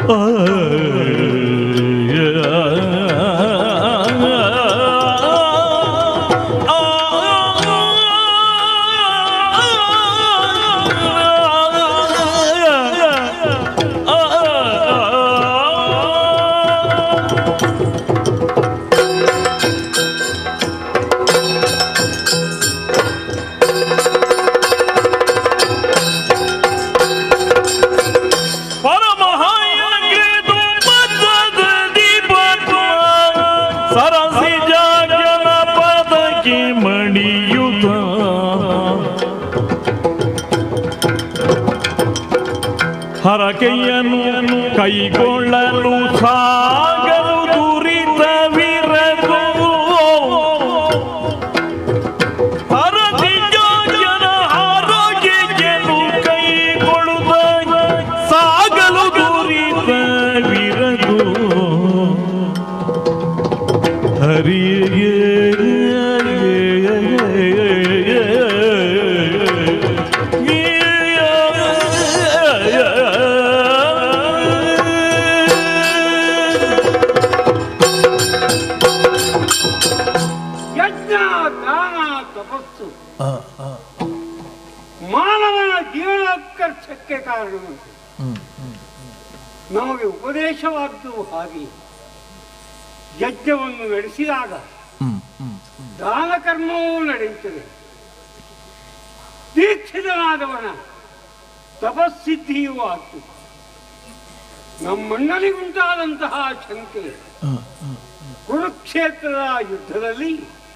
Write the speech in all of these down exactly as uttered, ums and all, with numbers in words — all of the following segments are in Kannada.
ಹರಕೆಯನ್ನು ಕೈಗೊಳ್ಳಲು ಸಾಗಲು ದುರಿತವಿರದು ಹರತಿ ಜನ ಆರೋಗ್ಯವನ್ನು ಕೈಗೊಳ್ಳುತ್ತ ಸಾಗಲು ದುರಿತವಿರದು ಹರಿಯೇ ಮಾನವನ ಜೀವನೋತ್ಕರ್ಷಕ್ಕೆ ಕಾರಣವಂತೆ ನಮಗೆ ಉಪದೇಶವಾದ್ದು ಹಾಗೆ ಯಜ್ಞವನ್ನು ನಡೆಸಿದಾಗ ದಾನ ಕರ್ಮವೂ ನಡೆಯುತ್ತದೆ. ದೀಕ್ಷಿತನಾದವನ ತಪಸ್ಸಿದ್ಧಿಯೂ ಆಗ್ತದೆ. ನಮ್ಮಣ್ಣನಿಗುಂಟಾದಂತಹ ಶಂಕೆ ಕುರುಕ್ಷೇತ್ರದ ಯುದ್ಧದಲ್ಲಿ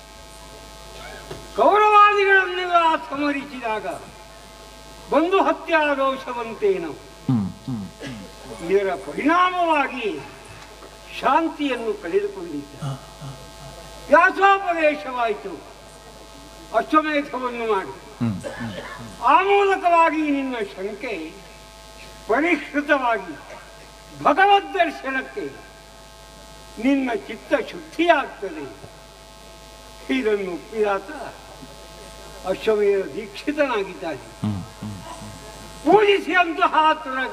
ಕೌರವಾದಿಗಳನ್ನೆಲ್ಲ ಸಮರಿಸಿದಾಗ ಬಂಧು ಹತ್ಯಾ ದೋಷವಂತೇನು ಇದರ ಪರಿಣಾಮವಾಗಿ ಶಾಂತಿಯನ್ನು ಕಳೆದುಕೊಂಡಿದ್ದ. ವ್ಯಾಸೋಪದೇಶವಾಯಿತು, ಅಶ್ವಮೇಧವನ್ನು ಮಾಡಿ ಆ ಮೂಲಕವಾಗಿ ನಿನ್ನ ಶಂಕೆ ಪರಿಷ್ಕೃತವಾಗಿ ಭಗವದ್ ದರ್ಶನಕ್ಕೆ ನಿನ್ನ ಚಿತ್ತ ಶುದ್ಧಿಯಾಗ್ತದೆ. ಇದನ್ನು ಒಪ್ಪಿದಾತ ಅಶ್ವಮೇಧ ದೀಕ್ಷಿತನಾಗಿದ್ದಾನೆ. ಪೂಜಿಸಿ ಅಂತಹ ತುರಗ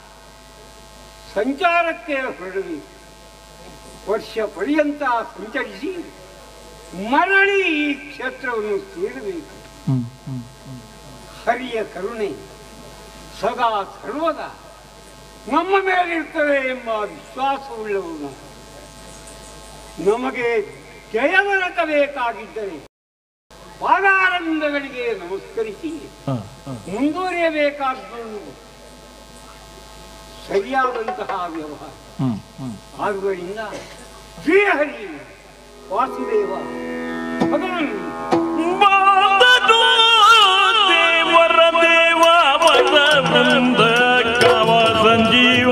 ಸಂಚಾರಕ್ಕೆ ಹೊರಡಬೇಕು. ವರ್ಷ ಪರ್ಯಂತ ಸಂಚರಿಸಿ ಮರಳಿ ಈ ಕ್ಷೇತ್ರವನ್ನು ಸೇರಬೇಕು. ಹರಿಯ ಕರುಣೆ ಸದಾ ಸರ್ವದ ನಮ್ಮ ಮೇಲಿರ್ತದೆ ಎಂಬ ವಿಶ್ವಾಸವುಳ್ಳವನು. ನಮಗೆ ಜಯವರಕಬೇಕಾಗಿದ್ದರೆ ಪಾದಾರಂಧಗಳಿಗೆ ನಮಸ್ಕರಿಸಿ ಮುಂದುವರಿಯಬೇಕಾದ್ದು ಸರಿಯಾದಂತಹ ವ್ಯವಹಾರ. ಆದುದರಿಂದ ಶ್ರೀಹರಿ ವಾಸುದೇವ ಭಗವನ್ ದೇವರ ದೇವ ಬೃಂದ ಕವ ಸಂಜೀವ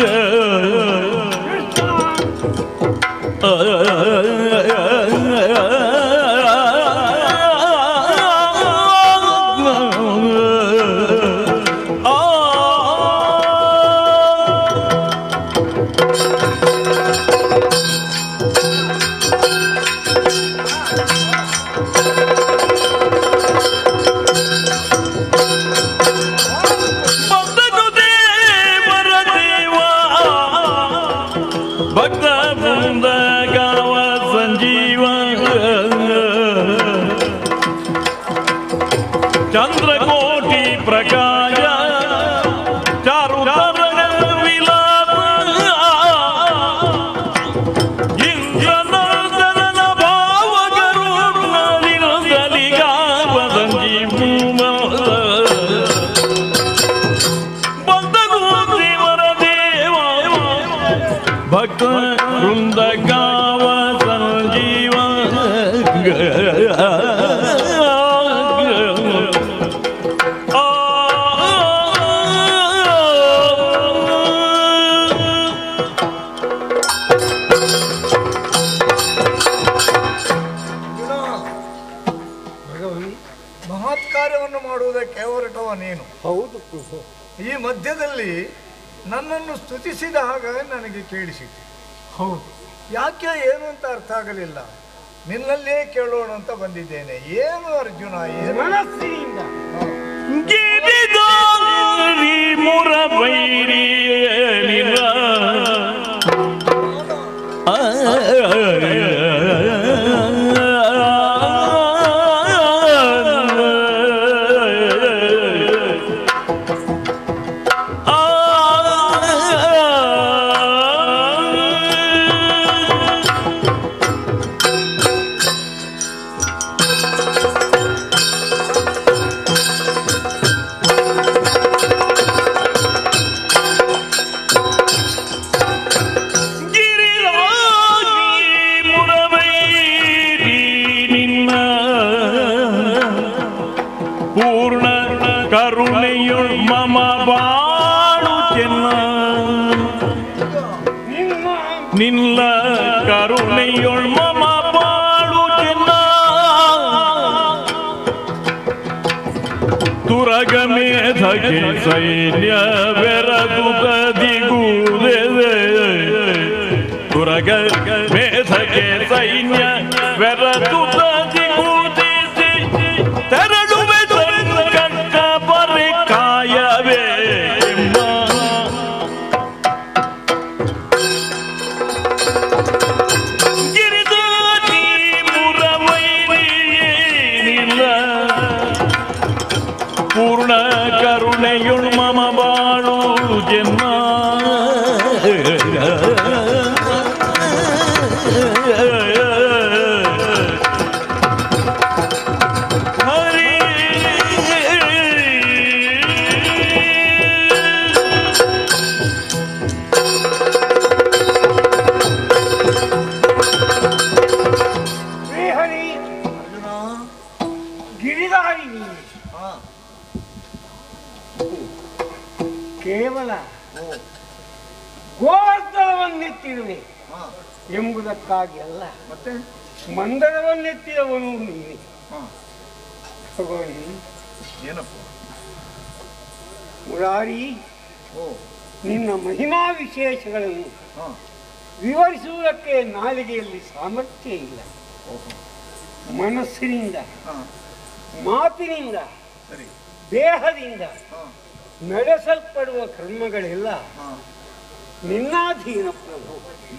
ಚಂದ್ರಕೋಟಿ ಪ್ರಕಾಶ ಚಾರುತರ ವಿಲಾಸ ಇಂದ್ರನರ್ದನ ಭಾವಗರುಣಲಿಗಾವ ಸಂಜೀವ ಬಂದನು ದೇವರ ದೇವ ಭಕ್ತ ವೃಂದಗಾವ ಸಂಜೀವ ಮಹತ್ಕಾರ್ಯವನ್ನು ಮಾಡುವುದಕ್ಕೆ ಹೊರಟವ ನೀನು. ಹೌದು. ಈ ಮಧ್ಯದಲ್ಲಿ ನನ್ನನ್ನು ಸ್ತುತಿಸಿದ ಹಾಗೆ ನನಗೆ ಕೇಳಿಸಿತು. ಹೌದು. ಯಾಕೆ ಏನು ಅಂತ ಅರ್ಥ ಆಗಲಿಲ್ಲ. ನಿನ್ನಲ್ಲೇ ಕೇಳೋಣ ಅಂತ ಬಂದಿದ್ದೇನೆ. ಏನು ಅರ್ಜುನ, ಏನು ಮನಸ್ಸಿನಿಂದ ಗಿರಿದಾರಿ ಮುರ ಬೈರಿ ನಿನ್ನ ಕರುಣೆಯೊಳ್ ಮಮ ಬಾಳು ಚೆನ್ನ ತುರಗ ಮೇಧಗೆ ಸೈನ್ಯ ಬೆರಗುತ್ತ ದಿಗೂದೆ ತುರಗ ಮೇಧಗೆ ಸೈನ್ಯ ಬೆರಗುತ್ತ ದಿಗೂದಿಸಿ ತೆರಳುವೆ ಕಕ್ಕ ಬರೆ ಕಾಯವೇ ಪೂರ್ಣ ಕರುಣೆಯುಳ್ ಮಮ ಬಾಳು ಜನ್ಮ ಹರಿ ಶ್ರೀಹರಿ ಗಿರಿಧಾರಿ ನೀನು ಕೇವಲ ಗೋವರ್ಧನವನ್ನೆತ್ತಿರುವೆ ಎಂಬುದಕ್ಕಾಗಿ ಅಲ್ಲ, ಮತ್ತೆ ಮಂದರವನ್ನೆತ್ತಿದವನು ನೀನೆ. ಭಗವಾನ್ ಏನಪ್ಪ ಮುರಾರಿ, ಓ ನಿನ್ನ ಮಹಿಮಾ ವಿಶೇಷಗಳನ್ನು ಹಾ ವಿವರಿಸುವುದಕ್ಕೆ ನಾಲಿಗೆಯಲ್ಲಿ ಸಾಮರ್ಥ್ಯ ಇಲ್ಲ. ಮನಸ್ಸಿನಿಂದ, ಹಾ ಮಾತಿನಿಂದ, ಸರಿ ದೇಹದಿಂದ ಹಾ ನಡೆಸಲ್ಪಡುವ ಕರ್ಮಗಳೆಲ್ಲ ಹಾ ನಿನ್ನಾಧೀನ ಪ್ರಭು.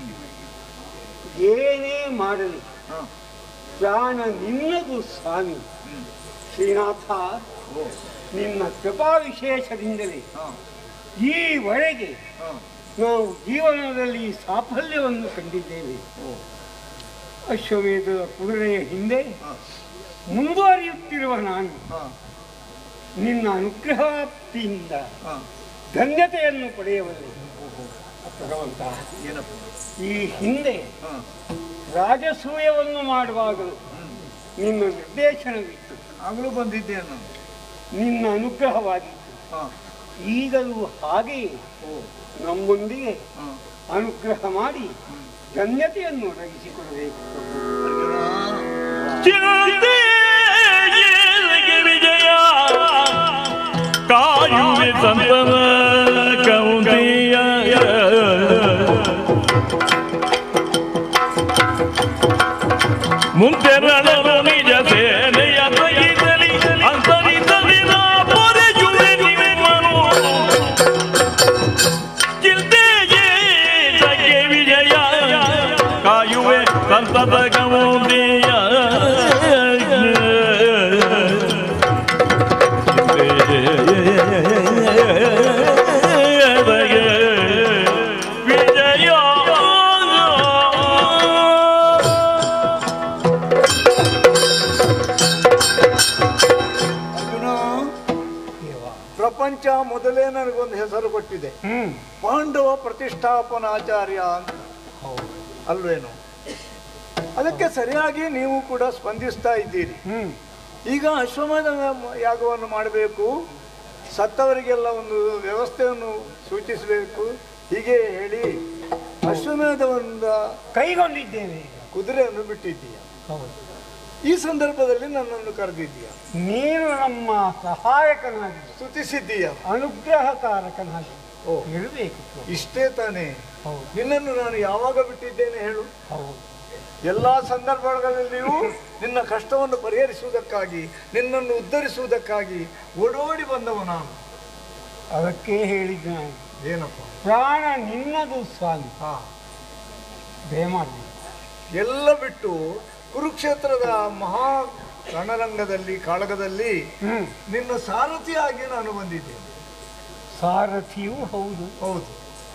ಏನೇ ಮಾಡಲಿ ಹಾ ಪ್ರಾಣ ನಿನ್ನದು ಸ್ವಾಮಿ. ಹ್ಮ್ ಶ್ರೀನಾಥ, ಓ ನಿನ್ನ ಕೃಪಾ ವಿಶೇಷದಿಂದಲೇ ಹಾ ಈವರೆಗೆ ಹಾ ನಾವು ಜೀವನದಲ್ಲಿ ಸಾಫಲ್ಯವನ್ನು ಕಂಡಿದ್ದೇವೆ. ಓ ಅಶ್ವಮೇಧದ ಕುದುರೆಯ ಹಿಂದೆ ಹಾ ಮುಂದುವರಿಯುತ್ತಿರುವ ನಾನು ಹಾ ನಿನ್ನ ಅನುಗ್ರಹಾಪ್ತಿಯಿಂದ ಹಾ ಧನ್ಯತೆಯನ್ನು ಪಡೆಯಬಲ್ಲೆ. ಭಗವಂತ, ಏನಪ್ಪ ಈ ಹಿಂದೆ ಹಾ ರಾಜಸೂಯವನ್ನು ಮಾಡುವಾಗಲೂ ಹ್ಮ್ ನಿನ್ನ ನಿರ್ದೇಶನವಿತ್ತು, ಆಗಲೂ ಬಂದಿದ್ದೆ ನಾನು. ನಿನ್ನ ಅನುಗ್ರಹವಾಗಿತ್ತು. ಹಾ ಈಗಲೂ ಹಾಗೆಯೇ ಓ ನಮ್ಮೊಂದಿಗೆ ಹಾ ಅನುಗ್ರಹ ಮಾಡಿ ಧನ್ಯತೆಯನ್ನು ಒದಗಿಸಿಕೊಡಬೇಕು. ವಿಜಯ ಕಾಯುವೆ ಸಂತನ ಕೌಂದಿಯ ಮುಂತೆರಳರು ನಿಜ ಸೇನೆಯ ತಗಿದಲಿ ಅಂತರಿಸಲಿ ನಾ ಪೊರೆಯುವೆ ನಿಮ್ಮನು ಚಿಂತೆಗೆ ಜಗೆ ವಿಜಯ ಕಾಯುವೆ ಸಂತದ ಕೌಂದಿಯ ಪ್ರಪಂಚ ಮೊದಲೇ ನನಗೊಂದು ಹೆಸರು ಕೊಟ್ಟಿದೆ, ಹ್ಮ್ ಪಾಂಡವ ಪ್ರತಿಷ್ಠಾಪನಾಚಾರ್ಯ ಅಂತ. ಅಲ್ವೇನು? ಅದಕ್ಕೆ ಸರಿಯಾಗಿ ನೀವು ಕೂಡ ಸ್ಪಂದಿಸ್ತಾ ಇದ್ದೀರಿ. ಹ್ಮ್ ಈಗ ಅಶ್ವಮೇಧ ಯಾಗವನ್ನು ಮಾಡಬೇಕು, ಸತ್ತವರಿಗೆಲ್ಲ ಒಂದು ವ್ಯವಸ್ಥೆಯನ್ನು ಸೂಚಿಸಬೇಕು, ಹೀಗೆ ಹೇಳಿ ಅಶ್ವಮೇಧವನ್ನು ಕೈಗೊಂಡಿದ್ದೇವೆ. ಕುದುರೆಯನ್ನು ಬಿಟ್ಟಿದ್ದೀಯ. ಹೌದು, ಈ ಸಂದರ್ಭದಲ್ಲಿ ನನ್ನನ್ನು ಕರೆದಿದ್ದೀಯ, ನೀನು ನಮ್ಮ ಸಹಾಯಕನಾಗಿ, ಸ್ತುತಿಸಿದ್ದೀಯ, ಅನುಗ್ರಹಕಾರಕನಾಗಿ ಓ ಇರಬೇಕು. ಇಷ್ಟೇ ತಾನೇ? ಹೌದು ನಿನ್ನನ್ನು ನಾನು ಯಾವಾಗ ಬಿಟ್ಟಿದ್ದೇನೆ ಹೇಳು? ಹೌದು, ಎಲ್ಲ ಸಂದರ್ಭಗಳಲ್ಲಿಯೂ ನಿನ್ನ ಕಷ್ಟವನ್ನು ಪರಿಹರಿಸುವುದಕ್ಕಾಗಿ, ನಿನ್ನನ್ನು ಉದ್ಧರಿಸುವುದಕ್ಕಾಗಿ ಓಡೋಡಿ ಬಂದವ ನಾನು. ಅದಕ್ಕೆ ಹೇಳಿದ್ದು ನಾನು, ಏನಪ್ಪ? ಪ್ರಾಣ ನಿನ್ನದು ಸ್ವಾಮಿ. ಹಾ ದಯಮಾಡಿ ಎಲ್ಲ ಬಿಟ್ಟು ಕುರುಕ್ಷೇತ್ರದ ಮಹಾ ರಣರಂಗದಲ್ಲಿ, ಕಾಳಗದಲ್ಲಿ ಹ್ಮ್ ನಿನ್ನ ಸಾರಥಿಯಾಗಿ ನಾನು ಬಂದಿದ್ದೇನೆ. ಸಾರಥಿಯೂ ಹೌದು, ಹೌದು.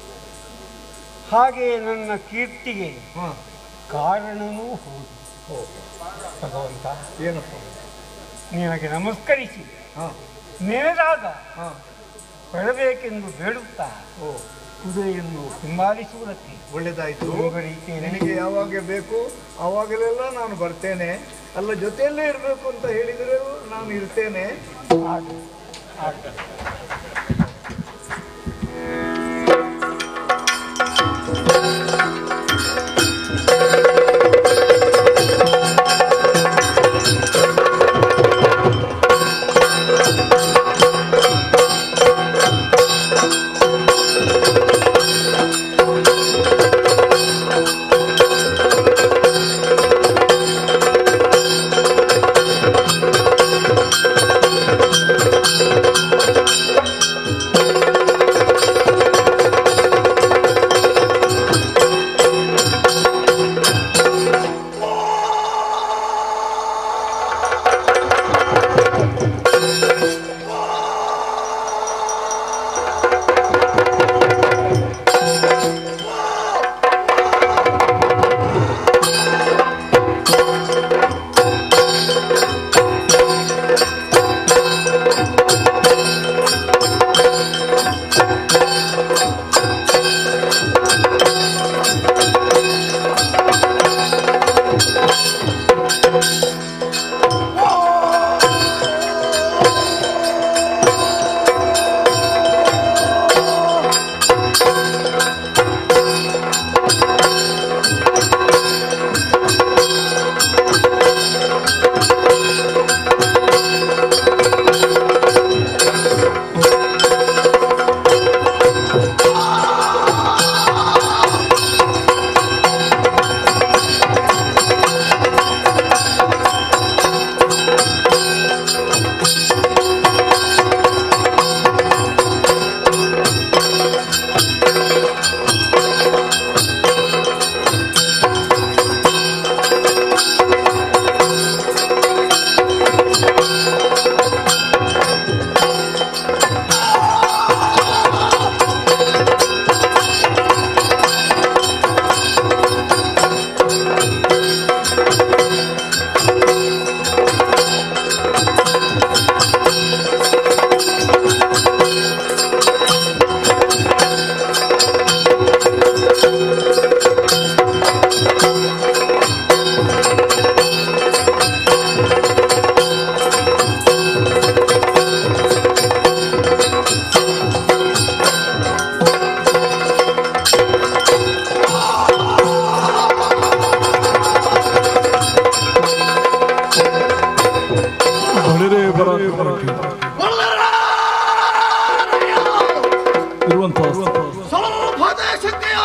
ಹಾಗೆ ನನ್ನ ಕೀರ್ತಿಗೆ ಹಾ ಕಾರಣನೂ ಹೌದು. ಓ ಭಗವಂತ, ಏನಪ್ಪ? ನಿನಗೆ ನಮಸ್ಕರಿಸಿ ಹಾ ನೆನೆದಾಗ ಹಾ ಬರಬೇಕೆಂದು ಬೇಡುತ್ತಾ ಓ ಕುದುರೆಯನ್ನು ಹಿಂಬಾಲಿಸುವುದಕ್ಕೆ ಒಳ್ಳೆದಾಯ್ತು. ರೀತಿಯಲ್ಲಿ ನಿನಗೆ ಯಾವಾಗ ಬೇಕು ಆವಾಗಲೆಲ್ಲ ನಾನು ಬರ್ತೇನೆ. ಅಲ್ಲ, ಜೊತೆಯಲ್ಲೇ ಇರಬೇಕು ಅಂತ ಹೇಳಿದರೆ ನಾನು ಇರ್ತೇನೆ. ಆಗಲಿ, ಆಗಲಿ.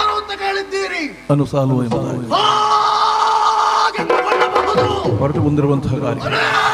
ಯಾರು ಅಂತ ಕೇಳಿದ್ದೀರಿ. ಅನುಸಾಲು ಎಂಬುದಾಗಿ ಹೊರಟು ಬಂದಿರುವಂತಹ ಕಾರ್ಯ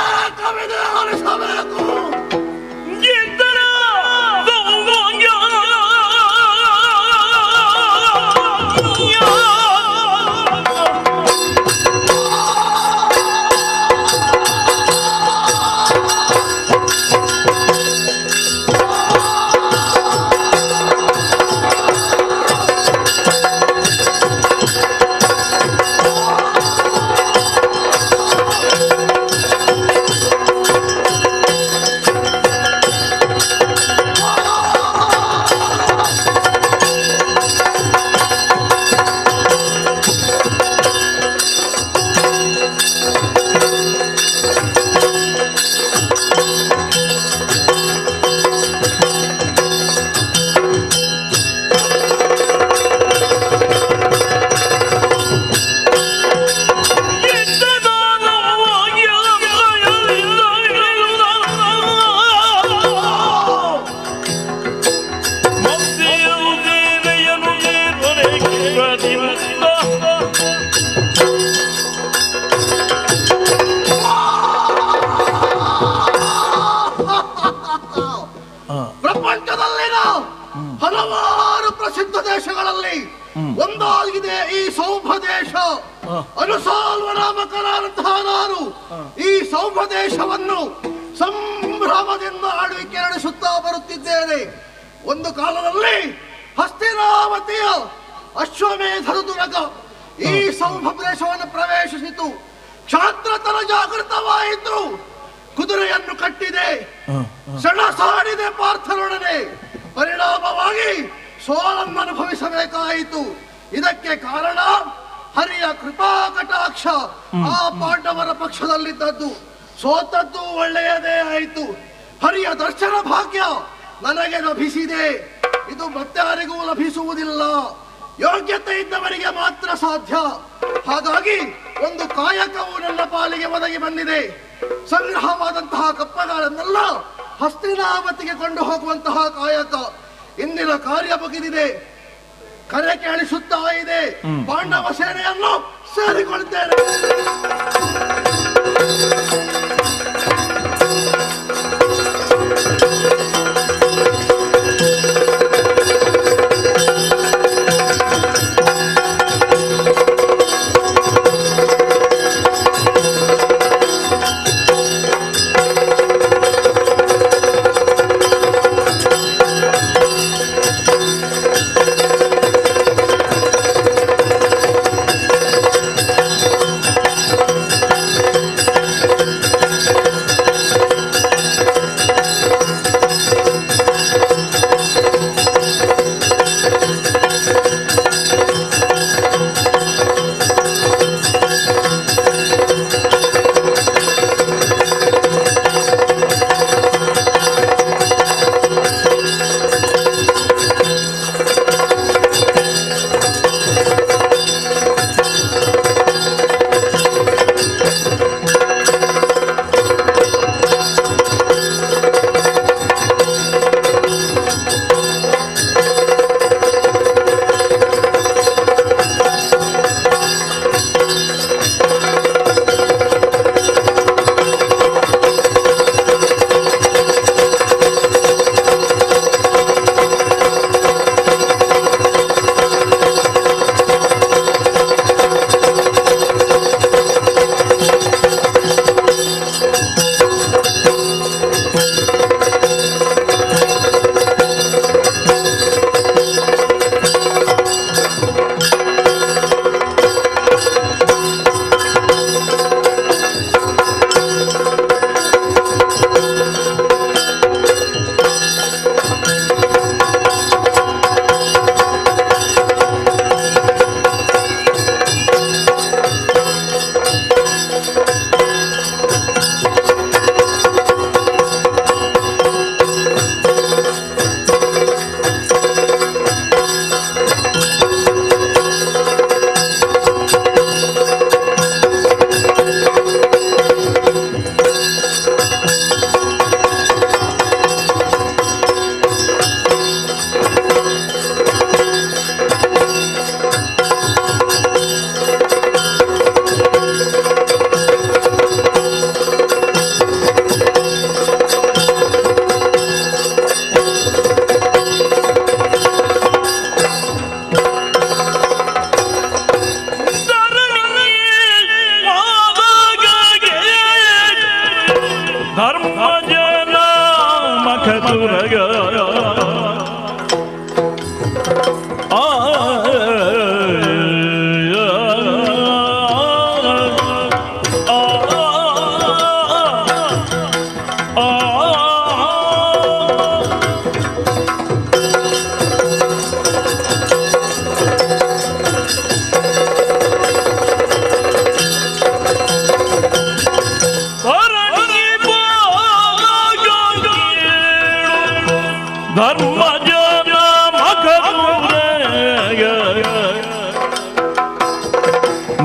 ಪ್ರಪಂಚದಲ್ಲಿನ ಹಲವಾರು ಪ್ರಸಿದ್ಧ ದೇಶಗಳಲ್ಲಿ ಒಂದಾಗಿದೆ ಈ ಸೌಭ ದೇಶ. ಅನುಸಾಲ್ವ ನಾಮಕನಾದಂತಹ ನಾನು ಈ ಸೌಭ ದೇಶವನ್ನು ಸಂಭ್ರಮದಿಂದ ಆಳ್ವಿಕೆ ನಡೆಸುತ್ತಾ ಬರುತ್ತಿದ್ದೇನೆ. ಒಂದು ಕಾಲದಲ್ಲಿ ಹಸ್ತಿನಾವತಿಯ ಅಶ್ವಮೇಧದ ದುರಗ ಈ ಸೌಭ ದೇಶವನ್ನು ಪ್ರವೇಶಿಸಿತು. ಕ್ಷಾತ್ರತನ ಜಾಗೃತವಾಯಿತು. ಕುದುರೆಯನ್ನು ಕಟ್ಟಿದೆ, ಸೆಣಸಾಡಿದೆ ಪಾರ್ಥನೊಡನೆ. ಪರಿಣಾಮವಾಗಿ ಸೋಲನ್ನು ಅನುಭವಿಸಬೇಕಾಯಿತು. ಇದಕ್ಕೆ ಕಾರಣ ಹರಿಯ ಕೃಪಾ ಕಟಾಕ್ಷ ಆ ಪಾಂಡವರ ಪಕ್ಷದಲ್ಲಿದ್ದದ್ದು. ಸೋತದ್ದು ಒಳ್ಳೆಯದೇ ಆಯಿತು. ಹರಿಯ ದರ್ಶನ ಭಾಗ್ಯ ನನಗೆ ಲಭಿಸಿದೆ. ಇದು ಮತ್ತಾರಿಗೂ ಲಭಿಸುವುದಿಲ್ಲ. ಯೋಗ್ಯತೆ ಇದ್ದವರಿಗೆ ಮಾತ್ರ ಸಾಧ್ಯ. ಹಾಗಾಗಿ ಒಂದು ಕಾಯಕವು ನನ್ನ ಪಾಲಿಗೆ ಒದಗಿ ಬಂದಿದೆ. ಸಂಗ್ರಹವಾದಂತಹ ಕಪ್ಪಗಳನ್ನೆಲ್ಲ ಹಸ್ತಿನಾವತಿಗೆ ಕೊಂಡು ಹೋಗುವಂತಹ ಕಾಯಕ. ಇಂದಿನ ಕಾರ್ಯ ಮುಗಿದಿದೆ. ಕರೆ ಕೇಳಿಸುತ್ತಾ ಇದೆ. ಪಾಂಡವ ಸೇನೆಯನ್ನು ಸೇರಿಕೊಳ್ಳುತ್ತೇನೆ.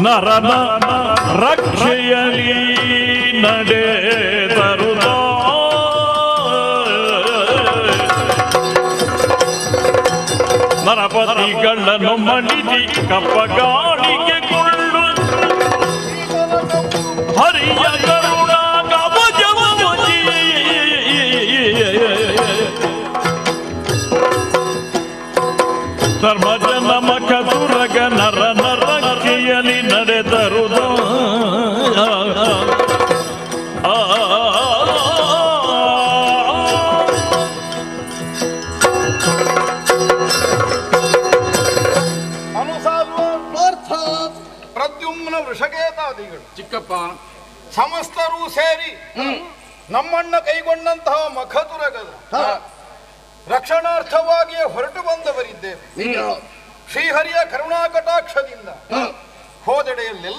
ನರನ ರಕ್ಷೆಯಲಿ ನಡೆದರುದ ನರಪತಿಗಳನ್ನು ಮಣಿಸಿ ಕಪ್ಪಗಾಡಿಗೆ ಕೊಳ್ಳು ಹರಿಯ ಕರುಣ ಕವಚವಮುಜಿ ಧರ್ಮಜನ ಮಖ ದುರಗ ನರ ನರಕಿಯಲಿ ನಡೆದರುದ ಪ್ರದ್ಯುಮ್ನ ವೃಷಕೇತಾದಿಗಳು ಚಿಕ್ಕಪ್ಪ ಸಮಸ್ತರೂ ಸೇರಿ ನಮ್ಮಣ್ಣ ಕೈಗೊಂಡಂತಹ ಮಖತುರಗದ ರಕ್ಷಣಾರ್ಥವಾಗಿಯೇ ಹೊರಟು ಬಂದವರಿದ್ದೇವೆ. ಶ್ರೀಹರಿಯ ಕರುಣಾ ಕಟಾಕ್ಷದಿಂದ ಹೋದೆಡೆಯಲ್ಲೆಲ್ಲ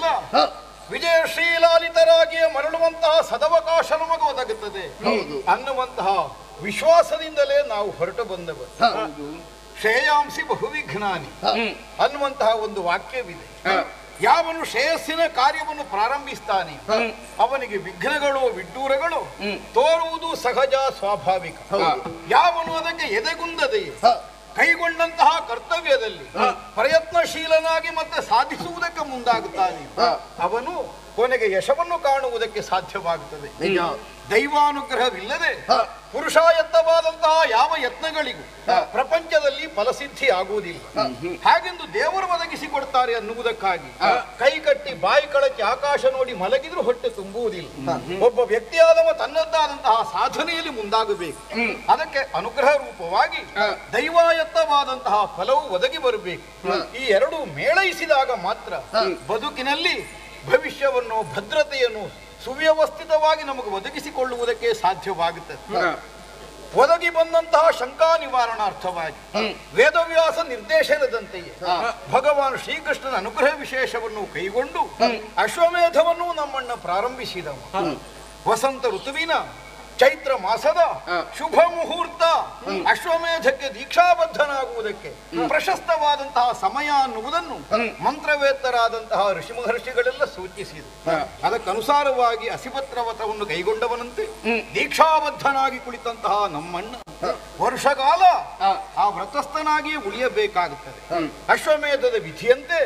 ವಿಜಯಶ್ರೀಲಾಲಿತರಾಗಿಯೇ ಮರಳುವಂತಹ ಸದವಕಾಶ ನಮಗೆ ಒದಗುತ್ತದೆ ಅನ್ನುವಂತಹ ವಿಶ್ವಾಸದಿಂದಲೇ ನಾವು ಹೊರಟು ಬಂದವರು. ಶ್ರೇಯಾಂಸಿ ಬಹುವಿಘ್ನಾನಿ ಅನ್ನುವಂತಹ ಒಂದು ವಾಕ್ಯವಿದೆ. ಯಾವನು ಶ್ರೇಯಸ್ಸಿನ ಕಾರ್ಯವನ್ನು ಪ್ರಾರಂಭಿಸ್ತಾನೆ ಅವನಿಗೆ ವಿಘ್ನಗಳು ವಿಡ್ಡೂರಗಳು ತೋರುವುದು ಸಹಜ ಸ್ವಾಭಾವಿಕ. ಯಾವನು ಅದಕ್ಕೆ ಎದೆಗುಂದದೆ ಕೈಗೊಂಡಂತಹ ಕರ್ತವ್ಯದಲ್ಲಿ ಪ್ರಯತ್ನಶೀಲನಾಗಿ ಮತ್ತೆ ಸಾಧಿಸುವುದಕ್ಕೆ ಮುಂದಾಗುತ್ತಾನೆ ಅವನು ಕೊನೆಗೆ ಯಶವನ್ನು ಕಾಣುವುದಕ್ಕೆ ಸಾಧ್ಯವಾಗುತ್ತದೆ. ದೈವಾನುಗ್ರಹವಿಲ್ಲದೆ ಪುರುಷಾಯತ್ತವಾದಂತಹ ಯಾವ ಯತ್ನಗಳಿಗೂ ಪ್ರಪಂಚದಲ್ಲಿ ಫಲಸಿದ್ಧಿ ಆಗುವುದಿಲ್ಲ. ಹಾಗೆಂದು ದೇವರು ಒದಗಿಸಿಕೊಡ್ತಾರೆ ಅನ್ನುವುದಕ್ಕಾಗಿ ಕೈ ಕಟ್ಟಿ ಬಾಯಿ ಕಳಚಿ ಆಕಾಶ ನೋಡಿ ಮಲಗಿದ್ರೂ ಹೊಟ್ಟೆ ತುಂಬುವುದಿಲ್ಲ. ಒಬ್ಬ ವ್ಯಕ್ತಿಯಾದವ ತನ್ನದ್ದಾದಂತಹ ಸಾಧನೆಯಲ್ಲಿ ಮುಂದಾಗಬೇಕು. ಅದಕ್ಕೆ ಅನುಗ್ರಹ ರೂಪವಾಗಿ ದೈವಾಯತ್ತವಾದಂತಹ ಫಲವು ಒದಗಿ ಬರಬೇಕು. ಈ ಎರಡು ಮೇಳೈಸಿದಾಗ ಮಾತ್ರ ಬದುಕಿನಲ್ಲಿ ಭವಿಷ್ಯವನ್ನು ಭದ್ರತೆಯನ್ನು ಸುವ್ಯವಸ್ಥಿತವಾಗಿ ನಮಗೆ ಒದಗಿಸಿಕೊಳ್ಳುವುದಕ್ಕೆ ಸಾಧ್ಯವಾಗುತ್ತದೆ. ಒದಗಿ ಬಂದಂತಹ ಶಂಕಾ ನಿವಾರಣಾರ್ಥವಾಗಿ ವೇದವ್ಯಾಸ ನಿರ್ದೇಶನದಂತೆಯೇ ಭಗವಾನ್ ಶ್ರೀಕೃಷ್ಣನ ಅನುಗ್ರಹ ವಿಶೇಷವನ್ನು ಕೈಗೊಂಡು ಅಶ್ವಮೇಧವನ್ನು ನಮ್ಮಣ್ಣ ಪ್ರಾರಂಭಿಸಿದವ. ವಸಂತ ಋತುವಿನ ಚೈತ್ರ ಮಾಸದ ಶುಭ ಮುಹೂರ್ತ ಅಶ್ವಮೇಧಕ್ಕೆ ದೀಕ್ಷಾಬದ್ಧನಾಗುವುದಕ್ಕೆ ಪ್ರಶಸ್ತವಾದಂತಹ ಸಮಯ ಅನ್ನುವುದನ್ನು ಮಂತ್ರವೇತ್ತರಾದಂತಹ ಋಷಿ ಮಹರ್ಷಿಗಳೆಲ್ಲ ಸೂಚಿಸಿದರು. ಅದಕ್ಕನುಸಾರವಾಗಿ ಅಸಿಪತ್ರವತವನ್ನು ಕೈಗೊಂಡವನಂತೆ ದೀಕ್ಷಾಬದ್ಧನಾಗಿ ಕುಳಿತಂತಹ ನಮ್ಮಣ್ಣ ವರ್ಷಕಾಲ ಆ ವ್ರತಸ್ಥನಾಗಿ ಉಳಿಯಬೇಕಾಗುತ್ತದೆ. ಅಶ್ವಮೇಧದ ವಿಧಿಯಂತೆ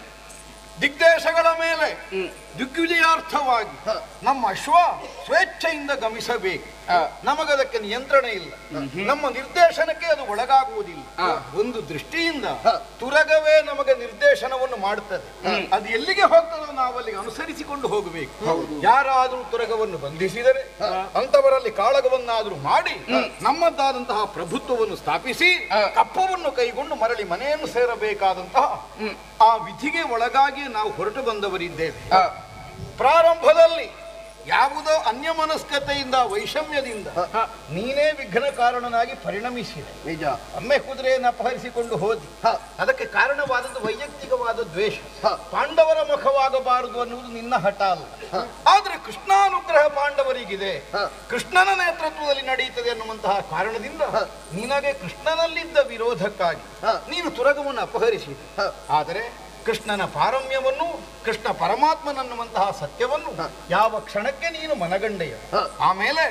ದಿಗ್ದೇಶಗಳ ಮೇಲೆ ದಿಗ್ವಿಜಯಾರ್ಥವಾಗಿ ನಮ್ಮ ಅಶ್ವ ಸ್ವೇಚ್ಛೆಯಿಂದ ಗಮಿಸಬೇಕು. ನಮಗದಕ್ಕೆ ನಿಯಂತ್ರಣ ಇಲ್ಲ, ನಮ್ಮ ನಿರ್ದೇಶನಕ್ಕೆ ಅದು ಒಳಗಾಗುವುದಿಲ್ಲ. ಒಂದು ದೃಷ್ಟಿಯಿಂದ ತುರಗವೇ ನಮಗೆ ನಿರ್ದೇಶನವನ್ನು ಮಾಡುತ್ತದೆ. ಅದು ಎಲ್ಲಿಗೆ ಹೋಗ್ತದೋ ನಾವು ಅಲ್ಲಿಗೆ ಅನುಸರಿಸಿಕೊಂಡು ಹೋಗಬೇಕು. ಯಾರಾದರೂ ತುರಗವನ್ನು ಬಂಧಿಸಿದರೆ ಅಂತವರಲ್ಲಿ ಕಾಳಗವನ್ನಾದರೂ ಮಾಡಿ ನಮ್ಮದಾದಂತಹ ಪ್ರಭುತ್ವವನ್ನು ಸ್ಥಾಪಿಸಿ ಕಪ್ಪವನ್ನು ಕೈಗೊಂಡು ಮರಳಿ ಮನೆಯನ್ನು ಸೇರಬೇಕಾದಂತಹ ಆ ವಿಧಿಗೆ ಒಳಗಾಗಿ ನಾವು ಹೊರಟು ಬಂದವರಿದ್ದೇವೆ. ಪ್ರಾರಂಭದಲ್ಲಿ ಯಾವುದೋ ಅನ್ಯಮನಸ್ಕತೆಯಿಂದ ವೈಷಮ್ಯದಿಂದ ನೀನೇ ವಿಘ್ನ ಕಾರಣನಾಗಿ ಪರಿಣಮಿಸಿದೆ. ನಿಜ. ಒಮ್ಮೆ ಕುದುರೆಯನ್ನು ಅಪಹರಿಸಿಕೊಂಡು ಹೋದಿ, ಅದಕ್ಕೆ ಕಾರಣವಾದದ್ದು ವೈಯಕ್ತಿಕವಾದ ದ್ವೇಷ. ಪಾಂಡವರ ಮುಖವಾಗಬಾರದು ಅನ್ನುವುದು ನಿನ್ನ ಹಠ ಅಲ್ಲ. ಆದ್ರೆ ಕೃಷ್ಣಾನುಗ್ರಹ ಪಾಂಡವರಿಗಿದೆ, ಕೃಷ್ಣನ ನೇತೃತ್ವದಲ್ಲಿ ನಡೆಯುತ್ತದೆ ಅನ್ನುವಂತಹ ಕಾರಣದಿಂದ ನಿನಗೆ ಕೃಷ್ಣನಲ್ಲಿದ್ದ ವಿರೋಧಕ್ಕಾಗಿ ನೀನು ತುರಗವನ್ನು ಅಪಹರಿಸಿದೆ. ಆದರೆ ಕೃಷ್ಣನ ಪಾರಮ್ಯವನ್ನು, ಕೃಷ್ಣ ಪರಮಾತ್ಮನನ್ನುವಂತಹ ಸತ್ಯವನ್ನು ಯಾವ ಕ್ಷಣಕ್ಕೆ ನೀನು ಮನಗಂಡೆಯ ಆಮೇಲೆ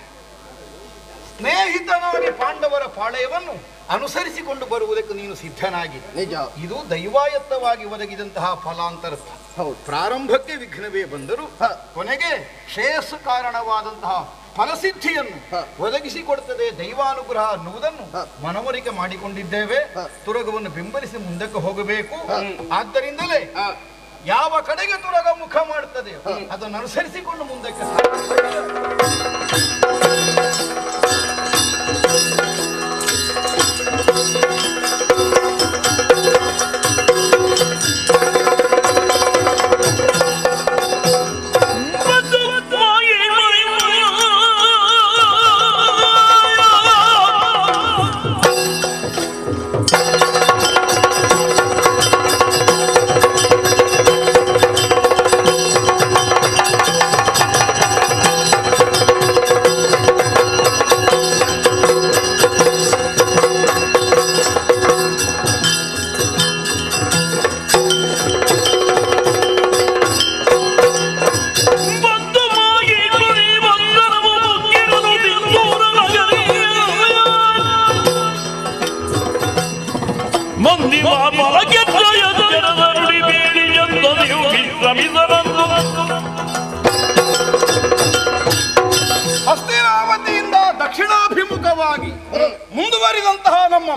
ಸ್ನೇಹಿತನಾಗಿ ಪಾಂಡವರ ಪಾಳೆಯವನ್ನು ಅನುಸರಿಸಿಕೊಂಡು ಬರುವುದಕ್ಕೆ ನೀನು ಸಿದ್ಧನಾಗಿದೆ. ಇದು ದೈವಾಯತ್ತವಾಗಿ ಒದಗಿದಂತಹ ಫಲಾಂತರ. ಪ್ರಾರಂಭಕ್ಕೆ ವಿಘ್ನವೇ ಬಂದರೂ ಕೊನೆಗೆ ಶ್ರೇಯಸ್ಸು ಕಾರಣವಾದಂತಹ ಫಲಸಿದ್ಧಿಯನ್ನು ಒದಗಿಸಿಕೊಡುತ್ತದೆ ದೈವಾನುಗ್ರಹ ಅನ್ನುವುದನ್ನು ಮನವರಿಕೆ ಮಾಡಿಕೊಂಡಿದ್ದೇವೆ. ತುರಗವನ್ನು ಬೆಂಬಲಿಸಿ ಮುಂದಕ್ಕೆ ಹೋಗಬೇಕು. ಆದ್ದರಿಂದಲೇ ಯಾವ ಕಡೆಗೆ ತುರಗ ಮುಖ ಮಾಡುತ್ತದೆ ಅದನ್ನು ಅನುಸರಿಸಿಕೊಂಡು ಮುಂದಕ್ಕೆ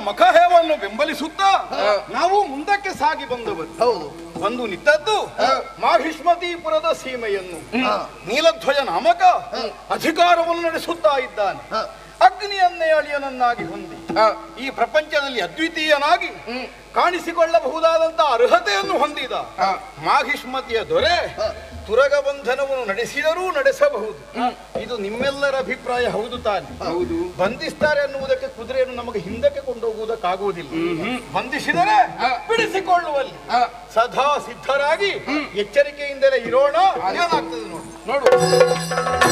ಮಖಹೇವನ್ನು ಬೆಂಬಲಿಸುತ್ತಾ ನಾವು ಮುಂದಕ್ಕೆ ಸಾಗಿ ಬಂದವರು. ಹೌದು. ಬಂದು ನಿಂತದ್ದು ಮಾಹಿಷ್ಮತಿಪುರದ ಸೀಮೆಯನ್ನು. ನೀಲಧ್ವಜ ನಾಮಕ ಅಧಿಕಾರವನ್ನು ನಡೆಸುತ್ತಾ ಇದ್ದಾನೆ. ಅಗ್ನಿಯನ್ನೇ ಅಳಿಯನನ್ನಾಗಿ ಹೊಂದಿ ಈ ಪ್ರಪಂಚದಲ್ಲಿ ಅದ್ವಿತೀಯನಾಗಿ ಕಾಣಿಸಿಕೊಳ್ಳಬಹುದಾದಂತಹ ಅರ್ಹತೆಯನ್ನು ಹೊಂದಿದ ಮಾಹಿಷ್ಮತಿಯ ದೊರೆ ತುರಗ ಬಂಧನವನ್ನು ನಡೆಸಿದರೂ ನಡೆಸಬಹುದು. ಇದು ನಿಮ್ಮೆಲ್ಲರ ಅಭಿಪ್ರಾಯ ಹೌದು ತಾನೆ? ಹೌದು. ಬಂಧಿಸ್ತಾರೆ ಅನ್ನುವುದಕ್ಕೆ ಕುದುರೆಯನ್ನು ನಮಗೆ ಹಿಂದಕ್ಕೆ ಕೊಂಡೋಗುವುದಕ್ಕಾಗುವುದಿಲ್ಲ. ಬಂಧಿಸಿದರೆ ಬಿಡಿಸಿಕೊಳ್ಳುವಲ್ಲಿ ಸದಾ ಸಿದ್ಧರಾಗಿ ಎಚ್ಚರಿಕೆಯಿಂದಲೇ ಇರೋಣ. ಏನಾಗ್ತದೆ ನೋಡು ನೋಡು.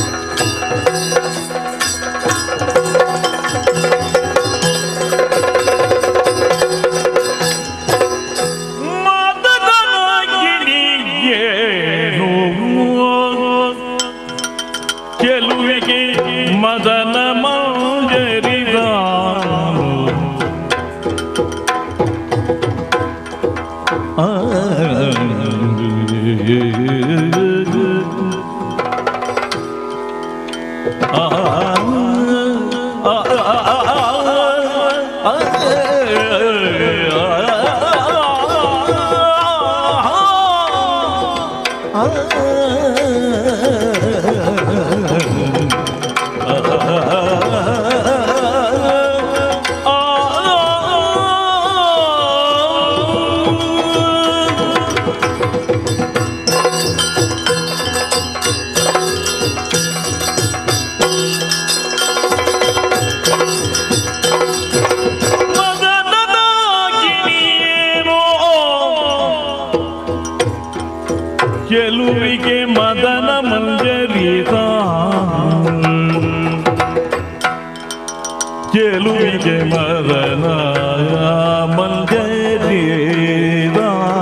ಗೆಲುವಿಗೆ ಮದನ ಮಂಜರಿದ ಗೆಲುವಿಗೆ ಮದನ ಮಂಜರಿದ ಗೆಲುವಿಗೆ ಮದನ ಮಂಜರಿದ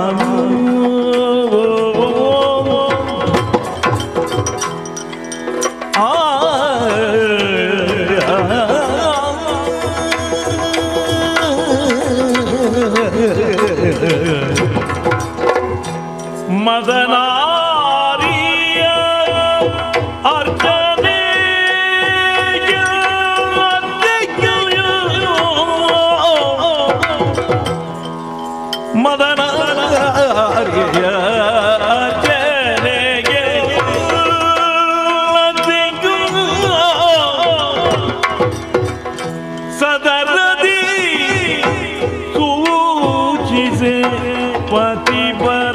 ಮದನಾರಿಯ ಅರ್ಚನೆ ಮದನಾರಿಯ ಅರ್ಚನೆಗೆ ಸದರದಿ ಸೂಚಿಸೆ ಪತಿಪರ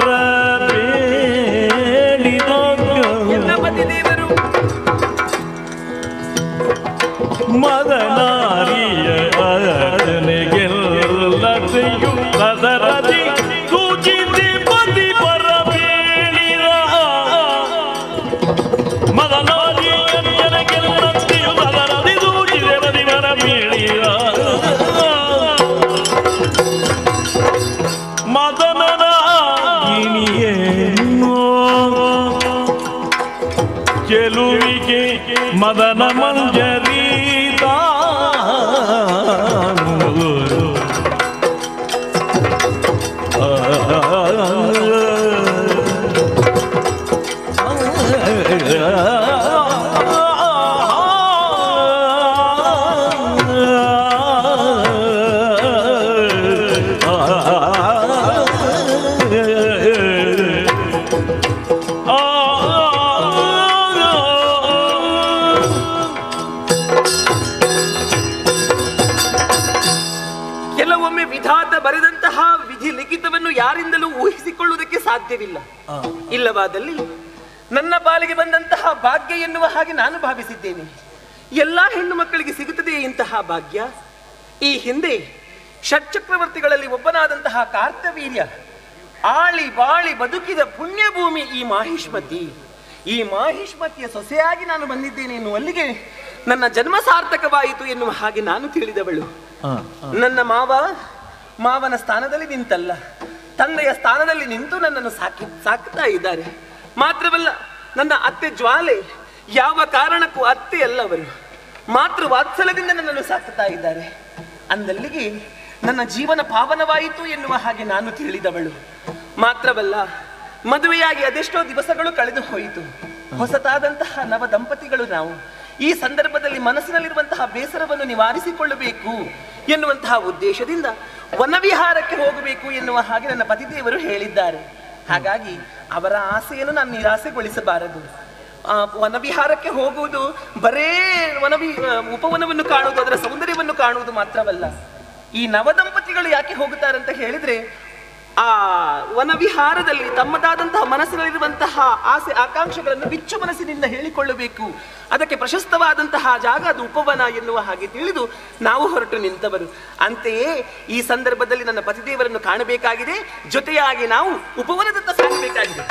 ಮದನಾರಿಯ ಅರ್ಚನೆಗೆಲ್ಲತೆಯು ಸದರದಿ ಸೂಚಿಸಿ ಪತಿ ಪರ ಬೇಡಿದ ಮದನಾರಿಯ ಅರ್ಚನೆಗೆಲ್ಲತೆಯು ಸದರದಿ ಸೂಚಿಸಿ ಪತಿ ಪರ ಬೇಡಿದ ಮದನನಾಗಿನಿಯೇನೋ ಗೆಲುವಿಗೆ ಮದನ ಮಂಜರಿದ ಕೆಲವೊಮ್ಮೆ ವಿಧಾತ ಬರೆದಂತಹ ವಿಧಿ ಲಿಖಿತವನ್ನು ಯಾರಿಂದಲೂ ಊಹಿಸಿಕೊಳ್ಳುವುದಕ್ಕೆ ಸಾಧ್ಯವಿಲ್ಲ. ಇಲ್ಲವಾದಲ್ಲಿ ನನ್ನ ಪಾಲಿಗೆ ಬಂದಂತಹ ಭಾಗ್ಯ ಎನ್ನುವ ಹಾಗೆ ನಾನು ಭಾವಿಸಿದ್ದೇನೆ. ಎಲ್ಲಾ ಹೆಣ್ಣು ಮಕ್ಕಳಿಗೆ ಸಿಗುತ್ತದೆ ಇಂತಹ ಭಾಗ್ಯ. ಈ ಹಿಂದೆ ಷಟ್ಚಕ್ರವರ್ತಿಗಳಲ್ಲಿ ಒಬ್ಬನಾದಂತಹ ಕಾರ್ತವೀರ್ಯ ಆಳಿ ಬಾಳಿ ಬದುಕಿದ ಪುಣ್ಯ ಭೂಮಿ ಈ ಮಾಹಿಷ್ಮತಿ. ಈ ಮಾಹಿಷ್ಮತಿಯ ಸೊಸೆಯಾಗಿ ನಾನು ಬಂದಿದ್ದೇನೆ ಎನ್ನುವಲ್ಲಿಗೆ ನನ್ನ ಜನ್ಮ ಸಾರ್ಥಕವಾಯಿತು ಎನ್ನುವ ಹಾಗೆ ನಾನು ತಿಳಿದವಳು. ನನ್ನ ಮಾವ ಮಾವನ ಸ್ಥಾನದಲ್ಲಿ ನಿಂತಲ್ಲ, ತಂದೆಯ ಸ್ಥಾನದಲ್ಲಿ ನಿಂತು ನನ್ನನ್ನು ಸಾಕಿ ಸಾಕ್ತಾ ಇದ್ದಾರೆ. ಮಾತ್ರವಲ್ಲ, ನನ್ನ ಅತ್ತೆ ಜ್ವಾಲೆ ಯಾವ ಕಾರಣಕ್ಕೂ ಅತ್ತೆ ಅಲ್ಲವರು, ಮಾತೃ ವಾತ್ಸಲ್ಯದಿಂದ ನನ್ನನ್ನು ಸಾಕ್ತಾ ಇದ್ದಾರೆ. ಅಂದಲ್ಲಿಗೆ ನನ್ನ ಜೀವನ ಪಾವನವಾಯಿತು ಎನ್ನುವ ಹಾಗೆ ನಾನು ತಿಳಿದವಳು. ಮಾತ್ರವಲ್ಲ, ಮದುವೆಯಾಗಿ ಅದೆಷ್ಟೋ ದಿವಸಗಳು ಕಳೆದು ಹೋಯಿತು. ಹೊಸತಾದಂತಹ ನವ ದಂಪತಿಗಳು ನಾವು. ಈ ಸಂದರ್ಭದಲ್ಲಿ ಮನಸ್ಸಿನಲ್ಲಿರುವಂತಹ ಬೇಸರವನ್ನು ನಿವಾರಿಸಿಕೊಳ್ಳಬೇಕು ಎನ್ನುವಂತಹ ಉದ್ದೇಶದಿಂದ ವನವಿಹಾರಕ್ಕೆ ಹೋಗಬೇಕು ಎನ್ನುವ ಹಾಗೆ ನನ್ನ ಪತಿದೇವರು ಹೇಳಿದ್ದಾರೆ. ಹಾಗಾಗಿ ಅವರ ಆಸೆಯನ್ನು ನಾನು ನಿರಾಸೆಗೊಳಿಸಬಾರದು. ವನವಿಹಾರಕ್ಕೆ ಹೋಗುವುದು ಬರೇ ವನವಿ ಉಪವನವನ್ನು ಕಾಣುವುದು, ಅದರ ಸೌಂದರ್ಯವನ್ನು ಕಾಣುವುದು ಮಾತ್ರವಲ್ಲ. ಈ ನವದಂಪತಿಗಳು ಯಾಕೆ ಹೋಗುತ್ತಾರೆ ಅಂತ ಹೇಳಿದ್ರೆ, ಆ ವನವಿಹಾರದಲ್ಲಿ ತಮ್ಮದಾದಂತಹ ಮನಸ್ಸಿನಲ್ಲಿರುವಂತಹ ಆಸೆ ಆಕಾಂಕ್ಷೆಗಳನ್ನು ಬಿಚ್ಚು ಮನಸ್ಸಿನಿಂದ ಹೇಳಿಕೊಳ್ಳಬೇಕು. ಅದಕ್ಕೆ ಪ್ರಶಸ್ತವಾದಂತಹ ಜಾಗ ಅದು ಉಪವನ ಎನ್ನುವ ಹಾಗೆ ತಿಳಿದು ನಾವು ಹೊರಟು ನಿಂತವರು. ಅಂತೆಯೇ ಈ ಸಂದರ್ಭದಲ್ಲಿ ನನ್ನ ಪತಿದೇವರನ್ನು ಕಾಣಬೇಕಾಗಿದೆ, ಜೊತೆಯಾಗಿ ನಾವು ಉಪವನದತ್ತ ಸಾಗಬೇಕಾಗಿದೆ.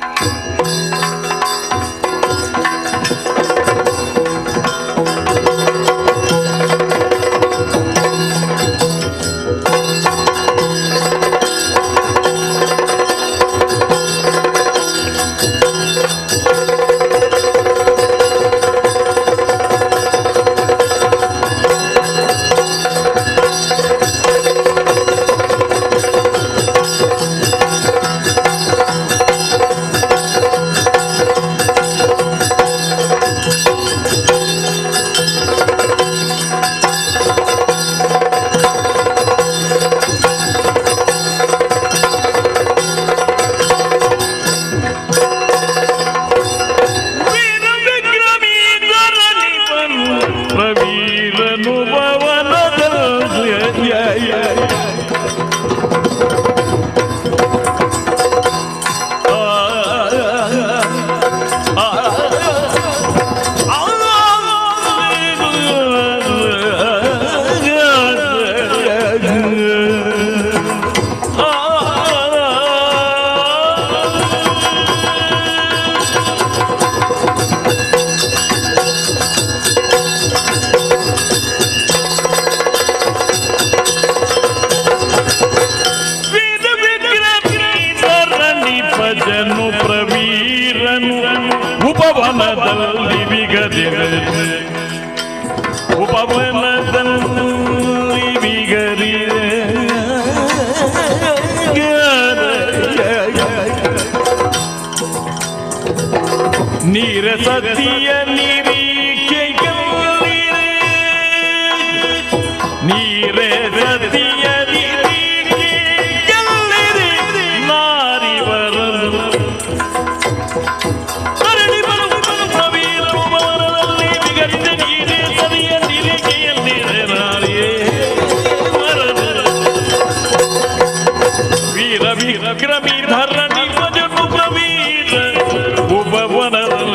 ನೀರ ಸತಿಯ ನಿರೀಕ್ಷೆ ನೀರೇ ಸತಿಯ ನಿರೀಕ್ಷೆ ನಾರಿ ಬರಲು ಅರಳಿ ಬರುವುದು ಮರದಲ್ಲಿ ವಿಗಡಿತ ನೀರೇ ಸತಿಯ ನಿರೀಕ್ಷೆಯಲ್ಲಿ ನಾರಿಯೇ ವೀರ ವೀರ ವಿಕ್ರಮಿ ಧರಣಿ ಭಜನು ಪ್ರವೀರ ಉಪವನ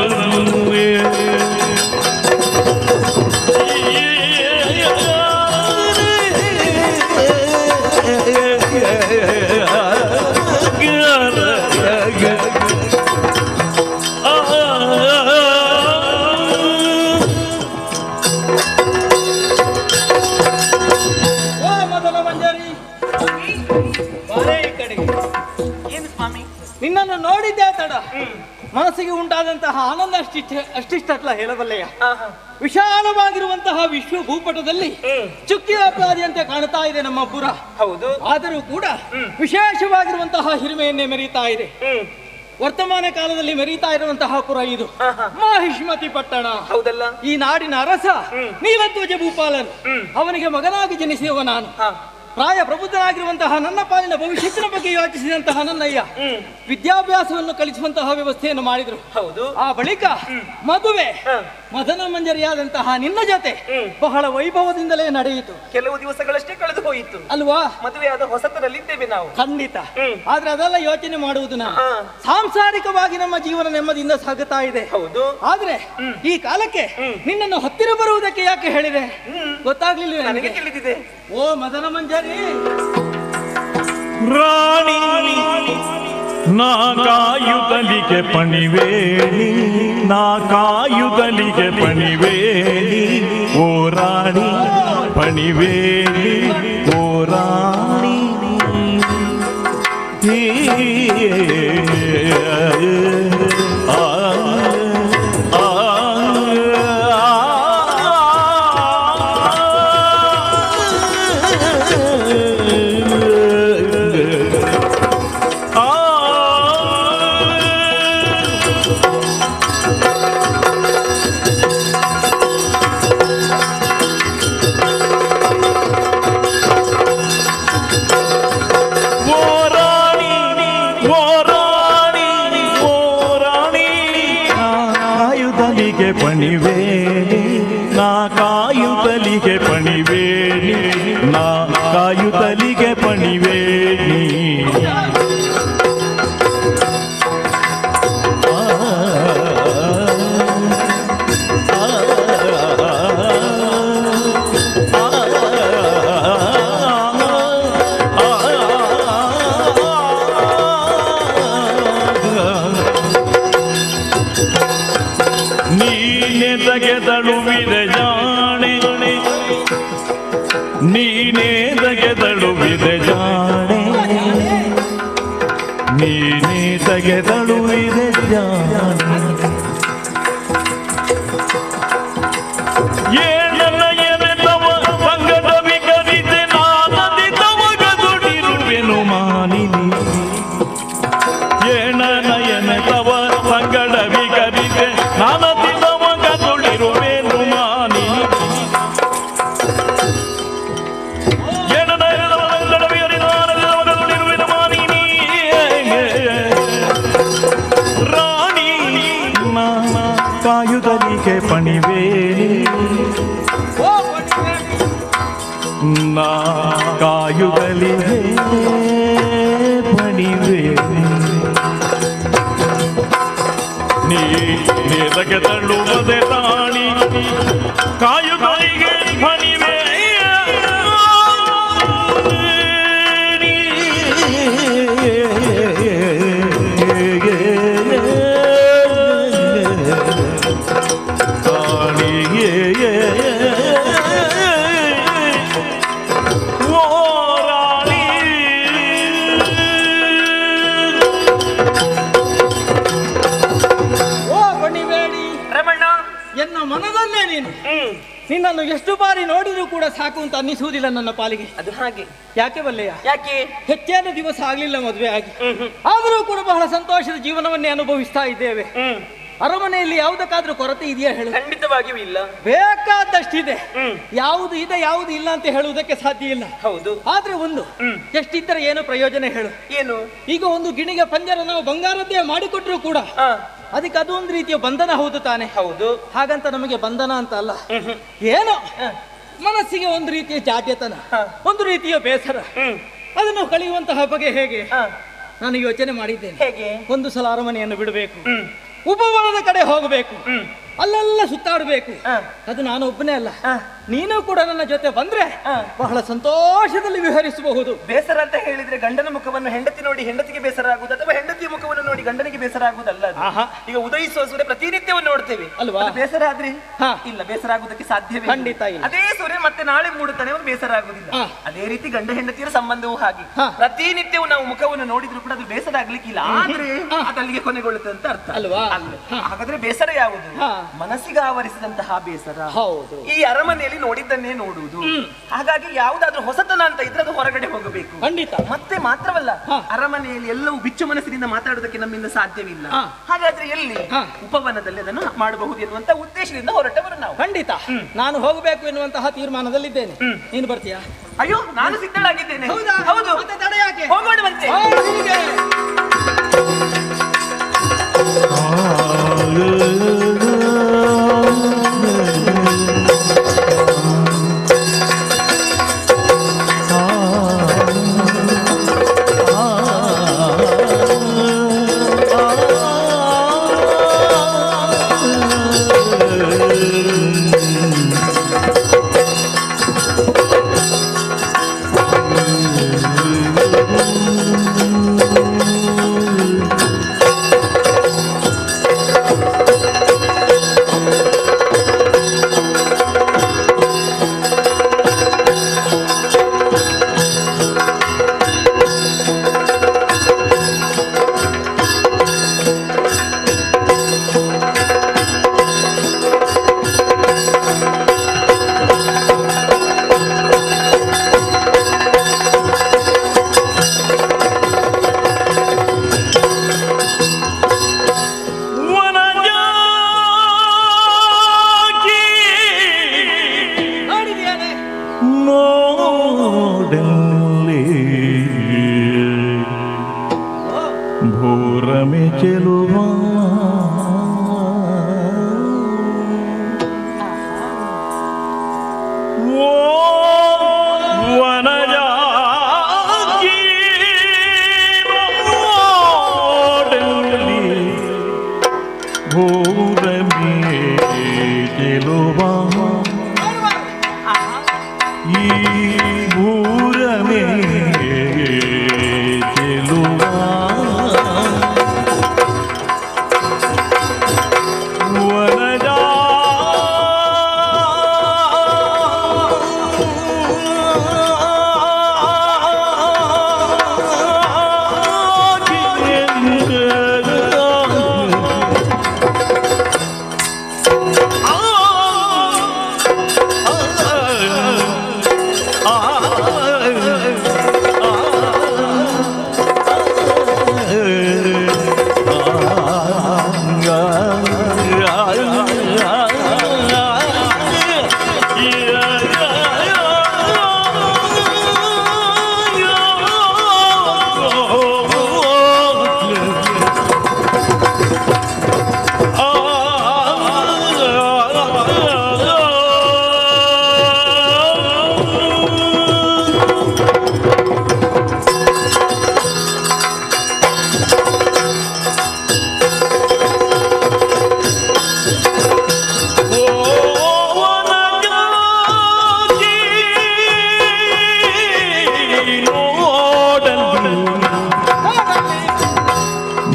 ನಿನ್ನನ್ನು ನೋಡಿದ್ದೆ ತಡ ಮನಸ್ಸಿಗೆ ಉಂಟಾದಂತಹ ಆನಂದ ಅಷ್ಟಿಷ್ಟ ಅಷ್ಟಿಷ್ಟಲ್ಲ ಹೇಳಬಲ್ಲೆಯ. ವಿಶಾಲವಾಗಿರುವಂತಹ ವಿಶ್ವ ಭೂಪಟದಲ್ಲಿ ಚುಕ್ಕಿಯಾಪ್ಲಾದಿಯಂತೆ ಕಾಣ್ತಾ ಇದೆ ನಮ್ಮ ಪುರ. ಹೌದು, ಆದರೂ ಕೂಡ ವಿಶೇಷವಾಗಿರುವಂತಹ ಹಿರಿಮೆಯನ್ನೇ ಮೆರೀತಾ ಇದೆ. ವರ್ತಮಾನ ಕಾಲದಲ್ಲಿ ಮೆರೀತಾ ಇರುವಂತಹ ಪುರ ಇದು ಮಾಹಿಷ್ಮತಿ ಪಟ್ಟಣ. ಹೌದಲ್ಲ, ಈ ನಾಡಿನ ಅರಸ ನೀಲಧ್ವಜ ಭೂಪಾಲನ್, ಅವನಿಗೆ ಮಗನಾಗಿ ಜನಿಸಿದವ ನಾನು. ಪ್ರಾಯ ಪ್ರಬುದ್ಧನಾಗಿರುವಂತಹ ನನ್ನ ಪಾಲಿನ ಭವಿಷ್ಯತ್ತಿನ ಬಗ್ಗೆ ಯೋಚಿಸಿದಂತಹ ನನ್ನಯ್ಯ ವಿದ್ಯಾಭ್ಯಾಸವನ್ನು ಕಲಿಸುವಂತಹ ವ್ಯವಸ್ಥೆಯನ್ನು ಮಾಡಿದ್ರು. ಹೌದು, ಆ ಬಳಿಕ ಮದುವೆ ಮದನ ಮಂಜರಿಯಾದಂತಹ ನಿನ್ನ ಜೊತೆ ಬಹಳ ವೈಭವದಿಂದಲೇ ನಡೆಯಿತು. ಕೆಲವು ದಿವಸಗಳಷ್ಟೇ ಕಳೆದು ಹೋಯಿತು ಅಲ್ವಾ? ಮದುವೆಯಾದ ಹೊಸತರಲ್ಲಿದ್ದೇವೆ ನಾವು. ಖಂಡಿತ. ಆದ್ರೆ ಅದೆಲ್ಲ ಯೋಚನೆ ಮಾಡುವುದು ನಾವು. ಸಾಂಸಾರಿಕವಾಗಿ ನಮ್ಮ ಜೀವನ ನೆಮ್ಮದಿಯಿಂದ ಸಾಗುತ್ತಾ ಇದೆ. ಹೌದು, ಆದ್ರೆ ಈ ಕಾಲಕ್ಕೆ ನಿನ್ನನ್ನು ಹತ್ತಿರ ಬರುವುದಕ್ಕೆ ಯಾಕೆ ಹೇಳಿದೆ ಗೊತ್ತಾಗ್ಲಿಲ್ಲ ನನಗೆ. ತಿಳಿದಿದೆ. ಓ ಮದನ ಮಂಜರಿ ರಾಣಿ ನಾ ಕಾಯುದಲಿಗೆ ಪಣಿವೇಣಿ, ನಾ ಕಾಯುದಲಿಗೆ ಪಣಿವೇಣಿ, ಓ ರಾಣಿ ಪಣಿವೇಣಿ, ಓ ರಾಣಿ. ಆ ಕಾಯುತ್ತಲಿಗೆ ಪಣಿವೇಣಿ ನಾ ಕಾಯುತ್ತಲಿಗೆ ಪಣಿವೇಣಿ ನಾ ಕಾಯುತ್ತಲಿಗೆ ಪಣಿವೇಣಿ ತೆಗೆದಳುವಿದೆ ಜಾಣೆ ನೀನೇ ತೆಗೆದಳುವಿದೆ ಜಾಣೆ ನೀನೇ ತೆಗೆದಳುವಿದೆ ಜಾಣೆ ಏಳನ ಎನೆದವ ಸಂಗಡ ವಿಕರಿತೆ ನಾನದಿ ತವಗದುಡಿರುವೆನು ಮಾನಿನಿ ಏಳನ ಎನೆದವ ಸಂಗಡ ವಿಕರಿತೆ ನಾನದಿ ಕಾಯುತ್ತಲಿಗೆ ಪಣಿವೇಣಿ ನಾ ಕಾಯುತ್ತಲಿಗೆ ಪಣಿವೇಣಿ ನೀ ನೇದಕ್ಕೆ ತಳ್ಳುವುದೇ ರಾಣಿ ಕಾಯುತ್ತಲಿಗೆ ಪಣಿವೇ ಮನದಲ್ಲೇ ನೀನು ನಿನ್ನನ್ನು ಎಷ್ಟು ಬಾರಿ ನೋಡಿದ್ರು ಕೂಡ ಸಾಕು ಅಂತ ಅನ್ನಿಸುವುದಿಲ್ಲ ನನ್ನ ಪಾಲಿಗೆ. ಅದು ಹಾಗೆ. ಯಾಕೆ ಬಲ್ಲೆಯ? ಯಾಕೆ? ಹೆಚ್ಚೇನು ದಿವಸ ಆಗ್ಲಿಲ್ಲ ಮದುವೆ ಆಗಿ, ಆದರೂ ಕೂಡ ಬಹಳ ಸಂತೋಷದ ಜೀವನವನ್ನೇ ಅನುಭವಿಸ್ತಾ ಇದ್ದೇವೆ. ಅರಮನೆಯಲ್ಲಿ ಯಾವುದಕ್ಕಾದ್ರೂ ಕೊರತೆ ಇದೆಯಾ ಹೇಳು? ಖಂಡಿತವಾಗಿಯೂ ಇಲ್ಲ. ಬೇಕಾದಷ್ಟಿದೆ. ಯಾವುದು ಇದೆ ಯಾವುದು ಇಲ್ಲ ಅಂತ ಹೇಳುವುದಕ್ಕೆ ಸಾಧ್ಯ ಇಲ್ಲ. ಹೌದು. ಆದ್ರೆ ಒಂದು ಎಷ್ಟಿದ್ದರೆ ಏನು ಪ್ರಯೋಜನ ಹೇಳು? ಏನು? ಈಗ ಒಂದು ಗಿಣಿಗೆ ಪಂಜರ ನಾವು ಬಂಗಾರದ್ದೇ ಮಾಡಿಕೊಟ್ರು ಕೂಡ ಅದಕ್ಕೆ ಅದು ಒಂದು ರೀತಿಯ ಬಂಧನ. ಹೌದು ತಾನೆ? ಹೌದು. ಹಾಗಂತ ನಮಗೆ ಬಂಧನ ಅಂತ ಅಲ್ಲ, ಏನೋ ಮನಸ್ಸಿಗೆ ಒಂದು ರೀತಿಯ ಜಾಡ್ಯತನ, ಒಂದು ರೀತಿಯ ಬೇಸರ, ಅದನ್ನು ಕಳೆಯುವಂತಹ ಬಗೆ ಹೇಗೆ ನಾನು ಯೋಚನೆ ಮಾಡಿದ್ದೇನೆ. ಹೇಗೆ? ಒಂದು ಸಲ ಅರಮನೆಯನ್ನು ಬಿಡಬೇಕು, ಉಪವನದ ಕಡೆ ಹೋಗಬೇಕು, ಅಲ್ಲೆಲ್ಲ ಸುತ್ತಾಡಬೇಕು. ಅದು ನಾನು ಒಬ್ಬನೇ ಅಲ್ಲ, ನೀನು ಕೂಡ ನನ್ನ ಜೊತೆ ಬಂದ್ರೆ ಬಹಳ ಸಂತೋಷದಲ್ಲಿ ವಿಹರಿಸಬಹುದು. ಬೇಸರ ಅಂತ ಹೇಳಿದ್ರೆ ಗಂಡನ ಮುಖವನ್ನು ಹೆಂಡತಿ ನೋಡಿ ಹೆಂಡತಿಗೆ ಬೇಸರ ಆಗುವುದು, ಅಥವಾ ಹೆಂಡತಿಯ ಮುಖವನ್ನು ನೋಡಿ ಗಂಡನಿಗೆ ಬೇಸರ ಆಗುವುದಲ್ಲ. ಈಗ ಉದಯಿಸುವ ಸೂರ್ಯ ಪ್ರತಿನಿತ್ಯವನ್ನು ನೋಡ್ತೇವೆ ಅಲ್ವಾ? ಬೇಸರ ಆದ್ರೆ ಇಲ್ಲ, ಬೇಸರ ಆಗುವುದಕ್ಕೆ ಸಾಧ್ಯವೇ ಖಂಡಿತ ಇಲ್ಲ. ಅದೇ ಸೂರ್ಯ ಮತ್ತೆ ನಾಳೆ ಮೂಡುತ್ತಾನೆ, ಅವನು ಬೇಸರ ಆಗುವುದಿಲ್ಲ. ಅದೇ ರೀತಿ ಗಂಡ ಹೆಂಡತಿಯರ ಸಂಬಂಧವೂ ಹಾಗೆ. ಪ್ರತಿನಿತ್ಯವೂ ನಾವು ಮುಖವನ್ನು ನೋಡಿದ್ರು ಕೂಡ ಅದು ಬೇಸರ ಆಗ್ಲಿಕ್ಕಿಲ್ಲ, ಆದ್ರೆ ಅದು ಅಲ್ಲಿಗೆ ಕೊನೆಗೊಳ್ಳುತ್ತೆ ಅಂತ ಅರ್ಥ ಅಲ್ವಾ? ಹಾಗಾದ್ರೆ ಬೇಸರ ಯಾವುದು? ಮನಸ್ಸಿಗೆ ಆವರಿಸಿದಂತಹ ಬೇಸರ. ಹೌದು. ಈ ಅರಮನೆಯಲ್ಲಿ ನೋಡಿದ್ದನ್ನೇ ನೋಡುವುದು. ಹಾಗಾಗಿ ಯಾವುದಾದ್ರೂ ಹೊಸತನ ಅಂತ ಇದ್ರೆ ಅದು ಹೊರಗಡೆ ಹೋಗಬೇಕು. ಖಂಡಿತ. ಮತ್ತೆ ಮಾತ್ರವಲ್ಲ, ಅರಮನೆಯಲ್ಲಿ ಎಲ್ಲವೂ ಬಿಚ್ಚು ಮನಸ್ಸಿನಿಂದ ಮಾತಾಡುವುದಕ್ಕೆ ನಮ್ಮಿಂದ ಸಾಧ್ಯವಿಲ್ಲ. ಹಾಗಾದ್ರೆ ಎಲ್ಲಿ? ಉಪವನದಲ್ಲಿ ಅದನ್ನು ಮಾಡಬಹುದು ಎನ್ನುವಂತ ಉದ್ದೇಶದಿಂದ ಹೊರಟವರು ನಾವು. ಖಂಡಿತ ನಾನು ಹೋಗಬೇಕು ಎನ್ನುವಂತಹ ತೀರ್ಮಾನದಲ್ಲಿದ್ದೇನೆ. ನೀನು ಬರ್ತೀಯಾ? ಅಯ್ಯೋ, ನಾನು ಸಿದ್ಧಳಾಗಿದ್ದೇನೆ. ಹೌದು. ಮತ್ತೆ ತಡ ಯಾಕೆ? ಹೋಗೋಣವಂತೆ.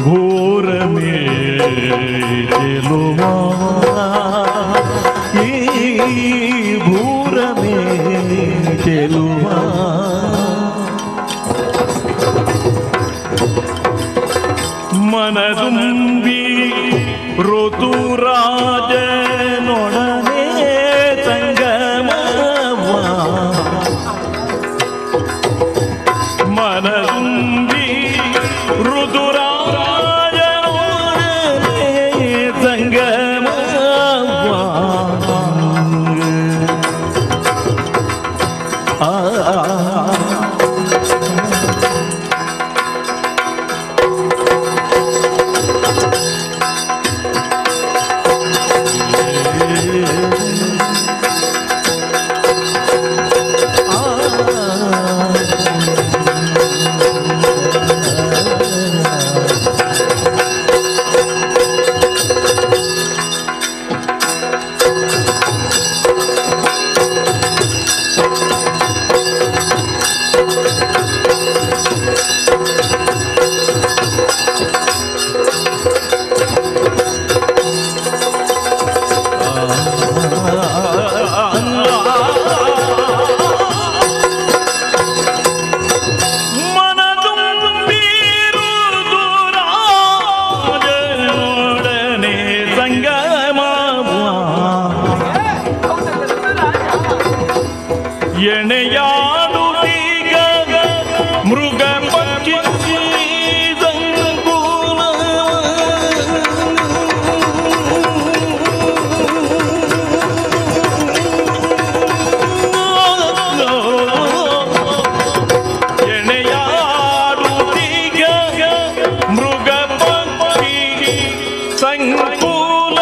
घोर में ಚೆಲುವಾ ಈ ಭೂರ में ಚೆಲುವಾ ಮನದುಂಬಿ ಋತುರಾಜನೊಡನೆ ಸಂಗಮವ ಮನದುಂಬಿ ಋತುರಾಜನೊಡನೆ ಸಂಗಮವ ಆ ಎಣೆಯಾಡುತ್ತೀಗ ಮೃಗ ಪಕ್ಷಿ ಸಂಕುಲ ಎಣೆಯಾಡುತ್ತೀಗ ಮೃಗ ಪಕ್ಷಿ ಸಂಕುಲ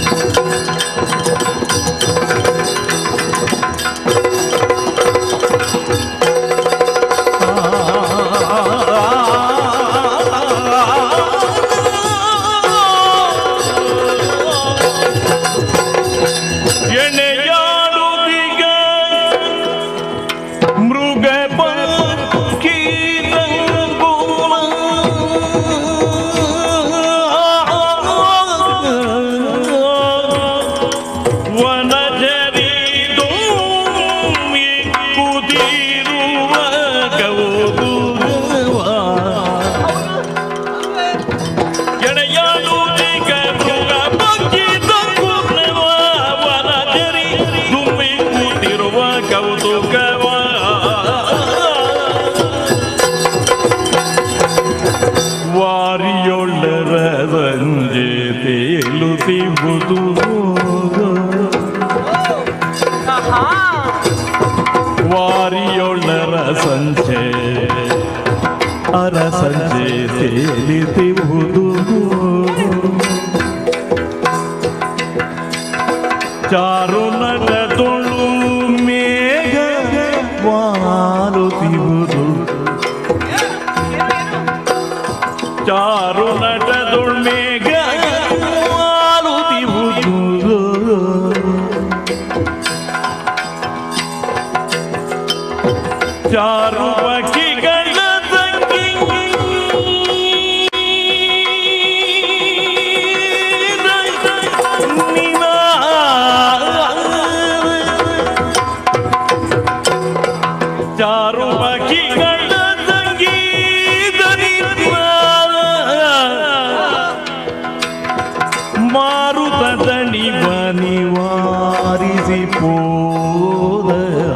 ವಾರಿಯೊಳ್ಳರ ಸಂಚೆ ಅರ ಸಂಚೆ ತೇಲಿತಿಹುದು ಚಾರು ನಟದೊಳು ಮೇಘ ವಾರುತಿಹುದು ಚಾರು ನಟದೊಳು ಮೇಘ ವಾರುತಿಹುದು ಚಾರು ಪಕ್ಷಿಗಳ ತಂಗಿ ಚಾರು ಪಕ್ಷಿಗಳ ಸಂಗೀತ ಮಾರುತ ದಣಿವ ನಿವಾರಿಸಿ ಪೋದ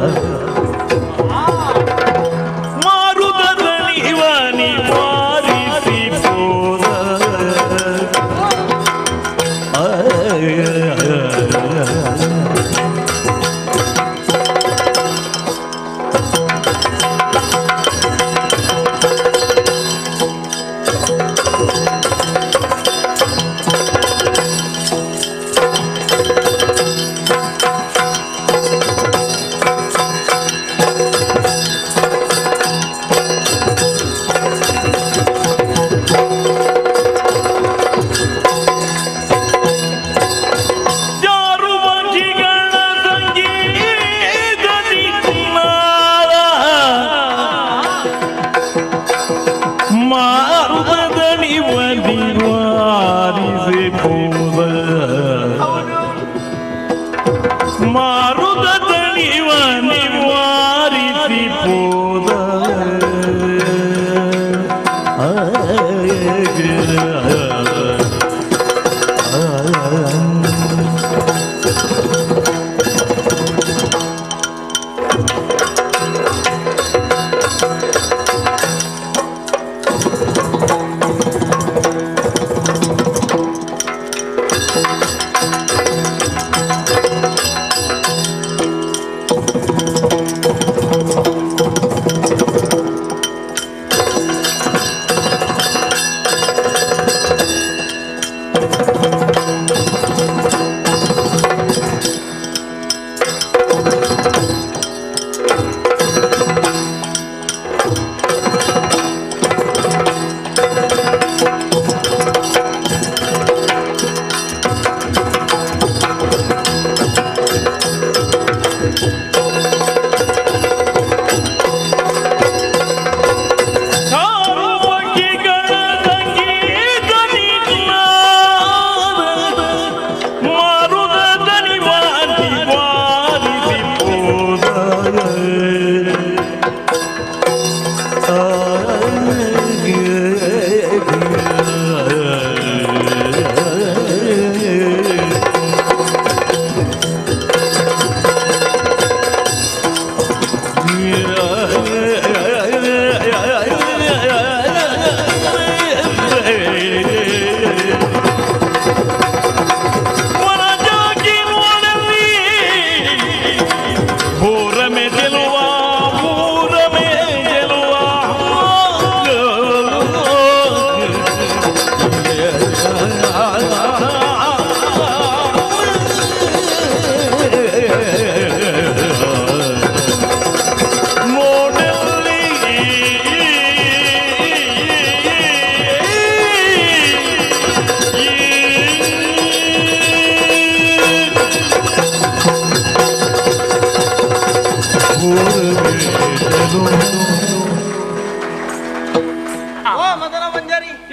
ಮಾರುತ ದಣಿವ ನಿವಾರಿಸಿ ಪೋದ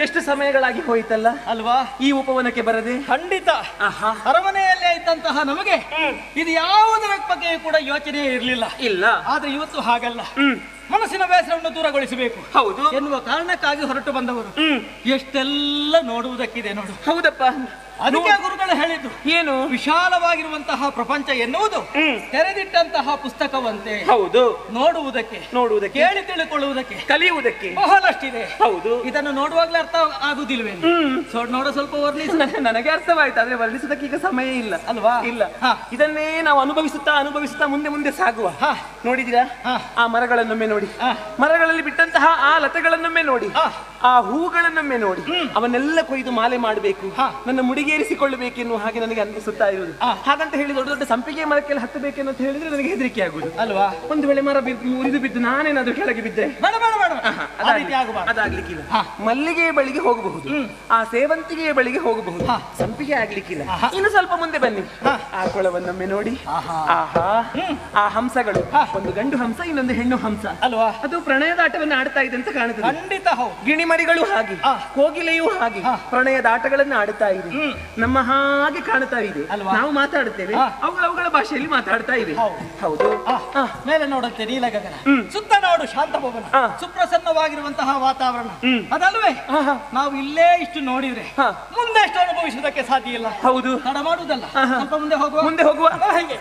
ಎಷ್ಟು ಸಮಯಗಳಾಗಿ ಹೋಯಿತಲ್ಲ ಅಲ್ವಾ? ಈ ಉಪವನಕ್ಕೆ ಬರದೆ. ಖಂಡಿತ. ಆಹಾ. ಅರಮನೆಯಲ್ಲೇ ಇದ್ದಂತಹ ನಮಗೆ ಇದು ಯಾವುದರ ಬಗ್ಗೆ ಕೂಡ ಯೋಚನೆ ಇರಲಿಲ್ಲ. ಇಲ್ಲ. ಆದ್ರೆ ಇವತ್ತು ಹಾಗಲ್ಲ. ಹ್ಮ್ ಮನಸ್ಸಿನ ಬೇಸರವನ್ನು ದೂರಗೊಳಿಸಬೇಕು ಹೌದು ಎನ್ನುವ ಕಾರಣಕ್ಕಾಗಿ ಹೊರಟು ಬಂದವರು. ಹ್ಮ್ ಎಷ್ಟೆಲ್ಲ ನೋಡುವುದಕ್ಕಿದೆ ನೋಡು. ಹೌದಪ್ಪ. ಅದಕ್ಕೆ ಗುರುಗಳು ಹೇಳಿದ್ದು ಏನು? ವಿಶಾಲವಾಗಿರುವಂತಹ ಪ್ರಪಂಚ ಎನ್ನುವುದು ತೆರೆದಿಟ್ಟಂತಹ ಪುಸ್ತಕವಂತೆ. ಹೌದು. ನೋಡುವುದಕ್ಕೆ, ನೋಡುವುದಕ್ಕೆ, ಕೇಳಿ ತಿಳಿದುಕೊಳ್ಳುವುದಕ್ಕೆ, ಕಲಿಯುವುದಕ್ಕೆ ಬಹಳಷ್ಟಿದೆ. ಹೌದು. ಇದನ್ನು ನೋಡುವಾಗ್ಲೇ ಅರ್ಥ ಆಗುದಿಲ್ವೇ? ನೋಡ ಸ್ವಲ್ಪ ವರ್ಣಿಸ. ನನಗೆ ಅರ್ಥವಾಯ್ತು, ಆದ್ರೆ ವರ್ಣಿಸೋದಕ್ಕೆ ಈಗ ಸಮಯ ಇಲ್ಲ ಅಲ್ವಾ? ಇಲ್ಲ. ಇದನ್ನೇ ನಾವು ಅನುಭವಿಸುತ್ತಾ ಅನುಭವಿಸುತ್ತಾ ಮುಂದೆ ಮುಂದೆ ಸಾಗುವ. ನೋಡಿದಿರಾ ಆ ಮರಗಳನ್ನೊಮ್ಮೆ ನೋಡಿ, ಮರಗಳಲ್ಲಿ ಬಿಟ್ಟಂತಹ ಆ ಲತೆಗಳನ್ನೊಮ್ಮೆ ನೋಡಿ, ಆ ಹೂಗಳನ್ನೊಮ್ಮೆ ನೋಡಿ, ಅವನ್ನೆಲ್ಲ ಕೊಯ್ದು ಮಾಲೆ ಮಾಡಬೇಕು, ನನ್ನ ಮುಡಿಗೇರಿಸಿಕೊಳ್ಳಬೇಕೆನ್ನುವ ಹಾಗೆ ನನಗೆ ಅನಿಸುತ್ತಾ ಇರುವುದು. ಹಾಗಂತ ಹೇಳಿ ದೊಡ್ಡ ದೊಡ್ಡ ಸಂಪಿಗೆ ಮರಕ್ಕೆಲ್ಲ ಹತ್ತಬೇಕೆಂತ ಹೇಳಿದ್ರೆ ನನಗೆ ಹೆದರಿಕೆ ಆಗುದು ಅಲ್ವಾ? ಒಂದು ವೇಳೆ ಮರ ಉರಿದು ಬಿದ್ದು ನಾನೇನಾದ್ರೂ ಕೆಳಗೆ ಬಿದ್ದೆ ಅದಾಗ್ಲಿಕ್ಕಿಲ್ಲ. ಮಲ್ಲಿಗೆ ಬಳಿಗೆ ಹೋಗಬಹುದು, ಆ ಸೇವಂತಿಗೆಯ ಬಳಿಗೆ ಹೋಗಬಹುದು, ಸಂಪಿಗೆ ಆಗ್ಲಿಕ್ಕಿಲ್ಲ. ಇನ್ನು ಸ್ವಲ್ಪ ಮುಂದೆ ಬನ್ನಿ, ಆ ಕೊಳವನ್ನೊಮ್ಮೆ ನೋಡಿ. ಆಹಾ, ಆ ಹಂಸಗಳು, ಒಂದು ಗಂಡು ಹಂಸ ಇನ್ನೊಂದು ಹೆಣ್ಣು ಹಂಸ ಅಲ್ವಾ? ಅದು ಪ್ರಣಯದಾಟವನ್ನು ಆಡ್ತಾ ಇದೆ ಅಂತ ಕಾಣುತ್ತದೆ. ಖಂಡಿತ ಹೌದು. ಗಿಣಿಮರಿಗಳು ಹಾಗೆ, ಕೋಗಿಲೆಯೂ ಹಾಗೆ ಪ್ರಣಯದ ಆಟಗಳನ್ನು ಆಡುತ್ತಾ ಇದೆ. ನಮ್ಮ ಹಾಗೆ ಕಾಣುತ್ತಾ ಇದೆ. ನಾವು ಮಾತಾಡುತ್ತೇವೆ, ಅವುಗಳ ಅವುಗಳ ಭಾಷೆಯಲ್ಲಿ ಮಾತಾಡ್ತಾ ಇವೆ. ಹೌದು. ಮೇಲೆ ನೋಡುತ್ತೆ ನೀಲ ಗಗನ, ಸುತ್ತ ನೋಡು ಶಾಂತ ಭವನ, ಸುಪ್ರಸನ್ನವಾಗಿರುವಂತಹ ವಾತಾವರಣ. ಅದಲ್ವೇ ನಾವು ಇಲ್ಲೇ ಇಷ್ಟು ನೋಡಿದ್ರೆ ಮುಂದೆ ಎಷ್ಟು ಅನುಭವಿಸುವುದಕ್ಕೆ ಸಾಧ್ಯ ಇಲ್ಲ. ಹೌದು. ತಡ ಮಾಡುವುದಲ್ಲ, ಸ್ವಲ್ಪ ಮುಂದೆ ಹೋಗುವ. ಮುಂದೆ ಹೋಗುವ. ಹೇಗೆ?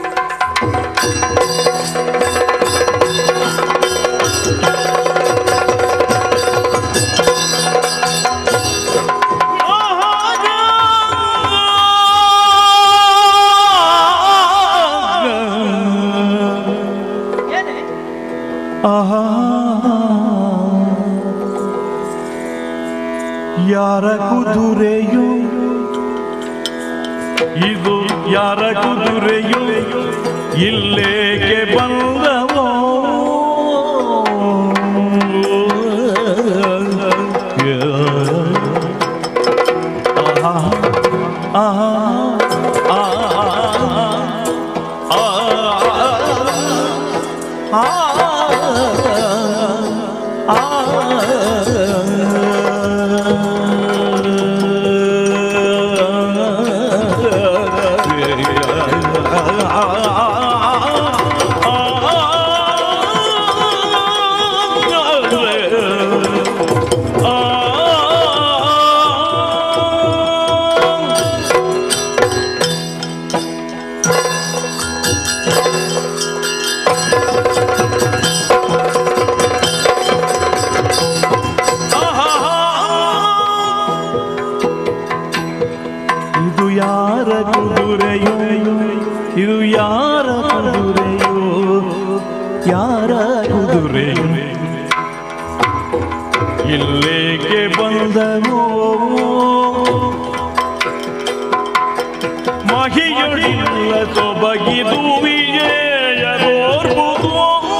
ಯಾರ ಕುದುರೆಯೋ ಇದು, ಯಾರ ಕುದುರೆಯೋ ಇಲ್ಲೇಕೆ ಬಂದವೋ, ಆಹಾ ಆಹಾ ಇಲ್ಲೇಕೆ ಬಂದವೋ, ಮಹಿಯೊಳಿಲ್ಲ ಸೊಬಗಿದು ವಿಜಯದೋರ್ಬುದು,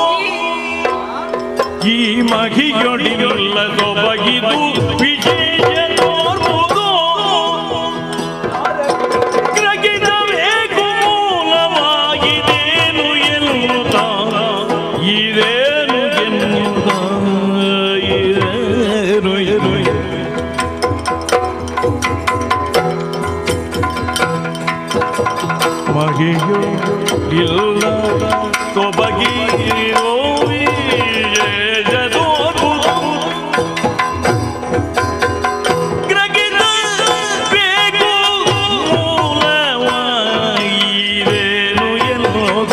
ಈ ಮಹಿಯೊಳಿಲ್ಲ ಸೊಬಗಿದು ವಿಜಯದೋರ್ಬುದು, ಗ್ರಹಿಸಬೇಕು ಮೂಲವಾಗಿದೇನು ಎನ್ನುತ್ತ ಇದೇನು ಎನ್ನುತ್ತ ಮಹಿಯೋ ಇಲ್ಲ ಸೊಬಗಿರೋ ವಿಜಯದೋರ್ಬುದು, ಗ್ರಹಿಸಬೇಕು ಮೂಲವಾಗಿದೇನು ಎನ್ನುವುದ,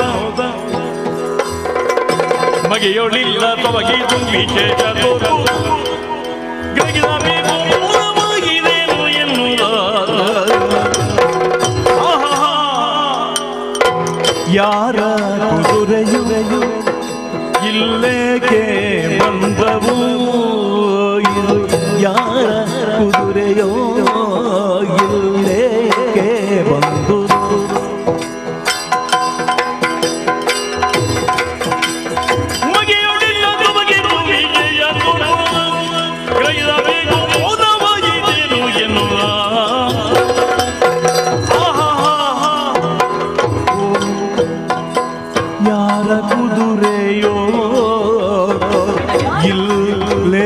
ಮಗೆಯೊಳಿಲ್ಲ ಸೊಬಗಿದು ವಿಜಯದೋರ್ಬುದು, ಗ್ರಹಿಸಬೇಕು ಮೂಲವಾಗಿದೇನು ಎನ್ನುವುದ. ಯಾರ ಕುದುರೆಯು ಇಲ್ಲೇಕೆ ಬಂದವು, ಯಾರ ಕುದುರೆಯೋ ಇಲ್ಲೇಕೆ ಬಂದು, ಮಗೆಯೊಳಿಲ್ಲ ಸೊಬಗಿದು ವಿಜಯದೋರ್ಬುದು, ಗ್ರಹಿಸಬೇಕು ಮೂಲವಾಗಿದೇನು ಎನ್ನುವ. ಯಾರ ಕುದುರೆಯೋ ಇಲ್ಲೇ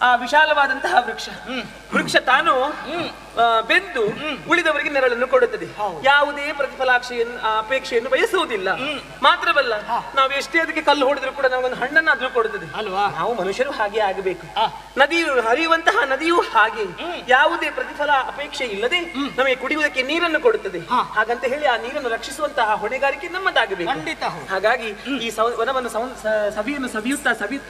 ಆ ವಿಶಾಲವಾದಂತಹ ವೃಕ್ಷ ವೃಕ್ಷ ತಾನು ಆ, ಬೆಂದು ಉಳಿದವರಿಗೆ ನೆರಳನ್ನು ಕೊಡುತ್ತದೆ. ಯಾವುದೇ ಪ್ರತಿಫಲಾಕ್ಷೆಯನ್ನು ಅಪೇಕ್ಷೆಯನ್ನು ಬಯಸುವುದಿಲ್ಲ. ಮಾತ್ರವಲ್ಲ, ನಾವು ಎಷ್ಟೇ ಅದಕ್ಕೆ ಕಲ್ಲು ಹೊಡೆದ್ರು ಕೂಡ ನಮಗೊಂದು ಹಣ್ಣನ್ನು ಅದ್ರೂ ಕೊಡುತ್ತದೆ ಅಲ್ವಾ. ನಾವು ಮನುಷ್ಯರು ಹಾಗೆ ಆಗಬೇಕು. ನದಿಯು ಹರಿಯುವಂತಹ ನದಿಯು ಹಾಗೆ ಯಾವುದೇ ಪ್ರತಿಫಲ ಅಪೇಕ್ಷೆ ಇಲ್ಲದೆ ನಮಗೆ ಕುಡಿಯುವುದಕ್ಕೆ ನೀರನ್ನು ಕೊಡುತ್ತದೆ. ಹಾಗಂತ ಹೇಳಿ ಆ ನೀರನ್ನು ರಕ್ಷಿಸುವಂತಹ ಹೊಣೆಗಾರಿಕೆ ನಮ್ಮದಾಗಬೇಕು. ಖಂಡಿತ. ಹಾಗಾಗಿ ಈ ಸವ- ವನವನ್ನು ಸವ- ಸ- ಸವಿಯನ್ನು ಸವಿಯುತ್ತಾ ಸವಿ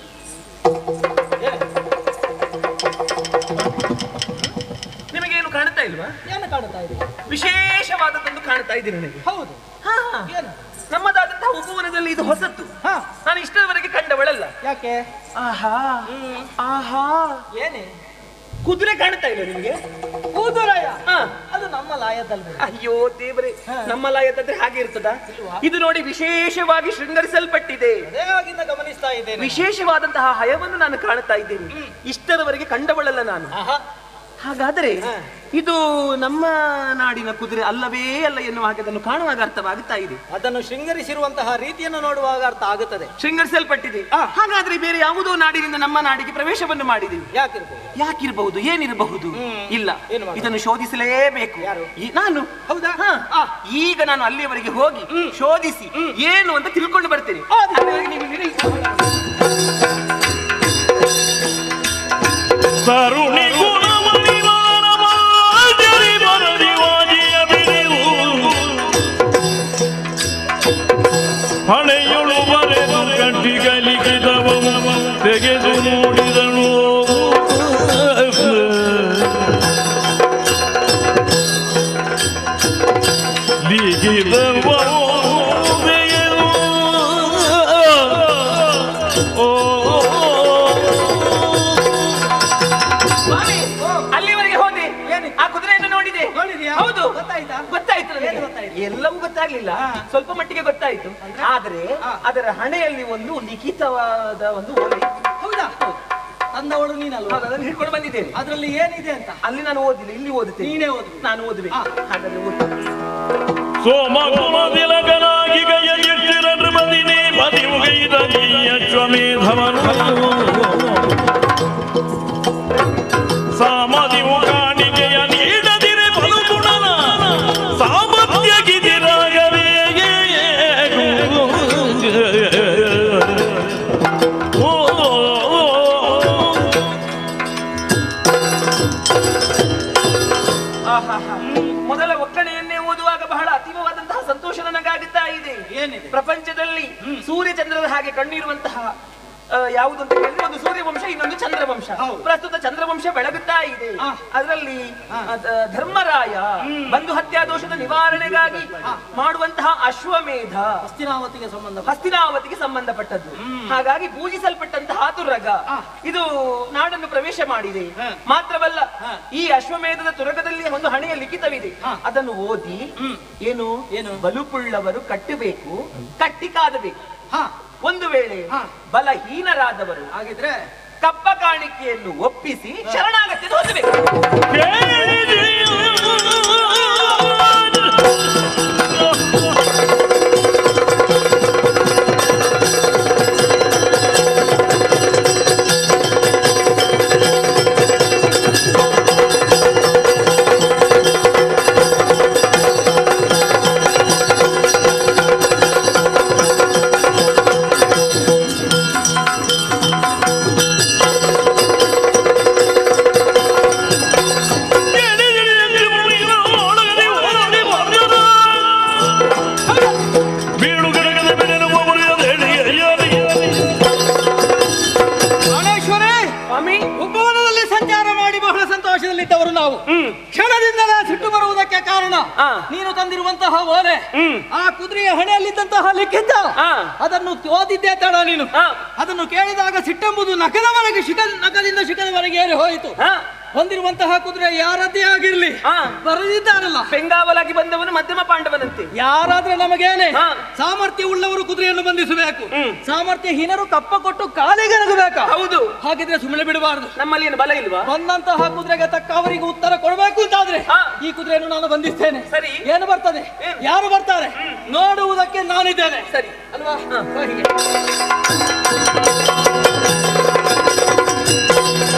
ನಿಮಗೇನು ಕಾಣ್ತಾ ಇಲ್ವಾ? ಏನು ಕಾಣ್ತಾ ಇದೆ? ವಿಶೇಷವಾದದ್ದೊಂದು ಕಾಣ್ತಾ ಇದೆ ನನಗೆ. ಹೌದು. ಹಾ, ಏನು? ನಮ್ಮದಾದಂತಹ ಉಪವನದಲ್ಲಿ ಇದು ಹೊಸತ್ತು. ಹಾ. ನಾನು ಇಷ್ಟರವರೆಗೆ ಕಂಡವಳಲ್ಲ. ಯಾಕೆ? ಆಹಾ ಆಹಾ ಏನೇ? ಕುದುರೆ ಕಾಣ್ತಾ ಇಲ್ಲ ನಿಮಗೆ? ಕೂದಲಯ್ಯ. ಹಾ. ಅದು ನಮ್ಮ ಲಾಯದಲ್ವೇ? ಅಯ್ಯೋ ದೇವರೇ, ನಮ್ಮ ಲಾಯದಾದ್ರೆ ಹಾಗೆ ಇರ್ತದ? ಇದು ನೋಡಿ ವಿಶೇಷವಾಗಿ ಶೃಂಗರಿಸಲ್ಪಟ್ಟಿದೆ. ಅದೇ ಆಗಿಂದ ಗಮನಿಸ್ತಾ ಇದ್ದೇನೆ. ವಿಶೇಷವಾದಂತಹ ಹಯವನ್ನು ನಾನು ಕಾಣ್ತಾ ಇದ್ದೇನೆ. ಇಷ್ಟರವರೆಗೆ ಕಂಡವಳಲ್ಲ ನಾನು. ಆಹಾ. ಹಾಗಾದರೆ ಇದು ನಮ್ಮ ನಾಡಿನ ಕುದುರೆ ಅಲ್ಲವೇ ಅಲ್ಲ ಎನ್ನುವ ಹಾಗೆ ಅದನ್ನು ಕಾಣುವಾಗ ಅರ್ಥವಾಗುತ್ತಾ ಇದೆ. ಅದನ್ನು ಶೃಂಗರಿಸಿರುವಂತಹ ರೀತಿಯನ್ನು ನೋಡುವಾಗ ಅರ್ಥ ಆಗುತ್ತದೆ. ಶೃಂಗರಿಸಲ್ಪಟ್ಟಿದೆ. ಹಾಗಾದ್ರೆ ಬೇರೆ ಯಾವುದೋ ನಾಡಿನಿಂದ ನಮ್ಮ ನಾಡಿಗೆ ಪ್ರವೇಶವನ್ನು ಮಾಡಿದೆ. ಯಾಕಿರ್ಬೋದು? ಯಾಕಿರಬಹುದು? ಏನಿರಬಹುದು? ಇಲ್ಲ, ಏನು ಮಾಡುದು? ಇದನ್ನು ಶೋಧಿಸಲೇಬೇಕು. ಯಾರು? ಈ- ನಾನು. ಹೌದಾ? ಹಾ. ಈಗ ನಾನು ಅಲ್ಲಿಯವರೆಗೆ ಹೋಗಿ ಶೋಧಿಸಿ ಏನು ಅಂತ ತಿಳ್ಕೊಂಡು ಬರ್ತೇನೆ. ಅಲ್ಲಿವರೆಗೆ ನೀವು ಇರಿ. ತರುಣಿ ಗುಣಮಣಿವಾನಮಾಜರಿ ಬರದಿವಾಜಿಯ ಬಿಡಿವು ಹಣೆಯೊಳು ಬರೆದು ಕಟ್ಟಿಗಲಿಗಿದವನು ತೆಗೆದು ನೋಡಿದನು. ಲಿಗಿದವನು ಓ ಅಲ್ಲಿವರೆಗೆ ಹೋದೆ. ಆ ಕುದುರೆಯನ್ನು ನೋಡಿದೆ. ನೋಡಿದ್ಯಾ? ಹೌದು. ಗೊತ್ತಾಯ್ತಾ? ಗೊತ್ತಾಯ್ತು ನನಗೆ. ಏನು ಗೊತ್ತಾಯ್ತು? ಎಲ್ಲವೂ ಗೊತ್ತಾಗ್ಲಿಲ್ಲ, ಸ್ವಲ್ಪ ಮಟ್ಟಿಗೆ ಗೊತ್ತಾಯ್ತು. ಆದ್ರೆ ಅದರ ಹಣೆಯಲ್ಲಿ ಒಂದು ಲಿಖಿತವಾದ ಒಂದು ಓಲೆ. ಹೌದಾ? ತಂದವಳು ನೀನಲ್ವಾ? ಹೌದು, ಅದನ್ನು ಹಿಡ್ಕೊಂಡು ಬಂದಿದ್ದೇನೆ. ಅದ್ರಲ್ಲಿ ಏನಿದೆ ಅಂತ ಅಲ್ಲಿ ನಾನು ಓದಿಲ್ಲ, ಇಲ್ಲಿ ಓದುತ್ತೇನೆ. ನೀನೇ ಓದು. ನಾನು ಓದಬೇಕು. ಹಾಗಾದ್ರೆ ಓದು. ಸೋಮಗುಣದಿಲಕನಾಗಿ ಗೈಯಲ್ಲಿಟ್ಟಿರ ನೃಪದಿನೇ ಪದಿವುಗೈದ ಅಶ್ವಮೇಧವನು ಸಾಮದಿವು ಕಾಣಿಕೆಯ ನೀಡದಿರೆ ಫಲಗುಣನ ಸಾಮರ್ಥ್ಯಗಿದಿರಾಗವೇ ಓ ಮೊದಲ ಒಕ್ಕಣೆಯನ್ನೇ ಓದುವಾಗ ಬಹಳ ಅತೀವವಾದಂತಹ ಸಂತೋಷ ನನಗಾಗುತ್ತಾ ಇದೆ. ಏನಿದೆ? ಪ್ರಪಂಚದಲ್ಲಿ ಸೂರ್ಯ ಚಂದ್ರರ ಹಾಗೆ ಕಣ್ಣಿರುವಂತಹ ಆ, ಯಾವುದು ಅಂತ ಹೇಳಿದ್ರೆ ಒಂದು ಸೂರ್ಯವಂಶ, ಇನ್ನೊಂದು ಚಂದ್ರವಂಶ. ಪ್ರಸ್ತುತ ಚಂದ್ರವಂಶ ಬೆಳಗುತ್ತಾ ಇದೆ. ಅದರಲ್ಲಿ ಅದ- ಧರ್ಮರಾಯ ಬಂಧು ಹತ್ಯಾ ದೋಷದ ನಿವಾರಣೆಗಾಗಿ ಮಾಡುವಂತಹ ಅಶ್ವಮೇಧ ಹಸ್ತಿನಾವತಿಗೆ ಸಂಬಂಧ ಹಸ್ತಿನಾವತಿಗೆ ಸಂಬಂಧಪಟ್ಟದ್ದು. ಹಾಗಾಗಿ ಪೂಜಿಸಲ್ಪಟ್ಟಂತಹ ತುರಗ ಇದು ನಾಡನ್ನು ಪ್ರವೇಶ ಮಾಡಿದೆ. ಮಾತ್ರವಲ್ಲ, ಈ ಅಶ್ವಮೇಧದ ತುರಗದಲ್ಲಿ ಒಂದು ಹಣೆಯ ಲಿಖಿತವಿದೆ. ಅದನ್ನು ಓದಿ ಏನು ಏನು ಬಲುಪುಳ್ಳವರು ಕಟ್ಟಬೇಕು, ಕಟ್ಟಿ ಕಾದಬೇಕು. ಒಂದು ವೇಳೆ ಬಲಹೀನರಾದವರು ಹಾಗಿದ್ರೆ ಕಪ್ಪ ಕಾಣಿಕೆಯನ್ನು ಒಪ್ಪಿಸಿ ಶರಣಾಗತ್ಯ ಹೊಂದಬೇಕು. ಉಪವನದಲ್ಲಿ ಸಂಚಾರ ಮಾಡಿ ಬಹಳ ಸಂತೋಷದಲ್ಲಿದ್ದವರು ನಾವು. ಕ್ಷಣದಿಂದಲೇ ಸಿಟ್ಟು ಬರುವುದಕ್ಕೆ ಕಾರಣ ನೀನು ತಂದಿರುವಂತಹ ಓಲೆ, ಆ ಕುದುರೆಯ ಹಣೆಯಲ್ಲಿದ್ದಂತಹ ಲಿಖಿತ, ಅದನ್ನು ಓದಿದ್ದೇ ತಡ ನೀನು. ಅದನ್ನು ಕೇಳಿದಾಗ ಸಿಟ್ಟೆಂಬುದು ನಖದವರೆಗೆ ಶಿಖ ನಖದಿಂದ ಶಿಖದವರೆಗೆ ಏರಿ ಹೋಯಿತು. ಹೊಂದಿರುವಂತಹ ಕುದುರೆ ಯಾರದ್ದೇ ಆಗಿರ್ಲಿ, ಬರೆದಿದ್ದಾರಲ್ಲ ಬೆಂಗಾವಲಾಗಿ ಬಂದವನು ಮಧ್ಯಮ ಪಾಂಡವನಂತೆ. ಯಾರಾದ್ರೆ ನಮಗೇನೆ ಸಾಮರ್ಥ್ಯ ಉಳ್ಳವರು ಕುದುರೆಯನ್ನು ಬಂಧಿಸಬೇಕು, ಸಾಮರ್ಥ್ಯ ಹೀನರು ಕಪ್ಪ ಕೊಟ್ಟು ಕಾಲಿಗೆ ನಗಬೇಕಾ? ಹೌದು. ಹಾಗಿದ್ರೆ ಸುಮ್ಮನೆ ಬಿಡಬಾರದು. ನಮ್ಮಲ್ಲಿ ಏನು ಬಲ ಇಲ್ವಾ? ಬಂದಂತಹ ಕುದುರೆಗೆ ತಕ್ಕ ಅವರಿಗೆ ಉತ್ತರ ಕೊಡಬೇಕು ಅಂತಾದ್ರೆ ಈ ಕುದುರೆಯನ್ನು ನಾನು ಬಂಧಿಸ್ತೇನೆ. ಸರಿ. ಏನು ಬರ್ತದೆ, ಯಾರು ಬರ್ತಾರೆ ನೋಡುವುದಕ್ಕೆ ನಾನಿದ್ದೇನೆ. ಸರಿ ಅಲ್ವಾ? ಹೀಗೆ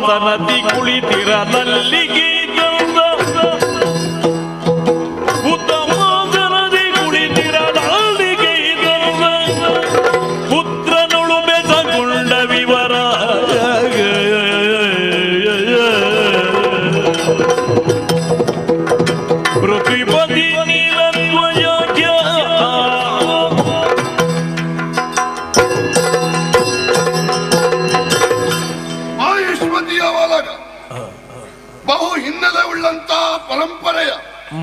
ಆಸನದಿ ಕುಳಿತಿರಲಲ್ಲಿಗೆ ಗಂಧ ಉತ್ತಮಾಸನದಿ ಕುಳಿತಿರಲಲ್ಲಿಗೆ ಗಂಧ ಪುತ್ರನುಳು ಬೆಸಗೊಂಡ ವಿವರ ಪೃಥ್ವಿಪತಿ ನೀಲತ್ವಯಾಖ್ಯ ಮಾಹಿಷ್ಮತಿಯ ಒಳಗ ಬಹು ಹಿನ್ನೆಲೆ ಉಳ್ಳಂತ ಪರಂಪರೆಯ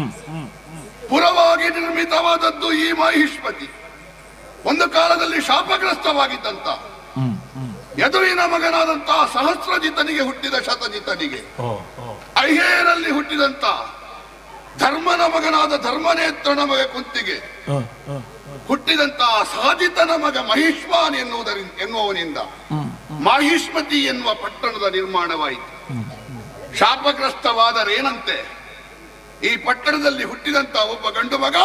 ಪುರವಾಗಿ ನಿರ್ಮಿತವಾದದ್ದು ಈ ಮಾಹಿಷ್ಮತಿ. ಒಂದು ಕಾಲದಲ್ಲಿ ಶಾಪಗ್ರಸ್ತವಾಗಿದ್ದಂತ ಯದುವಿನ ಮಗನಾದಂತ ಸಹಸ್ರಜಿತನಿಗೆ ಹುಟ್ಟಿದ ಶತಜಿತನಿಗೆ, ಐಹೇರಲ್ಲಿ ಹುಟ್ಟಿದಂತ ಧರ್ಮನ ಮಗನಾದ ಧರ್ಮನೇತ್ರನ ಮಗ ಕುಂತಿಗೆ ಹುಟ್ಟಿದಂತ ಸಹಜಿತನ ಮಗ ಮಹಿಷ್ಮಾನ್ ಎನ್ನುವುದರಿಂದ ಎನ್ನುವವನಿಂದ ಮಾಹಿಷ್ಮತಿ ಎನ್ನುವ ಪಟ್ಟಣದ ನಿರ್ಮಾಣವಾಯಿತು. ಶಾಪಗ್ರಸ್ತವಾದರೇನಂತೆ ಈ ಪಟ್ಟಣದಲ್ಲಿ ಹುಟ್ಟಿದಂತ ಒಬ್ಬ ಗಂಡು ಮಗ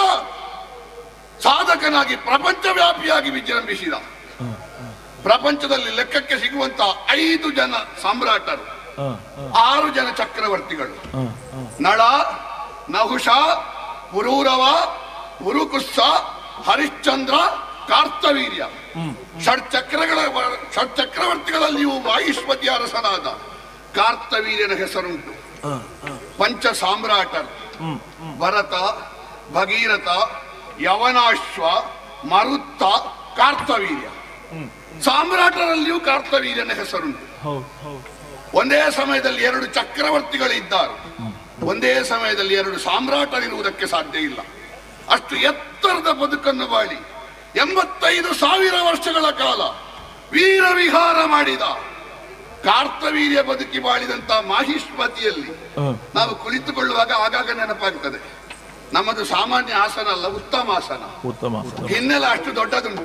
ಸಾಧಕನಾಗಿ ಪ್ರಪಂಚವ್ಯಾಪಿಯಾಗಿ ವಿಜೃಂಭಿಸಿದ. ಪ್ರಪಂಚದಲ್ಲಿ ಲೆಕ್ಕಕ್ಕೆ ಸಿಗುವಂತ ಐದು ಜನ ಸಾಮ್ರಾಟರು, ಆರು ಜನ ಚಕ್ರವರ್ತಿಗಳು, ನಳ, ನಹುಷ, ಪುರೂರವ, ಪುರುಕುತ್ಸ, ಹರಿಶ್ಚಂದ್ರ, ಕಾರ್ತವೀರ್ಯ, ಷಡ್ಚಕ್ರಗಳ ಷಡ್ಚಕ್ರವರ್ತಿಗಳಲ್ಲಿಯೂ ಮಾಹಿಷ್ಮತಿ ಅರಸನಾದ ಕಾರ್ತವೀರ್ಯನ ಹೆಸರುಂಟು. ಪಂಚ ಸಾಮ್ರಾಟರು ಭರತ, ಭಗೀರಥ, ಯವನಾಶ್ವ, ಮರುತ್ತ, ಕಾರ್ತವೀರ್ಯ. ಸಾಮ್ರಾಟರಲ್ಲಿಯೂ ಕಾರ್ತವೀರ್ಯನ ಹೆಸರುಂಟು. ಒಂದೇ ಸಮಯದಲ್ಲಿ ಎರಡು ಚಕ್ರವರ್ತಿಗಳಿದ್ದಾರೆ, ಒಂದೇ ಸಮಯದಲ್ಲಿ ಎರಡು ಸಾಮ್ರಾಟರಿರುವುದಕ್ಕೆ ಸಾಧ್ಯ ಇಲ್ಲ. ಅಷ್ಟು ಎತ್ತರದ ಬದುಕನ್ನು ಬಾಳಿ ಎಂಬತ್ತೈದು ಸಾವಿರ ವರ್ಷಗಳ ಕಾಲ ವೀರ ವಿಹಾರ ಮಾಡಿದ ಕಾರ್ತವೀರ್ಯ ಬದುಕಿ ಬಾಳಿದಂತ ಮಾಹಿಷ್ಮತಿಯಲ್ಲಿ ನಾವು ಕುಳಿತುಕೊಳ್ಳುವಾಗ ಆಗಾಗ ನೆನಪಾಗ್ತದೆ, ನಮ್ಮದು ಸಾಮಾನ್ಯ ಆಸನ ಅಲ್ಲ, ಉತ್ತಮ ಆಸನ. ಉತ್ತಮ ಹಿನ್ನೆಲೆ ಅಷ್ಟು ದೊಡ್ಡದುಂಟು.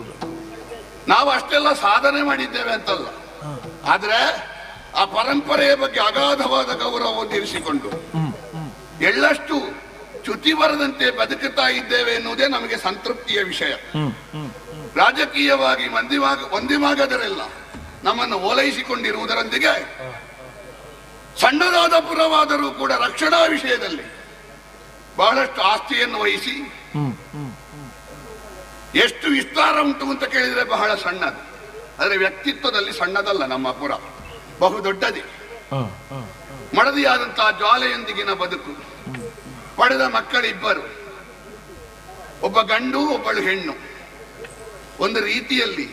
ನಾವು ಅಷ್ಟೆಲ್ಲ ಸಾಧನೆ ಮಾಡಿದ್ದೇವೆ ಅಂತಲ್ಲ, ಆದ್ರೆ ಆ ಪರಂಪರೆಯ ಬಗ್ಗೆ ಅಗಾಧವಾದ ಗೌರವವನ್ನು ಇರಿಸಿಕೊಂಡು ಎಳ್ಳಷ್ಟು ಚ್ಯುತಿ ಬರದಂತೆ ಬದುಕುತ್ತಾ ಇದ್ದೇವೆ ಎನ್ನುವುದೇ ನಮಗೆ ಸಂತೃಪ್ತಿಯ ವಿಷಯ. ರಾಜಕೀಯವಾಗಿ ಮಂದಿವಾಗ ಒಂದಿಮಾಗದರೆಲ್ಲ ನಮ್ಮನ್ನು ಓಲೈಸಿಕೊಂಡಿರುವುದರೊಂದಿಗೆ ಸಣ್ಣದಾದ ಪುರವಾದರೂ ಕೂಡ ರಕ್ಷಣಾ ವಿಷಯದಲ್ಲಿ ಬಹಳಷ್ಟು ಆಸ್ತಿಯನ್ನು ವಹಿಸಿ, ಎಷ್ಟು ವಿಸ್ತಾರ ಉಂಟು ಅಂತ ಕೇಳಿದ್ರೆ ಬಹಳ ಸಣ್ಣದು, ಆದರೆ ವ್ಯಕ್ತಿತ್ವದಲ್ಲಿ ಸಣ್ಣದಲ್ಲ. ನಮ್ಮ ಪುರ ಬಹು ದೊಡ್ಡದೇ. ಮಡದಿಯಾದಂತಹ ಜ್ವಾಲೆಯೊಂದಿಗಿನ ಬದುಕು, ಪಡೆದ ಮಕ್ಕಳಿಬ್ಬರು, ಒಬ್ಬ ಗಂಡು ಒಬ್ಬಳು ಹೆಣ್ಣು. ಒಂದು ರೀತಿಯಲ್ಲಿ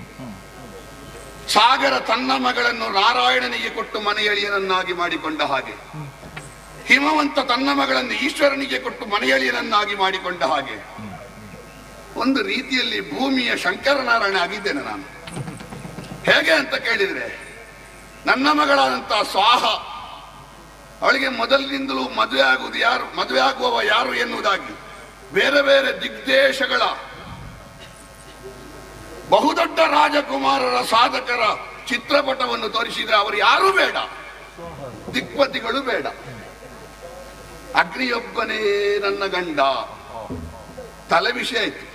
ಸಾಗರ ತನ್ನ ಮಗಳನ್ನು ನಾರಾಯಣನಿಗೆ ಕೊಟ್ಟು ಮನೆಯಳಿಯನನ್ನಾಗಿ ಮಾಡಿಕೊಂಡ ಹಾಗೆ, ಹಿಮವಂತ ತನ್ನ ಮಗಳನ್ನು ಈಶ್ವರನಿಗೆ ಕೊಟ್ಟು ಮನೆಯಳಿಯನನ್ನಾಗಿ ಮಾಡಿಕೊಂಡ ಹಾಗೆ, ಒಂದು ರೀತಿಯಲ್ಲಿ ಭೂಮಿಯ ಶಂಕರನಾರಾಯಣ ಆಗಿದ್ದೇನೆ ನಾನು. ಹೇಗೆ ಅಂತ ಕೇಳಿದ್ರೆ, ನನ್ನ ಮಗಳಾದಂತಹ ಸ್ವಾಹ, ಅವಳಿಗೆ ಮೊದಲಿನಿಂದಲೂ ಮದುವೆ ಆಗುವುದು ಯಾರು, ಮದುವೆ ಆಗುವವ ಯಾರು ಎನ್ನುವುದಾಗಿ ಬೇರೆ ಬೇರೆ ದಿಗ್ದೇಶಗಳ ಬಹುದೊಡ್ಡ ರಾಜಕುಮಾರರ ಸಾಧಕರ ಚಿತ್ರಪಟವನ್ನು ತೋರಿಸಿದ್ರೆ ಅವರು ಯಾರೂ ಬೇಡ, ದಿಕ್ಪತಿಗಳು ಬೇಡ, ಅಗ್ನಿಯೊಬ್ಬನೇ ನನ್ನ ಗಂಡ. ತಲೆ ವಿಷಯ ಆಯ್ತು.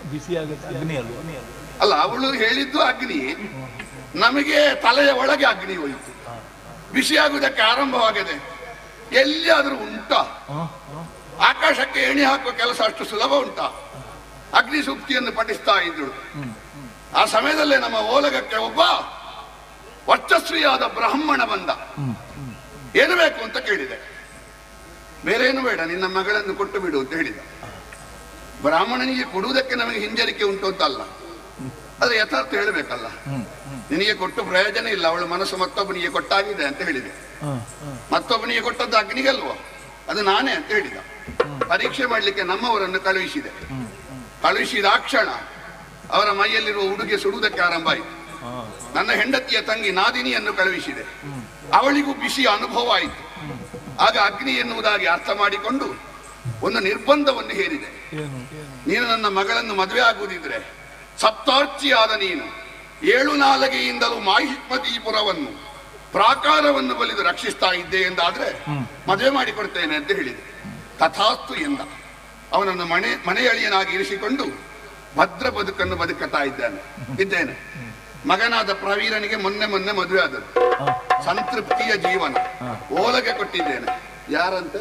ಅಲ್ಲ, ಅವಳು ಹೇಳಿದ್ದು ಅಗ್ನಿ, ನಮಗೆ ತಲೆಯ ಒಳಗೆ ಅಗ್ನಿ ಹೋಯಿತು. ಬಿಸಿ ಆಗುವುದಕ್ಕೆ ಆರಂಭವಾಗಿದೆ. ಎಲ್ಲಿಯಾದ್ರೂ ಉಂಟಾ? ಆಕಾಶಕ್ಕೆ ಎಣಿ ಹಾಕುವ ಕೆಲಸ ಅಷ್ಟು ಸುಲಭ ಉಂಟಾ? ಅಗ್ನಿ ಸೂಕ್ತಿಯನ್ನು ಪಠಿಸ್ತಾ ಇದ್ದಳು. ಆ ಸಮಯದಲ್ಲೇ ನಮ್ಮ ಓಲಗಕ್ಕೆ ಒಬ್ಬ ವರ್ಚಸ್ವಿಯಾದ ಬ್ರಾಹ್ಮಣ ಬಂದ. ಏನು ಬೇಕು ಅಂತ ಕೇಳಿದೆ. ಬೇರೇನು ಬೇಡ, ನಿನ್ನ ಮಗಳನ್ನು ಕೊಟ್ಟು ಬಿಡು ಅಂತ ಹೇಳಿದ. ಬ್ರಾಹ್ಮಣನಿಗೆ ಕೊಡುವುದಕ್ಕೆ ನಮಗೆ ಹಿಂಜರಿಕೆ ಉಂಟು ಅಂತಲ್ಲ, ಆದ್ರೆ ಯಥಾರ್ಥ ಹೇಳಬೇಕಲ್ಲ. ನಿನಗೆ ಕೊಟ್ಟು ಪ್ರಯೋಜನ ಇಲ್ಲ, ಅವಳ ಮನಸ್ಸು ಮತ್ತೊಬ್ಬನಿಗೆ ಕೊಟ್ಟಾಗಿದೆ ಅಂತ ಹೇಳಿದೆ. ಮತ್ತೊಬ್ಬನಿಗೆ ಕೊಟ್ಟದ್ದು ಅಗ್ನಿಗಲ್ವೋ, ಅದು ನಾನೇ ಅಂತ ಹೇಳಿದ. ಪರೀಕ್ಷೆ ಮಾಡಲಿಕ್ಕೆ ನಮ್ಮವರನ್ನು ಕಳುಹಿಸಿದೆ. ಕಳುಹಿಸಿದ ಆ ಕ್ಷಣ ಅವರ ಮೈಯಲ್ಲಿರುವ ಉಡುಗೆ ಸುಡುವುದಕ್ಕೆ ಆರಂಭ ಆಯಿತು. ನನ್ನ ಹೆಂಡತಿಯ ತಂಗಿ ನಾದಿನಿಯನ್ನು ಕಳುಹಿಸಿದೆ. ಅವಳಿಗೂ ಬಿಸಿಯ ಅನುಭವ ಆಯಿತು. ಆಗ ಅಗ್ನಿ ಎನ್ನುವುದಾಗಿ ಅರ್ಥ ಮಾಡಿಕೊಂಡು ಒಂದು ನಿರ್ಬಂಧವನ್ನು ಹೇರಿದೆ. ನೀನು ನನ್ನ ಮಗಳನ್ನು ಮದುವೆ ಆಗುವುದಿದ್ರೆ ಸಪ್ತಾರ್ಚಿಯಾದ ನೀನು ಏಳು ನಾಲಗೆಯಿಂದಲೂ ಮಾಹಿಷ್ಮತಿಪುರವನ್ನು ಪ್ರಾಕಾರವನ್ನು ಬಲಿದು ರಕ್ಷಿಸ್ತಾ ಇದ್ದೆ ಎಂದಾದ್ರೆ ಮದುವೆ ಮಾಡಿಕೊಡ್ತೇನೆ ಅಂತ ಹೇಳಿದೆ. ತಥಾಸ್ತು ಎಂದ. ಅವನನ್ನು ಮನೆ ಮನೆಯಳಿಯನಾಗಿ ಇರಿಸಿಕೊಂಡು ಭದ್ರ ಬದುಕನ್ನು ಬದುಕುತ್ತಾ ಇದ್ದಾನೆ ಇದ್ದೇನೆ. ಮಗನಾದ ಪ್ರವೀರನಿಗೆ ಮೊನ್ನೆ ಮೊನ್ನೆ ಮದುವೆ ಆದದ್ದು. ಸಂತೃಪ್ತಿಯ ಜೀವನ ಓಲಗೆ ಕೊಟ್ಟಿದ್ದೇನೆ. ಯಾರಂತ?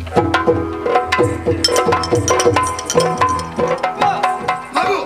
ಮಗು,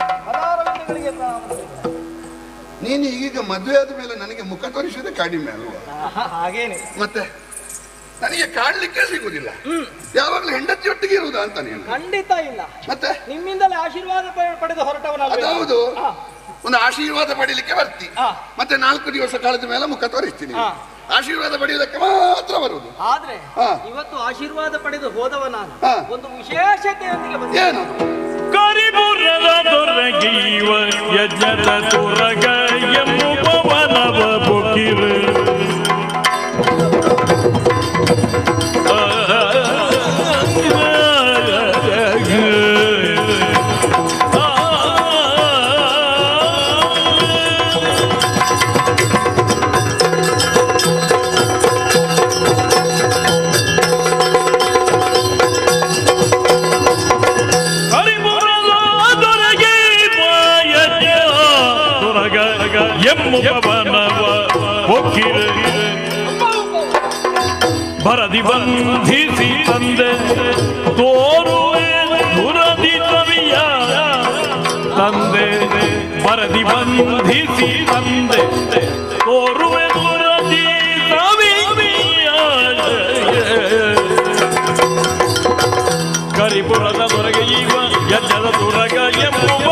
ನೀನು ಈಗೀಗ ಮದುವೆ ಆದ ಮೇಲೆ ನನಗೆ ಮುಖ ತೋರಿಸಿದ್ರೆ ಕಡಿಮೆ ಅಲ್ವಾ? ಹಾಗೇನೆ. ಮತ್ತೆ ನನಗೆ ಕಾಡ್ಲಿಕ್ಕೆ ಸಿಗುದಿಲ್ಲ. ಯಾವಾಗ್ಲೂ ಹೆಂಡತಿಯೊಟ್ಟಿಗೆ ಇರುವುದಾ ಅಂತ ನೀನು? ಖಂಡಿತ ಇಲ್ಲ. ಮತ್ತೆ ನಿಮ್ಮಿಂದಲೇ ಆಶೀರ್ವಾದ ಪ- ಪಡೆದು ಹೊರಟವನಲ್ಲ. ಅದೌದು. ಒಂದು ಆಶೀರ್ವಾದ ಪಡೀಲಿಕ್ಕೆ ಬರ್ತಿ, ಮತ್ತೆ ನಾಲ್ಕು ದಿವಸ ಕಳೆದ ಮೇಲೆ ಮುಖ ತೋರಿಸ್ತೀನಿ. ಆಶೀರ್ವಾದ ಪಡೆಯುವುದಕ್ಕೆ ಮಾತ್ರ ಬರುವುದು. ಆದ್ರೆ ಹಾ. ಇವತ್ತು ಆಶೀರ್ವಾದ ಪಡೆದು ಹೋದವ ನಾನು ಹಾ. ಒಂದು ವಿಶೇಷತೆಯೊಂದಿಗೆ ಬಂದೆ. ಏನು? ಕರಿಬುರದ ದೊರಗೀವ ಯಜ್ಞದ ತುರಗ ಎಂಬುವನವ ಬೊಕ್ಕಿರು. ಭರದಿ ಬಂಧಿಸಿ ತಂದೆ ತೋರುವೆ ದುರದಿ ಕವಿಯ ತಂದೆ. ಭರದಿ ಬಂಧಿಸಿ ತಂದೆ ತೋರುವೆ ದುರದಿ ಕವಿಯ. ಕರಿಪುರದ ದೊರಗೆ ಈಗ ಯಜ್ಞದ ದುರಗ ಎಂಬುವ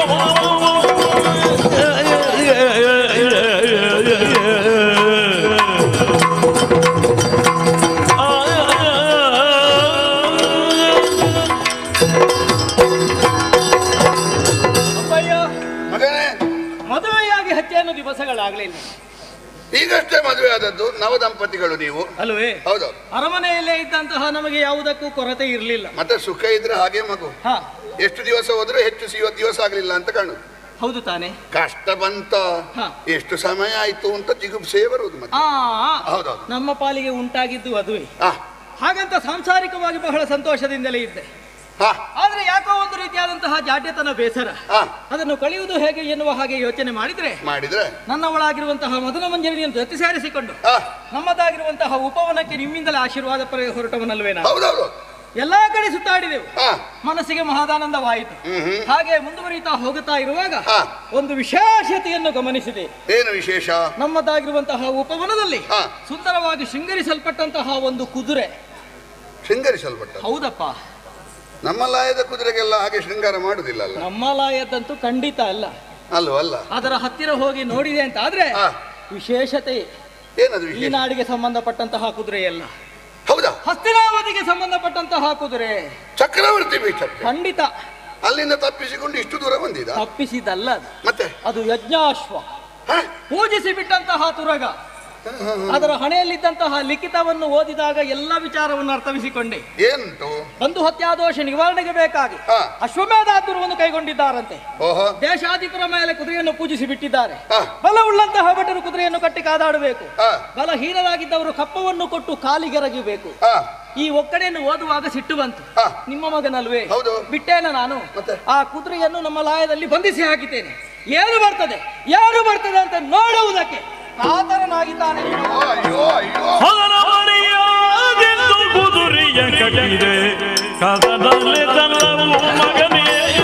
ಮದುವೆಯಾಗಿ ಹತ್ಯೆಯನ್ನು ದಿವಸಗಳಾಗಲಿಲ್ಲ. ಈಗಷ್ಟೇ ಮದುವೆ ಆದದ್ದು ನವ ದಂಪತಿಗಳು ನೀವು ಅಲ್ವೇ? ಹೌದು. ಅರಮನೆಯಲ್ಲೇ ಇದ್ದಂತಹ ನಮಗೆ ಯಾವುದಕ್ಕೂ ಕೊರತೆ ಇರಲಿಲ್ಲ. ಮತ್ತೆ ಸುಖ ಇದ್ರೆ ಹಾಗೆ ಮಗು. ಹಾ, ಎಷ್ಟು ದಿವಸ ಹೋದ್ರೆ ಹೆಚ್ಚು ಸಿಗುವ ದಿವಸ ಆಗ್ಲಿಲ್ಲ ಅಂತ ಕಾಣುದು. ಹೌದು ತಾನೆ. ಕಷ್ಟ ಬಂತ, ಹಾ. ಎಷ್ಟು ಸಮಯ ಆಯ್ತು ಅಂತ ಜಿಗುಪ್ಸೆ ಬರುವುದು. ಮತ್ತೆ ಆ ಹೌದೌದು. ನಮ್ಮ ಪಾಲಿಗೆ ಉಂಟಾಗಿದ್ದು ಅದುವೇ. ಹಾ ಹಾಗಂತ ಸಾಂಸಾರಿಕವಾಗಿ ಬಹಳ ಸಂತೋಷದಿಂದಲೇ ಇದ್ದೆ. ಹಾ ಆದ್ರೆ ಯಾಕೋ ಒಂದು ರೀತಿಯಾದಂತಹ ಜಾಡ್ಯತನ, ಬೇಸರ, ಹಾ ಅದನ್ನು ಕಳೆಯುವುದು ಹೇಗೆ ಎನ್ನುವ ಹಾಗೆ ಯೋಚನೆ ಮಾಡಿದ್ರೆ ಮಾಡಿದ್ರೆ ನನ್ನ ಒಳಗಿರುವಂತಹ ಮದನ ಮಂಜರಿಯನ್ನು ಜೊತೆ ಸೇರಿಸಿಕೊಂಡು ಹಾ ನಮ್ಮದಾಗಿರುವಂತಹ ಉಪವನಕ್ಕೆ ನಿಮ್ಮಿಂದಲೇ ಆಶೀರ್ವಾದ ಪಡೆ ಹೊರಟವನಲ್ವೇ ನಾನು. ಹೌದೌದು. ಎಲ್ಲಾ ಕಡೆ ಸುತ್ತಾಡಿದೆವು. ಹಾ ಮನಸ್ಸಿಗೆ ಮಹದಾನಂದವಾಯಿತು. ಹ್ಮ್ ಹ್ಮ್. ಹಾಗೆ ಮುಂದುವರಿತಾ ಹೋಗುತ್ತಾ ಇರುವಾಗ ಹಾ. ಒಂದು ವಿಶೇಷತೆಯನ್ನು ಗಮನಿಸಿದೆ. ಏನು ವಿಶೇಷ? ನಮ್ಮದಾಗಿರುವಂತಹ ಉಪವನದಲ್ಲಿ ಹಾ. ಸುಂದರವಾಗಿ ಶೃಂಗರಿಸಲ್ಪಟ್ಟಂತಹ ಒಂದು ಕುದುರೆ. ಶೃಂಗರಿಸಲ್ಪಟ್ಟ? ಹೌದಪ್ಪ. ನಮ್ಮ ಲಾಯದ ಕುದುರೆಗೆಲ್ಲ ಹಾಗೆ ಶೃಂಗಾರ ಮಾಡುದಿಲ್ಲ ಅಲ್ಲ? ನಮ್ಮ ಲಾಯದಂತೂ ಖಂಡಿತ ಅಲ್ಲ. ಅಲ್ವಲ್ಲ? ಅದರ ಹತ್ತಿರ ಹೋಗಿ ನೋಡಿದೆ ಅಂತ ಆದ್ರೆ ಹಾ. ವಿಶೇಷತೆ. ಏನದು ಈ ವಿಶೇಷ? ನಾಡಿಗೆ ಸಂಬಂಧಪಟ್ಟಂತಹ ಕುದುರೆಯಲ್ಲ, ಹೌದಾ? ಹಸ್ತಿನಾವತಿಗೆ ಸಂಬಂಧಪಟ್ಟಂತಹ ಕುದುರೆ. ಚಕ್ರವರ್ತಿ ಪೀಠಕ್ಕೆ ಖಂಡಿತ. ಅಲ್ಲಿಂದ ತಪ್ಪಿಸಿಕೊಂಡು ಇಷ್ಟು ದೂರ ಬಂದಿದ? ತಪ್ಪಿಸಿದಲ್ಲ ಅದು. ಮತ್ತೆ ಅದು ಯಜ್ಞಾಶ್ವ, ಹ? ಪೂಜಿಸಿ ಬಿಟ್ಟಂತಹ ತುರಗ. ಅದರ ಹಣೆಯಲ್ಲಿದ್ದಂತಹ ಲಿಖಿತವನ್ನು ಓದಿದಾಗ ಎಲ್ಲ ವಿಚಾರವನ್ನು ಅರ್ಥವಿಸಿಕೊಂಡೆ. ಏನುಂಟು? ಬಂಧು ಹತ್ಯಾದೋಷ ನಿವಾರಣೆಗೆ ಬೇಕಾಗಿ ಹಾ. ಅಶ್ವಮೇಧಾತುರವನ್ನು ಕೈಗೊಂಡಿದ್ದಾರಂತೆ. ಓಹೋ. ದೇಶಾಧಿಪರ ಮೇಲೆ ಕುದುರೆಯನ್ನು ಪೂಜಿಸಿ ಬಿಟ್ಟಿದ್ದಾರೆ. ಹಾ. ಬಲ ಉಳ್ಳಂತಹ ಭಟರು ಕುದುರೆಯನ್ನು ಕಟ್ಟಿ ಕಾದಾಡಬೇಕು. ಹಾ. ಬಲಹೀನರಾಗಿದ್ದವರು ಕಪ್ಪವನ್ನು ಕೊಟ್ಟು ಕಾಲಿಗೆರಗಬೇಕು. ಹಾ. ಈ ಒಕ್ಕಣೆಯನ್ನು ಓದುವಾಗ ಸಿಟ್ಟು ಬಂತು. ಹಾ. ನಿಮ್ಮ ಮಗನಲ್ವೇ? ಹೌದು. ಬಿಟ್ಟೇನ ನಾನು ಮತ್ತೆ? ಆ ಕುದುರೆಯನ್ನು ನಮ್ಮ ಲಾಯದಲ್ಲಿ ಬಂಧಿಸಿ ಹಾಕಿದ್ದೇನೆ. ಏನು ಬರ್ತದೆ ಏನು ಬರ್ತದೆ ಅಂತ ನೋಡುವುದಕ್ಕೆ ಕಾತರನಾಗಿದ್ದಾನೆ. ಅಯ್ಯೋ ಅಯ್ಯೋ. ಅದರ ಮರೆಯಾದೆಂದು ಕುದುರೆಯ ಕಟ್ಟಿದೆ ಕದನಲ್ಲೇ ತನ್ನವು ಮಗನೇ.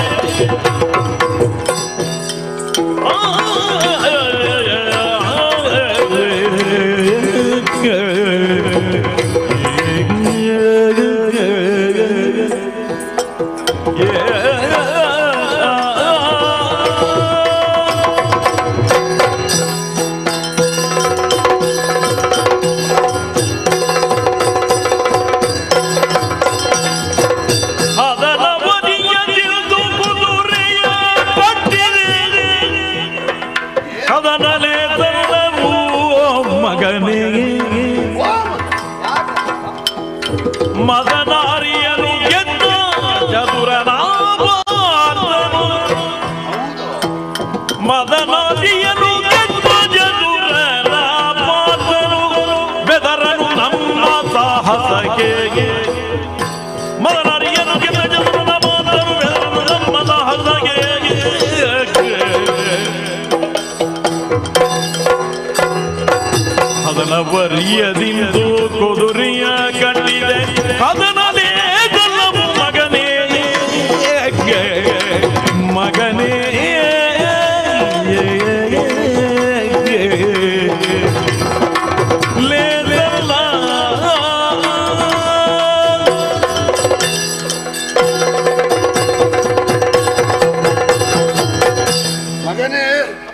ಮದನಾರಿಯನು ಗೆದ್ದ ಚದುರನಾಪಾತನು, ಮದನಾರಿಯನು ಗೆದ್ದ ಚದುರನಾಪಾತನು, ಬೆದರನು ನಮ್ಮ ಸಾಹಸಕ್ಕೆ. ಮದನಾರಿಯನು ಗೆದ್ದ ಚದುರನಾಪಾತನು, ಬೆದರನು ನಮ್ಮ ಸಾಹಸಕ್ಕೆ. ಜನವರಿಯದಿಂದು ಕುದುರೆಯ ಕಟ್ಟಿದೆ ಅದನಲ್ಲಿ ಗಲ್ಲವು ಮಗನೇ ಮಗನೇ ಮಗನೇ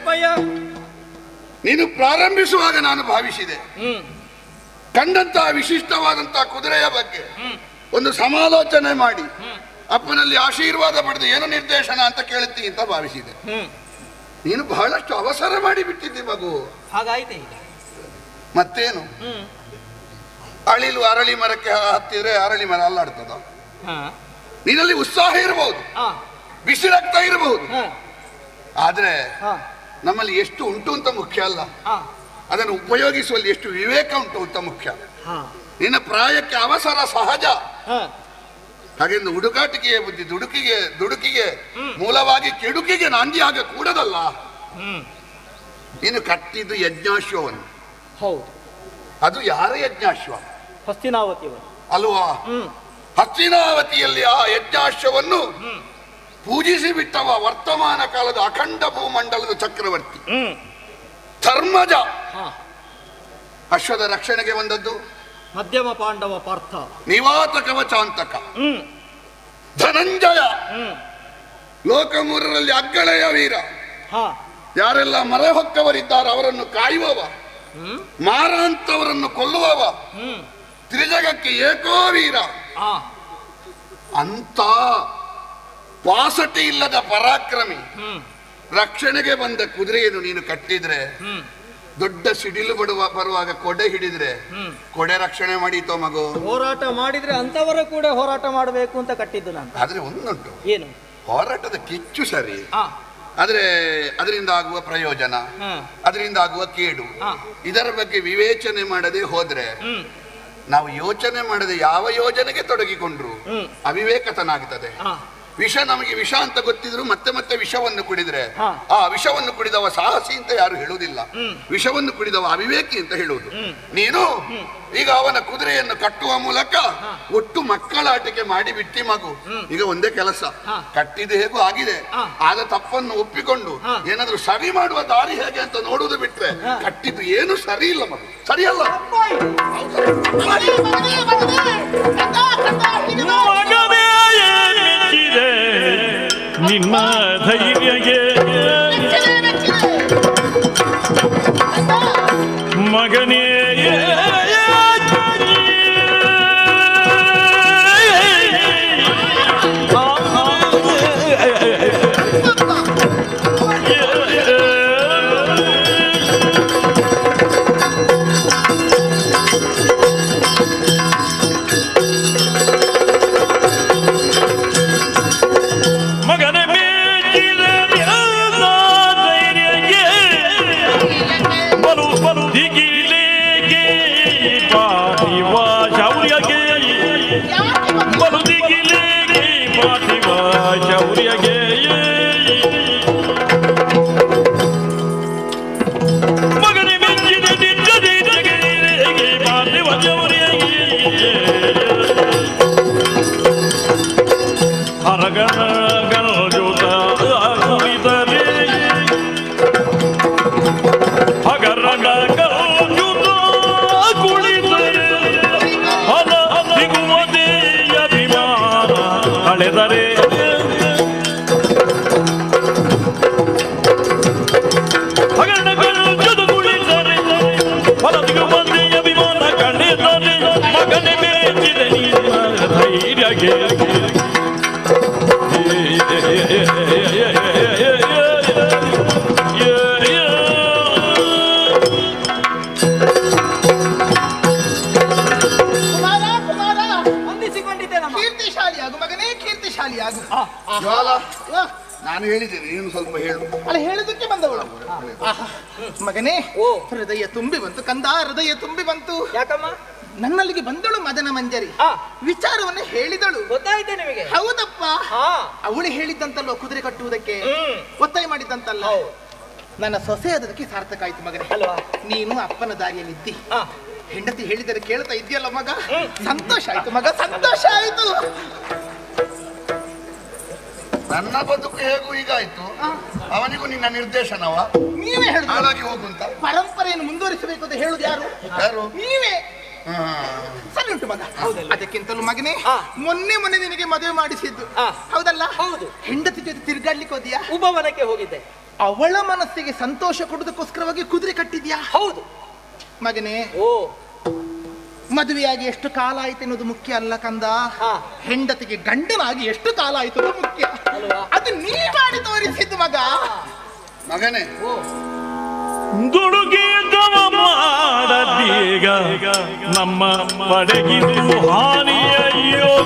ನೀನು ಪ್ರಾರಂಭಿಸುವಾಗ ನಾನು ಭಾವಿಸಿದೆ ಕಂಡಂತಹ ವಿಶಿಷ್ಟವಾದಂತಹ ಕುದುರೆಯ ಬಗ್ಗೆ ಒಂದು ಸಮಾಲೋಚನೆ ಮಾಡಿ ಅಪ್ಪನಲ್ಲಿ ಆಶೀರ್ವಾದ ಪಡೆದು ಏನು ನಿರ್ದೇಶನ ಅಂತ ಕೇಳುತ್ತಿ ಅಂತ ಭಾವಿಸಿದೆ. ನೀನು ಬಹಳಷ್ಟು ಅವಸರ ಮಾಡಿ ಬಿಟ್ಟಿದ್ದಿ ಮಗು. ಹಾಗಾಯ್ತೆ ಮತ್ತೇನು ಅಳಿಲು ಅರಳಿ ಮರಕ್ಕೆ ಹತ್ತಿದ್ರೆ ಅರಳಿ ಮರ ಅಲ್ಲಾಡ್ತದ. ನೀನಲ್ಲಿ ಉತ್ಸಾಹ ಇರಬಹುದು, ಬಿಸಿ ರಕ್ತ ಇರಬಹುದು, ಆದ್ರೆ ನಮ್ಮಲ್ಲಿ ಎಷ್ಟು ಉಂಟು ಅಂತ ಮುಖ್ಯ ಅಲ್ಲ, ಅದನ್ನು ಉಪಯೋಗಿಸುವಲ್ಲಿ ಎಷ್ಟು ವಿವೇಕ ಉಂಟು ಅಂತ ಮುಖ್ಯ. ನಿನ್ನ ಪ್ರಾಯಕ್ಕೆ ಅವಸರ ಸಹಜ, ಹಾಗೆಂದು ಹುಡುಕಾಟಿಕೆಯ ಬುದ್ಧಿ ದುಡುಕಿಗೆ ದುಡುಕಿಗೆ ಮೂಲವಾಗಿ ಕೆಡುಕಿಗೆ ನಾಂದಿಯಾಗ ಕೂಡದಲ್ಲ. ನೀನು ಕಟ್ಟಿದ್ದು ಯಜ್ಞಾಶ್ವವನ್ನು. ಹೌದು, ಅದು ಯಾರ ಯಜ್ಞಾಶ್ವ? ಹಸ್ತಿನಾವತಿಯವರು ಅಲ್ವಾ? ಹಸ್ತಿನಾವತಿಯಲ್ಲಿ ಆ ಯಜ್ಞಾಶ್ವವನ್ನು ಪೂಜಿಸಿ ಬಿಟ್ಟವ ವರ್ತಮಾನ ಕಾಲದ ಅಖಂಡ ಭೂಮಂಡಲದ ಚಕ್ರವರ್ತಿ ಧರ್ಮಜ. ಅಶ್ವದ ರಕ್ಷಣೆಗೆ ಬಂದದ್ದು ಮಧ್ಯಮ ಪಾಂಡವ ಪಾರ್ಥ, ನಿವಾತ ಕವಚಾಂತಕ ಧನಂಜಯ, ಲೋಕಮೂರರಲ್ಲಿ ಅಗ್ಗಳೆಯ ವೀರ. ಯಾರೆಲ್ಲ ಮರೆ ಹೊಕ್ಕವರಿದ್ದಾರೆ ಅವರನ್ನು ಕಾಯುವವ, ಮಾರಾಂತವರನ್ನು ಕೊಲ್ಲುವವ, ತ್ರಿಜಗಕ್ಕೆ ಏಕೋ ವೀರ. ಅಂತ ವಾಸಟಿ ಇಲ್ಲದ ಪರಾಕ್ರಮಿ ರಕ್ಷಣೆಗೆ ಬಂದ ಕುದುರೆಯನ್ನು ನೀನು ಕಟ್ಟಿದ್ರೆ, ದೊಡ್ಡ ಸಿಡಿಲು ಬಡುವ ಬರುವಾಗ ಕೊಡೆ ಹಿಡಿದ್ರೆ ಕೊಡೆ ರಕ್ಷಣೆ ಮಾಡೀತೋ ಮಗು? ಹೋರಾಟ ಮಾಡಿದ್ರೆ ಅಂತವರ ಕೂಡ ಹೋರಾಟ ಮಾಡಬೇಕು ಅಂತ ಕಟ್ಟಿದ್ದು ನಾನು. ಆದ್ರೆ ಒಂದುಂಟು, ಏನು? ಹೋರಾಟದ ಕಿಚ್ಚು ಸರಿ, ಆದ್ರೆ ಅದರಿಂದ ಆಗುವ ಪ್ರಯೋಜನ, ಅದರಿಂದ ಆಗುವ ಕೇಡು, ಇದರ ಬಗ್ಗೆ ವಿವೇಚನೆ ಮಾಡದೆ ಹೋದ್ರೆ, ನಾವು ಯೋಚನೆ ಮಾಡದೆ ಯಾವ ಯೋಜನೆಗೆ ತೊಡಗಿಕೊಂಡ್ರು ಅವಿವೇಕತನಾಗ್ತದೆ. ವಿಷ ನಮಗೆ ವಿಷ ಅಂತ ಗೊತ್ತಿದ್ರು ಮತ್ತೆ ಮತ್ತೆ ವಿಷವನ್ನು ಕುಡಿದ್ರೆ ಆ ವಿಷವನ್ನು ಕುಡಿದವ ಸಾಹಸಿ ಅಂತ ಯಾರು ಹೇಳುವುದಿಲ್ಲ, ವಿಷವನ್ನು ಕುಡಿದವ ಅವಿವೇಕಿ ಅಂತ ಹೇಳುವುದು. ನೀನು ಈಗ ಅವನ ಕುದುರೆಯನ್ನು ಕಟ್ಟುವ ಮೂಲಕ ಒಟ್ಟು ಮಕ್ಕಳಾಟಿಕೆ ಮಾಡಿ ಬಿಟ್ಟಿ ಮಗು. ಈಗ ಒಂದೇ ಕೆಲಸ, ಕಟ್ಟಿದ್ದು ಹೇಗೂ ಆಗಿದೆ, ಆದ ತಪ್ಪನ್ನು ಒಪ್ಪಿಕೊಂಡು ಏನಾದ್ರೂ ಸರಿ ಮಾಡುವ ದಾರಿ ಹೇಗೆ ಅಂತ ನೋಡುವುದು ಬಿಟ್ರೆ ಕಟ್ಟಿದ್ದು ಏನು ಸರಿ ಇಲ್ಲ ಮಗು, ಸರಿಯಲ್ಲ. ನಿನ್ನ ಧೈರ್ಯಗೆ ಮಗನೇ ನಾನು ಹೇಳಿದ್ದೇನೆ, ನೀನು ಸ್ವಲ್ಪ ಹೇಳು. ಅಲ್ಲ, ಹೇಳುದಕ್ಕೆ ಬಂದವಳು. ಮಗನೇ, ಹೃದಯ ತುಂಬಿ ಬಂತು ಕಂದ, ಹೃದಯ ತುಂಬಿ ಬಂತು. ಯಾಕಮ್ಮ? ನನ್ನಲ್ಲಿಗೆ ಬಂದಳು ಮದನ ಮಂಜರಿ, ವಿಚಾರವನ್ನು ಹೇಳಿದಳು. ಗೊತ್ತಾಯ್ತೆ ನಿಮಗೆ? ಹೌದಪ್ಪ, ಅವಳು ಹೇಳಿದ್ದಂತಲ್ವ ಕುದುರೆ ಕಟ್ಟುವುದಕ್ಕೆ ಒತ್ತಾಯ ಮಾಡಿದ್ದಂತಲ್ಲ. ನನ್ನ ಸೊಸೆ ಅದಕ್ಕೆ ಸಾರ್ಥಕ ಆಯ್ತು ಮಗನೇ ಅಲ್ವಾ? ನೀನು ಅಪ್ಪನ ದಾರಿಯಲ್ಲಿದ್ದಿ, ಹಾ. ಹೆಂಡತಿ ಹೇಳಿದರೆ ಕೇಳ್ತಾ ಇದೆಯಲ್ಲ ಮಗ, ಸಂತೋಷ ಆಯ್ತು ಮಗ, ಸಂತೋಷ ಆಯ್ತು. ನನ್ನ ಬದುಕು ಹೇಗೂ ಈಗ ಆಯ್ತು, ಅವನಿಗೂ ನಿನ್ನ ನಿರ್ದೇಶನವ ನೀವೇ ಹೇಳುದು. ಹಾಳಾಗಿ ಹೋಗುಂತ ಪರಂಪರೆಯನ್ನು ಮುಂದುವರಿಸಬೇಕು ಅಂತ ಹೇಳುದು ಯಾರು? ಯಾರು? ನೀವೇ. ಹಾ. ಸರಿ ಉಂಟು ಮಗ. ಅದಕ್ಕಿಂತಲೂ ಮಗನೇ, ಹಾ. ಮೊನ್ನೆ ಮೊನ್ನೆ ನಿನಗೆ ಮದುವೆ ಮಾಡಿಸಿದ್ದು ಹಾ. ಹೌದಲ್ಲ? ಹೌದು. ಹೆಂಡತಿ ಜೊತೆ ತಿರುಗಾಡ್ಲಿಕ್ಕೆ ಹೋದ್ಯಾ? ಉಪವನಕ್ಕೆ ಹೋಗಿದ್ದೆ. ಅವಳ ಮನಸ್ಸಿಗೆ ಸಂತೋಷ ಕೊಡುವುದಕ್ಕೋಸ್ಕರವಾಗಿ ಕುದುರೆ ಕಟ್ಟಿದ್ಯಾ? ಹೌದು ಮಗನೇ, ಓ ಮದುವೆಯಾಗಿ ಎಷ್ಟು ಕಾಲ ಆಯ್ತು ಎನ್ನುವುದು ಮುಖ್ಯ ಅಲ್ಲ ಕಂದ. ಹಾ. ಹೆಂಡತಿಗೆ ಗಂಡನಾಗಿ ಎಷ್ಟು ಕಾಲ ಆಯ್ತು ಅದು ಮುಖ್ಯ. ಅಲ್ವಾ? ಅದು ನೀ ಮಾಡಿ ತೋರಿಸಿದ್ದು ಮಗ. ಮಗನೇ, ದುಡುಗಿದವ ಮಾಡದೀಗ ನಮ್ಮ ಪಡೆಗಿದು ಹಾನಿಯ ಯೋಗ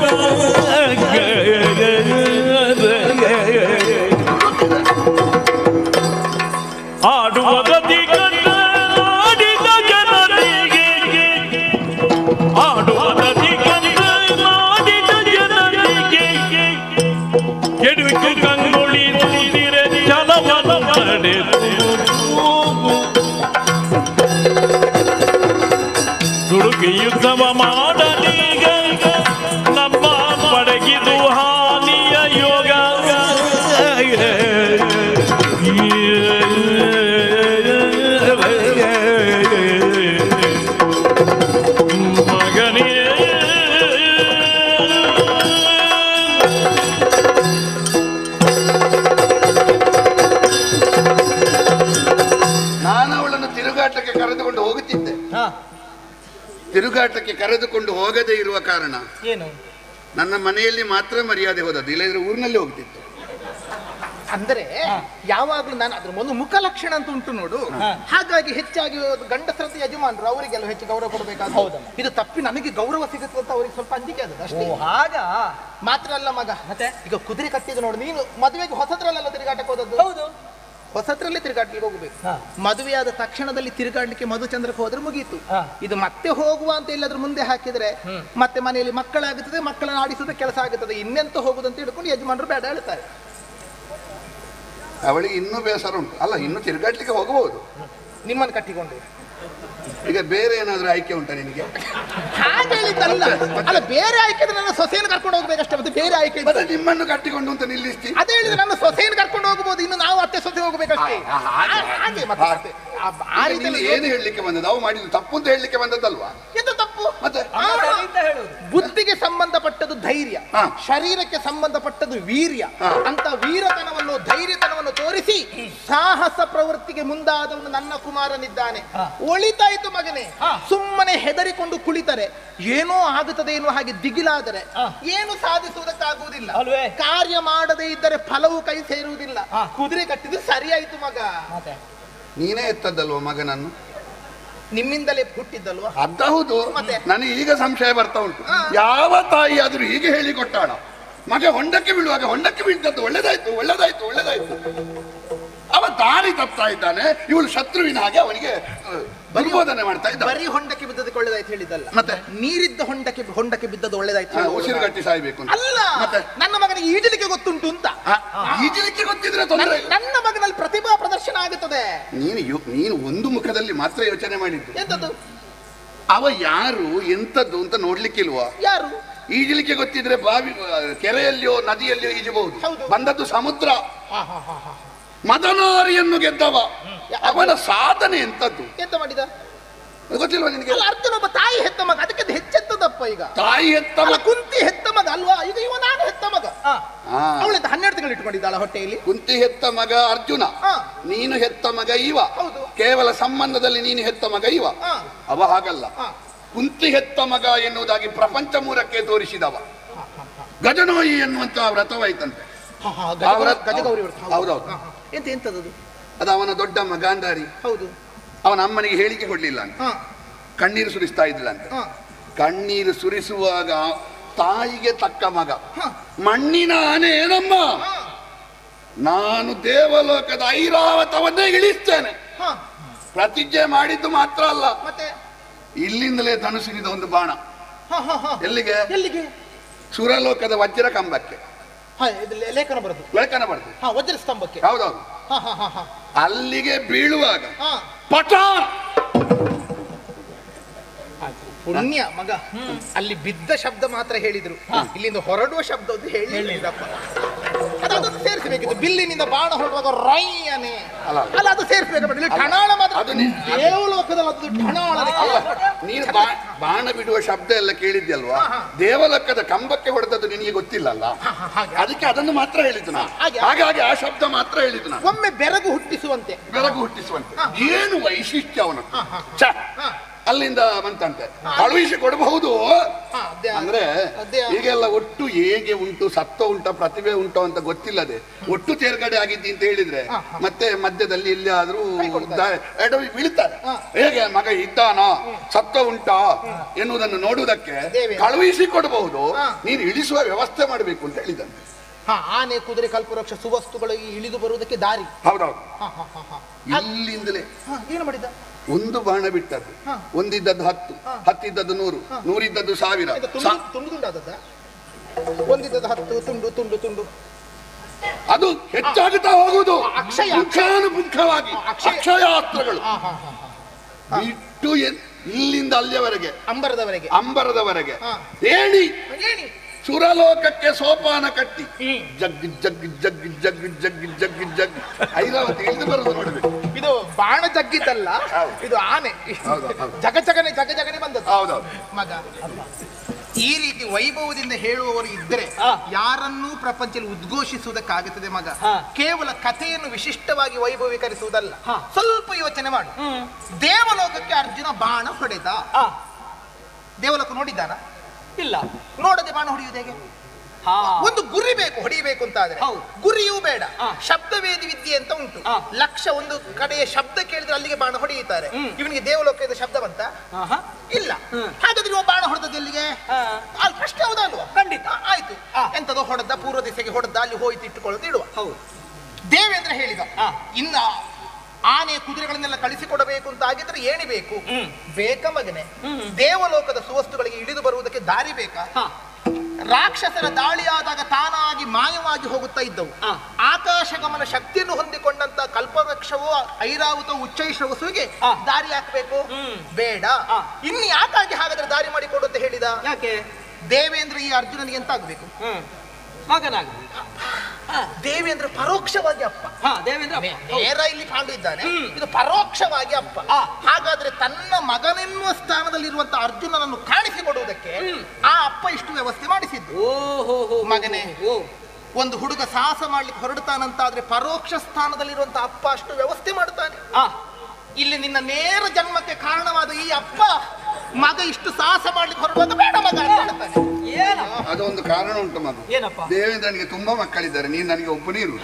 ಆಡುವ ಗತಿ ಕನ್ನಡಿದ ಜನರಿಗೆ ಆಡುವ ಗತಿ ಕನ್ನಡಿದ ಜನರಿಗೆ ಕೆಡುಕು ಕಂಗೊಳಿಸಿರೆ ಛಲವನ್ನು ಪಡೆದು ದುಡುಕಿ ಯುದ್ಧವ ಮಾಡಲೀಗ ನಮ್ಮ ಪಡಗಿದು ಹಾನಿಯ ಯೋಗ ಮಗನೇ ನಾನು ಅವಳನ್ನು ತಿರುಗಾಟಕ್ಕೆ ಕರೆದುಕೊಂಡು ಹೋಗುತ್ತಿದ್ದೆ. ತಿರುಗಾಟಕ್ಕೆ ಕರೆದುಕೊಂಡು ಹೋಗದೇ ಇರುವ ಕಾರಣ ಏನು? ನನ್ನ ಮನೆಯಲ್ಲಿ ಮಾತ್ರ ಮರ್ಯಾದೆ ಹೋದದ್ದು, ಇಲ್ಲದ್ರೆ ಊರಿನಲ್ಲಿ ಹೋಗ್ತಿತ್ತು. ಅಂದರೆ ಯಾವಾಗ್ಲೂ ನಾನು ಅದ್ರ ಒಂದು ಮುಖ ಲಕ್ಷಣ ಅಂತ ಉಂಟು ನೋಡು. ಹಾಗಾಗಿ ಹೆಚ್ಚಾಗಿ ಗಂಡಸರತೆ ಯಜಮಾನರು ಅವರಿಗೆಲ್ಲ ಹೆಚ್ಚು ಗೌರವ ಕೊಡಬೇಕಾದ. ಇದು ತಪ್ಪಿ ನನಗೆ ಗೌರವ ಸಿಗುತ್ತೆ ಅಂತ ಅವ್ರಿಗೆ ಸ್ವಲ್ಪ ಅಂಜಿಕೆ ಆದದ್ದು ಅಷ್ಟೇ. ಹಾಗ ಮಾತ್ರ ಅಲ್ಲ ಮಗ, ಮತ್ತೆ ಈಗ ಕುದುರೆ ಕಟ್ಟಿದ್ದು ನೋಡು. ನೀನು ಮದುವೆಗೆ ಹೊಸದ್ರಲ್ಲೆಲ್ಲ ತಿರುಗಾಟಕ್ಕೆ ಹೋದದ್ದು. ಹೌದು, ಹೊಸದ್ರಲ್ಲಿ ತಿರುಗಾಡ್ಲಿಕ್ಕೆ ಹೋಗ್ಬೇಕು. ಮದುವೆಯಾದ ತಕ್ಷಣದಲ್ಲಿ ತಿರುಗಾಡ್ಲಿಕ್ಕೆ ಮಧುಚಂದ್ರಕ್ಕೆ ಹೋದ್ರೆ ಮುಗೀತು. ಇದು ಮತ್ತೆ ಹೋಗುವ ಅಂತ ಇಲ್ಲದ್ರ ಮುಂದೆ ಹಾಕಿದ್ರೆ ಮತ್ತೆ ಮನೆಯಲ್ಲಿ ಮಕ್ಕಳಾಗುತ್ತದೆ, ಮಕ್ಕಳನ್ನು ಆಡಿಸುದ ಕೆಲಸ ಆಗುತ್ತದೆ. ಇನ್ನೆಂತ ಹೋಗುದಂತ ಹಿಡ್ಕೊಂಡು ಯಜಮಾನರು ಬೇಡ ಹೇಳ್ತಾರೆ. ಅವಳಿಗೆ ಇನ್ನೂ ಬೇಸರ ಉಂಟು. ಅಲ್ಲ, ಇನ್ನು ತಿರುಗಾಡ್ಲಿಕ್ಕೆ ಹೋಗಬಹುದು. ನಿಮ್ಮನ್ನು ಕಟ್ಟಿಕೊಂಡು ಈಗ ಬೇರೆ ಏನಾದ್ರೂ ಆಯ್ಕೆ ಉಂಟಾ ನಿನಗೆ? ಹಾಗೆ ಹೇಳಿದ್ದಲ್ಲ. ಅಲ್ಲ, ಬೇರೆ ಆಯ್ಕೆ ಇದ್ರೆ ನನ್ನ ಸೊಸೆಯನ್ನು ಕರ್ಕೊಂಡು ಹೋಗ್ಬೇಕಷ್ಟೇ. ಮತ್ತೆ ಬೇರೆ ಆಯ್ಕೆ ಮತ್ತೆ ನಿಮ್ಮನ್ನು ಕಟ್ಟಿಕೊಂಡು ಅಂತ ನಿಲ್ಲಿಸ್ತಿ? ಅದೇ ಹೇಳಿದ್ರೆ ನನ್ನ ಸೊಸೆಯನ್ನು ಕರ್ಕೊಂಡು ಹೋಗಬಹುದು. ಇನ್ನು ನಾವು ಅತ್ತೆ ಸೊಸೆ ಹೋಗ್ಬೇಕಷ್ಟೇ. ಹಾಗೆ ಮತ್ತೆ ಆ ರೀತಿಯಲ್ಲಿ ಏನು ಹೇಳಲಿಕ್ಕೆ ಬಂದದ್ದು? ಅವು ಮಾಡಿದ್ದು ತಪ್ಪು ಅಂತ ಹೇಳಲಿಕ್ಕೆ ಬಂದದ್ದಲ್ವಾ? ಇದು ತಪ್ಪು. ಮತ್ತೆ ಬುದ್ಧಿಗೆ ಸಂಬಂಧಪಟ್ಟದ್ದು ಧೈರ್ಯ, ಹಾ. ಶರೀರಕ್ಕೆ ಸಂಬಂಧಪಟ್ಟದ್ದು ವೀರ್ಯ. ಅಂತ ವೀರತನವನ್ನು ಧೈರ್ಯತನವನ್ನು ತೋರಿಸಿ ಸಾಹಸ ಪ್ರವೃತ್ತಿಗೆ ಮುಂದಾದವನು ನನ್ನ ಕುಮಾರನಿದ್ದಾನೆ. ಒಳಿತಾಯ್ತು ಮಗನೇ. ಸುಮ್ಮನೆ ಹೆದರಿಕೊಂಡು ಕುಳಿತರೆ ಏನೋ ಆಗುತ್ತದೆ ಎನ್ನುವ ಹಾಗೆ ದಿಗಿಲಾದರೆ ಏನು ಸಾಧಿಸುವುದಕ್ಕಾಗುವುದಿಲ್ಲ. ಕಾರ್ಯ ಮಾಡದೇ ಇದ್ದರೆ ಫಲವು ಕೈ ಸೇರುವುದಿಲ್ಲ. ಕುದುರೆ ಕಟ್ಟಿದ್ದು ಸರಿಯಾಯ್ತು ಮಗ. ನೀನೇ ಎತ್ತದ್ದಲ್ವ ಮಗನನ್ನು? ನಿಮ್ಮಿಂದಲೇ ಹುಟ್ಟಿದ್ದಲ್ವಾ? ಅದೌದು. ನನಗೆ ಈಗ ಸಂಶಯ ಬರ್ತಾ ಉಂಟು. ಯಾವ ತಾಯಿ ಆದ್ರೂ ಹೀಗೆ ಹೇಳಿಕೊಟ್ಟಾಳ? ಮಗ ಹೊಂಡಕ್ಕೆ ಬೀಳುವಾಗ ಹೊಂಡಕ್ಕೆ ಬೀಳ್ತದ್ದು ಒಳ್ಳೇದಾಯ್ತು ಒಳ್ಳೇದಾಯ್ತು ಒಳ್ಳೇದಾಯ್ತು. ಅವ ದಾರಿ ತಪ್ತಾ ಇದ್ದಾನೆ, ಇವಳು ಶತ್ರುವಿನ ಹಾಗೆ ಅವನಿಗೆ ದುರ್ಬೋಧನೆ ಮಾಡ್ತಾ ಇದ್ದ. ಬರೀ ಹೊಂಡಕ್ಕೆ ಬಿದ್ದದಕ್ಕೆ ಒಳ್ಳೇದಾಯ್ತು ಹೇಳಿದ್ದಲ್ಲ, ಮತ್ತೆ ನೀರಿದ್ದ ಹೊಂಡಕ್ಕೆ ಹೊಂಡಕ್ಕೆ ಬಿದ್ದದ್ದು ಒಳ್ಳೇದಾಯ್ತು. ಉಸಿರುಗಟ್ಟಿ ಸಾಯ್ಬೇಕು ಅಂತ ಅಲ್ಲ, ಮತ್ತೆ ನನ್ನ ಮಗನಿಗೆ ಈಜಲಿಕ್ಕೆ ಗೊತ್ತುಂಟು ಅಂತ. ಈಜಲಿಕ್ಕೆ ಗೊತ್ತಿದ್ರೆ ತೊಂದರೆ. ನನ್ನ ಮಗನಲ್ಲಿ ಪ್ರತಿಭಾ ಪ್ರದರ್ಶನ ಆಗುತ್ತದೆ. ನೀನು ನೀನು ಒಂದು ಮುಖದಲ್ಲಿ ಮಾತ್ರ ಯೋಚನೆ ಮಾಡಿದ್ದು. ಎಂತದ್ದು? ಅವ ಯಾರು ಎಂತದ್ದು ಅಂತ ನೋಡ್ಲಿಕ್ಕಿಲ್ವಾ? ಯಾರು? ಈಜಲಿಕ್ಕೆ ಗೊತ್ತಿದ್ರೆ ಬಾವಿ ಕೆರೆಯಲ್ಲಿಯೋ ನದಿಯಲ್ಲಿಯೋ ಈಜಬಹುದು. ಬಂದದ್ದು ಸಮುದ್ರ. ಮದನಾರಿಯನ್ನು ಗೆದ್ದವ. ಅವನ ಸಾಧನೆ ಎಂತದ್ದು? ಎಂತ ಮಾಡಿದ ಗೊತ್ತಿಲ್ವಾ ನಿನಗೆ? ಅರ್ಜುನ ಒಬ್ಬ ತಾಯಿ ಹೆತ್ತ ಮಗ, ಅದಕ್ಕೆ ಹೆಚ್ಚೆತ್ತದಪ್ಪ. ಈಗ ತಾಯಿ ಹೆತ್ತ ಮಗ, ಕುಂತಿ ಹೆತ್ತ ಮಗ ಅಲ್ವಾ? ಈಗ ಇವ ನಾನು ಹೆತ್ತ ಮಗ. ಅವಳಿಂದ ಹನ್ನೆರಡು ತಿಂಗಳು ಇಟ್ಕೊಂಡಿದ್ದಾಳ ಹೊಟ್ಟೆಯಲ್ಲಿ. ಕುಂತಿ ಹೆತ್ತ ಮಗ ಅರ್ಜುನ, ನೀನು ಹೆತ್ತ ಮಗ ಇವ. ಹೌದು. ಕೇವಲ ಸಂಬಂಧದಲ್ಲಿ ನೀನು ಹೆತ್ತ ಮಗ ಇವ. ಅವ ಹಾಗಲ್ಲ. ಕುಂತಿ ಹೆತ್ತ ಮಗ ಎನ್ನುವುದಾಗಿ ಪ್ರಪಂಚ ಮೂರಕ್ಕೆ ತೋರಿಸಿದವ. ಗಜನೋಯಿ ಎನ್ನುವಂತ ವ್ರತವಾಯ್ತಂತೆ. ಗಜಗೌರಿ ವ್ರತ. ಹೌದೌದು. ಎಂತ ಎಂತದ್ದು? ಅದು ಅವನ ದೊಡ್ಡಮ್ಮ ಗಾಂಧಾರಿ. ಹೌದು. ಅವನ ಅಮ್ಮನಿಗೆ ಹೇಳಿಕೆ ಕೊಡ್ಲಿಲ್ಲ ಅಂತ, ಕಣ್ಣೀರು ಸುರಿಸ್ತಾ ಇದ್ದಿಲ್ಲ ಅಂತ. ಕಣ್ಣೀರು ಸುರಿಸುವಾಗ ತಾಯಿಗೆ ತಕ್ಕ ಮಗ ಮಣ್ಣಿನ ಆನೆ ಏನಮ್ಮ, ನಾನು ದೇವಲೋಕದ ಐರಾವತವನ್ನೇ ಇಳಿಸ್ತೇನೆ. ಪ್ರತಿಜ್ಞೆ ಮಾಡಿದ್ದು ಮಾತ್ರ ಅಲ್ಲ, ಇಲ್ಲಿಂದಲೇ ಧನುಸಿನಿದ ಒಂದು ಬಾಣ. ಎಲ್ಲಿಗೆ? ಎಲ್ಲಿಗೆ? ಸುರಲೋಕದ ವಜ್ರ ಕಂಬಕ್ಕೆ. ಲೇಖನ ಬರುದು. ಲೇಖನ ಬರ್ತದೆ ವಜ್ರ ಸ್ತಂಭಕ್ಕೆ. ಹೌದೌದು. ಅಲ್ಲಿಗೆ ಬೀಳುವಾಗ ಹಾ. ಪಟಾನ್ ಪುಣ್ಯ ಮಗ ಅಲ್ಲಿ ಬಿದ್ದ ಶಬ್ದ ಮಾತ್ರ ಹೇಳಿದ್ರು, ಇಲ್ಲಿಂದ ಹೊರಡುವ ಶಬ್ದ ಒಂದು ಹೇಳಿಲ್ಲಪ್ಪ. ಅದನ್ನು ಸೇರಿಸಬೇಕಿತ್ತು. ಬಿಲ್ಲಿನಿಂದ ಬಾಣ ಹೊರಡುವಾಗ ರೈಯನೆ ಅಲ್ಲ, ಅದು ಸೇರಿಸಬೇಕು. ಠಣಾಳ ಮಾತ್ರ ಅದು ನೀ- ದೇವಲೋಕದಲ್ಲಿ ಅದು ಠಣಾಳ. ನೀನು ಬಾ- ಬಾಣ ಬಿಡುವ ಶಬ್ದ ಎಲ್ಲ ಕೇಳಿದ್ಯಲ್ವಾ? ದೇವಲೋಕದ ಕಂಬಕ್ಕೆ ಹೊಡೆದದ್ದು ನಿನಗೆ ಗೊತ್ತಿಲ್ಲಲ್ಲ, ಅದಕ್ಕೆ ಅದನ್ನು ಮಾತ್ರ ಹೇಳಿದ್ದು ನಾನು. ಹಾಗೆ. ಹಾಗಾಗಿ ಆ ಶಬ್ದ ಮಾತ್ರ ಹೇಳಿದ್ದು ನಾನು. ಒಮ್ಮೆ ಬೆರಗು ಹುಟ್ಟಿಸುವಂತೆ. ಬೆಳಗು ಹುಟ್ಟಿಸುವಂತೆ ಏನು ವೈಶಿಷ್ಟ್ಯ ಅವನು. ಛ, ಅಲ್ಲಿಂದ ಬಂತಂತೆ. ಕಳುಹಿಸಿ ಕೊಡಬಹುದು ಹಾ, ಅದೇ ಅಂದ್ರೆ ಅದೇ. ಈಗೆಲ್ಲ ಒಟ್ಟು ಹೇಗೆ ಉಂಟು, ಸತ್ವ ಉಂಟ, ಪ್ರತಿಭೆ ಉಂಟು ಅಂತ ಗೊತ್ತಿಲ್ಲದೆ ಒಟ್ಟು ತೇರ್ಗಡೆ ಆಗಿದ್ದಿ ಅಂತ ಹೇಳಿದ್ರೆ ಮತ್ತೆ ಮಧ್ಯದಲ್ಲಿ ಇಲ್ಲಿ ಆದ್ರೂ ಎಡವಿ ಬೀಳ್ತಾರೆ. ಹೇಗೆ ಮಗ ಇದ್ದಾನೋ ಸತ್ವ ಉಂಟಾ ಎನ್ನುವುದನ್ನು ನೋಡುವುದಕ್ಕೆ ಕಳುಹಿಸಿ ಕೊಡಬಹುದು, ನೀನು ಇಳಿಸುವ ವ್ಯವಸ್ಥೆ ಮಾಡಬೇಕು ಅಂತ ಹೇಳಿದ್ದಾನೆ. ಹಾ, ಆನೆ ಕುದುರೆ ಕಲ್ಪವೃಕ್ಷ ಸುವಸ್ತುಗಳು ಇಳಿದು ಬರುವುದಕ್ಕೆ ದಾರಿ. ಹೌದೌದು. ಹಾ, ಹಾ, ಹಾ, ಹಾ. ಇಲ್ಲಿಂದಲೇ ಹಾ, ಏನು ಮಾಡಿದ? ಒಂದು ಬಾಣ ಬಿಟ್ಟದ್ದು, ಒಂದಿದ್ದದ್ದು ಹತ್ತು, ಹತ್ತಿದ್ದದ್ದು ನೂರು, ನೂರಿದ್ದದ್ದು ಸಾವಿರ. ಇದು ತುಂಡು ಸಾ- ತುಂಡು ತುಂಡಾದದ್ದ? ಒಂದಿದ್ದದ್ದು ಹತ್ತು, ತುಂಡು ತುಂಡು ತುಂಡು ಅದು ಹೆಚ್ಚಾಗುತ್ತಾ ಹೋಗುವುದು ಅಕ್ಷಯ. ಪುಂಖಾನುಪುಂಖವಾಗಿ. ಅಕ್ಷಯ. ಅಕ್ಷಯಾಸ್ತ್ರಗಳು ಹಾ, ಹಾ, ಹಾ, ಹಾ. ಬಿಟ್ಟು ಎನ್- ಇಲ್ಲಿಂದ ಅಲ್ಲಿಯವರೆಗೆ, ಅಂಬರದವರೆಗೆ. ಅಂಬರದವರೆಗೆ ಹಾ. ಏಣಿ ಏನಿ? ಸುರಲೋಕಕ್ಕೆ ಸೋಪಾನ ಕಟ್ಟಿ ಹ್ಮ್. ಜಗ್ ಜಗ್ ಜಗ್ ಜಗ್ ಜಗ್ ಜಗ್ ಜಗ್ ಐರಾವತಿ ಇಳಿದು ಬರೋದು ನೋಡಬೇಕು. ಇದು ಬಾಣ ಜಗ್ಗಿದ್ದಲ್ಲ, ಹೌದು. ಇದು ಆನೆ. ಹೌದು, ಹೌದು. ಜಗ ಜಗನೆ ಜಗ ಜಗನೆ ಬಂದದ್ದು. ಹೌದೌದು. ಮಗ ಈ ರೀತಿ ವೈಭವದಿಂದ ಹೇಳುವವರು ಇದ್ದರೆ ಆ. ಯಾರನ್ನೂ ಪ್ರಪಂಚದಲ್ಲಿ ಉದ್ಘೋಷಿಸುವುದಕ್ಕಾಗುತ್ತದೆ ಮಗ. ಹಾ. ಕೇವಲ ಕಥೆಯನ್ನು ವಿಶಿಷ್ಟವಾಗಿ ವೈಭವೀಕರಿಸುವುದಲ್ಲ. ಹಾ. ಸ್ವಲ್ಪ ಯೋಚನೆ ಮಾಡು. ದೇವಲೋಕಕ್ಕೆ ಅರ್ಜುನ ಬಾಣ ಹೊಡೆದ. ಆ, ದೇವಲೋಕ ನೋಡಿದ್ದಾನ? ಇಲ್ಲ. ನೋಡದೆ ಬಾಣ ಹೊಡೆಯುವುದು ಹೇಗೆ? ಹಾ, ಒಂದು ಗುರಿ ಬೇಕು ಹೊಡೆಯಬೇಕು ಅಂತ ಆದ್ರೆ. ಹೌದು. ಗುರಿಯೂ ಬೇಡ. ಆ. ಶಬ್ದವೇದಿ ವಿದ್ಯೆ ಅಂತ ಉಂಟು. ಆ. ಲಕ್ಷ ಒಂದು ಕಡೆಯ ಶಬ್ದ ಕೇಳಿದ್ರೆ ಅಲ್ಲಿಗೆ ಬಾಣ ಹೊಡೆಯುತ್ತಾರೆ. ಇವನಿಗೆ ದೇವಲೋಕದ ಶಬ್ದ ಬಂತ? ಆಹಾ. ಇಲ್ಲ. ಹ್ಮ್. ಹಾಗಾದ್ರೆ ಇವ ಬಾಣ ಹೊಡೆದದ್ದು ಎಲ್ಲಿಗೆ? ಆ. ಅಲ್ಲಿ ಪ್ರಶ್ನೆ ಹೌದಾ ಅಲ್ವಾ? ಖಂಡಿತ. ಆ, ಆಯ್ತು. ಆ. ಎಂತದೋ ಹೊಡೆದ, ಪೂರ್ವ ದಿಸೆಗೆ ಹೊಡೆದ, ಅಲ್ಲಿ ಹೋಯ್ತು ಇಟ್ಟುಕೊಳ್ಳೋದು ಇಡುವ. ಹೌದು. ದೇವೇಂದ್ರ ಹೇಳಿದ, ಆ. ಇನ್ನ ಆನೆ ಕುದುರೆಗಳನ್ನೆಲ್ಲ ಕಳಿಸಿಕೊಡಬೇಕು ಅಂತ ಆಗಿದ್ರೆ ಏಣಿಬೇಕು. ಬೇಕ ಮಗನೆ. ದೇವಲೋಕದ ಸುವಸ್ತುಗಳಿಗೆ ಇಳಿದು ಬರುವುದಕ್ಕೆ ದಾರಿ ಬೇಕಾ? ಹಾ. ರಾಕ್ಷಸರ ದಾಳಿಯಾದಾಗ ತಾನಾಗಿ ಮಾಯವಾಗಿ ಹೋಗುತ್ತಾ ಇದ್ದವು. ಆ. ಆಕಾಶ ಗಮನ ಶಕ್ತಿಯನ್ನು ಹೊಂದಿಕೊಂಡಂತ ಕಲ್ಪವೃಕ್ಷವೋ ಐರಾವತ ಉಚ್ಚೈಶ್ರವಸುವಿಗೆ ಆ. ದಾರಿ ಹಾಕಬೇಕು? ಬೇಡ. ಆ. ಇನ್ನು ಯಾಕಾಗಿ ಹಾಗಾದ್ರೆ ದಾರಿ ಮಾಡಿಕೊಡು ಅಂತ ಹೇಳಿದ? ಯಾಕೆ? ದೇವೇಂದ್ರ ಈ ಅರ್ಜುನನಿಗೆ ಎಂತ ಆಗ್ಬೇಕು? ಹ್ಮ್ ಮಗನಾಗ. ದೇವೇಂದ್ರ ಪರೋಕ್ಷವಾಗಿ ಅಪ್ಪ. ಹಾ, ದೇವೇಂದ್ರ ಅಪ್ಪ. ಹೌದು. ನೇರ ಇಲ್ಲಿ ಪಾಂಡು ಇದ್ದಾನೆ, ಇದು ಪರೋಕ್ಷವಾಗಿ ಅಪ್ಪ. ಆ. ಹಾಗಾದ್ರೆ ತನ್ನ ಮಗನೆನ್ನುವ ಸ್ಥಾನದಲ್ಲಿರುವಂತ ಅರ್ಜುನನನ್ನು ಕಾಣಿಸಿಕೊಡುವುದಕ್ಕೆ ಆ ಅಪ್ಪ ಇಷ್ಟು ವ್ಯವಸ್ಥೆ ಮಾಡಿಸಿದ್ದು. ಓಹೋ ಹೋ ಮಗನೇ, ಓ ಒಂದು ಹುಡುಗ ಸಾಹಸ ಮಾಡ್ಲಿಕ್ಕೆ ಹೊರಡ್ತಾನಂತಾದ್ರೆ ಪರೋಕ್ಷ ಸ್ಥಾನದಲ್ಲಿರುವಂತ ಅಪ್ಪ ಅಷ್ಟು ವ್ಯವಸ್ಥೆ ಮಾಡ್ತಾನೆ. ಆ, ಇಲ್ಲಿ ನಿನ್ನ ನೇರ ಜನ್ಮಕ್ಕೆ ಕಾರಣವಾದ ಈ ಅಪ್ಪ ಮಗ ಇಷ್ಟು ಸಾಹಸ ಮಾಡ್ಲಿಕ್ಕೆ ಹೊರಡುವಾಗ ಬೇಡ ಮಗ ಅಂತ ಹೇಳ್ತಾನೆ. ಏನ? ಅದೊಂದು ಕಾರಣ ಉಂಟು ಮಗು. ಏನಪ್ಪ? ದೇವೇಂದ್ರನಿಗೆ ತುಂಬಾ ಮಕ್ಕಳಿದ್ದಾರೆ, ನೀನು ನನಗೆ ಒಬ್ಬನೇ ಇರು.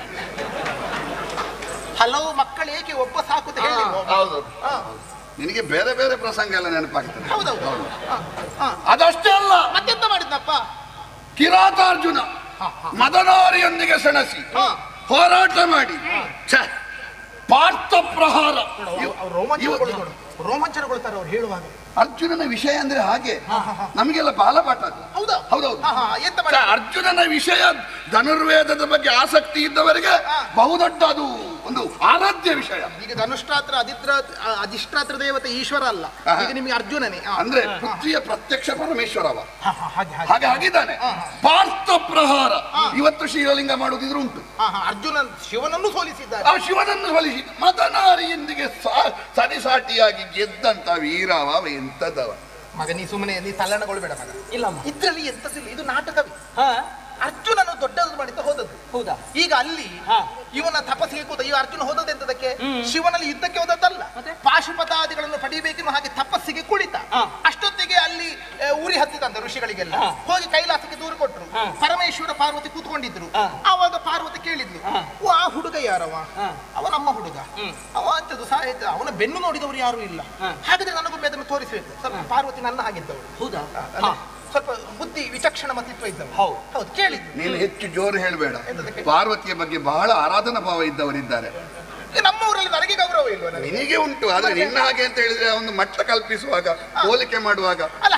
ಹಲವು ಮಕ್ಕಳು ಏಕೆ ಒಬ್ಬ ಸಾಕುತ್ತ ಹೇಳಿ. ಹೌದು. ನಿನಗೆ ಬೇರೆ ಬೇರೆ ಪ್ರಸಂಗ ಎಲ್ಲ ನೆನಪಾಗ್ತದೆ. ಹೌದೌದು. ಹ, ಹ. ಅದಷ್ಟೇ ಅಲ್ಲ, ಮತ್ತೆಂತ ಮಾಡಿದ್ನಪ್ಪ? ಕಿರಾತಾರ್ಜುನ ಮದನಾರಿಯೊಂದಿಗೆ ಸೆಣಸಿ ಹ. ಹೋರಾಟ ಮಾಡಿ ಛೆ, ಪಾರ್ಥ ಪ್ರಹಾರ. ಅವ್ರು- ಅವ್ರು ರೋಮಾಂಚನಗೊಳ್ಳು- ರೋಮಾಂಚನಗೊಳ್ತಾರೆ ಅವ್ರು ಹೇಳುವಾಗ. ಅರ್ಜುನನ ವಿಷಯ ಅಂದ್ರೆ ಹಾಗೆ ನಮಗೆಲ್ಲ ಬಾಲಪಾಠ ಅದು. ಹೌದಾ? ಹೌದೌದು. ಹ, ಹ, ಎಂತ ಛೆ, ಮಾಡಿ? ಅರ್ಜುನನ ವಿಷಯ ಧನುರ್ವೇದದ ಬಗ್ಗೆ ಆಸಕ್ತಿ ಇದ್ದವರಿಗೆ ಬಹುದೊಡ್ಡ ಅದು ಒಂದು ಆರಾಧ್ಯ ವಿಷಯ. ಈಗ ಧನುಷ್ಟ್ರಾತ್ರ ಅದಿತ್ರ ಅಧಿಷ್ಠಾತ್ರ ದೇವತೆ ಈಶ್ವರ ಅಲ್ಲ, ಈಗ ನಿಮಗೆ ಅರ್ಜುನನೇ. ಹ. ಅಂದ್ರೆ ಪೃಥ್ವಿಯ ಪ್ರತ್ಯಕ್ಷ ಪರಮೇಶ್ವರವ ಹ, ಹ, ಹಾಗೆ ಹಾಗೆ. ಹಾಗೆ ಆಗಿದ್ದಾನೆ. ಪಾರ್ಥ ಪ್ರಹಾರ ಇವತ್ತು ಶ್ರೀಲಿಂಗ ಮಾಡುವುದಿದ್ರು ಉಂಟು. ಹ, ಹ, ಅರ್ಜುನ ಶಿವನನ್ನು ಸೋಲಿಸಿದ್ದಾರೆ. ಆ ಶಿವನನ್ನು ಸೋಲಿಸಿ ಮದನಾರಿಯೊಂದಿಗೆ ಸಾ- ಸರಿಸಾಟಿಯಾಗಿ ಗೆದ್ದಂತ ವೀರವ ಎಂತದವ. ಮಗ ನೀ ಸುಮ್ಮನೆ ನೀ ತಲ್ಲಣಗೊಳ್ಬೇಡ ಮಗ. ಇಲ್ಲಮ್ಮ. ಇದ್ರಲ್ಲಿ ಎಂತದಿಲ್ಲ, ಇದು ನಾಟಕವೇ. ಹಾ, ಅರ್ಜುನನು ದೊಡ್ಡದು ಮಾಡಿದ್ದ ಹೋದದ್ದು. ಹೌದಾ? ಈಗ ಅಲ್ಲಿ ಹಾ. ಇವನ ತಪಸ್ಸಿಗೆ ಕೂತ ಈ ಅರ್ಜುನ ಹೋದದೆಂತದಕ್ಕೆ? ಶಿವನಲ್ಲಿ ಯುದ್ಧಕ್ಕೆ ಹೋದದ್ದಲ್ಲ, ಮತ್ತೆ? ಪಾಶುಪತಾದಿಗಳನ್ನು ಪಡಿಬೇಕೆನ್ನುವ ಹಾಗೆ ತಪಸ್ಸಿಗೆ ಕುಳಿತ. ಹಾ. ಅಷ್ಟೊತ್ತಿಗೆ ಅಲ್ಲಿ ಆ, ಉರಿ ಹತ್ತಿದಂತ ಋಷಿಗಳಿಗೆಲ್ಲ ಹಾ. ಹೋಗಿ ಕೈಲಾಸಕ್ಕೆ ದೂರು ಕೊಟ್ರು. ಹಾ. ಪರಮೇಶ್ವರ ಪಾರ್ವತಿ ಕೂತ್ಕೊಂಡಿದ್ರು. ಹಾ. ಆವಾಗ ಪಾರ್ವತಿ ಕೇಳಿದ್ಲು, ಹಾ. ಓ ಆ ಹುಡುಗ ಯಾರವ? ಹಾ. ಅವ ನಮ್ಮ ಹುಡುಗ. ಅವ ಅಂತದ್ದು ಸಾಹಿತ್ಯ, ಅವನ ಬೆನ್ನು ನೋಡಿದವರು ಯಾರು ಇಲ್ಲ. ಹಾ. ಹಾಗಾದ್ರೆ ನನಗೊಮ್ಮೆ ಅದನ್ನು ತೋರಿಸಬೇಕು. ಸ್ವಲ್ಪ ಪಾರ್ವತಿ ನನ್ನ ಹಾಗಿದ್ದವಳು, ಹೌದಾ? ಅಲ್ಲ, ಸ್ವಲ್ಪ ಬುದ್ಧಿ ವಿಚಕ್ಷಣ ಮತಿತ್ವ ಇದ್ದವಳು. ಹೌದು. ಹೌದು, ಕೇಳಿದ್ಲು. ನೀನು ಹೆಚ್ಚು ಜೋರು ಹೇಳಬೇಡ. ಎಂತದಕ್ಕೆ? ಪಾರ್ವತಿಯ ಬಗ್ಗೆ ಬಹಳ ಆರಾಧನಾ ಭಾವ ಇದ್ದವರಿದ್ದಾರೆ. ನಮ್ಮ ಊರಲ್ಲಿ ನನಗೆ ಗೌರವ ಇಲ್ವಾ? ನನಗೆ ನಿನಗೆ ಉಂಟು, ಆದ್ರೆ ನಿನ್ನ ಹಾಗೆ ಅಂತ ಹೇಳಿದ್ರೆ ಒಂದು ಮಟ್ಟ ಕಲ್ಪಿಸುವಾಗ ಹೋಲಿಕೆ ಮಾಡುವಾಗ ಅಲ್ಲ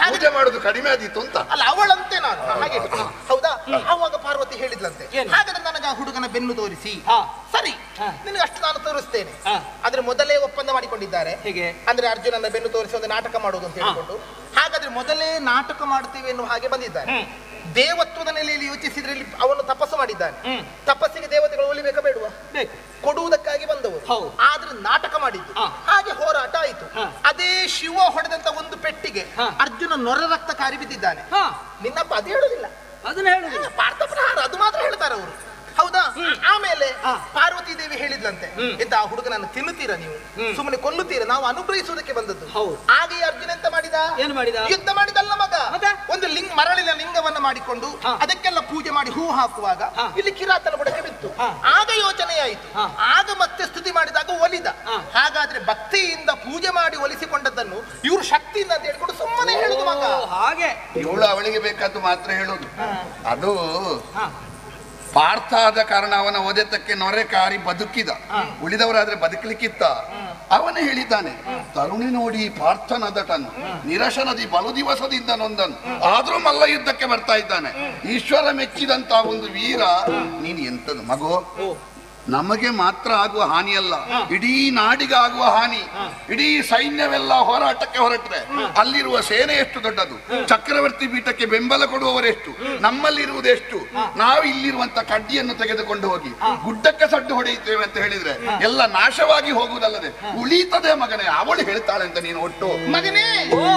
ಪೂಜೆ ಮಾಡುದು ಕಡಿಮೆ ಆದೀತು ಅಂತ. ಅಲ್ಲ ಅವಳಂತೆ ನಾನು ಹಾಗೆ ಹೌದಾ. ಆವಾಗ ಪಾರ್ವತಿ ಹೇಳಿದ್ಲಂತೆ, ಹಾಗಾದ್ರೆ ನನಗೆ ಆ ಹುಡುಗನ ಬೆನ್ನು ತೋರಿಸಿ. ಸರಿ, ನಿನಗೆ ಅಷ್ಟು ನಾನು ತೋರಿಸ್ತೇನೆ. ಆದ್ರೆ ಮೊದಲೇ ಒಪ್ಪಂದ ಮಾಡಿಕೊಂಡಿದ್ದಾರೆ. ಹೇಗೆ ಅಂದ್ರೆ ಅರ್ಜುನನ ಬೆನ್ನು ತೋರಿಸಿ ಒಂದು ನಾಟಕ ಮಾಡುವುದು ಅಂತ ಹೇಳಿಕೊಂಡು, ಹಾಗಾದ್ರೆ ಮೊದಲೇ ನಾಟಕ ಮಾಡ್ತೇವೆ ಎನ್ನುವ ಹಾಗೆ ಬಂದಿದ್ದಾರೆ. ದೇವತ್ವದ ನೆಲೆಯಲ್ಲಿ ಯೋಚಿಸಿದ್ರೆ ಅವನು ತಪಸ್ಸು ಮಾಡಿದ್ದಾನೆ. ತಪಸ್ಸಿಗೆ ದೇವತೆಗಳು ಒಲಿಬೇಕಾ ಬೇಡುವ? ಕೊಡುವುದಕ್ಕಾಗಿ ಬಂದವರು, ಆದ್ರೆ ನಾಟಕ ಮಾಡಿದ್ದು. ಹಾಗೆ ಹೋರಾಟ ಆಯಿತು. ಅದೇ ಶಿವ ಹೊಡೆದಂತ ಒಂದು ಪೆಟ್ಟಿಗೆ ಅರ್ಜುನ ನೊರ ರಕ್ತ ಕಾರಿ ಬಿದ್ದಿದ್ದಾನೆ. ನಿನ್ನಪ್ಪ ಅದು ಹೇಳುದಿಲ್ಲ, ಅದನ್ನ ಹೇಳುದಿಲ್ಲ, ಪಾರ್ಥ ಪ್ರಹಾರ ಅದು ಮಾತ್ರ ಹೇಳ್ತಾರೆ ಅವರು. ಹೌದಾ. ಆಮೇಲೆ ಪಾರ್ವತಿ ದೇವಿ ಹೇಳಿದ್ಲಂತೆ, ಎಂತ ಆ ಹುಡುಗನನ್ನು ತಿನ್ನುತ್ತೀರಾ ನೀವು, ಸುಮ್ಮನೆ ಕೊಲ್ಲುತ್ತೀರಾ, ನಾವು ಅನುಗ್ರಹಿಸುವುದಕ್ಕೆ ಬಂದದ್ದು. ಆಗ ಈ ಅರ್ಜುನ ಎಂತ ಮಾಡಿದ? ಏನು ಮಾಡಿದ? ಯುದ್ಧ ಮಾಡಿದಲ್ಲ ಮಗ. ಒಂದು ಲಿಂಗ ಮರಳಿನ ಲಿಂಗವನ್ನ ಮಾಡಿಕೊಂಡು ಅದಕ್ಕೆಲ್ಲ ಪೂಜೆ ಮಾಡಿ ಹೂ ಹಾಕುವಾಗ ಇಲ್ಲಿ ಕಿರಾತನ ಬುಡಕ್ಕೆ ಬಿತ್ತು. ಆಗ ಯೋಚನೆ ಆಯಿತು. ಆಗ ಮತ್ತೆ ಸ್ತುತಿ ಮಾಡಿದಾಗ ಒಲಿದ. ಹಾಗಾದ್ರೆ ಭಕ್ತಿಯಿಂದ ಪೂಜೆ ಮಾಡಿ ಒಲಿಸಿಕೊಂಡದ್ದನ್ನು ಇವರು ಶಕ್ತಿಯಿಂದ ಅಂತ ಹೇಳ್ಕೊಂಡು ಸುಮ್ಮನೆ ಹೇಳುದು ಮಗ. ಹಾಗೆ ಇವಳು ಅವಳಿಗೆ ಬೇಕಾದ್ದು ಮಾತ್ರ ಹೇಳುದು. ಅದು ಪಾರ್ಥ ಆದ ಕಾರಣ ಅವನ ಓದೆತಕ್ಕೆ ನೊರೆ ಕಾರಿ ಬದುಕಿದ. ಉಳಿದವರಾದ್ರೆ ಬದುಕಲಿಕ್ಕಿತ್ತ. ಅವನೇ ಹೇಳಿದ್ದಾನೆ, ತರುಣಿ ನೋಡಿ ಪಾರ್ಥನದಟನು ನಿರಶನದಿ ಬಲು ದಿವಸದಿಂದ ನೊಂದನು, ಆದ್ರೂ ಮಲ್ಲ ಯುದ್ಧಕ್ಕೆ ಬರ್ತಾ ಇದ್ದಾನೆ. ಈಶ್ವರ ಮೆಚ್ಚಿದಂತ ಒಂದು ವೀರ. ನೀನು ಎಂತದು ಮಗೋ, ನಮಗೆ ಮಾತ್ರ ಆಗುವ ಹಾನಿಯಲ್ಲ, ಇಡೀ ನಾಡಿಗೆ ಆಗುವ ಹಾನಿ. ಇಡೀ ಸೈನ್ಯವೆಲ್ಲ ಹೋರಾಟಕ್ಕೆ ಹೊರಟ್ರೆ ಅಲ್ಲಿರುವ ಸೇನೆ ಎಷ್ಟು ದೊಡ್ಡದು, ಚಕ್ರವರ್ತಿ ಪೀಠಕ್ಕೆ ಬೆಂಬಲ ಕೊಡುವವರೆಷ್ಟು, ನಮ್ಮಲ್ಲಿರುವುದೆಷ್ಟು. ನಾವು ಇಲ್ಲಿರುವಂತ ಕಡ್ಡಿಯನ್ನು ತೆಗೆದುಕೊಂಡು ಹೋಗಿ ಗುಡ್ಡಕ್ಕೆ ಸಡ್ಡು ಹೊಡೆಯುತ್ತೇವೆ ಅಂತ ಹೇಳಿದ್ರೆ ಎಲ್ಲ ನಾಶವಾಗಿ ಹೋಗುವುದಲ್ಲದೆ ಉಳಿತದೆ ಮಗನೇ. ಅವಳು ಹೇಳ್ತಾಳೆ ಅಂತ ನೀನು ಒಟ್ಟು ಮಗನೇ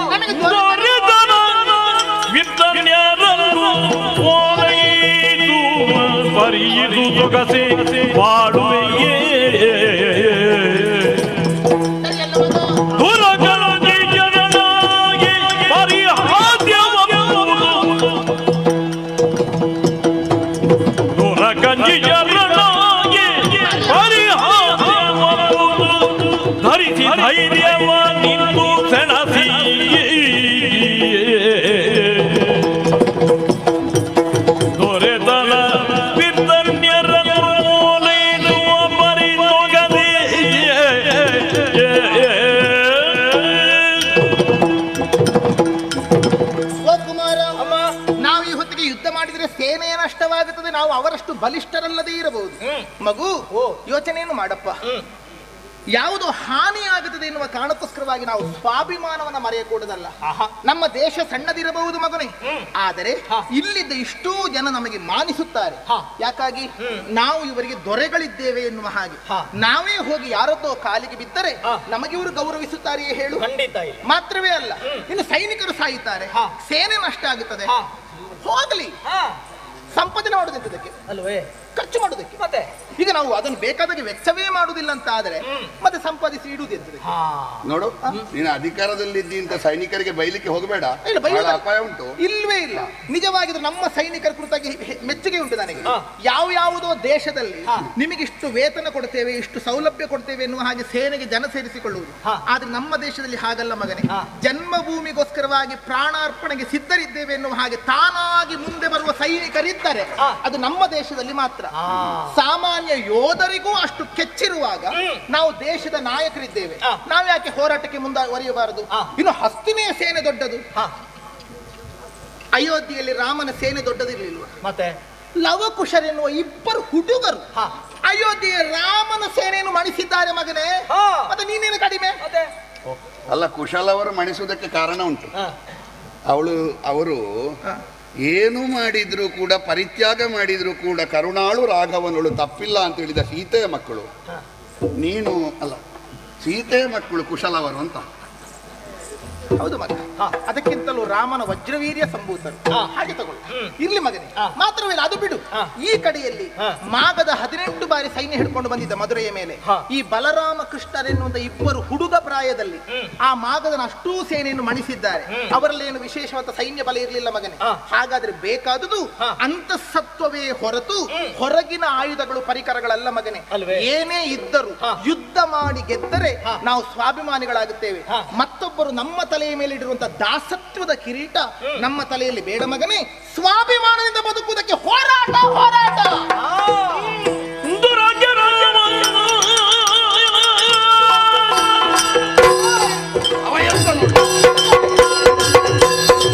ಪರಿಯಿದು ಸೊಗಸೆ ಮಾಡುವೆಯೇ ದುರಗಲದಿ ಜನನಾಗಿ ಪರಿಹಾದ್ಯವನ್ನು ದುರಗಂಜಿ ಜನನಾಗಿ ಪರಿಹಾದ್ಯವನ್ನು ಧರಿಸಿ ಧೈರ್ಯವ ನಿಂತು ಸೆಣಸಿ ನಷ್ಟವಾಗುತ್ತದೆ, ನಾವು ಅವರಷ್ಟು ಬಲಿಷ್ಠರಲ್ಲದೆ ಇರಬಹುದು. ಮಗು ಯೋಚನೆಯನ್ನು ಮಾಡಪ್ಪ. ಯಾವುದು ಹಾನಿ ಆಗುತ್ತದೆ ಎನ್ನುವ ಕಾರಣಕ್ಕೋಸ್ಕರವಾಗಿ ನಾವು ಸ್ವಾಭಿಮಾನವನ್ನ ಮರೆಯಕೂಡದಲ್ಲ. ನಮ್ಮ ದೇಶ ಸಣ್ಣದಿರಬಹುದು ಮಗನೇ, ಆದರೆ ಇಲ್ಲಿದ್ದ ಇಷ್ಟೂ ಜನ ನಮಗೆ ಮಾನಿಸುತ್ತಾರೆ. ಯಾಕಾಗಿ? ನಾವು ಇವರಿಗೆ ದೊರೆಗಳಿದ್ದೇವೆ ಎನ್ನುವ ಹಾಗೆ. ನಾವೇ ಹೋಗಿ ಯಾರದ್ದೋ ಕಾಲಿಗೆ ಬಿದ್ದರೆ ನಮಗೆ ಇವರು ಗೌರವಿಸುತ್ತಾರೆಯೇ ಹೇಳು? ಮಾತ್ರವೇ ಅಲ್ಲ, ಇನ್ನು ಸೈನಿಕರು ಸಾಯುತ್ತಾರೆ, ಸೇನೆ ನಷ್ಟ ಆಗುತ್ತದೆ. ಹೋಗಲಿ, ಸಂಪಾದನೆ ಮಾಡುವುದಕ್ಕೆ ಅಲ್ವೇ, ಖರ್ಚು ಮಾಡುವುದಕ್ಕೆ. ಮತ್ತೆ ಈಗ ನಾವು ಅದನ್ನು ಬೇಕಾದಾಗೆ ವೆಚ್ಚವೇ ಮಾಡುವುದಿಲ್ಲ ಅಂತ ಆದರೆ ಮತ್ತೆ ಸಂಪಾದಿಸಿ ಇಡುವುದೆಂತದೆ? ನೋಡು, ನೀನು ಅಧಿಕಾರದಲ್ಲಿದ್ದಿ ಅಂತ ಸೈನಿಕರಿಗೆ ಬೈಲಿಕ್ಕೆ ಹೋಗಬೇಡ, ಅಪಾಯ ಉಂಟು. ಇಲ್ವೇ ಇಲ್ಲ, ನಿಜವಾಗಿದ್ರೆ ನಮ್ಮ ಸೈನಿಕರ ಕುರಿತಾಗಿ ಮೆಚ್ಚುಗೆ ಉಂಟು ನನಗೆ. ಯಾವ ಯಾವುದೋ ದೇಶದಲ್ಲಿ ನಿಮಗಿಷ್ಟು ವೇತನ ಕೊಡ್ತೇವೆ, ಇಷ್ಟು ಸೌಲಭ್ಯ ಕೊಡ್ತೇವೆ ಎನ್ನುವ ಹಾಗೆ ಸೇನೆಗೆ ಜನ ಸೇರಿಸಿಕೊಳ್ಳುವುದು. ಆದ್ರೆ ನಮ್ಮ ದೇಶದಲ್ಲಿ ಹಾಗಲ್ಲ ಮಗನೇ. ಜನ್ಮಭೂಮಿಗೋಸ್ಕರವಾಗಿ ಪ್ರಾಣಾರ್ಪಣೆಗೆ ಸಿದ್ಧರಿದ್ದೇವೆ ಎನ್ನುವ ಹಾಗೆ ತಾನಾಗಿ ಮುಂದೆ ಬರುವ ಸೈನಿಕರಿದ್ದರೆ ಅದು ನಮ್ಮ ದೇಶದಲ್ಲಿ ಮಾತ್ರ. ಸಾಮಾನ್ಯ ಯೋಧರಿಗೂ ಅಷ್ಟು ಕೆಚ್ಚಿರುವಾಗ ನಾವು ದೇಶದ ನಾಯಕರಿದ್ದೇವೆ, ನಾವು ಯಾಕೆ ಹೋರಾಟಕ್ಕೆ ಮುಂದುವರಿಯಬಾರದು? ಇನ್ನು ಹಸ್ತಿನೆಯ ಸೇನೆ ದೊಡ್ಡದು, ಅಯೋಧ್ಯೆಯಲ್ಲಿ ರಾಮನ ಸೇನೆ ದೊಡ್ಡದಿರಲಿಲ್ವ? ಮತ್ತೆ ಲವಕುಶರೆನ್ನುವ ಇಬ್ಬರು ಹುಡುಗರು ಅಯೋಧ್ಯೆಯ ರಾಮನ ಸೇನೆಯನ್ನು ಮಣಿಸಿದ್ದಾರೆ ಮಗನೇ. ಮತ್ತೆ ನೀನೇನು ಕಡಿಮೆ? ಅಲ್ಲ, ಕುಶಲ ಅವರು ಮಣಿಸುವುದಕ್ಕೆ ಕಾರಣ ಉಂಟು. ಅವಳು ಅವರು ಏನು ಮಾಡಿದ್ರು ಕೂಡ, ಪರಿತ್ಯಾಗ ಮಾಡಿದ್ರು ಕೂಡ ಕರುಣಾಳು ರಾಘವನಳು ತಪ್ಪಿಲ್ಲ ಅಂತ ಹೇಳಿದ ಸೀತೆಯ ಮಕ್ಕಳು. ನೀನು ಅಲ್ಲ, ಸೀತೆಯ ಮಕ್ಕಳು ಕುಶಲವರು ಅಂತ. ಹೌದು ಮಗ, ಅದಕ್ಕಿಂತಲೂ ರಾಮನ ವಜ್ರವೀರ್ಯ ಸಂಭೂತರು. ಹಾಗೆ ತಗೊಳ್ಳು, ಇರ್ಲಿ ಮಗನೇ. ಮಾತ್ರವೇ ಅದು ಬಿಡು. ಈ ಕಡೆಯಲ್ಲಿ ಮಾಗದ ಹದಿನೆಂಟು ಬಾರಿ ಸೈನ್ಯ ಹಿಡ್ಕೊಂಡು ಬಂದಿದ್ದ ಮಧುರೆಯ ಮೇಲೆ ಈ ಬಲರಾಮ ಕೃಷ್ಣರೆನ್ನುವಂತ ಇಬ್ಬರು ಹುಡುಗ ಪ್ರಾಯದಲ್ಲಿ ಆ ಮಾಗದನ ಅಷ್ಟೂ ಸೇನೆಯನ್ನು ಮಣಿಸಿದ್ದಾರೆ. ಅವರಲ್ಲಿ ಏನು ವಿಶೇಷವಾದ ಸೈನ್ಯ ಬಲ ಇರಲಿಲ್ಲ ಮಗನೇ. ಹಾಗಾದ್ರೆ ಬೇಕಾದುದು ಅಂತಃಸತ್ವವೇ ಹೊರತು ಹೊರಗಿನ ಆಯುಧಗಳು ಪರಿಕರಗಳಲ್ಲ ಮಗನೇ. ಏನೇ ಇದ್ದರೂ ಯುದ್ಧ ಮಾಡಿ ಗೆದ್ದರೆ ನಾವು ಸ್ವಾಭಿಮಾನಿಗಳಾಗುತ್ತೇವೆ. ಮತ್ತೊಬ್ಬರು ನಮ್ಮ ತಲೆಯ ಮೇಲೆ ಇಡಿರುವಂತಹ ದಾಸತ್ವದ ಕಿರೀಟ ನಮ್ಮ ತಲೆಯಲ್ಲಿ ಬೇಡ ಮಗನೇ. ಸ್ವಾಭಿಮಾನದಿಂದ ಬದುಕುವುದಕ್ಕೆ ಹೋರಾಟ ಹೋರಾಟ. ಅವ ಎಂತ ನೋಡಿ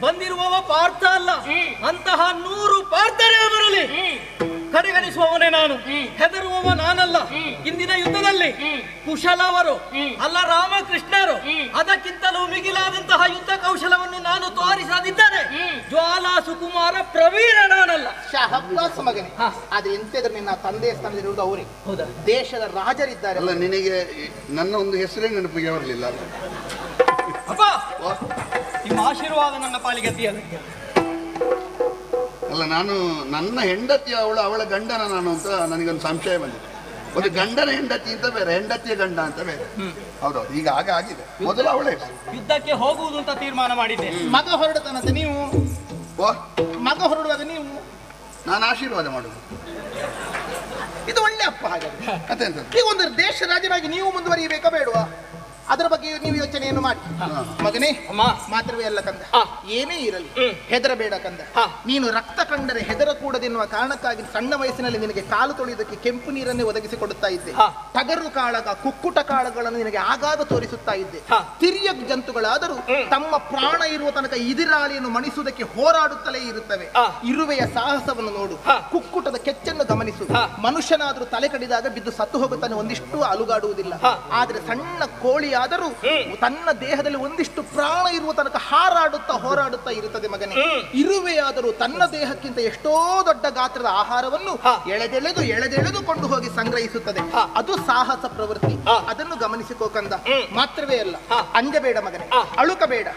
ಬಂದಿರುವವ ಪಾರ್ಥ ಅಲ್ಲ, ಅಂತಹ ನೂರು ಪಾರ್ಥರೇ ಬರಲಿ ಕಡೆಗಣಿಸುವವನೇ ನಾನು, ಹೆದರುವವ ನಾನಲ್ಲ. ಇಂದಿನ ಯುದ್ಧದಲ್ಲಿ ಕುಶಲವರು ಅಲ್ಲ ರಾಮಕೃಷ್ಣರು, ಅದಕ್ಕಿಂತಲೂ ಮಿಗಿಲಾದಂತಹ ಯುದ್ಧ ಕೌಶಲವನ್ನು ನಾನು ತೋರಿಸದಿದ್ದರೆ ಜ್ವಾಲಾ ಸುಕುಮಾರ ಪ್ರವೀಣ ನಾನಲ್ಲ. ಶಹಬ್ಬಾಸ್ ಮಗನೇ, ಆದ್ರೆ ಎಂತಿದ್ರೆ ನಿನ್ನ ತಂದೆಯ ಸ್ಥಾನದಲ್ಲಿರುವುದು ಅವರೇ. ಹೌದಾ? ದೇಶದ ರಾಜರಿದ್ದಾರೆ. ಅಲ್ಲ, ನಿನಗೆ ನನ್ನ ಒಂದು ಹೆಸರೇ ನೆನಪಿಗೆ ಬರಲಿಲ್ಲ. ಅಪ್ಪ, ನಿಮ್ಮ ಆಶೀರ್ವಾದ ನನ್ನ ಪಾಲಿಗೆ ಅತಿಯಲ್ಲ. ಅಲ್ಲ, ನಾನು ನನ್ನ ಹೆಂಡತಿ ಅವಳು, ಅವಳ ಗಂಡನ ನಾನು ಅಂತ ನನಗೊಂದು ಸಂಶಯ ಬಂದಿದೆ. ಒಂದು ಗಂಡನ ಹೆಂಡತಿ ಅಂತ ಬೇರೆ, ಹೆಂಡತಿಯ ಗಂಡ ಅಂತ ಬೇರೆ. ಹೌದೌದು, ಈಗ ಆಗ ಆಗಿದೆ. ಮೊದಲು ಅವಳೇ ಯುದ್ಧಕ್ಕೆ ಹೋಗುವುದು ಅಂತ ತೀರ್ಮಾನ ಮಾಡಿದ್ದೆ. ಮಗ ಹೊರಡತನಂತೆ ನೀವು, ಮಗ ಹೊರಡುವಾಗ ನೀವು ನಾನು ಆಶೀರ್ವಾದ ಮಾಡುದು. ಇದು ಒಳ್ಳೆ ಅಪ್ಪ. ಹಾಗಾದ್ರೆ ಮತ್ತೆಂತ, ಈಗ ಒಂದು ದೇಶ ರಾಜರಾಗಿ ನೀವು ಮುಂದುವರಿಯಬೇಕಾ ಬೇಡವಾ? ಅದರ ಬಗ್ಗೆ ನೀವು ಯೋಚನೆಯನ್ನು ಮಾಡಿ. ಮಗನೇ, ಮಾತ್ರವೇ ಅಲ್ಲ ಕಂದ, ಏನೇ ಇರಲಿ ಹೆದರಬೇಡ ಕಂದ. ನೀನು ರಕ್ತ ಕಂಡರೆ ಹೆದರಕೂಡದೆನ್ನುವ ಕಾರಣಕ್ಕಾಗಿ ಸಣ್ಣ ವಯಸ್ಸಿನಲ್ಲಿ ನಿನಗೆ ಕಾಲು ತೊಳೆಯುವುದಕ್ಕೆ ಕೆಂಪು ನೀರನ್ನೇ ಒದಗಿಸಿಕೊಡುತ್ತಾ ಇದ್ದೆ. ಟಗರು ಕಾಳಗ, ಕುಕ್ಕುಟ ಕಾಳಗಳನ್ನು ನಿನಗೆ ಆಗಾಗ ತೋರಿಸುತ್ತಾ ಇದ್ದೆ. ತಿರ್ಯ ಜಂತುಗಳಾದರೂ ತಮ್ಮ ಪ್ರಾಣ ಇರುವ ತನಕ ಇದಿರಾಳಿಯನ್ನು ಮಣಿಸುವುದಕ್ಕೆ ಹೋರಾಡುತ್ತಲೇ ಇರುತ್ತವೆ. ಇರುವೆಯ ಸಾಹಸವನ್ನು ನೋಡು, ಕುಕ್ಕುಟದ ಕೆಚ್ಚನ್ನು ಗಮನಿಸು. ಮನುಷ್ಯನಾದರೂ ತಲೆ ಕಡಿದಾಗ ಬಿದ್ದು ಸತ್ತು ಹೋಗುತ್ತಾನೆ, ಒಂದಿಷ್ಟು ಅಲುಗಾಡುವುದಿಲ್ಲ. ಆದ್ರೆ ಸಣ್ಣ ಕೋಳಿ ಆದರೂ ತನ್ನ ದೇಹದಲ್ಲಿ ಒಂದಿಷ್ಟು ಪ್ರಾಣ ಇರುವ ತನಕ ಹಾರಾಡುತ್ತಾ ಹೋರಾಡುತ್ತಾ ಇರುತ್ತದೆ. ಮಗನೇ, ಇರುವೆಯಾದರೂ ತನ್ನ ದೇಹಕ್ಕಿಂತ ಎಷ್ಟೋ ದೊಡ್ಡ ಗಾತ್ರದ ಆಹಾರವನ್ನು ಎಳೆದೆಳೆದು ಎಳೆದೆಳೆದುಕೊಂಡು ಹೋಗಿ ಸಂಗ್ರಹಿಸುತ್ತದೆ. ಅದು ಸಾಹಸ ಪ್ರವೃತ್ತಿ. ಅದನ್ನು ಗಮನಿಸಿಕೋಕಂದ. ಮಾತ್ರವೇ ಅಲ್ಲ, ಅಂಜಬೇಡ ಮಗನೇ, ಅಳುಕಬೇಡ.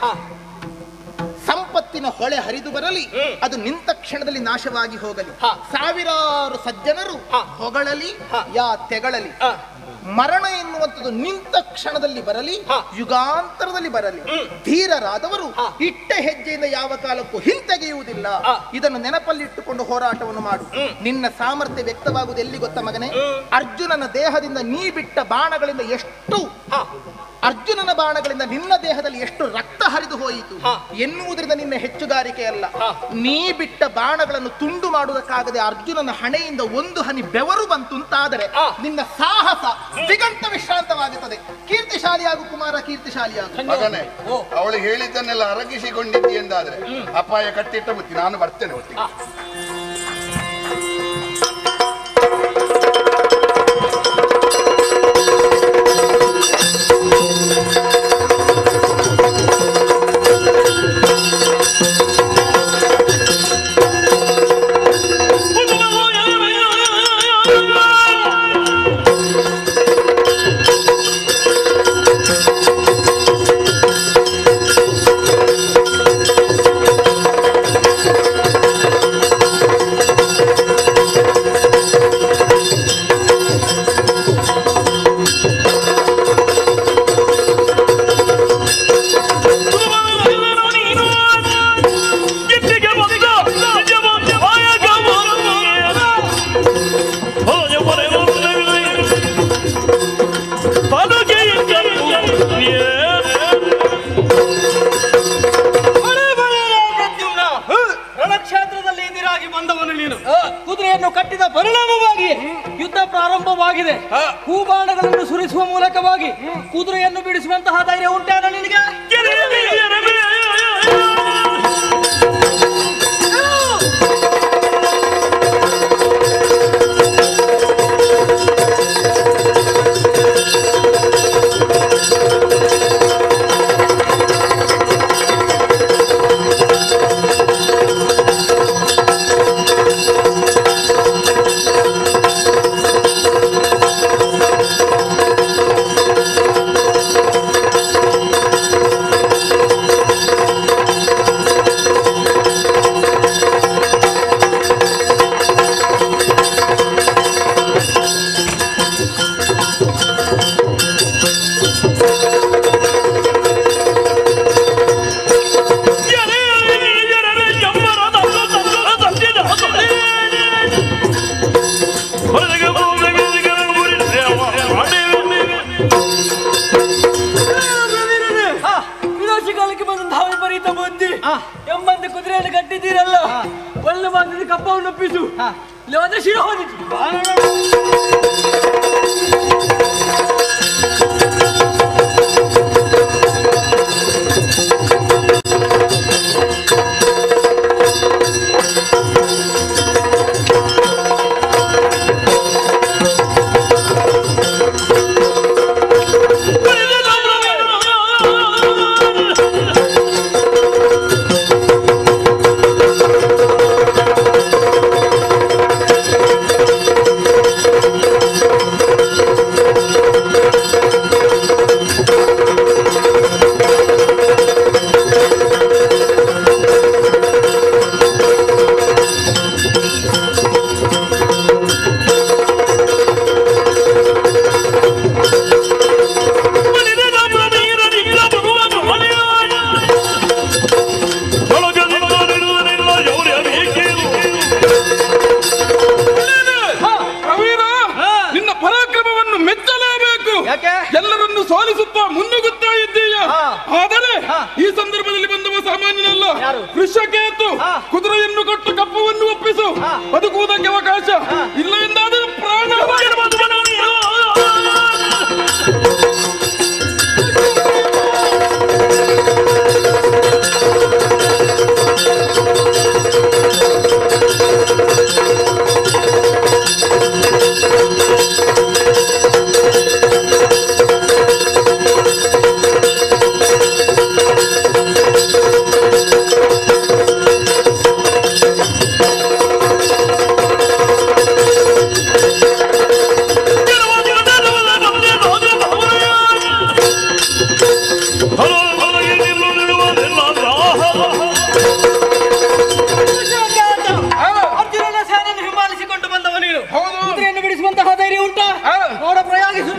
ಸಂಪತ್ತಿನ ಹೊಳೆ ಹರಿದು ಬರಲಿ, ಅದು ನಿಂತ ಕ್ಷಣದಲ್ಲಿ ನಾಶವಾಗಿ ಹೋಗಲಿ. ಸಾವಿರಾರು ಸಜ್ಜನರು ಹೊಗಳಲಿ ಯಾ ತೆಗಳಲಿ, ಮರಣ ಎನ್ನುವಂಥದ್ದು ನಿಂತ ಕ್ಷಣದಲ್ಲಿ ಬರಲಿ, ಯುಗಾಂತರದಲ್ಲಿ ಬರಲಿ. ಧೀರರಾದವರು ಇಟ್ಟ ಹೆಜ್ಜೆಯಿಂದ ಯಾವ ಕಾಲಕ್ಕೂ ಹಿಂತೆಗೆಯುವುದಿಲ್ಲ. ಇದನ್ನು ನೆನಪಲ್ಲಿಟ್ಟುಕೊಂಡು ಹೋರಾಟವನ್ನು ಮಾಡು. ನಿನ್ನ ಸಾಮರ್ಥ್ಯ ವ್ಯಕ್ತವಾಗುವುದು ಎಲ್ಲಿ ಗೊತ್ತ ಮಗನೇ? ಅರ್ಜುನನ ದೇಹದಿಂದ ನೀ ಬಿಟ್ಟ ಬಾಣಗಳಿಂದ ಎಷ್ಟು, ಅರ್ಜುನನ ಬಾಣಗಳಿಂದ ನಿನ್ನ ದೇಹದಲ್ಲಿ ಎಷ್ಟು ರಕ್ತ ಹರಿದು ಹೋಯಿತು ಎನ್ನುವುದರಿಂದ ನಿನ್ನ ಹೆಚ್ಚುಗಾರಿಕೆ ಅಲ್ಲ. ನೀ ಬಿಟ್ಟ ಬಾಣಗಳನ್ನು ತುಂಡು ಮಾಡುವುದಕ್ಕಾಗದೆ ಅರ್ಜುನನ ಹಣೆಯಿಂದ ಒಂದು ಹನಿ ಬೆವರು ಬಂತು ಅಂತಾದರೆ ನಿನ್ನ ಸಾಹಸ ದಿಗಂತ ವಿಶ್ರಾಂತವಾಗುತ್ತದೆ. ಕೀರ್ತಿಶಾಲಿಯಾಗು ಕುಮಾರ, ಕೀರ್ತಿಶಾಲಿಯಾಗು. ಮಗನೇ, ಅವಳು ಹೇಳಿದ್ದನ್ನೆಲ್ಲ ಅರಗಿಸಿಕೊಂಡಿದ್ದಿ ಎಂದಾದ್ರೆ ಅಪಾಯ ಕಟ್ಟಿಟ್ಟ ಬುತ್ತಿ. ನಾನು ಬರ್ತೇನೆ ಒಟ್ಟಿಗೆ. ಕುದುರೆಯನ್ನು ಕಟ್ಟಿದ ಪರಿಣಾಮವಾಗಿ ಯುದ್ಧ ಪ್ರಾರಂಭವಾಗಿದೆ. ಹೂಬಾಣಗಳನ್ನು ಸುರಿಸುವ ಮೂಲಕವಾಗಿ ಕುದುರೆಯನ್ನು ಬಿಡಿಸುವಂತಹ ಧೈರ್ಯ ಉಂಟಾದ ನಿನಗೆ? ಎಂಬಂತೆ ಕುದುರೆಯನ್ನು ಕಟ್ಟಿದ್ದೀರಲ್ಲ, ಒಳ್ಳೆ ಮಾತ್ರ ಕಪ್ಪವನ್ನು ಒಪ್ಪಿಸು, ಇಲ್ಲವಾದ್ರೆ ಶಿರ ಹೋದಿತ್ತು. ಯಾರು? ವೃಷಕೇತು ಹಾ. ಕುದುರೆಯನ್ನು ಕೊಟ್ಟು ಕಪ್ಪವನ್ನು ಒಪ್ಪಿಸು, ಹಾ. ಬದುಕುವುದಕ್ಕೆ ಅವಕಾಶ ಇಲ್ಲ ಎಂದಾದರೂ ಪ್ರಾಣ ಅರ್ಜುನನ ಸೇನೆಯನ್ನು ಹಿಂಬಾಲಿಸಿಕೊಂಡು ಬಂದವ ನೀನು. ಕುದುರೆಯನ್ನು ಬಿಡಿಸುವಂತಹ ಧೈರ್ಯ ಉಂಟಾ? ನೋಡ ಪ್ರಯೋಗಿಸು.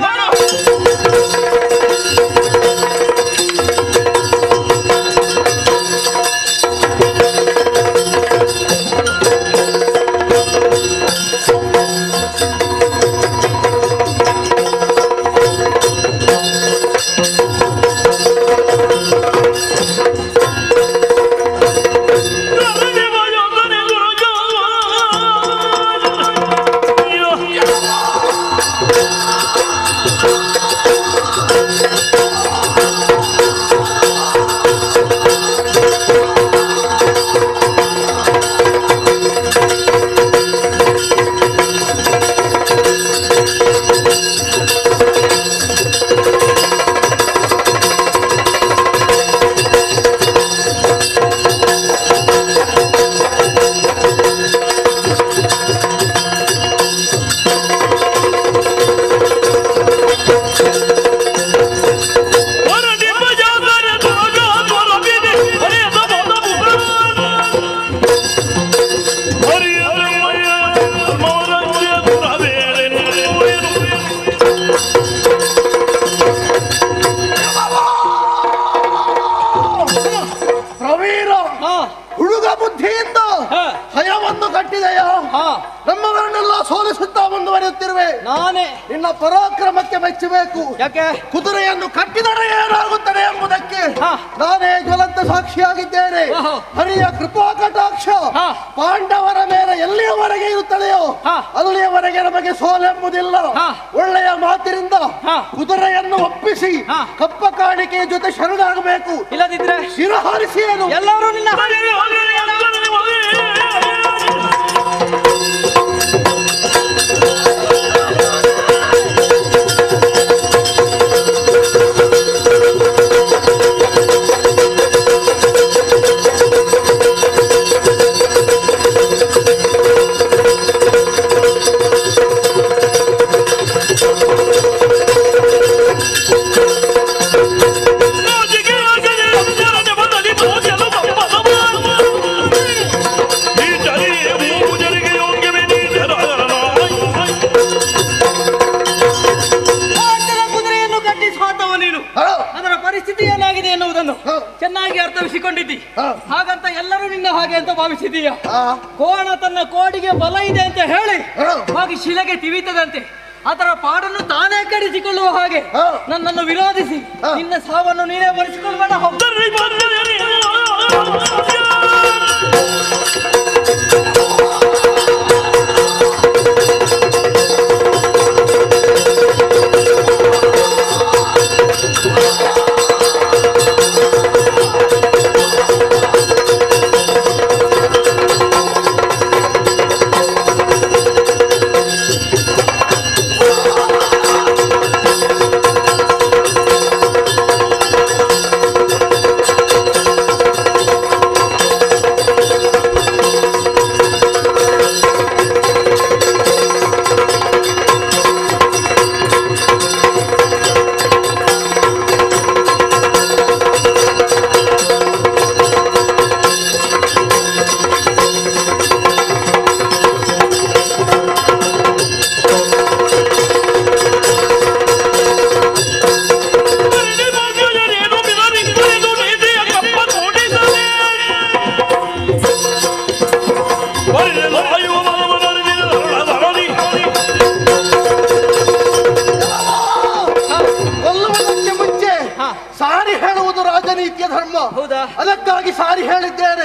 ಹುಡುಗ ಬುದ್ಧಿಯಿಂದ ಭಯವನ್ನು ಕಟ್ಟಿದೆಯಾ? ನಮ್ಮವರನ್ನೆಲ್ಲ ಸೋಲಿಸುತ್ತಾ ಮುಂದುವರಿಯುತ್ತಿರುವೆ. ನಾನೇ ನಿನ್ನ ಪರಾಕ್ರಮಕ್ಕೆ ಮೆಚ್ಚಬೇಕು. ಯಾಕೆ? ಕುದುರೆಯನ್ನು ಕಟ್ಟಿದರೆ ಏನಾಗುತ್ತದೆ ಎಂಬುದಕ್ಕೆ ನಾನೇ ಜ್ವಲಂತ ಸಾಕ್ಷಿಯಾಗಿದ್ದೇನೆ. ಹರಿಯ ಕೃಪಾ ಕಟಾಕ್ಷ ಪಾಂಡವರ ಮೇಲೆ ಎಲ್ಲಿಯವರೆಗೆ ಇರುತ್ತದೆಯೋ ಅಲ್ಲಿಯವರೆಗೆ ನಮಗೆ ಸೋಲೆಂಬುದಿಲ್ಲ. ಒಳ್ಳೆಯ ಮಾತಿನಿಂದ ಕುದುರೆಯನ್ನು ಒಪ್ಪಿಸಿ ಕಪ್ಪ ಕಾಣಿಕೆಯ ಜೊತೆ ಶರಣಾಗಬೇಕು. ಇಲ್ಲದಿದ್ರೆ ಶಿರಹಾರಿಸಿ ಎಲ್ಲರೂ ನಿನ್ನ ಚೆನ್ನಾಗಿ ಅರ್ಥವಿಸಿಕೊಂಡಿದ್ದಿ. ಹಾಗಂತ ಎಲ್ಲರೂ ನಿನ್ನ ಹಾಗೆ ಅಂತ ಭಾವಿಸಿದೀಯ? ಕೋಣ ತನ್ನ ಕೋಡಿಗೆ ಬಲ ಇದೆ ಅಂತ ಹೇಳಿ ಹಾಗೆ ಶಿಲೆಗೆ ತಿವಿತದಂತೆ ಅದರ ಪಾಡನ್ನು ತಾನೇ ಕಡಿಸಿಕೊಳ್ಳುವ ಹಾಗೆ ನನ್ನನ್ನು ವಿರೋಧಿಸಿ ನಿನ್ನ ಸಾವನ್ನು ನೀನೇ ಬರೆಸಿಕೊಳ್ಳಬೇಡ.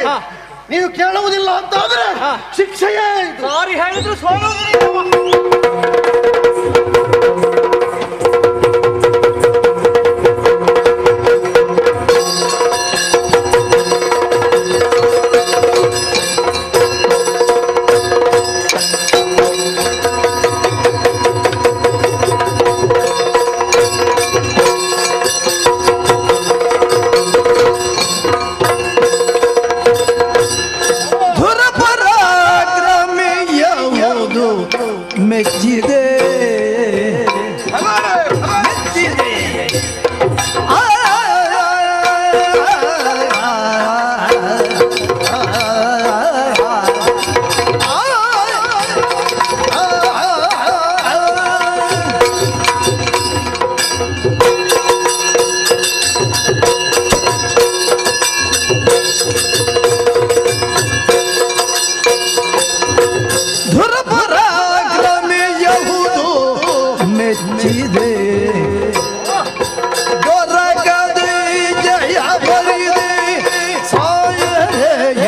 ನೀವು ಕೇಳುವುದಿಲ್ಲ ಅಂತಾದ್ರೆ ಶಿಕ್ಷೆಯೇ ಇದು. ಸಾರಿ ಹೇಳಿದ್ರು ಸೋಲುವುದಿಲ್ಲ. ಮೆಚ್ಚಿದೆ ಮೆಚ್ಚಿದೆ ಮೆಚ್ಚಿದೆ ದೊರಕದೆ ಜಯ ಬರಿದೆ ಸಾಯದೆ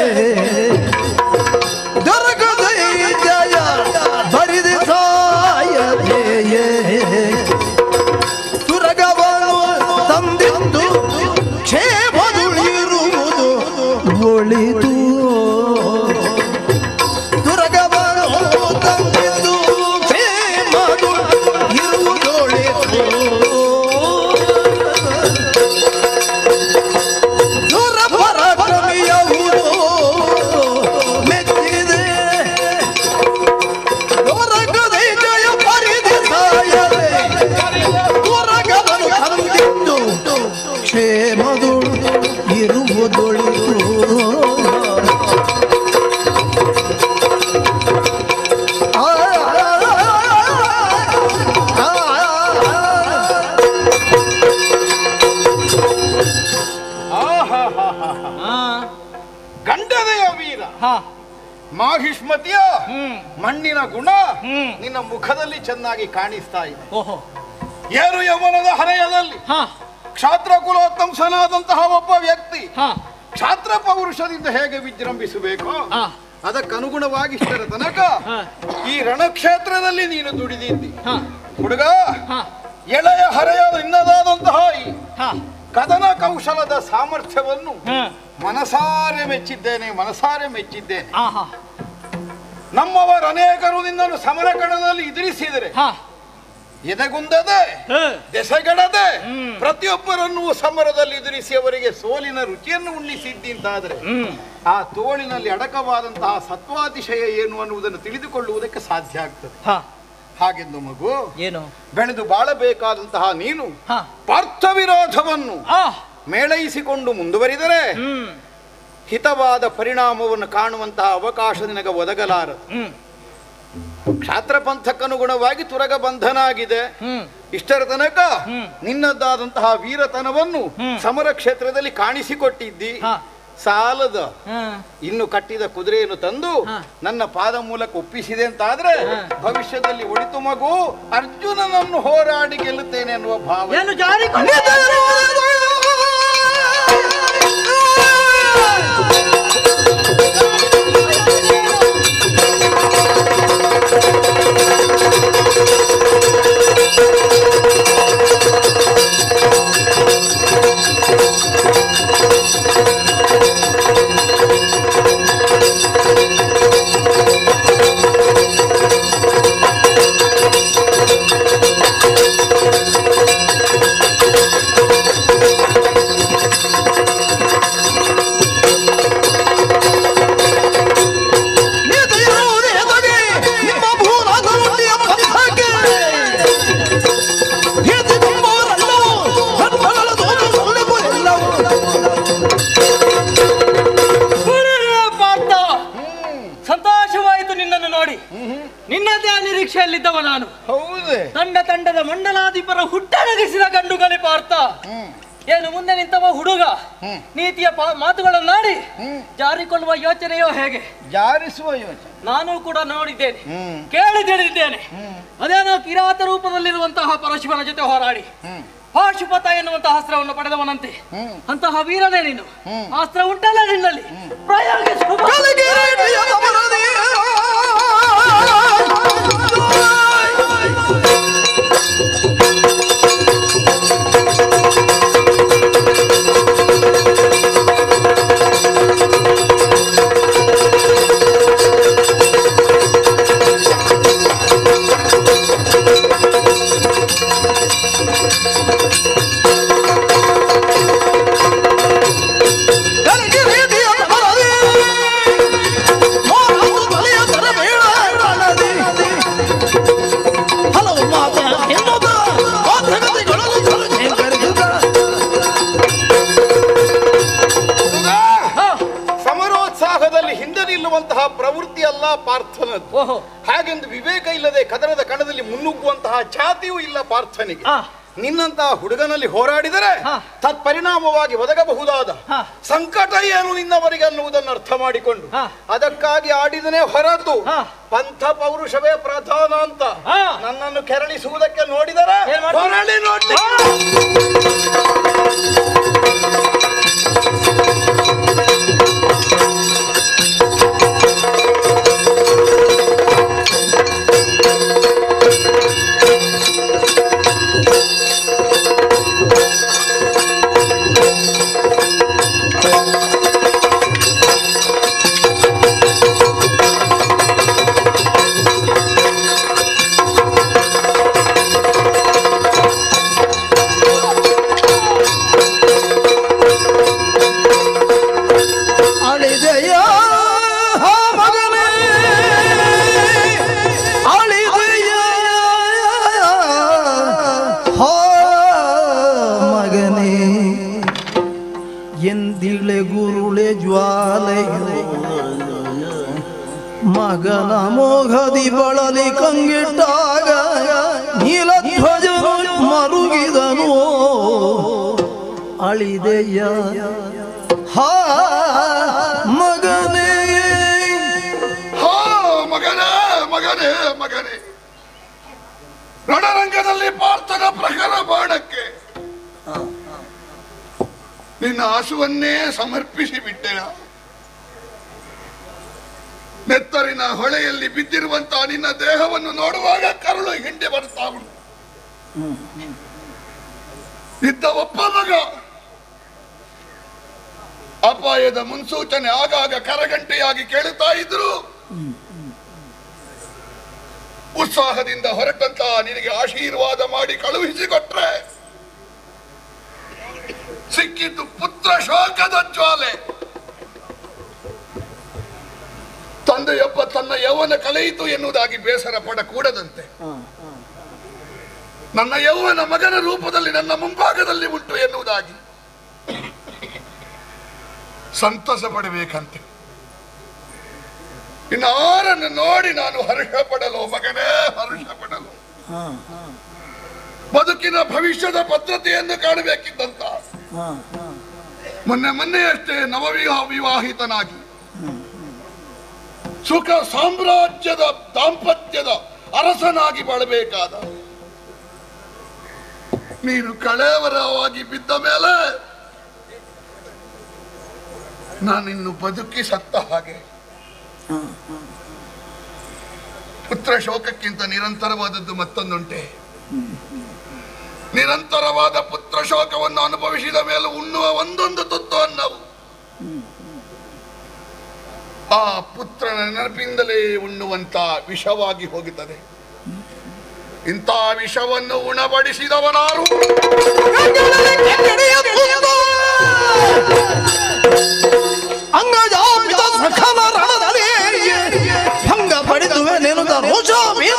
ದೊರಕದೆ ಜಯ ಬರಿದೆ ಸಾಯದೆ ತುರಗವನು ತಂದಿದ್ದು ಕ್ಷೇಮದುಳಿರುವುದು ಒಳಿತು ಕ್ಷೇಮದು ಇರುವುದೊಳಿತು ಗಂಡನೆಯ ವೀರ ಮಾಹಿಷ್ಮತಿಯ ಮಣ್ಣಿನ ಗುಣ ನಿನ್ನ ಮುಖದಲ್ಲಿ ಚೆನ್ನಾಗಿ ಕಾಣಿಸ್ತಾ ಇದೆ. ಏರು ಯೌವನದ ಹರೆಯದಲ್ಲಿ ಕ್ಷಾತ್ರ ಕುಲೋತ್ತಂಸನಾದಂತಹ ಒಬ್ಬ ವ್ಯಕ್ತಿ ಕ್ಷಾತ್ರ ಪೌರುಷದಿಂದ ಹೇಗೆ ವಿಜೃಂಭಿಸಬೇಕು ಅದಕ್ಕನುಗುಣವಾಗಿ ಇಷ್ಟರ ತನಕ ಈ ರಣಕ್ಷೇತ್ರದಲ್ಲಿ ನೀನು ದುಡಿದಿದ್ದಿ ಹುಡುಗ. ಎಳೆಯ ಹರೆಯ ನಿನ್ನದಾದಂತಹ ಈ ಕದನ ಕೌಶಲದ ಸಾಮರ್ಥ್ಯವನ್ನು ಮನಸಾರೆ ಮೆಚ್ಚಿದ್ದೇನೆ ಮನಸಾರೆ ಮೆಚ್ಚಿದ್ದೇನೆ. ನಮ್ಮವರ ಅನೇಕರು ನಿನ್ನನ್ನು ಸಮರ ಕಣದಲ್ಲಿ ಎದುರಿಸಿದರೆ ಎದೆಗುಂದದೆ ದೆಸೆಗಡದೆ ಪ್ರತಿಯೊಬ್ಬರನ್ನು ಸಮರದಲ್ಲಿ ಎದುರಿಸಿ ಅವರಿಗೆ ಸೋಲಿನ ರುಚಿಯನ್ನು ಉಣ್ಣಿಸಿದ್ದಿ ಅಂತಾದ್ರೆ ಆ ತೋಳಿನಲ್ಲಿ ಅಡಕವಾದಂತಹ ಸತ್ವಾತಿಶಯ ಏನು ಅನ್ನುವುದನ್ನು ತಿಳಿದುಕೊಳ್ಳುವುದಕ್ಕೆ ಸಾಧ್ಯ ಆಗ್ತದೆ. ಹಾಗೆಂದು ಮಗು ಏನು ಬೆಳೆದು ಬಾಳಬೇಕಾದಂತಹ ನೀನು ಪಾರ್ಥ ವಿರೋಧವನ್ನು ಮೇಳೈಸಿಕೊಂಡು ಮುಂದುವರಿದರೆ ಹಿತವಾದ ಪರಿಣಾಮವನ್ನು ಕಾಣುವಂತಹ ಅವಕಾಶ ನಿನಗೆ ಒದಗಲಾರದು. ಕ್ಷಾತ್ರ ಪಂಥಕ್ಕನುಗುಣವಾಗಿ ತುರಗ ಬಂಧನಾಗಿದೆ. ಇಷ್ಟರ ತನಕ ನಿನ್ನದಾದಂತಹ ವೀರತನವನ್ನು ಸಮರ ಕ್ಷೇತ್ರದಲ್ಲಿ ಕಾಣಿಸಿಕೊಟ್ಟಿದ್ದಿ. ಸಾಲದ ಇನ್ನು ಕಟ್ಟಿದ ಕುದುರೆಯನ್ನು ತಂದು ನನ್ನ ಪಾದ ಮೂಲಕ ಒಪ್ಪಿಸಿದೆ ಅಂತಾದ್ರೆ ಭವಿಷ್ಯದಲ್ಲಿ ಒಳಿತು ಮಗು ಅರ್ಜುನನನ್ನು ಹೋರಾಡಿ ಗೆಲ್ಲುತ್ತೇನೆ ಅನ್ನುವ ಭಾವ ನಿರೀಕ್ಷೆಯಲ್ಲಿದ್ದವ ನಾನು. ಹೌದೇ ತಂಡ ತಂಡದ ಮಂಡಲಾಧಿಪರ ಹುಟ್ಟಡಗಿಸಿದ ಗಂಡುಗಲಿ ಪಾರ್ಥ. ಏನು ಮುಂದೆ ನಿಂತವ ಹುಡುಗ ನೀತಿಯ ಮಾತುಗಳನ್ನಾಡಿ ಜಾರಿಕೊಳ್ಳುವ ಯೋಚನೆಯೋ ಹೇಗೆ ಜಾರಿಸುವ ಯೋಚನೆ ನಾನು ಕೂಡ ನೋಡಿದ್ದೇನೆ, ಕೇಳಿ ತಿಳಿದಿದ್ದೇನೆ. ಅದೇನೋ ಕಿರಾತ ರೂಪದಲ್ಲಿರುವಂತಹ ಪರಶುವನ ಜೊತೆ ಹೋರಾಡಿ ಪಾಶುಪತ ಎನ್ನುವಂತಹ ಅಸ್ತ್ರವನ್ನು ಪಡೆದವನಂತೆ ಅಂತಹ ವೀರನೇ ನೀನು. ಅಸ್ತ್ರ ಉಂಟಲ್ಲ ನಿನ್ನಲ್ಲಿ, ಪ್ರಯೋಗಿಸು. ಪ್ರವೃತ್ತಿ ಅಲ್ಲ ಪಾರ್ಥನದ್ದು. ಹಾಗೆಂದು ವಿವೇಕ ಇಲ್ಲದೆ ಕದನದ ಕಣದಲ್ಲಿ ಮುನ್ನುಗ್ಗುವಂತಹ ಛಾತಿಯೂ ಇಲ್ಲ ಪಾರ್ಥನಿಗೆ. ನಿನ್ನಂತಹ ಹುಡುಗನಲ್ಲಿ ಹೋರಾಡಿದರೆ ತತ್ಪರಿಣಾಮವಾಗಿ ಒದಗಬಹುದಾದ ಸಂಕಟ ಏನು ನಿನ್ನವರಿಗೆ ಅನ್ನುವುದನ್ನು ಅರ್ಥ ಮಾಡಿಕೊಂಡು ಅದಕ್ಕಾಗಿ ಆಡಿದನೇ ಹೊರತು ಪಂಥ ಪೌರುಷವೇ ಪ್ರಧಾನ ಅಂತ ನನ್ನನ್ನು ಕೆರಳಿಸುವುದಕ್ಕೆ ನೋಡಿದರೆ ಹೊರಳಿ ನೋಡಿ. ಮಗನ ಮೋಘದಿ ಬಳಲಿ ಕಂಗಿಟ್ಟಾಗ ನೀಲಧ್ವಜನು ಮರುಗಿದನು ಅಳಿದೆಯ ಹಾ ಮಗನೇ ಹಾ ಮಗನೇ ಮಗನೇ ಮಗನೇ ರಣರಂಗದಲ್ಲಿ ಪಾರ್ಥನ ಪ್ರಖರ ಬಾಣಕ್ಕೆ ನಿನ್ನ ಆಸುವನ್ನೇ ಸಮರ್ಪಿಸಿ ಬಿಟ್ಟೆಯ. ನೆತ್ತರಿನ ಹೊಳೆಯಲ್ಲಿ ಬಿದ್ದಿರುವಂತಹ ನಿನ್ನ ದೇಹವನ್ನು ನೋಡುವಾಗ ಕರುಳು ಹಿಂದೆ ಬರ್ತಾ ಉಂಟು. ಇದ್ದ ಒಬ್ಬ ಮಗ ಅಪಾಯದ ಮುನ್ಸೂಚನೆ ಆಗಾಗ ಕರಗಂಟೆಯಾಗಿ ಕೇಳುತ್ತಾ ಇದ್ರು. ಉತ್ಸಾಹದಿಂದ ಹೊರಟಂತಹ ನಿನಗೆ ಆಶೀರ್ವಾದ ಮಾಡಿ ಕಳುಹಿಸಿಕೊಟ್ರೆ ಸಿಕ್ಕಿದ್ದು ಪುತ್ರ ಶೋಕದ ಜ್ವಾಲೆ. ತಂದೆಯೊಬ್ಬ ತನ್ನ ಯೌವನ ಕಳೆಯಿತು ಎನ್ನುವುದಾಗಿ ಬೇಸರ ಪಡಕೂಡದಂತೆ ನನ್ನ ಯೌವನ ಮಗನ ರೂಪದಲ್ಲಿ ನನ್ನ ಮುಂಭಾಗದಲ್ಲಿ ಉಂಟು ಎನ್ನುವುದಾಗಿ ಸಂತಸ ಪಡಬೇಕಂತೆ. ಇನ್ನಾರನ್ನು ನೋಡಿ ನಾನು ಹರ್ಷ ಪಡಲು ಮಗನೇ ಹರ್ಷ ಪಡಲು ಬದುಕಿನ ಭವಿಷ್ಯದ ಭದ್ರತೆಯನ್ನು ಕಾಣಬೇಕಿದ್ದಂತ ಮೊನ್ನೆ ಮೊನ್ನೆಯಷ್ಟೇ ನವವಿವಾಹ ವಿವಾಹಿತನಾಗಿ ಸುಖ ಸಾಮ್ರಾಜ್ಯದ ದಾಂಪತ್ಯದ ಅರಸನಾಗಿ ಬಾಳಬೇಕಾದ ನೀನು ಕಳೇವರವಾಗಿ ಬಿದ್ದ ಮೇಲೆ ನಾನಿನ್ನು ಬದುಕಿ ಸತ್ತ ಹಾಗೆ. ಪುತ್ರ ಶೋಕಕ್ಕಿಂತ ನಿರಂತರವಾದದ್ದು ಮತ್ತೊಂದುಂಟೆ. ನಿರಂತರವಾದ ಪುತ್ರ ಶೋಕವನ್ನು ಅನುಭವಿಸಿದ ಮೇಲೆ ಉಣ್ಣುವ ಒಂದೊಂದು ತುತ್ತು ಅನ್ನವು ಆ ಪುತ್ರನ ನೆನಪಿಂದಲೇ ಉಣ್ಣುವಂತ ವಿಷವಾಗಿ ಹೋಗುತ್ತದೆ. ಇಂಥ ವಿಷವನ್ನು ಉಣಬಡಿಸಿದವನಾರು ಅಂಗಜಾಪಿತ ಸಖನ ರಣದಲ್ಲಿ ಭಂಗ ಪಡೆದುವೆ ನೆನುದ ರೋಷ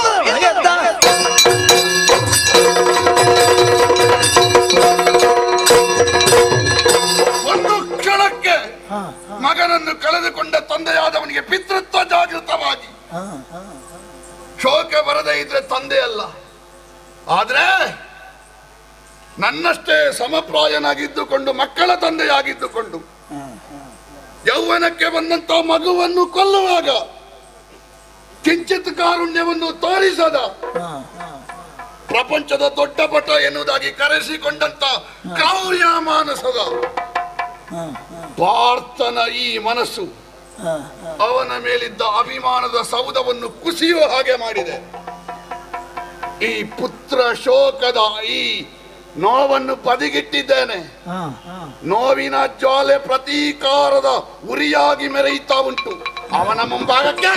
ಒಂದು ಕ್ಷಣಕ್ಕೆ ಮಗನನ್ನು ಕಳೆದುಕೊಂಡ ತಂದೆಯಾದವನಿಗೆ ಪಿತೃತ್ವ ಜಾಗೃತವಾಗಿ ಶೋಕ ಬರದೇ ಇದ್ರೆ ತಂದೆ ಅಲ್ಲ, ಆದ್ರೆ ನನ್ನಷ್ಟೇ ಸಮಪ್ರಾಯನಾಗಿದ್ದುಕೊಂಡು ಮಕ್ಕಳ ತಂದೆಯಾಗಿದ್ದುಕೊಂಡು ಯೌವನಕ್ಕೆ ಬಂದಂತ ಮಗುವನ್ನು ಕೊಲ್ಲುವಾಗ ಕಿಂಚಿತ್ ಕಾರುಣ್ಯವನ್ನು ತೋರಿಸದ ಪ್ರಪಂಚದ ದೊಡ್ಡ ಪಟ ಎನ್ನುವುದಾಗಿ ಕರೆಸಿಕೊಂಡಂತ ಕ್ರೌರ್ಯ ಮಾನಸದ ಪಾರ್ಥನ ಈ ಮನಸ್ಸು ಅವನ ಮೇಲಿದ್ದ ಅಭಿಮಾನದ ಸೌಧವನ್ನು ಕುಸಿಯುವ ಹಾಗೆ ಮಾಡಿದೆ. ಈ ಪುತ್ರ ಶೋಕದ ಈ ನೋವನ್ನು ಬದಿಗಿಟ್ಟಿದ್ದೇನೆ. ನೋವಿನ ಜ್ವಾಲೆ ಪ್ರತೀಕಾರದ ಉರಿಯಾಗಿ ಮೆರೆಯುತ್ತಾ ಉಂಟು. ಅವನ ಮುಂಭಾಗಕ್ಕೆ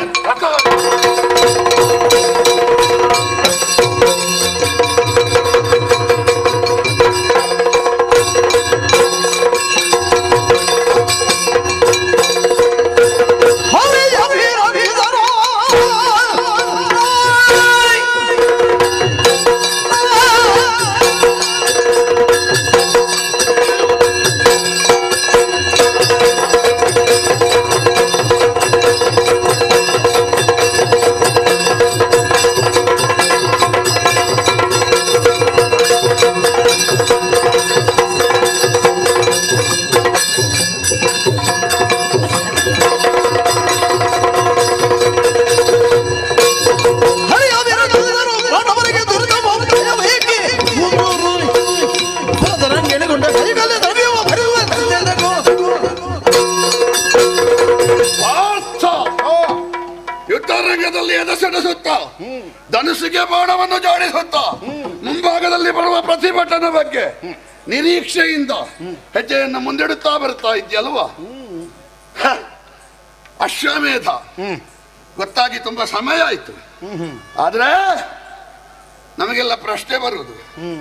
ಧನುಸಿಗೆ ಬಾಣವನ್ನು ಜೋಡಿಸುತ್ತ ಮುಂಭಾಗದಲ್ಲಿ ಬರುವ ಪ್ರತಿಭಟನೆ ಬಗ್ಗೆ ನಿರೀಕ್ಷೆಯಿಂದ ಹೆಜ್ಜೆಯನ್ನು ಮುಂದಿಡುತ್ತಾ ಬರ್ತಾ ಇದೆಯಲ್ವಾ? ಅಶ್ವಮೇಧ ಗೊತ್ತಾಗಿ ತುಂಬಾ ಸಮಯ ಆಯ್ತು. ಆದ್ರೆ ನಮಗೆಲ್ಲ ಪ್ರಶ್ನೆ ಬರುವುದು,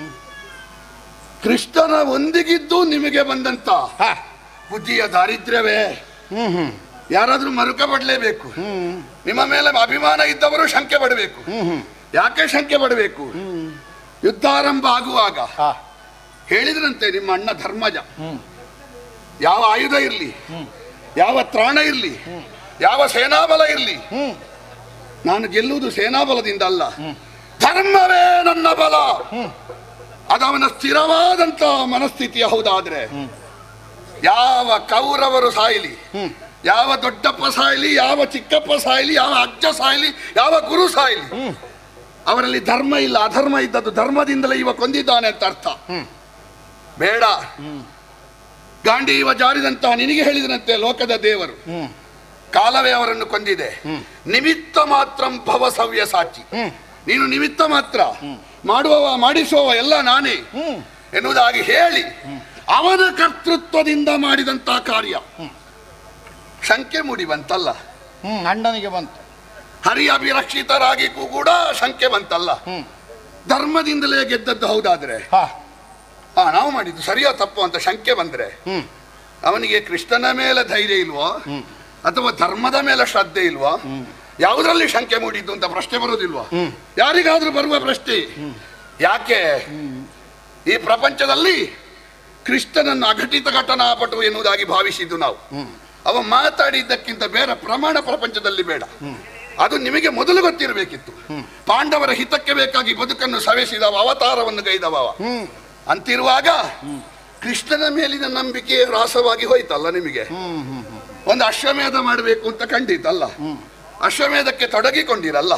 ಕೃಷ್ಣನ ಒಂದಿಗಿದ್ದು ನಿಮಗೆ ಬಂದಂತ ಬುದ್ಧಿಯ ದಾರಿದ್ರ್ಯವೇ? ಯಾರಾದ್ರೂ ಮರುಕ ಪಡಲೇಬೇಕು. ನಿಮ್ಮ ಮೇಲೆ ಅಭಿಮಾನ ಇದ್ದವರು ಶಂಕೆ ಪಡಬೇಕು. ಯಾಕೆ ಶಂಕೆ ಪಡಬೇಕು? ಯುದ್ಧ ಆರಂಭ ಆಗುವಾಗ ಹೇಳಿದ್ರಂತೆ ನಿಮ್ಮ ಅಣ್ಣ ಧರ್ಮಜ, ಯಾವ ಆಯುಧ ಇರ್ಲಿ, ಯಾವ ತ್ರಾಣ ಇರ್ಲಿ, ಯಾವ ಸೇನಾಬಲ ಇರ್ಲಿ, ನಾನು ಗೆಲ್ಲುವುದು ಸೇನಾಬಲದಿಂದ ಅಲ್ಲ, ಧರ್ಮವೇ ನನ್ನ ಬಲ. ಅದವನ ಸ್ಥಿರವಾದಂತ ಮನಸ್ಥಿತಿ ಹೌದಾದ್ರೆ ಯಾವ ಕೌರವರು ಸಾಯಲಿ, ಯಾವ ದೊಡ್ಡಪ್ಪ ಸಾಯಲಿ, ಯಾವ ಚಿಕ್ಕಪ್ಪ ಸಾಯಲಿ, ಯಾವ ಅಜ್ಜ ಸಾಯಲಿ, ಯಾವ ಗುರು ಸಾಯಲಿ, ಅವರಲ್ಲಿ ಧರ್ಮ ಇಲ್ಲ, ಅಧರ್ಮ ಇದ್ದದ್ದು ಧರ್ಮದಿಂದಲೇ ಇವ ಕೊಂದಿದ್ದಾನೆ ಅಂತ ಅರ್ಥ. ಬೇಡ, ಗಾಂಡಿ ಇವ ಜಾರಿದಂತಹ ನಿನಗೆ ಹೇಳಿದನಂತೆ ಲೋಕದ ದೇವರು, ಕಾಲವೇ ಅವರನ್ನು ಕೊಂದಿದೆ. ನಿಮಿತ್ತ ಮಾತ್ರ ಭವ ಸವ್ಯ ಸಾಚಿ, ನೀನು ನಿಮಿತ್ತ ಮಾತ್ರ, ಮಾಡುವವ ಮಾಡಿಸುವವ ಎಲ್ಲ ನಾನೇ ಎನ್ನುವುದಾಗಿ ಹೇಳಿ ಅವನ ಕರ್ತೃತ್ವದಿಂದ ಮಾಡಿದಂತಹ ಕಾರ್ಯ ಶಂಕೆ ಮೂಡಿ ಬಂತಲ್ಲ. ಅಣ್ಣನಿಗೆ ಬಂತು. ಹರಿ ಅಭಿರಕ್ಷಿತರಾಗಿ ಕೂಡ ಶಂಕೆ ಬಂತಲ್ಲ. ಧರ್ಮದಿಂದಲೇ ಗೆದ್ದದ್ದು ಹೌದಾದ್ರೆ ಆ ನಾವು ಮಾಡಿದ್ದು ಸರಿಯೋ ತಪ್ಪು ಅಂತ ಶಂಕೆ ಬಂದ್ರೆ ಅವನಿಗೆ ಕೃಷ್ಣನ ಮೇಲೆ ಧೈರ್ಯ ಇಲ್ವೋ ಅಥವಾ ಧರ್ಮದ ಮೇಲೆ ಶ್ರದ್ಧೆ ಇಲ್ವೋ? ಯಾವುದ್ರಲ್ಲಿ ಶಂಕೆ ಮೂಡಿದ್ದು ಅಂತ ಪ್ರಶ್ನೆ ಬರೋದಿಲ್ವಾ? ಯಾರಿಗಾದ್ರೂ ಬರುವ ಪ್ರಶ್ನೆ. ಯಾಕೆ ಈ ಪ್ರಪಂಚದಲ್ಲಿ ಕೃಷ್ಣನನ್ನು ಅಘಟಿತ ಘಟನಾಪಟು ಎನ್ನುವುದಾಗಿ ಭಾವಿಸಿದ್ದು ನಾವು. ಅವ ಮಾತಾಡಿದ್ದಕ್ಕಿಂತ ಬೇರೆ ಪ್ರಮಾಣ ಪ್ರಪಂಚದಲ್ಲಿ ಬೇಡ. ಅದು ನಿಮಗೆ ಮೊದಲು ಗೊತ್ತಿರಬೇಕಿತ್ತು. ಪಾಂಡವರ ಹಿತಕ್ಕೆ ಬೇಕಾಗಿ ಬದುಕನ್ನು ಸವೆಸಿದವ, ಅವತಾರವನ್ನು ಗೈದವ ಅಂತಿರುವಾಗ ಕೃಷ್ಣನ ಮೇಲಿನ ನಂಬಿಕೆ ಹ್ರಾಸವಾಗಿ ಹೋಯ್ತಲ್ಲ. ನಿಮಗೆ ಒಂದು ಅಶ್ವಮೇಧ ಮಾಡಬೇಕು ಅಂತ ಖಂಡಿತಲ್ಲ, ಅಶ್ವಮೇಧಕ್ಕೆ ತೊಡಗಿಕೊಂಡಿರಲ್ಲ.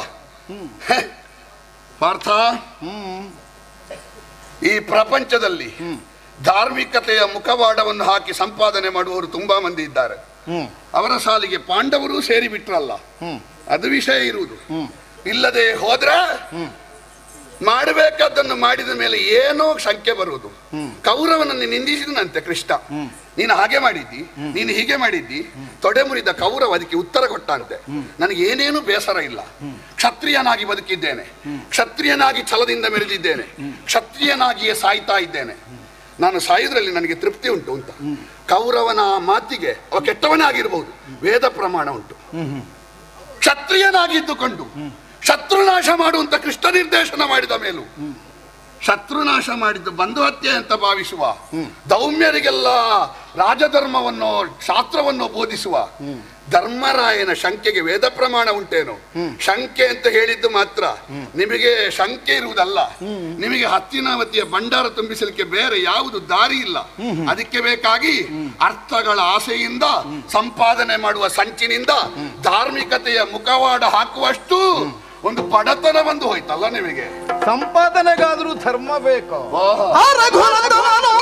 ಪಾರ್ಥ, ಈ ಪ್ರಪಂಚದಲ್ಲಿ ಧಾರ್ಮಿಕತೆಯ ಮುಖವಾಡವನ್ನು ಹಾಕಿ ಸಂಪಾದನೆ ಮಾಡುವವರು ತುಂಬಾ ಮಂದಿ ಇದ್ದಾರೆ. ಅವರ ಸಾಲಿಗೆ ಪಾಂಡವರು ಸೇರಿ ಬಿಟ್ರಲ್ಲ, ಅದು ವಿಷಯ ಇರುವುದು. ಇಲ್ಲದೆ ಹೋದ್ರೆ ಮಾಡಬೇಕಾದ್ದನ್ನು ಮಾಡಿದ ಮೇಲೆ ಏನೋ ಶಂಕೆ ಬರುವುದು. ಕೌರವನನ್ನು ನಿಂದಿಸಿದನಂತೆ ಕೃಷ್ಣ, ನೀನು ಹಾಗೆ ಮಾಡಿದ್ದಿ, ನೀನು ಹೀಗೆ ಮಾಡಿದ್ದಿ. ತೊಡೆ ಮುರಿದ ಕೌರವ ಅದಕ್ಕೆ ಉತ್ತರ ಕೊಟ್ಟಂತೆ, ನನಗೆ ಏನೇನು ಬೇಸರ ಇಲ್ಲ, ಕ್ಷತ್ರಿಯನಾಗಿ ಬದುಕಿದ್ದೇನೆ, ಕ್ಷತ್ರಿಯನಾಗಿ ಛಲದಿಂದ ಮೆರೆದಿದ್ದೇನೆ, ಕ್ಷತ್ರಿಯನಾಗಿಯೇ ಸಾಯ್ತಾ ಇದ್ದೇನೆ, ನಾನು ಸಾಯುವುದರಲ್ಲಿ ನನಗೆ ತೃಪ್ತಿ ಉಂಟು ಅಂತ. ಕೌರವನ ಮಾತಿಗೆ ಅವ ಕೆಟ್ಟವನಾಗಿರಬಹುದು, ವೇದ ಪ್ರಮಾಣ ಉಂಟು. ಕ್ಷತ್ರಿಯನಾಗಿದ್ದುಕೊಂಡು ಶತ್ರುನಾಶ ಮಾಡುವಂತ ಕೃಷ್ಣ ನಿರ್ದೇಶನ ಮಾಡಿದ ಮೇಲೂ ಶತ್ರುನಾಶ ಮಾಡಿದ್ದು ಬಂಧು ಹತ್ಯೆ ಅಂತ ಭಾವಿಸುವ, ದೌಮ್ಯರಿಗೆಲ್ಲ ರಾಜಧರ್ಮವನ್ನು ಶಾಸ್ತ್ರವನ್ನು ಬೋಧಿಸುವ ಧರ್ಮರಾಯನ ಶಂಕೆಗೆ ವೇದ ಪ್ರಮಾಣ ಉಂಟೇನು? ಶಂಕೆ ಅಂತ ಹೇಳಿದ್ದು ಮಾತ್ರ ನಿಮಗೆ ಶಂಕೆ ಇರುವುದಲ್ಲ, ನಿಮಗೆ ಹತ್ತಿನಾವತಿಯ ಭಂಡಾರ ತುಂಬಿಸಲಿಕ್ಕೆ ಬೇರೆ ಯಾವುದು ದಾರಿ ಇಲ್ಲ. ಅದಕ್ಕೆ ಬೇಕಾಗಿ ಅರ್ಥಗಳ ಆಸೆಯಿಂದ ಸಂಪಾದನೆ ಮಾಡುವ ಸಂಚಿನಿಂದ ಧಾರ್ಮಿಕತೆಯ ಮುಖವಾಡ ಹಾಕುವಷ್ಟು ಒಂದು ಬಡತನ ಬಂದು ಹೋಯ್ತಲ್ಲ ನಿಮಗೆ. ಸಂಪಾದನೆಗಾದ್ರೂ ಧರ್ಮ ಬೇಕು. ಆ ರಘುನಂದನನು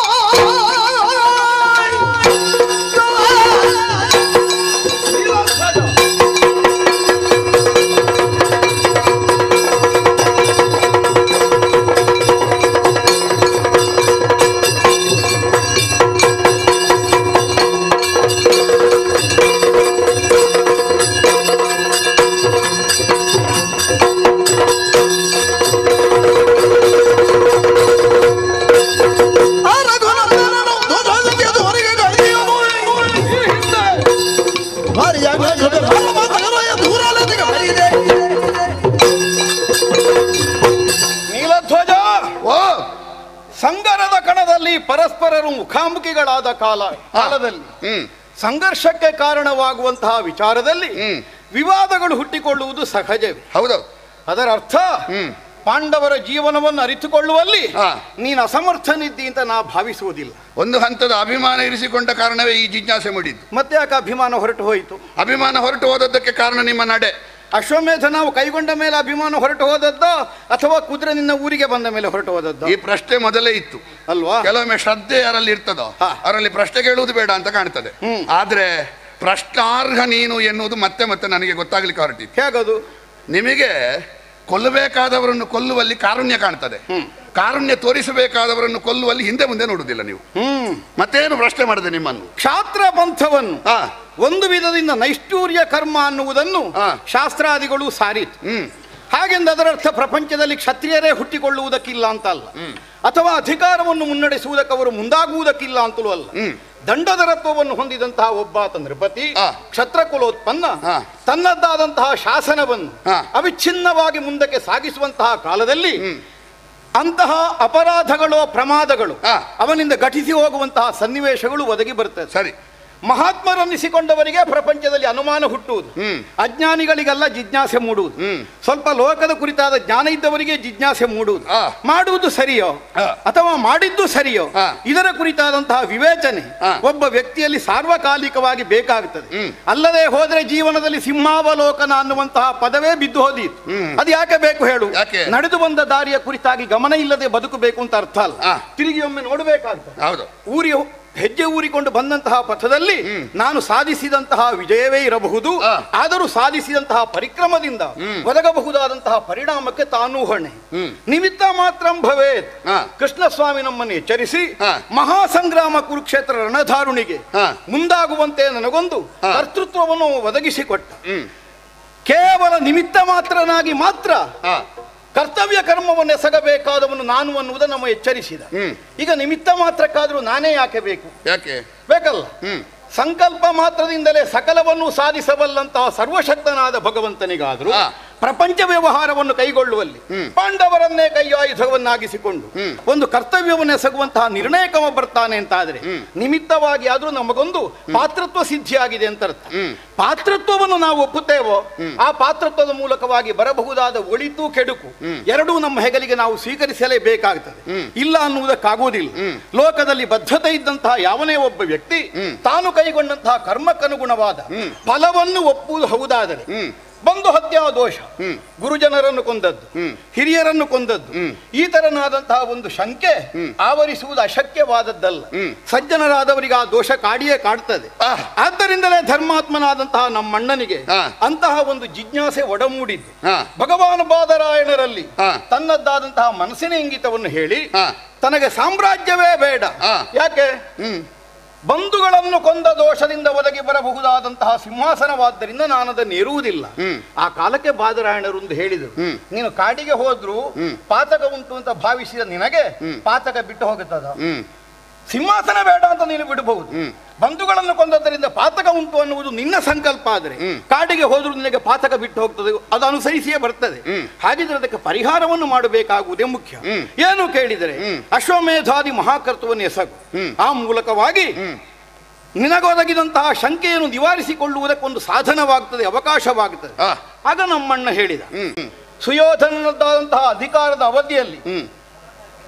ಸಂಗರದ ಕಣದಲ್ಲಿ ಪರಸ್ಪರರು ಮುಖಾಮುಖಿಗಳಾದ ಕಾಲ ಕಾಲದಲ್ಲಿ ಸಂಘರ್ಷಕ್ಕೆ ಕಾರಣವಾಗುವಂತಹ ವಿಚಾರದಲ್ಲಿ ವಿವಾದಗಳು ಹುಟ್ಟಿಕೊಳ್ಳುವುದು ಸಹಜವೇ. ಹೌದೌದು. ಅದರ ಅರ್ಥ ಪಾಂಡವರ ಜೀವನವನ್ನು ಅರಿತುಕೊಳ್ಳುವಲ್ಲಿ ನೀನು ಅಸಮರ್ಥನಿದ್ದಿ ಅಂತ ನಾ ಭಾವಿಸುವುದಿಲ್ಲ. ಒಂದು ಹಂತದ ಅಭಿಮಾನ ಇರಿಸಿಕೊಂಡ ಕಾರಣವೇ ಈ ಜಿಜ್ಞಾಸೆ ಮೂಡಿದ್ದು. ಮತ್ತೆ ಯಾಕೆ ಅಭಿಮಾನ ಹೊರಟು ಹೋಯಿತು? ಅಭಿಮಾನ ಹೊರಟು ಹೋದದ್ದಕ್ಕೆ ಕಾರಣ ನಿಮ್ಮ ನಡೆ. ಅಶ್ವಮೇಧ ನಾವು ಕೈಗೊಂಡ ಮೇಲೆ ಅಭಿಮಾನ ಹೊರಟು ಹೋದದ್ದ ಅಥವಾ ಕುದುರೆ ನಿನ್ನ ಊರಿಗೆ ಬಂದ ಮೇಲೆ ಹೊರಟು ಹೋದದ್ದು? ಈ ಪ್ರಶ್ನೆ ಮೊದಲೇ ಇತ್ತು ಅಲ್ವಾ? ಕೆಲವೊಮ್ಮೆ ಶ್ರದ್ಧೆ ಯಾರಲ್ಲಿ ಇರ್ತದೋ ಅವರಲ್ಲಿ ಪ್ರಶ್ನೆ ಕೇಳುವುದು ಬೇಡ ಅಂತ ಕಾಣ್ತದೆ. ಆದ್ರೆ ಪ್ರಶ್ನಾರ್ಹ ನೀನು ಎನ್ನುವುದು ಮತ್ತೆ ಮತ್ತೆ ನನಗೆ ಗೊತ್ತಾಗ್ಲಿಕ್ಕೆ ಹೊರಟಿತ್ತು. ಹೇಗದು? ನಿಮಗೆ ಕೊಲ್ಲಬೇಕಾದವರನ್ನು ಕೊಲ್ಲುವಲ್ಲಿ ಕಾರುಣ್ಯ ಕಾಣ್ತದೆ, ಕಾರುಣ್ಯ ತೋರಿಸಬೇಕಾದವರನ್ನು ಕೊಲ್ಲುವಲ್ಲಿ ಹಿಂದೆ ಮುಂದೆ ನೋಡುವುದಿಲ್ಲ ನೀವು. ಮತ್ತೇನು ಪ್ರಶ್ನೆ ಮಾಡಿದೆ ನಿಮ್ಮನ್ನು? ಕ್ಷಾತ್ರ ಪಂಥವನ್ನು ಒಂದು ವಿಧದಿಂದ ನೈಷ್ಠೂರ್ಯ ಕರ್ಮ ಅನ್ನುವುದನ್ನು ಶಾಸ್ತ್ರಾದಿಗಳು ಸಾರಿತು. ಹಾಗೆಂದು ಅದರರ್ಥ ಪ್ರಪಂಚದಲ್ಲಿ ಕ್ಷತ್ರಿಯರೇ ಹುಟ್ಟಿಕೊಳ್ಳುವುದಕ್ಕಿಲ್ಲ ಅಂತ ಅಲ್ಲ, ಅಥವಾ ಅಧಿಕಾರವನ್ನು ಮುನ್ನಡೆಸುವುದಕ್ಕೆ ಅವರು ಮುಂದಾಗುವುದಕ್ಕಿಲ್ಲ ಅಂತಲೂ ಅಲ್ಲ. ದಂಡಧರತ್ವವನ್ನು ಹೊಂದಿದಂತಹ ಒಬ್ಬಾತ ನೃಪತಿ ಕ್ಷತ್ರಕುಲೋತ್ಪನ್ನ ತನ್ನದ್ದಾದಂತಹ ಶಾಸನವನ್ನು ಅವಿಚ್ಛಿನ್ನವಾಗಿ ಮುಂದಕ್ಕೆ ಸಾಗಿಸುವಂತಹ ಕಾಲದಲ್ಲಿ ಅಂತಹ ಅಪರಾಧಗಳು ಪ್ರಮಾದಗಳು ಅವನಿಂದ ಘಟಿಸಿ ಹೋಗುವಂತಹ ಸನ್ನಿವೇಶಗಳು ಒದಗಿ ಬರ್ತದೆ. ಸರಿ. ಮಹಾತ್ಮರನ್ನಿಸಿಕೊಂಡವರಿಗೆ ಪ್ರಪಂಚದಲ್ಲಿ ಅನುಮಾನ ಹುಟ್ಟುವುದು, ಅಜ್ಞಾನಿಗಳಿಗೆಲ್ಲ ಜಿಜ್ಞಾಸೆ ಮೂಡುವುದು, ಸ್ವಲ್ಪ ಲೋಕದ ಕುರಿತಾದ ಜ್ಞಾನ ಇದ್ದವರಿಗೆ ಜಿಜ್ಞಾಸೆ ಮೂಡುವುದು. ಮಾಡುವುದು ಸರಿಯೋ ಅಥವಾ ಮಾಡಿದ್ದು ಸರಿಯೋ ಇದರ ಕುರಿತಾದಂತಹ ವಿವೇಚನೆ ಒಬ್ಬ ವ್ಯಕ್ತಿಯಲ್ಲಿ ಸಾರ್ವಕಾಲಿಕವಾಗಿ ಬೇಕಾಗುತ್ತದೆ. ಅಲ್ಲದೆ ಹೋದ್ರೆ ಜೀವನದಲ್ಲಿ ಸಿಂಹಾವಲೋಕನ ಅನ್ನುವಂತಹ ಪದವೇ ಬಿದ್ದು ಹೋದೀತು. ಅದು ಯಾಕೆ ಬೇಕು ಹೇಳು? ನಡೆದು ಬಂದ ದಾರಿಯ ಕುರಿತಾಗಿ ಗಮನ ಇಲ್ಲದೆ ಬದುಕಬೇಕು ಅಂತ ಅರ್ಥ ಅಲ್ಲ. ತಿರುಗಿ ಒಮ್ಮೆ ನೋಡಬೇಕಾಗ್ತದೆ. ಊರಿ ಹೆಜ್ಜೆ ಊರಿಕೊಂಡು ಬಂದಂತಹ ಪಥದಲ್ಲಿ ನಾನು ಸಾಧಿಸಿದಂತಹ ವಿಜಯವೇ ಇರಬಹುದು, ಆದರೂ ಸಾಧಿಸಿದಂತಹ ಪರಿಕ್ರಮದಿಂದ ಒದಗಬಹುದಾದಂತಹ ಪರಿಣಾಮಕ್ಕೆ ತಾನೂ ಹೊಣೆ. ನಿಮಿತ್ತ ಮಾತ್ರ ಭವೇತ್. ಕೃಷ್ಣಸ್ವಾಮಿ ನಮ್ಮನ್ನು ಎಚ್ಚರಿಸಿ ಮಹಾಸಂಗ್ರಾಮ ಕುರುಕ್ಷೇತ್ರ ರಣಧಾರುಣಿಗೆ ಮುಂದಾಗುವಂತೆ ನನಗೊಂದು ಕರ್ತೃತ್ವವನ್ನು ಒದಗಿಸಿಕೊಟ್ಟ. ಕೇವಲ ನಿಮಿತ್ತ ಮಾತ್ರನಾಗಿ ಮಾತ್ರ ಕರ್ತವ್ಯ ಕರ್ಮವನ್ನು ಎಸಗಬೇಕಾದವನು ನಾನು ಅನ್ನುವುದ ನಮ್ಮ ಎಚ್ಚರಿಸಿದ. ಈಗ ನಿಮಿತ್ತ ಮಾತ್ರಕ್ಕಾದ್ರೂ ನಾನೇ ಯಾಕೆ ಬೇಕು? ಯಾಕೆ ಬೇಕಲ್ಲ. ಸಂಕಲ್ಪ ಮಾತ್ರದಿಂದಲೇ ಸಕಲವನ್ನು ಸಾಧಿಸಬಲ್ಲಂತಹ ಸರ್ವಶಕ್ತನಾದ ಭಗವಂತನಿಗಾದರೂ ಪ್ರಪಂಚ ವ್ಯವಹಾರವನ್ನು ಕೈಗೊಳ್ಳುವಲ್ಲಿ ಪಾಂಡವರನ್ನೇ ಕೈಯಾಯುಧವನ್ನಾಗಿಸಿಕೊಂಡು ಒಂದು ಕರ್ತವ್ಯವನ್ನು ಎಸಗುವಂತಹ ನಿರ್ಣಯಕವ ಬರ್ತಾನೆ ಅಂತಾದ್ರೆ ನಿಮಿತ್ತವಾಗಿ ಆದ್ರೂ ನಮಗೊಂದು ಪಾತ್ರತ್ವ ಸಿದ್ಧಿಯಾಗಿದೆ ಅಂತ ಅರ್ಥ. ಪಾತ್ರತ್ವವನ್ನು ನಾವು ಒಪ್ಪುತ್ತೇವೋ ಆ ಪಾತ್ರತ್ವದ ಮೂಲಕವಾಗಿ ಬರಬಹುದಾದ ಒಳಿತು ಕೆಡುಕು ಎರಡೂ ನಮ್ಮ ಹೆಗಲಿಗೆ ನಾವು ಸ್ವೀಕರಿಸಲೇಬೇಕಾಗುತ್ತದೆ. ಇಲ್ಲ ಅನ್ನುವುದಕ್ಕಾಗುವುದಿಲ್ಲ. ಲೋಕದಲ್ಲಿ ಬದ್ಧತೆ ಇದ್ದಂತಹ ಯಾವನೇ ಒಬ್ಬ ವ್ಯಕ್ತಿ ತಾನು ಕೈಗೊಂಡಂತಹ ಕರ್ಮಕ್ಕನುಗುಣವಾದ ಫಲವನ್ನು ಒಪ್ಪುವುದು ಹೌದಾದರೆ ಬಂದು ಹತ್ಯಾ ದೋಷ, ಗುರುಜನರನ್ನು ಕೊಂದದ್ದು, ಹಿರಿಯರನ್ನು ಕೊಂದದ್ದು, ಈ ತರನಾದಂತಹ ಒಂದು ಶಂಕೆ ಆವರಿಸುವುದು ಅಶಕ್ಯವಾದದ್ದಲ್ಲ. ಸಜ್ಜನರಾದವರಿಗೆ ಆ ದೋಷ ಕಾಡಿಯೇ ಕಾಡ್ತದೆ. ಆದ್ದರಿಂದಲೇ ಧರ್ಮಾತ್ಮನಾದಂತಹ ನಮ್ಮಣ್ಣನಿಗೆ ಅಂತಹ ಒಂದು ಜಿಜ್ಞಾಸೆ ಒಡಮೂಡಿದ್ದು. ಭಗವಾನ್ ಬಾದರಾಯಣರಲ್ಲಿ ತನ್ನದ್ದಾದಂತಹ ಮನಸ್ಸಿನ ಇಂಗಿತವನ್ನು ಹೇಳಿ ತನಗೆ ಸಾಮ್ರಾಜ್ಯವೇ ಬೇಡ. ಯಾಕೆ? ಬಂಧುಗಳನ್ನು ಕೊಂದ ದೋಷದಿಂದ ಒದಗಿ ಬರಬಹುದಾದಂತಹ ಸಿಂಹಾಸನವಾದ್ದರಿಂದ ನಾನು ಅದನ್ನು ಏರುವುದಿಲ್ಲ. ಆ ಕಾಲಕ್ಕೆ ಬಾದರಾಯಣರೊಂದು ಹೇಳಿದರು, ನೀನು ಕಾಡಿಗೆ ಹೋದ್ರು ಪಾತಕ ಉಂಟು ಅಂತ ಭಾವಿಸಿದ ನಿನಗೆ ಪಾತಕ ಬಿಟ್ಟು ಹೋಗುತ್ತದ, ಸಿಂಹಾಸನ ಬೇಡ ಅಂತ ನೀನು ಬಿಡಬಹುದು. ಬಂಧುಗಳನ್ನು ಕೊಂದದ್ದರಿಂದ ಪಾತಕ ಉಂಟು ಅನ್ನುವುದು ನಿನ್ನ ಸಂಕಲ್ಪ ಆದರೆ ಕಾಡಿಗೆ ಹೋದ್ರೂ ನಿನಗೆ ಪಾತಕ ಬಿಟ್ಟು ಹೋಗ್ತದೆ, ಅದು ಅನುಸರಿಸಿಯೇ ಬರ್ತದೆ. ಹಾಗಿದ್ರೆ ಅದಕ್ಕೆ ಪರಿಹಾರವನ್ನು ಮಾಡಬೇಕಾಗುವುದೇ ಮುಖ್ಯ. ಏನು ಕೇಳಿದರೆ ಅಶ್ವಮೇಧಾದಿ ಮಹಾಕರ್ತವನ್ನು ಎಸಗು. ಆ ಮೂಲಕವಾಗಿ ನಿನಗೊದಗಿದಂತಹ ಶಂಕೆಯನ್ನು ನಿವಾರಿಸಿಕೊಳ್ಳುವುದಕ್ಕೊಂದು ಸಾಧನವಾಗ್ತದೆ, ಅವಕಾಶವಾಗುತ್ತದೆ. ಆಗ ನಮ್ಮಣ್ಣ ಹೇಳಿದ, ಸುಯೋಧನದಾದಂತಹ ಅಧಿಕಾರದ ಅವಧಿಯಲ್ಲಿ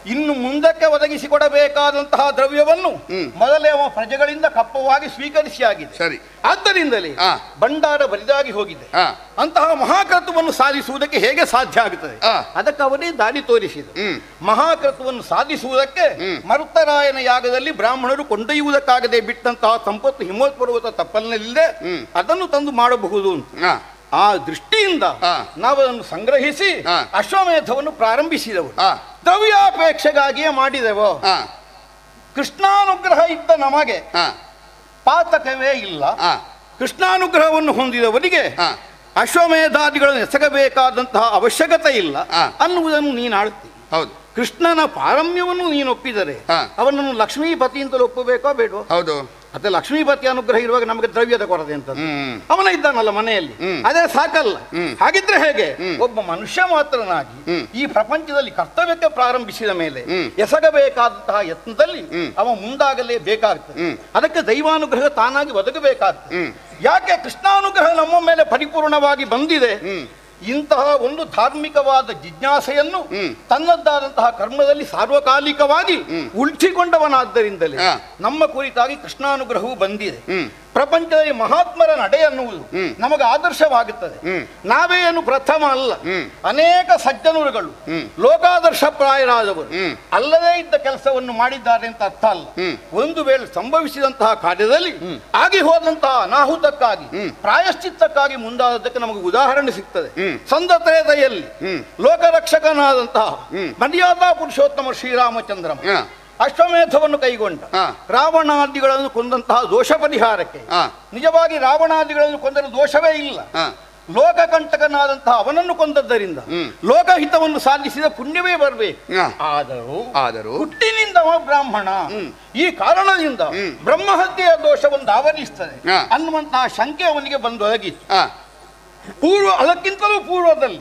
ಇನ್ನು ಮುಂದಕ್ಕೆ ಒದಗಿಸಿಕೊಡಬೇಕಾದಂತಹ ದ್ರವ್ಯವನ್ನು ಮೊದಲೇ ಅವ ಪ್ರಜೆಗಳಿಂದ ಕಪ್ಪವಾಗಿ ಸ್ವೀಕರಿಸಿ ಆಗಿದೆ. ಸರಿ. ಆದ್ದರಿಂದಲೇ ಆ. ಭಂಡಾರ ಬರಿದಾಗಿ ಹೋಗಿದೆ. ಆ. ಅಂತಹ ಮಹಾಕೃತವನ್ನು ಸಾಧಿಸುವುದಕ್ಕೆ ಹೇಗೆ ಸಾಧ್ಯ ಆಗುತ್ತದೆ? ಆ. ಅದಕ್ಕೆ ಅವನೇ ದಾರಿ ತೋರಿಸಿದ. ಹ್ಮ್. ಮಹಾಕೃತವನ್ನು ಸಾಧಿಸುವುದಕ್ಕೆ ಮರುತ್ತರಾಯನ ಯಾಗದಲ್ಲಿ ಬ್ರಾಹ್ಮಣರು ಕೊಂಡೊಯ್ಯುವುದಕ್ಕಾಗದೆ ಬಿಟ್ಟಂತಹ ಸಂಪತ್ತು ಹಿಮವತ್ ಪರ್ವತ ತಪ್ಪಲಿನಲ್ಲಿದೆ, ಅದನ್ನು ತಂದು ಮಾಡಬಹುದು ಅಂತ. ಆ. ಆ ದೃಷ್ಟಿಯಿಂದ ಆ. ನಾವು ಅದನ್ನು ಸಂಗ್ರಹಿಸಿ ಆ. ಅಶ್ವಮೇಧವನ್ನು ಪ್ರಾರಂಭಿಸಿದೆವು. ಆ. ದ್ರವ್ಯಾಪೇಕ್ಷೆಗಾಗಿಯೇ ಮಾಡಿದೆವು. ಆ. ಕೃಷ್ಣಾನುಗ್ರಹ ಇದ್ದ ನಮಗೆ ಆ. ಪಾತಕವೇ ಇಲ್ಲ. ಆ. ಕೃಷ್ಣಾನುಗ್ರಹವನ್ನು ಹೊಂದಿದವರಿಗೆ ಆ. ಅಶ್ವಮೇಧಾದಿಗಳನ್ನು ಎಸಗಬೇಕಾದಂತಹ ಅವಶ್ಯಕತೆ ಇಲ್ಲ ಆ. ಅನ್ನುವುದನ್ನು ನೀನು ಆಡ್ತಿ. ಹೌದು. ಕೃಷ್ಣನ ಪಾರಮ್ಯವನ್ನು ನೀನು ಒಪ್ಪಿದರೆ ಆ. ಅವನನ್ನು ಲಕ್ಷ್ಮೀಪತಿ ಅಂತಲೂ ಒಪ್ಪಬೇಕೋ ಬೇಡೋ? ಹೌದು. ಮತ್ತೆ ಲಕ್ಷ್ಮೀಪತಿ ಅನುಗ್ರಹ ಇರುವಾಗ ನಮಗೆ ದ್ರವ್ಯದ ಕೊರತೆ ಅಂತ ಹ್ಮ್. ಅವನ ಇದ್ದಾನಲ್ಲ ಮನೆಯಲ್ಲಿ, ಅದೇ ಸಾಕಲ್ಲ. ಹಾಗಿದ್ರೆ ಹೇಗೆ ಒಬ್ಬ ಮನುಷ್ಯ ಮಾತ್ರನಾಗಿ ಈ ಪ್ರಪಂಚದಲ್ಲಿ ಕರ್ತವ್ಯಕ್ಕೆ ಪ್ರಾರಂಭಿಸಿದ ಮೇಲೆ ಎಸಗಬೇಕಾದಂತಹ ಯತ್ನದಲ್ಲಿ ಅವ ಮುಂದಾಗಲೇ ಬೇಕಾಗ್ತದೆ. ಅದಕ್ಕೆ ದೈವಾನುಗ್ರಹ ತಾನಾಗಿ ಒದಗಬೇಕಾಗ್ತದೆ. ಯಾಕೆ ಕೃಷ್ಣಾನುಗ್ರಹ ನಮ್ಮ ಮೇಲೆ ಪರಿಪೂರ್ಣವಾಗಿ ಬಂದಿದೆ. ಇಂತಹ ಒಂದು ಧಾರ್ಮಿಕವಾದ ಜಿಜ್ಞಾಸೆಯನ್ನು ತನ್ನದ್ದಾದಂತಹ ಕರ್ಮದಲ್ಲಿ ಸಾರ್ವಕಾಲಿಕವಾಗಿ ಉಳಿಸಿಕೊಂಡವನಾದ್ದರಿಂದಲೇ ನಮ್ಮ ಕುರಿತಾಗಿ ಕೃಷ್ಣಾನುಗ್ರಹವು ಬಂದಿದೆ. ಪ್ರಪಂಚದಲ್ಲಿ ಮಹಾತ್ಮರ ನಡೆ ಅನ್ನುವುದು ನಮಗೆ ಆದರ್ಶವಾಗುತ್ತದೆ. ನಾವೇನು ಪ್ರಥಮ ಅಲ್ಲ, ಅನೇಕ ಸಜ್ಜನರುಗಳು ಲೋಕಾದರ್ಶಪ್ರಾಯರಾದವರು ಅಲ್ಲದೇ ಇದ್ದ ಕೆಲಸವನ್ನು ಮಾಡಿದ್ದಾರೆ ಅಂತ ಅರ್ಥ ಅಲ್ಲ. ಒಂದು ವೇಳೆ ಸಂಭವಿಸಿದಂತಹ ಕಾರ್ಯದಲ್ಲಿ ಆಗಿ ಹೋದಂತಹ ಅನಾಹುತಕ್ಕಾಗಿ ಪ್ರಾಯಶ್ಚಿತ್ತಕ್ಕಾಗಿ ಮುಂದಾದದ್ದಕ್ಕೆ ನಮಗೆ ಉದಾಹರಣೆ ಸಿಗ್ತದೆ. ಸಂದತ್ರೇತೆಯಲ್ಲಿ ಲೋಕರಕ್ಷಕನಾದಂತಹ ಮರ್ಯಾದಾ ಪುರುಷೋತ್ತಮ ಶ್ರೀರಾಮಚಂದ್ರ ಅಶ್ವಮೇಧವನ್ನು ಕೈಗೊಂಡ. ರಾವಣಾದಿಗಳನ್ನು ಕೊಂದಂತಹ ದೋಷ ಪರಿಹಾರಕ್ಕೆ, ನಿಜವಾಗಿ ರಾವಣಾದಿಗಳನ್ನು ಕೊಂದರೆ ದೋಷವೇ ಇಲ್ಲ, ಲೋಕಕಂಟಕನಾದಂತಹ ಅವನನ್ನು ಕೊಂದದ್ದರಿಂದ ಲೋಕಹಿತವನ್ನು ಸಾಧಿಸಿದ ಪುಣ್ಯವೇ ಬರಬೇಕು. ಆದರೂ ಆದರೂ ಹುಟ್ಟಿನಿಂದ ಅವ ಬ್ರಾಹ್ಮಣ, ಈ ಕಾರಣದಿಂದ ಬ್ರಹ್ಮಹತ್ಯೆಯ ದೋಷವನ್ನು ಆವರಿಸ್ತದೆ ಅನ್ನುವಂತಹ ಶಂಕೆ ಅವನಿಗೆ ಬಂದೊದಗಿತ್ತು. ಪೂರ್ವ ಅದಕ್ಕಿಂತಲೂ ಪೂರ್ವದಲ್ಲಿ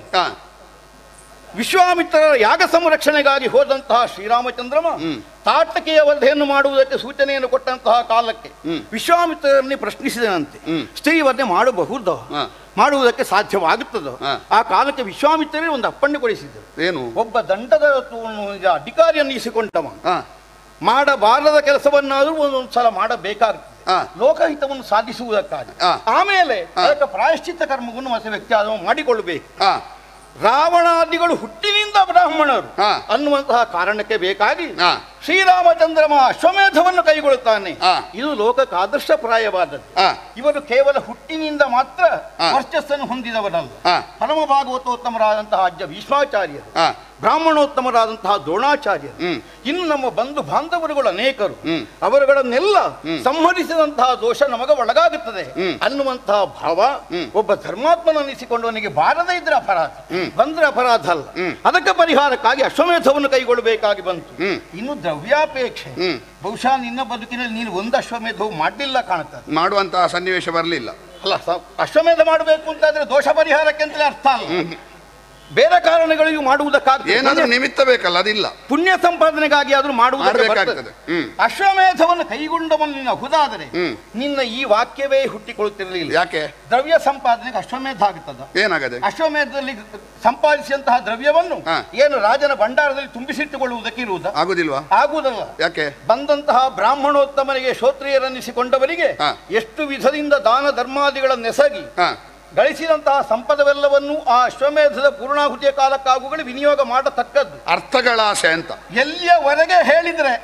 ವಿಶ್ವಾಮಿತ್ರರ ಯಾಗ ಸಂರಕ್ಷಣೆಗಾಗಿ ಹೋದಂತಹ ಶ್ರೀರಾಮಚಂದ್ರಮ ತಾಟಕೆಯ ವಧೆಯನ್ನು ಮಾಡುವುದಕ್ಕೆ ಸೂಚನೆಯನ್ನು ಕೊಟ್ಟಂತಹ ಕಾಲಕ್ಕೆ ವಿಶ್ವಾಮಿತ್ರರನ್ನೇ ಪ್ರಶ್ನಿಸಿದನಂತೆ, ಸ್ತ್ರೀ ವಧೆ ಮಾಡಬಹುದೋ, ಮಾಡುವುದಕ್ಕೆ ಸಾಧ್ಯವಾಗುತ್ತದೋ? ಆ ಕಾಲಕ್ಕೆ ವಿಶ್ವಾಮಿತ್ರರೇ ಒಂದು ಅಪ್ಪಣೆ ಕೊಡಿಸಿದರು. ಏನು? ಒಬ್ಬ ದಂಡದ ಅಧಿಕಾರಿಯನ್ನು ಇಸಿಕೊಂಡವ ಮಾಡಬಾರದ ಕೆಲಸವನ್ನಾದರೂ ಒಂದೊಂದು ಸಲ ಮಾಡಬೇಕಾಗ್ತದೆ ಲೋಕಹಿತವನ್ನು ಸಾಧಿಸುವುದಕ್ಕಾಗಿ. ಆಮೇಲೆ ಅದಕ್ಕೆ ಪ್ರಾಯಶ್ಚಿತ್ತ ಕರ್ಮವನ್ನು ಮತ್ತೆ ವ್ಯಕ್ತಿ ಆದವ ಮಾಡಿಕೊಳ್ಳಬೇಕು. ರಾವಣಾದಿಗಳು ಹುಟ್ಟಿನಿಂದ ಬ್ರಾಹ್ಮಣರು ಅನ್ನುವಂತಹ ಕಾರಣಕ್ಕೆ ಬೇಕಾಗಿ ಶ್ರೀರಾಮಚಂದ್ರಮ ಅಶ್ವಮೇಧವನ್ನು ಕೈಗೊಳ್ಳುತ್ತಾನೆ. ಇದು ಲೋಕಕ್ಕೆ ಆದರ್ಶಪ್ರಾಯವಾದದ್ದು. ಇವರು ಕೇವಲ ಹುಟ್ಟಿನಿಂದ ಮಾತ್ರ ವರ್ಚಸ್ಸನ್ನು ಹೊಂದಿದವರಲ್ಲ. ಪರಮ ಭಾಗವತೋತ್ತಮರಾದಂತಹ ಅಜ್ಜ ಭೀಷ್ಮಾಚಾರ್ಯರು, ಬ್ರಾಹ್ಮಣೋತ್ತಮರಾದಂತಹ ದ್ರೋಣಾಚಾರ್ಯರು, ಇನ್ನು ನಮ್ಮ ಬಂಧು ಬಾಂಧವರುಗಳು ಅನೇಕರು, ಅವರುಗಳನ್ನೆಲ್ಲ ಸಂಹರಿಸಿದಂತಹ ದೋಷ ನಮಗೆ ಒಳಗಾಗುತ್ತದೆ ಅನ್ನುವಂತಹ ಭಾವ ಒಬ್ಬ ಧರ್ಮಾತ್ಮನನ್ನಿಸಿಕೊಂಡವನಿಗೆ ಬಾರದೇ ಇದ್ರೆ ಅಪರಾಧ, ಬಂದ್ರೆ ಅಪರಾಧ ಅಲ್ಲ. ಅದಕ್ಕೆ ಪರಿಹಾರಕ್ಕಾಗಿ ಅಶ್ವಮೇಧವನ್ನು ಕೈಗೊಳ್ಳಬೇಕಾಗಿ ಬಂತು. ಇನ್ನು ದ್ರವ್ಯಾಪೇಕ್ಷೆ, ಬಹುಶಃ ನಿನ್ನ ಬದುಕಿನಲ್ಲಿ ನೀನು ಒಂದು ಅಶ್ವಮೇಧವು ಮಾಡಲಿಲ್ಲ ಕಾಣುತ್ತದೆ. ಮಾಡುವಂತಹ ಸನ್ನಿವೇಶ ಬರಲಿಲ್ಲ ಅಲ್ಲ. ಅಶ್ವಮೇಧ ಮಾಡಬೇಕು ಅಂತಾದ್ರೆ ದೋಷ ಪರಿಹಾರಕ್ಕೆ ಅಂತಲೇ ಅರ್ಥ ಅಲ್ಲ, ಬೇರೆ ಕಾರಣಗಳಿಗೂ ಮಾಡುವುದಕ್ಕಾಗ್ತದೆ. ಏನಾದ್ರೂ ನಿಮಿತ್ತ ಬೇಕಲ್ಲ, ಅದಿಲ್ಲ. ಪುಣ್ಯ ಸಂಪಾದನೆಗಾಗಿ ಆದ್ರೂ ಮಾಡುವುದಕ್ಕಾಗ್ತದೆ. ಅಶ್ವಮೇಧವನ್ನು ಕೈಗೊಂಡವನು ನಿನ್ನ ಹುದಾದರೆ ನಿನ್ನ ಈ ವಾಕ್ಯವೇ ಹುಟ್ಟಿಕೊಳ್ಳುತ್ತಿರಲಿಲ್ಲ. ಯಾಕೆ? ದ್ರವ್ಯ ಸಂಪಾದನೆಗೆ ಅಶ್ವಮೇಧ ಆಗುತ್ತದ? ಏನಾಗದೆ? ಅಶ್ವಮೇಧದಲ್ಲಿ ಸಂಪಾದಿಸಿದಂತಹ ದ್ರವ್ಯವನ್ನು ಏನು ರಾಜನ ಭಂಡಾರದಲ್ಲಿ ತುಂಬಿಸಿಟ್ಟುಕೊಳ್ಳುವುದಕ್ಕೆ ಇರುವುದ? ಆಗುದಿಲ್ವಾ? ಆಗುವುದಲ್ಲ. ಯಾಕೆ? ಬಂದಂತಹ ಬ್ರಾಹ್ಮಣೋತ್ತಮನಿಗೆ ಶ್ರೋತ್ರಿಯರನ್ನಿಸಿಕೊಂಡವರಿಗೆ ಎಷ್ಟು ವಿಧದಿಂದ ದಾನ ಧರ್ಮಾದಿಗಳನ್ನೆಸಗಿ ಗಳಿಸಿದಂತಹ ಸಂಪದವೆಲ್ಲವನ್ನು ಆ ಅಶ್ವಮೇಧದ ಪೂರ್ಣಾಹುತಿಯ ಕಾಲಕ್ಕಾಗುಗಳು ವಿನಿಯೋಗ ಮಾಡತಕ್ಕದ್ದು. ಅರ್ಥಗಳಾಸೆ ಅಂತ ಎಲ್ಲಿಯವರೆಗೆ ಹೇಳಿದ್ರೆ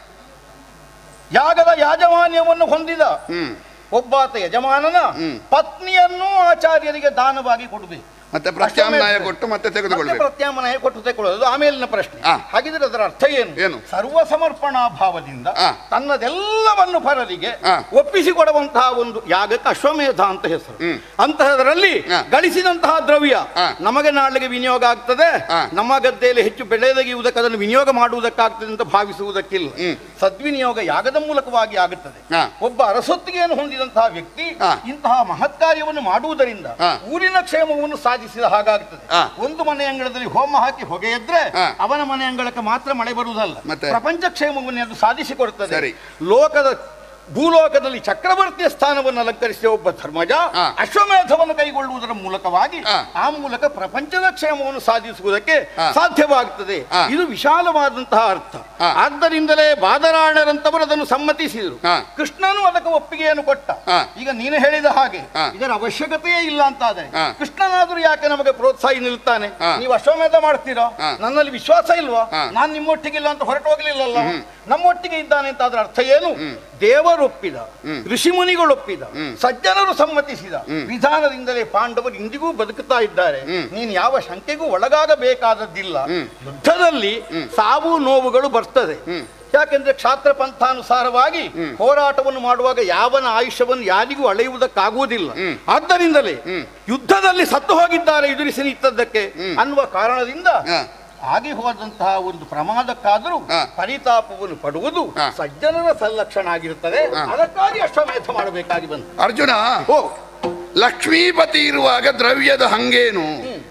ಯಾಗದ ಯಾಜಮಾನ್ಯವನ್ನು ಹೊಂದಿದ ಒಬ್ಬಾತ ಯಜಮಾನನ ಪತ್ನಿಯನ್ನು ಆಚಾರ್ಯರಿಗೆ ದಾನವಾಗಿ ಕೊಡಬೇಕು. ಮತ್ತೆ ಪ್ರತ್ಯಾಮ್ನಾಯ ಕೊಟ್ಟು ಮತ್ತೆ ತೆಗೆದುಕೊಳ್ಳಬೇಕು. ಪ್ರತ್ಯಾಮ್ನಾಯ ಕೊಟ್ಟು ತೆಗೆದುಕೊಳ್ಳೋದು ಆಮೇಲಿನ ಪ್ರಶ್ನೆ. ಹಾಗಿದ್ರೆ ಅದರ ಅರ್ಥ ಏನು? ಏನು? ಸರ್ವ ಸಮರ್ಪಣಾ ಭಾವದಿಂದ ತನ್ನದೆಲ್ಲವನ್ನು ಪರರಿಗೆ ಒಪ್ಪಿಸಿಕೊಡುವಂತಹ ಒಂದು ಯಾಗಕ್ಕೆ ಅಶ್ವಮೇಧ ಅಂತ ಹೆಸರು. ಅಂತಹದರಲ್ಲಿ ಗಳಿಸಿದಂತಹ ದ್ರವ್ಯ ನಮಗೆ ನಾಳೆಗೆ ವಿನಿಯೋಗ ಆಗ್ತದೆ, ನಮ್ಮ ಗದ್ದೆಯಲ್ಲಿ ಹೆಚ್ಚು ಬೆಳೆ ತೆಗೆಯುವುದಕ್ಕೆ ಅದನ್ನು ವಿನಿಯೋಗ ಮಾಡುವುದಕ್ಕಾಗ್ತದೆ ಅಂತ ಭಾವಿಸುವುದಕ್ಕಿಲ್ಲ. ಸದ್ವಿನಿಯೋಗ ಯಾಗದ ಮೂಲಕವಾಗಿ ಆಗುತ್ತದೆ. ಒಬ್ಬ ಅರಸೊತ್ತಿಗೆಯನ್ನು ಹೊಂದಿದಂತಹ ವ್ಯಕ್ತಿ ಇಂತಹ ಮಹತ್ ಕಾರ್ಯವನ್ನು ಮಾಡುವುದರಿಂದ ಊರಿನ ಕ್ಷೇಮವನ್ನು ಸಾಧಿಸಿದ ಹಾಗಾಗ್ತದೆ. ಒಂದು ಮನೆ ಅಂಗಳದಲ್ಲಿ ಹೋಮ ಹಾಕಿ ಹೊಗೆ ಎದ್ರೆ ಅವನ ಮನೆ ಅಂಗಳಕ್ಕೆ ಮಾತ್ರ ಮಳೆ ಬರುವುದಲ್ಲ, ಪ್ರಪಂಚ ಕ್ಷೇಮವನ್ನು ಅದು ಸಾಧಿಸಿಕೊಡುತ್ತದೆ. ಲೋಕದ ಭೂಲೋಕದಲ್ಲಿ ಚಕ್ರವರ್ತಿಯ ಸ್ಥಾನವನ್ನು ಅಲಂಕರಿಸಿದ ಒಬ್ಬ ಧರ್ಮಜ ಹಾ. ಅಶ್ವಮೇಧವನ್ನು ಕೈಗೊಳ್ಳುವುದರ ಮೂಲಕವಾಗಿ ಹಾ. ಆ ಮೂಲಕ ಪ್ರಪಂಚದ ಕ್ಷೇಮವನ್ನು ಸಾಧಿಸುವುದಕ್ಕೆ ಹಾ. ಸಾಧ್ಯವಾಗುತ್ತದೆ. ಹಾ. ಇದು ವಿಶಾಲವಾದಂತಹ ಅರ್ಥ. ಹಾ. ಆದ್ದರಿಂದಲೇ ಬಾದರಾಯಣರಂತವರು ಅದನ್ನು ಸಮ್ಮತಿಸಿದರು. ಹಾ. ಕೃಷ್ಣನು ಅದಕ್ಕೆ ಒಪ್ಪಿಗೆಯನ್ನು ಕೊಟ್ಟ. ಹಾ. ಈಗ ನೀನು ಹೇಳಿದ ಹಾಗೆ ಹಾ. ಇದರ ಅವಶ್ಯಕತೆಯೇ ಇಲ್ಲ ಅಂತಾದರೆ ಹಾ. ಕೃಷ್ಣನಾದರೂ ಯಾಕೆ ನಮಗೆ ಪ್ರೋತ್ಸಾಹ ನಿಲ್ತಾನೆ? ಹಾ. ನೀವು ಅಶ್ವಮೇಧ ಮಾಡ್ತೀರಾ, ಹಾ. ನನ್ನಲ್ಲಿ ವಿಶ್ವಾಸ ಇಲ್ವಾ, ಹಾ. ನಾನು ನಿಮ್ಮೊಟ್ಟಿಗಿಲ್ಲ ಅಂತ ಹೊರಟು ಹೋಗ್ಲಿಲ್ಲಲ್ಲ, ನಮ್ಮೊಟ್ಟಿಗೆ ಇದ್ದಾನೆ ಅಂತ ಅದರ ಅರ್ಥ ಏನು? ದೇವರು ಒಪ್ಪಿದ, ಋಷಿಮುನಿಗಳು ಒಪ್ಪಿದ, ಸಜ್ಜನರು ಸಮ್ಮತಿಸಿದ ವಿಧಾನದಿಂದಲೇ ಪಾಂಡವರು ಇಂದಿಗೂ ಬದುಕುತ್ತಾ ಇದ್ದಾರೆ. ನೀನು ಯಾವ ಶಂಕೆಗೂ ಒಳಗಾಗಬೇಕಾದದ್ದಿಲ್ಲ. ಯುದ್ಧದಲ್ಲಿ ಸಾವು ನೋವುಗಳು ಬರ್ತದೆ. ಯಾಕೆಂದ್ರೆ ಕ್ಷಾತ್ರ ಪಂಥಾನುಸಾರವಾಗಿ ಹೋರಾಟವನ್ನು ಮಾಡುವಾಗ ಯಾವನ ಆಯುಷ್ಯವನ್ನು ಯಾರಿಗೂ ಅಳೆಯುವುದಕ್ಕಾಗುವುದಿಲ್ಲ. ಆದ್ದರಿಂದಲೇ ಯುದ್ಧದಲ್ಲಿ ಸತ್ತು ಹೋಗಿದ್ದಾರೆ ಎದುರಿಸಿ ನಿಂತದ್ದಕ್ಕೆ ಅನ್ನುವ ಕಾರಣದಿಂದ ಆಗಿ ಹೋದಂತಹ ಒಂದು ಪ್ರಮಾದಕ್ಕಾದರೂ ಪರಿತಾಪವನ್ನು ಪಡುವುದು ಸಜ್ಜನರ ಸಲ್ಲಕ್ಷಣ ಆಗಿರುತ್ತದೆ. ಅದಕ್ಕಾಗಿ ಅಶ್ವಮೇಧ ಮಾಡಬೇಕಾಗಿ ಬಂತು. ಅರ್ಜುನ, ಓ ಲಕ್ಷ್ಮೀಪತಿ ಇರುವಾಗ ದ್ರವ್ಯದ ಹಂಗೇನು?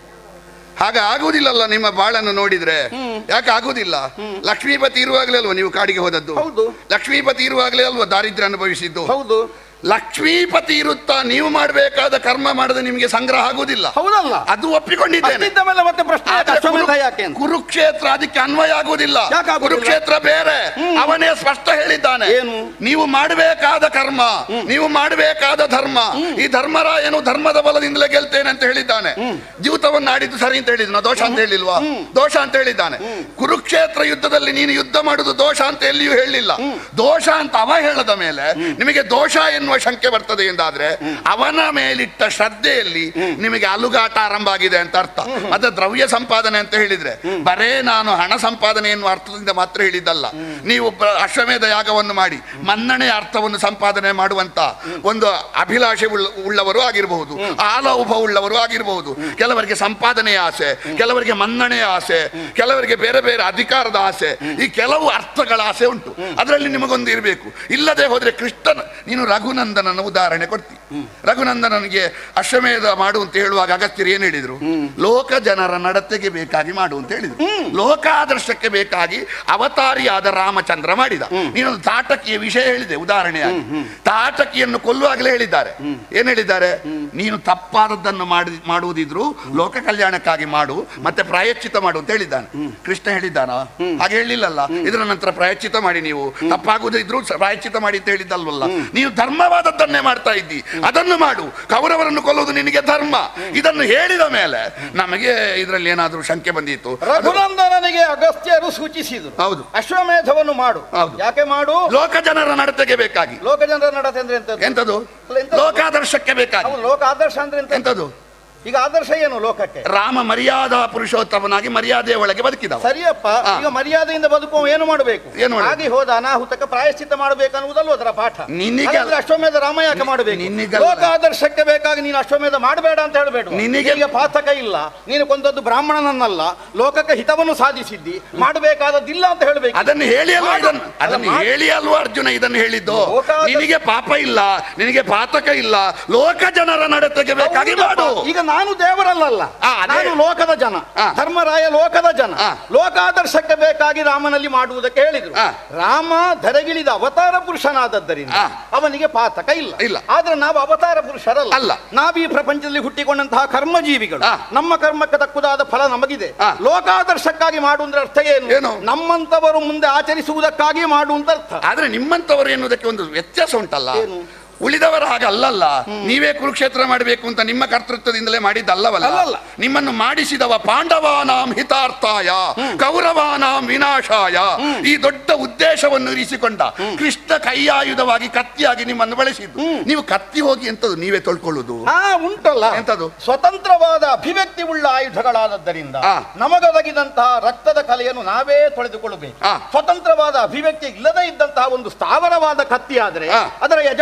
ಹಾಗೆ ಆಗುವುದಿಲ್ಲಲ್ಲ ನಿಮ್ಮ ಬಾಳನ್ನು ನೋಡಿದ್ರೆ. ಯಾಕೆ ಆಗುವುದಿಲ್ಲ? ಲಕ್ಷ್ಮೀಪತಿ ಇರುವಾಗಲೇ ಅಲ್ವಾ ನೀವು ಕಾಡಿಗೆ ಹೋದದ್ದು? ಹೌದು. ಲಕ್ಷ್ಮೀಪತಿ ಇರುವಾಗಲೇ ಅಲ್ವಾ ದಾರಿದ್ರ್ಯ ಅನುಭವಿಸಿದ್ದು? ಹೌದು. ಲಕ್ಷ್ಮೀಪತಿ ಇರುತ್ತಾ ನೀವು ಮಾಡಬೇಕಾದ ಕರ್ಮ ಮಾಡದೆ ನಿಮಗೆ ಸಂಗ್ರಹ ಆಗುವುದಿಲ್ಲ. ಹೌದಲ್ಲ, ಅದು ಒಪ್ಪಿಕೊಂಡಿದ್ದೇನೆ. ಮತ್ತೆ ಪ್ರಶ್ನೆ ಯಾಕೆ? ಕುರುಕ್ಷೇತ್ರ ಅದಕ್ಕೆ ಅನ್ವಯ ಆಗುವುದಿಲ್ಲ. ಕುರುಕ್ಷೇತ್ರ ಬೇರೆ. ಅವನೇ ಸ್ಪಷ್ಟ ಹೇಳಿದ್ದಾನೆ, ಏನು? ನೀವು ಮಾಡಬೇಕಾದ ಕರ್ಮ, ನೀವು ಮಾಡಬೇಕಾದ ಧರ್ಮ, ಈ ಧರ್ಮರಾಯನು ಧರ್ಮದ ಬಲದಿಂದಲೇ ಗೆಲ್ತೇನೆ ಅಂತ ಹೇಳಿದ್ದಾನೆ. ಜೀವಿತವನ್ನು ಆಡಿದ್ದು ಸರಿ ಅಂತ ಹೇಳಿದ್ನ, ದೋಷ ಅಂತ ಹೇಳಿಲ್ವಾ? ದೋಷ ಅಂತ ಹೇಳಿದ್ದಾನೆ. ಕುರುಕ್ಷೇತ್ರ ಯುದ್ಧದಲ್ಲಿ ನೀನು ಯುದ್ಧ ಮಾಡುದು ದೋಷ ಅಂತ ಎಲ್ಲಿಯೂ ಹೇಳಿಲ್ಲ. ದೋಷ ಅಂತ ಅವ ಹೇಳದ ಮೇಲೆ ನಿಮಗೆ ದೋಷ ಎನ್ನುವ ಶಂಕೆ ಬರ್ತದೆ ಎಂದಾದ್ರೆ ಅವನ ಮೇಲಿಟ್ಟ ಶ್ರದ್ಧೆಯಲ್ಲಿ ನಿಮಗೆ ಅಲುಗಾಟ ಆರಂಭ ಆಗಿದೆ ಅಂತ ಅರ್ಥ. ಮತ್ತೆ ದ್ರವ್ಯ ಸಂಪಾದನೆ ಅಂತ ಹೇಳಿದ್ರೆ ಬರೇ ನಾನು ಹಣ ಸಂಪಾದನೆ ಎನ್ನುವ ಅರ್ಥದಿಂದ ಮಾತ್ರ ಹೇಳಿದ್ದಲ್ಲ. ನೀವು ಅಶ್ವಮೇಧ ಯಾಗವನ್ನು ಮಾಡಿ ಮನ್ನಣೆಯ ಅರ್ಥವನ್ನು ಸಂಪಾದನೆ ಮಾಡುವಂತ ಒಂದು ಅಭಿಲಾಷೆ ಉಳ್ಳವರು ಆಗಿರಬಹುದು, ಆಲೋಭ ಉಳ್ಳವರು ಆಗಿರಬಹುದು. ಕೆಲವರಿಗೆ ಸಂಪಾದನೆಯ ಆಸೆ, ಕೆಲವರಿಗೆ ಮನ್ನಣೆಯ ಆಸೆ, ಕೆಲವರಿಗೆ ಬೇರೆ ಬೇರೆ ಅಧಿಕಾರದ ಆಸೆ, ಈ ಕೆಲವು ಅರ್ಥಗಳ ಆಸೆ ಉಂಟು. ಅದರಲ್ಲಿ ನಿಮಗೊಂದು ಇರಬೇಕು. ಇಲ್ಲದೆ ಹೋದ್ರೆ ಕೃಷ್ಣನ ನೀನು ರಘುನ ರಘುನಂದನನ ಉದಾಹರಣೆ ಕೊಡ್ತಿ. ರಘುನಂದನನಿಗೆ ಅಶ್ವಮೇಧ ಮಾಡು ಅಂತ ಹೇಳುವಾಗ ಅಗಸ್ತ್ಯರು ಏನ್ ಹೇಳಿದ್ರು? ಲೋಕ ಜನರ ನಡತೆಗೆ ಬೇಕಾಗಿ ಮಾಡು ಅಂತ ಹೇಳಿದ್ರು. ಲೋಕಾದರ್ಶಕ್ಕೆ ಬೇಕಾಗಿ ಅವತಾರಿಯಾದ ರಾಮಚಂದ್ರ ಮಾಡಿದ. ನೀನೊಂದು ತಾಟಕಿಯ ವಿಷಯ ಹೇಳಿದೆ ಉದಾಹರಣೆಯಾಗಿ. ತಾಟಕಿಯನ್ನು ಕೊಲ್ಲುವಾಗಲೇ ಹೇಳಿದ್ದಾರೆ. ಏನ್ ಹೇಳಿದ್ದಾರೆ? ನೀನು ತಪ್ಪಾದದ್ದನ್ನು ಮಾಡಿ ಮಾಡುವುದಿದ್ರು ಲೋಕ ಕಲ್ಯಾಣಕ್ಕಾಗಿ ಮಾಡು, ಮತ್ತೆ ಪ್ರಾಯಶ್ಚಿತ ಮಾಡು ಅಂತ ಹೇಳಿದ್ದಾನೆ. ಕೃಷ್ಣ ಹೇಳಿದ್ದಾನ? ಹಾಗೆ ಹೇಳಿಲ್ಲಲ್ಲ. ಇದರ ನಂತರ ಪ್ರಾಯಶ್ಚಿತ ಮಾಡಿ, ನೀವು ತಪ್ಪಾಗುವುದಿದ್ರು ಪ್ರಾಯಶ್ಚಿತ ಮಾಡಿ ಅಂತ ಹೇಳಿದ್ದಲ್ವಲ್ಲ. ನೀವು ಧರ್ಮವಾದದ್ದನ್ನೇ ಮಾಡ್ತಾ ಇದ್ದಿ, ಅದನ್ನು ಮಾಡು. ಕೌರವರನ್ನು ಕೊಲ್ಲುವುದು ನಿನಗೆ ಧರ್ಮ. ಇದನ್ನು ಹೇಳಿದ ಮೇಲೆ ನಮಗೆ ಇದರಲ್ಲಿ ಏನಾದರೂ ಶಂಕೆ ಬಂದಿತ್ತು. ರಘುನಂದನನಿಗೆ ಅಗಸ್ತ್ಯರು ಸೂಚಿಸಿದರು, ಹೌದು, ಅಶ್ವಮೇಧವನ್ನು ಮಾಡು. ಯಾಕೆ ಮಾಡು? ಲೋಕ ಜನರ ನಡತೆಗೆ ಬೇಕಾಗಿ. ಲೋಕ ಜನರ ನಡತೆ ಅಂದ್ರೆ ಎಂತದ್ದು? ಲೋಕಾದರ್ಶಕ್ಕೆ ಬೇಕಾಗಿ. ಲೋಕಾದರ್ಶ ಅಂದ್ರೆ ಎಂತದ್ದು? ಈಗ ಆದರ್ಶ ಏನು ಲೋಕಕ್ಕೆ? ರಾಮ ಮರ್ಯಾದಾ ಪುರುಷೋತ್ತಮನಾಗಿ ಮರ್ಯಾದೆಯ ಒಳಗೆ ಬದುಕಿದ. ಸರಿಯಪ್ಪ. ಈಗ ಮರ್ಯಾದೆಯಿಂದ ಬದುಕುವ ಏನು ಮಾಡಬೇಕು? ಏನು ಹಾಗೆ ಹೋದ ಅನಾಹುತಕ್ಕೆ ಪ್ರಾಯಶ್ಚಿತ್ತ ಮಾಡಬೇಕು ಅನ್ನುವುದಲ್ಲ ಅದರ ಪಾಠ. ನಿನಗೆ ಅಶ್ವಮೇಧ ರಾಮ ಯಾಕೆ ಮಾಡಬೇಕು? ಲೋಕಾದರ್ಶಕ್ಕೆ ಬೇಕಾಗಿ ನೀನು ಅಶ್ವಮೇಧ ಮಾಡಬೇಡ ಅಂತ ಹೇಳಬೇಡ. ನಿನಗೆ ಪಾತಕ ಇಲ್ಲ, ನೀನು ಕೊಂದದ್ದು ಬ್ರಾಹ್ಮಣನನ್ನಲ್ಲ, ಲೋಕಕ್ಕೆ ಹಿತವನ್ನು ಸಾಧಿಸಿದ್ದಿ, ಮಾಡಬೇಕಾದದ್ದಿಲ್ಲ ಅಂತ ಹೇಳಬೇಕು. ಅದನ್ನು ಹೇಳಿ ಅಲ್ವಾ ಇದನ್ನು ಅದನ್ನು ಹೇಳಿ ಅಲ್ವಾ ಅರ್ಜುನ ಇದನ್ನು ಹೇಳಿದ್ದು? ನಿನಗೆ ಪಾಪ ಇಲ್ಲ, ನಿನಗೆ ಪಾತಕ ಇಲ್ಲ, ಲೋಕ ಜನರ ನಡತೆಗೆ ಬೇಕಾಗಿ ಮಾಡು. ಈಗ ನಾನು ದೇವರಲ್ಲ, ನಾನು ಲೋಕದ ಜನ. ಧರ್ಮರಾಯ ಲೋಕದ ಜನ. ಲೋಕಾದರ್ಶಕ್ಕೆ ಬೇಕಾಗಿ ರಾಮನಲ್ಲಿ ಮಾಡುವುದಕ್ಕೆ ಹೇಳಿದ್ರು. ರಾಮ ಧರೆಗಿಳಿದ ಅವತಾರ ಪುರುಷನಾದದ್ದರಿಂದ ಅವನಿಗೆ ಪಾತಕ ಇಲ್ಲ. ಇಲ್ಲ ಆದ್ರೆ ನಾವು ಅವತಾರ ಪುರುಷರಲ್ಲ. ಅಲ್ಲ, ನಾವು ಈ ಪ್ರಪಂಚದಲ್ಲಿ ಹುಟ್ಟಿಕೊಂಡಂತಹ ಕರ್ಮಜೀವಿಗಳು. ನಮ್ಮ ಕರ್ಮಕ್ಕೆ ತಕ್ಕುದಾದ ಫಲ ನಮಗಿದೆ. ಲೋಕಾದರ್ಶಕ್ಕಾಗಿ ಮಾಡುವುದರ ಅರ್ಥ ಏನು? ನಮ್ಮಂತವರು ಮುಂದೆ ಆಚರಿಸುವುದಕ್ಕಾಗಿ ಮಾಡುವಂತ ಅರ್ಥ. ಆದ್ರೆ ನಿಮ್ಮಂತವರು ಎನ್ನುವುದಕ್ಕೆ ಒಂದು ವ್ಯತ್ಯಾಸ ಉಂಟಲ್ಲ. ಉಳಿದವರ ಹಾಗೆ ಅಲ್ಲಲ್ಲ. ನೀವೇ ಕುರುಕ್ಷೇತ್ರ ಮಾಡಬೇಕು ಅಂತ ನಿಮ್ಮ ಕರ್ತೃತ್ವದಿಂದಲೇ ಮಾಡಿದ್ದಲ್ಲವಲ್ಲ. ನಿಮ್ಮನ್ನು ಮಾಡಿಸಿದವ ಪಾಂಡವಾನಾಂ ಹಿತಾರ್ಥಾಯ ಕೌರವಾನಾಂ ವಿನಾಶಾಯ. ಈ ದೊಡ್ಡ ಉದ್ದೇಶವನ್ನು ಇರಿಸಿಕೊಂಡ ಕೃಷ್ಣ ಕೈಯಾಯುಧವಾಗಿ ಕತ್ತಿಯಾಗಿ ನಿಮ್ಮನ್ನು ಬಳಸಿದ್ದು. ನೀವು ಕತ್ತಿ ಹೋಗಿ ಎಂತದ್ದು ನೀವೇ ತೊಳ್ಕೊಳ್ಳುದು ಉಂಟಲ್ಲ. ಎಂತದು? ಸ್ವತಂತ್ರವಾದ ಅಭಿವ್ಯಕ್ತಿ ಉಳ್ಳ ಆಯುಧಗಳಾದದ್ದರಿಂದ ನಮಗೊದಗಿದಂತಹ ರಕ್ತದ ಕಲೆಯನ್ನು ನಾವೇ ತೊಳೆದುಕೊಳ್ಳಬೇಕು. ಸ್ವತಂತ್ರವಾದ ಅಭಿವ್ಯಕ್ತಿ ಇಲ್ಲದೇ ಇದ್ದಂತಹ ಒಂದು ಸ್ಥಾವರವಾದ ಕತ್ತಿ ಆದ್ರೆ ಅದರ ಯಜಮಾನ ಯಾವ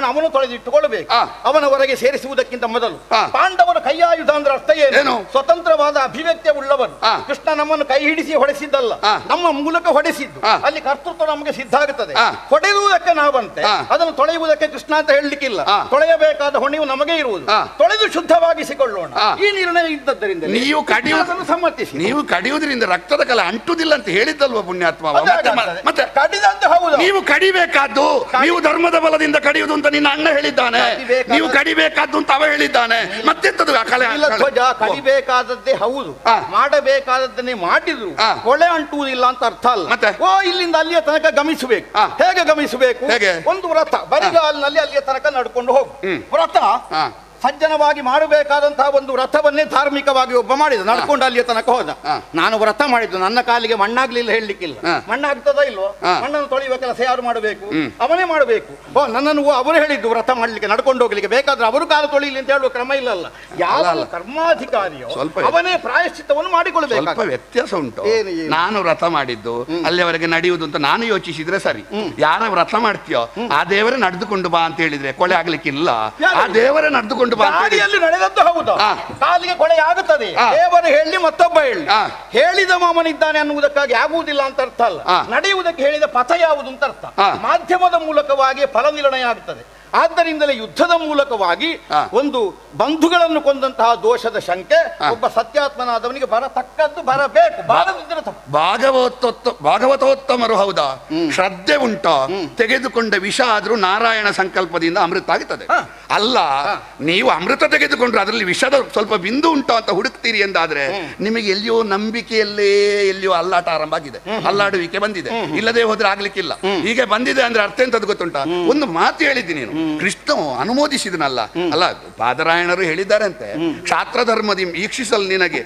ಅವನು ಅವನು ತೊಳೆದಿಟ್ಟುಕೊಳ್ಳಬೇಕು. ಆ. ಅವನ ಹೊರಗೆ ಸೇರಿಸುವುದಕ್ಕಿಂತ ಮೊದಲು ಆ. ಪಾಂಡವರ ಕೈಯಾಯುಧ ಅಂದ್ರೆ ಅರ್ಥ ಏನು? ಏನು? ಸ್ವತಂತ್ರವಾದ ಅಭಿವ್ಯಕ್ತಿಯ ಉಳ್ಳವನು. ಆ. ಕೃಷ್ಣ ನಮ್ಮನ್ನು ಕೈ ಹಿಡಿಸಿ ಹೊಡೆಸಿದ್ದಲ್ಲ, ಆ. ನಮ್ಮ ಮೂಲಕ ಹೊಡೆಸಿದ್ದು. ಆ. ಅಲ್ಲಿ ಕರ್ತೃತ್ವ ನಮಗೆ ಸಿದ್ಧ ಆಗುತ್ತದೆ. ಆ. ಹೊಡೆಯುವುದಕ್ಕೆ ನಾವಂತೆ, ಆ. ಅದನ್ನು ತೊಳೆಯುವುದಕ್ಕೆ ಕೃಷ್ಣ ಅಂತ ಹೇಳಲಿಕ್ಕಿಲ್ಲ. ಆ. ತೊಳೆಯಬೇಕಾದ ಹೊಣೆಯು ನಮಗೆ ಇರುವುದು. ಆ. ತೊಳೆದು ಶುದ್ಧವಾಗಿಸಿಕೊಳ್ಳೋಣ. ಆ. ಈ ನಿರ್ಣಯ ಇದ್ದದ್ದರಿಂದ ನೀವು ಕಡಿಯುವುದನ್ನು ಸಮ್ಮತಿಸಿ. ನೀವು ಕಡಿಯುವುದರಿಂದ ರಕ್ತದ ಕಲೆ ಅಂಟುದಿಲ್ಲ ಅಂತ ಹೇಳಿದ್ದಲ್ವ ಪುಣ್ಯಾತ್ಮ? ಮತ್ತೆ ಕಡಿದಂತೆ ಹೌದು. ನೀವು ಕಡಿಬೇಕಾದ್ದು, ನೀವು ಧರ್ಮದ ಬಲದಿಂದ ಕಡಿಯುವುದು ಅಂತ ನಿನ್ನ ಅಣ್ಣ ಹೇಳಿದ್ದಾನೆ. ಕಡಿಬೇಕಾದ- ನೀವು ಕಡಿಬೇಕಾದ್ದು ಅಂತ ಅವ ಹೇಳಿದ್ದಾನೆ. ಮತ್ತೆಂತದ್ದು ಆ ಕಲೆ? ಇಲ್ಲ ಧ್ವಜ, ಕಡಿಬೇಕಾದದ್ದೇ ಹೌದು, ಆ. ಮಾಡಬೇಕಾದದ್ದನ್ನೇ ಮಾಡಿದ್ರು ಆ. ಕೊಳೆ ಅಂಟುವುದಿಲ್ಲ ಅಂತ ಅರ್ಥ ಅಲ್ಲ. ಮತ್ತೆ? ಓ ಇಲ್ಲಿಂದ ಅಲ್ಲಿಯ ತನಕ ಗಮಿಸಬೇಕು. ಆ. ಹೇಗೆ ಗಮಿಸಬೇಕು? ಹೇಗೆ? ಒಂದು ವ್ರತ ಬರಿಗಾಲಿನಲ್ಲಿ ಅಲ್ಲಿಯ ತನಕ ನಡ್ಕೊಂಡು ಹೋಗು. ಹ್ಮ್. ವ್ರತ ಆ. ಸಜ್ಜನವಾಗಿ ಮಾಡಬೇಕಾದಂತಹ ಒಂದು ವ್ರತವನ್ನೇ ಧಾರ್ಮಿಕವಾಗಿ ಒಬ್ಬ ಮಾಡಿದ, ನಡ್ಕೊಂಡು ಅಲ್ಲಿಯ ತನಕ ಹೋದ. ಆ. ನಾನು ವ್ರತ ಮಾಡಿದ್ದು, ನನ್ನ ಕಾಲಿಗೆ ಮಣ್ಣಾಗ್ಲಿಲ್ಲ ಹೇಳಲಿಕ್ಕಿಲ್ಲ. ಆ. ಮಣ್ಣಾಗ್ತದ ಇಲ್ವೋ? ಆ. ಮಣ್ಣನ್ನು ತೊಳೆಯುವ ಕೆಲಸ ಯಾರು ಮಾಡಬೇಕು? ಹ್ಮ್. ಅವನೇ ಮಾಡಬೇಕು. ಓ ನನ್ನನ್ನು ಅವರು ಹೇಳಿದ್ದು ವ್ರತ ಮಾಡ್ಲಿಕ್ಕೆ, ನಡ್ಕೊಂಡು ಹೋಗ್ಲಿಕ್ಕೆ, ಬೇಕಾದ್ರೆ ಅವರು ಕಾಲು ತೊಳಿಲಿ ಅಂತ ಹೇಳುವ ಕ್ರಮ ಇಲ್ಲಲ್ಲ. ಯಾವ ಅಲ್ಲ. ಕರ್ಮಾಧಿಕಾರಿಯೋ ಸ್ವಲ್ಪ ಅವನೇ ಪ್ರಾಯಶ್ಚಿತ್ತವನ್ನು ಸ್ವಲ್ಪ ಮಾಡಿಕೊಳ್ಬೇಕು. ವ್ಯತ್ಯಾಸ ಉಂಟು. ಏನು, ಏನು? ನಾನು ವ್ರತ ಮಾಡಿದ್ದು ಅಲ್ಲಿವರೆಗೆ ನಡೆಯುವುದು ಅಂತ ನಾನು ಯೋಚಿಸಿದ್ರೆ ಸರಿ. ಯಾರ ವ್ರತ ಮಾಡ್ತೀಯೋ ಆ ದೇವರೇ ನಡೆದುಕೊಂಡು ಬಾ ಅಂತ ಹೇಳಿದ್ರೆ ಕೊಳೆ ಆಗ್ಲಿಕ್ಕಿಲ್ಲ. ಯಾರು? ಆ ದೇವರೇ ನಡೆದುಕೊಂಡು ಬಾ ಅಂತ ಹೇಳಿದ್ರೆ ಗಾಡಿಯಲ್ಲಿ ನಡೆದದ್ದು ಹೌದು, ಆ. ಕಾಲಿಗೆ ಕೊಳೆ ಆಗುತ್ತದೆ. ಆ. ದೇವರು ಹೇಳಿ ಮತ್ತೊಬ್ಬ ಹೇಳಿ, ಆ. ಹೇಳಿದ ಮಾಮನಿದ್ದಾನೆ ಅನ್ನುವುದಕ್ಕಾಗಿ ಆಗುವುದಿಲ್ಲ ಅಂತ ಅರ್ಥ ಅಲ್ಲ. ಆ. ನಡೆಯುವುದಕ್ಕೆ ಹೇಳಿದ ಪಥ ಯಾವುದು ಅಂತ ಅರ್ಥ. ಆ. ಮಾಧ್ಯಮದ ಮೂಲಕವಾಗಿ ಫಲ ನಿರ್ಣಯ ಆಗುತ್ತದೆ. ಆದ್ದರಿಂದಲೇ ಯುದ್ಧದ ಮೂಲಕವಾಗಿ ಆ. ಒಂದು ಬಂಧುಗಳನ್ನು ಕೊಂದಂತಹ ದೋಷದ ಶಂಕೆ ಆ. ಒಬ್ಬ ಸತ್ಯಾತ್ಮನಾದವನಿಗೆ ಬರತಕ್ಕದ್ದು ಬರಬೇಕು. ಬಾರದಿದ್ದರೆ ತಪ್ಪು. ಭಾಗವತೋತ್ತ ಭಾಗವತೋತ್ತಮರು ಹೌದಾ? ಶ್ರದ್ಧೆ ಉಂಟೋ? ತೆಗೆದುಕೊಂಡ ವಿಷ ಆದ್ರೂ ನಾರಾಯಣ ಸಂಕಲ್ಪದಿಂದ ಅಮೃತ ಆಗುತ್ತದೆ. ಅಲ್ಲ, ನೀವು ಅಮೃತ ತೆಗೆದುಕೊಂಡ್ರೆ ಅದರಲ್ಲಿ ವಿಷದ ಸ್ವಲ್ಪ ಬಿಂದು ಉಂಟೋ ಅಂತ ಹುಡುಕ್ತೀರಿ ಎಂದಾದ್ರೆ ನಿಮಗೆ ಎಲ್ಲಿಯೋ ನಂಬಿಕೆಯಲ್ಲೇ ಎಲ್ಲಿಯೋ ಅಲ್ಲಾಟ ಆರಂಭ ಆಗಿದೆ, ಅಲ್ಲಾಡುವಿಕೆ ಬಂದಿದೆ. ಇಲ್ಲದೆ ಹೋದ್ರೆ ಆಗ್ಲಿಕ್ಕಿಲ್ಲ. ಹೀಗೆ ಬಂದಿದೆ ಅಂದ್ರೆ ಅರ್ಥ ಎಂತದ್ದು ಗೊತ್ತುಂಟಾ? ಒಂದು ಮಾತು ಹೇಳಿದ್ದೀನಿ ನೀನು, ಕೃಷ್ಣ ಅನುಮೋದಿಸಿದನಲ್ಲ ಅಲ್ಲ, ಪಾದರಾಯಣರು ಹೇಳಿದ್ದಾರಂತೆ, ಕ್ಷಾತ್ರ ಧರ್ಮದಿ ಈಕ್ಷಿಸಲು ನಿನಗೆ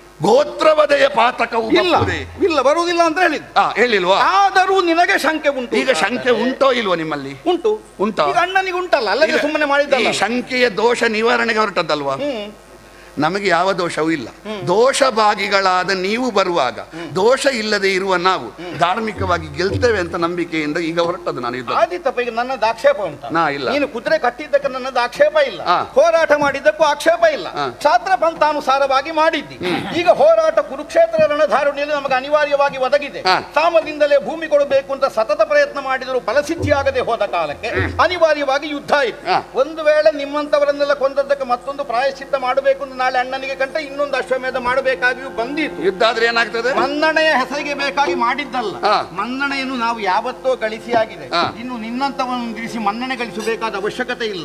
ಗೋತ್ರವದಯ ಪಾತಕವು ಇಲ್ಲ ಇಲ್ಲ ಬರುವುದಿಲ್ಲ ಅಂತ ಹೇಳಿದ್ದು. ಆ, ಹೇಳಿಲ್ವಾ? ಆದರೂ ನಿನಗೆ ಶಂಕೆ ಉಂಟು. ಈಗ ಶಂಕೆ ಉಂಟೋ ಇಲ್ವೋ ನಿಮ್ಮಲ್ಲಿ? ಉಂಟು. ಉಂಟೋ? ಈಗ ಅಣ್ಣನಿಗೆ ಉಂಟಲ್ಲ, ಅಲ್ಲದೆ ಸುಮ್ಮನೆ ಮಾಡಿದ್ದಲ್ಲ. ಈ ಶಂಕೆಯ ದೋಷ ನಿವಾರಣೆಗೆ ಹೊರಟದ್ದಲ್ವಾ? ನಮಗೆ ಯಾವ ದೋಷವೂ ಇಲ್ಲ. ದೋಷ ಭಾಗಿಗಳಾದ ನೀವು ಬರುವಾಗ ದೋಷ ಇಲ್ಲದೆ ಇರುವ ನಾವು ಧಾರ್ಮಿಕವಾಗಿ ಗೆಲ್ತೇವೆ ಅಂತ ನಂಬಿಕೆಯಿಂದ ಈಗ ಹೊರಟದ್ದು ನಾನು ಇದು. ಆದಿತ್ತಪ್ಪ, ಈಗ ನನ್ನದು ಆಕ್ಷೇಪ ಉಂಟು. ನಾ ಇಲ್ಲ. ನೀನು ಕುದುರೆ ಕಟ್ಟಿದ್ದಕ್ಕೆ ನನ್ನದು ಆಕ್ಷೇಪ ಇಲ್ಲ, ಆ. ಹೋರಾಟ ಮಾಡಿದ್ದಕ್ಕೂ ಆಕ್ಷೇಪ ಇಲ್ಲ, ಆ. ಕ್ಷಾತ್ರ ಪಂಥಾನುಸಾರವಾಗಿ ಮಾಡಿದ್ದಿ. ಈಗ ಹೋರಾಟ ಕುರುಕ್ಷೇತ್ರ ರಣಧಾರುಣಿಯಲ್ಲಿ ನಮಗೆ ಅನಿವಾರ್ಯವಾಗಿ ಒದಗಿದೆ. ಆ. ಸಾಮದಿಂದಲೇ ಭೂಮಿ ಕೊಡಬೇಕು ಅಂತ ಸತತ ಪ್ರಯತ್ನ ಮಾಡಿದರೂ ಫಲಸಿದ್ಧಿಯಾಗದೆ ಹೋದ ಕಾಲಕ್ಕೆ ಅನಿವಾರ್ಯವಾಗಿ ಯುದ್ಧ ಆಯಿತು. ಆ. ಒಂದು ವೇಳೆ ನಿಮ್ಮಂತವರನ್ನೆಲ್ಲ ಕೊಂದದ್ದಕ್ಕೆ ಮತ್ತೊಂದು ಪ್ರಾಯಶ್ಚಿತ್ತ ಮಾಡಬೇಕು ಅಂತ ನಾಳೆ ಅಣ್ಣನಿಗೆ ಕಂಡ ಇನ್ನೊಂದು ಅಶ್ವಮೇಧ ಮಾಡಬೇಕಾಗಿಯೂ ಬಂದಿತ್ತು. ಯುದ್ಧ ಆದ್ರೆ ಏನಾಗ್ತದೆ? ಮನ್ನಣೆಯ ಹೆಸರಿಗೆ ಬೇಕಾಗಿ ಮಾಡಿದ್ದಲ್ಲ, ಆ. ಮನ್ನಣೆಯನ್ನು ನಾವು ಯಾವತ್ತೋ ಗಳಿಸಿ ಆಗಿದೆ. ಆ. ಇನ್ನು ನಿನ್ನಂತವನ್ನು ಗಳಿಸಿ ಮನ್ನಣೆ ಗಳಿಸಬೇಕಾದ ಅವಶ್ಯಕತೆ ಇಲ್ಲ.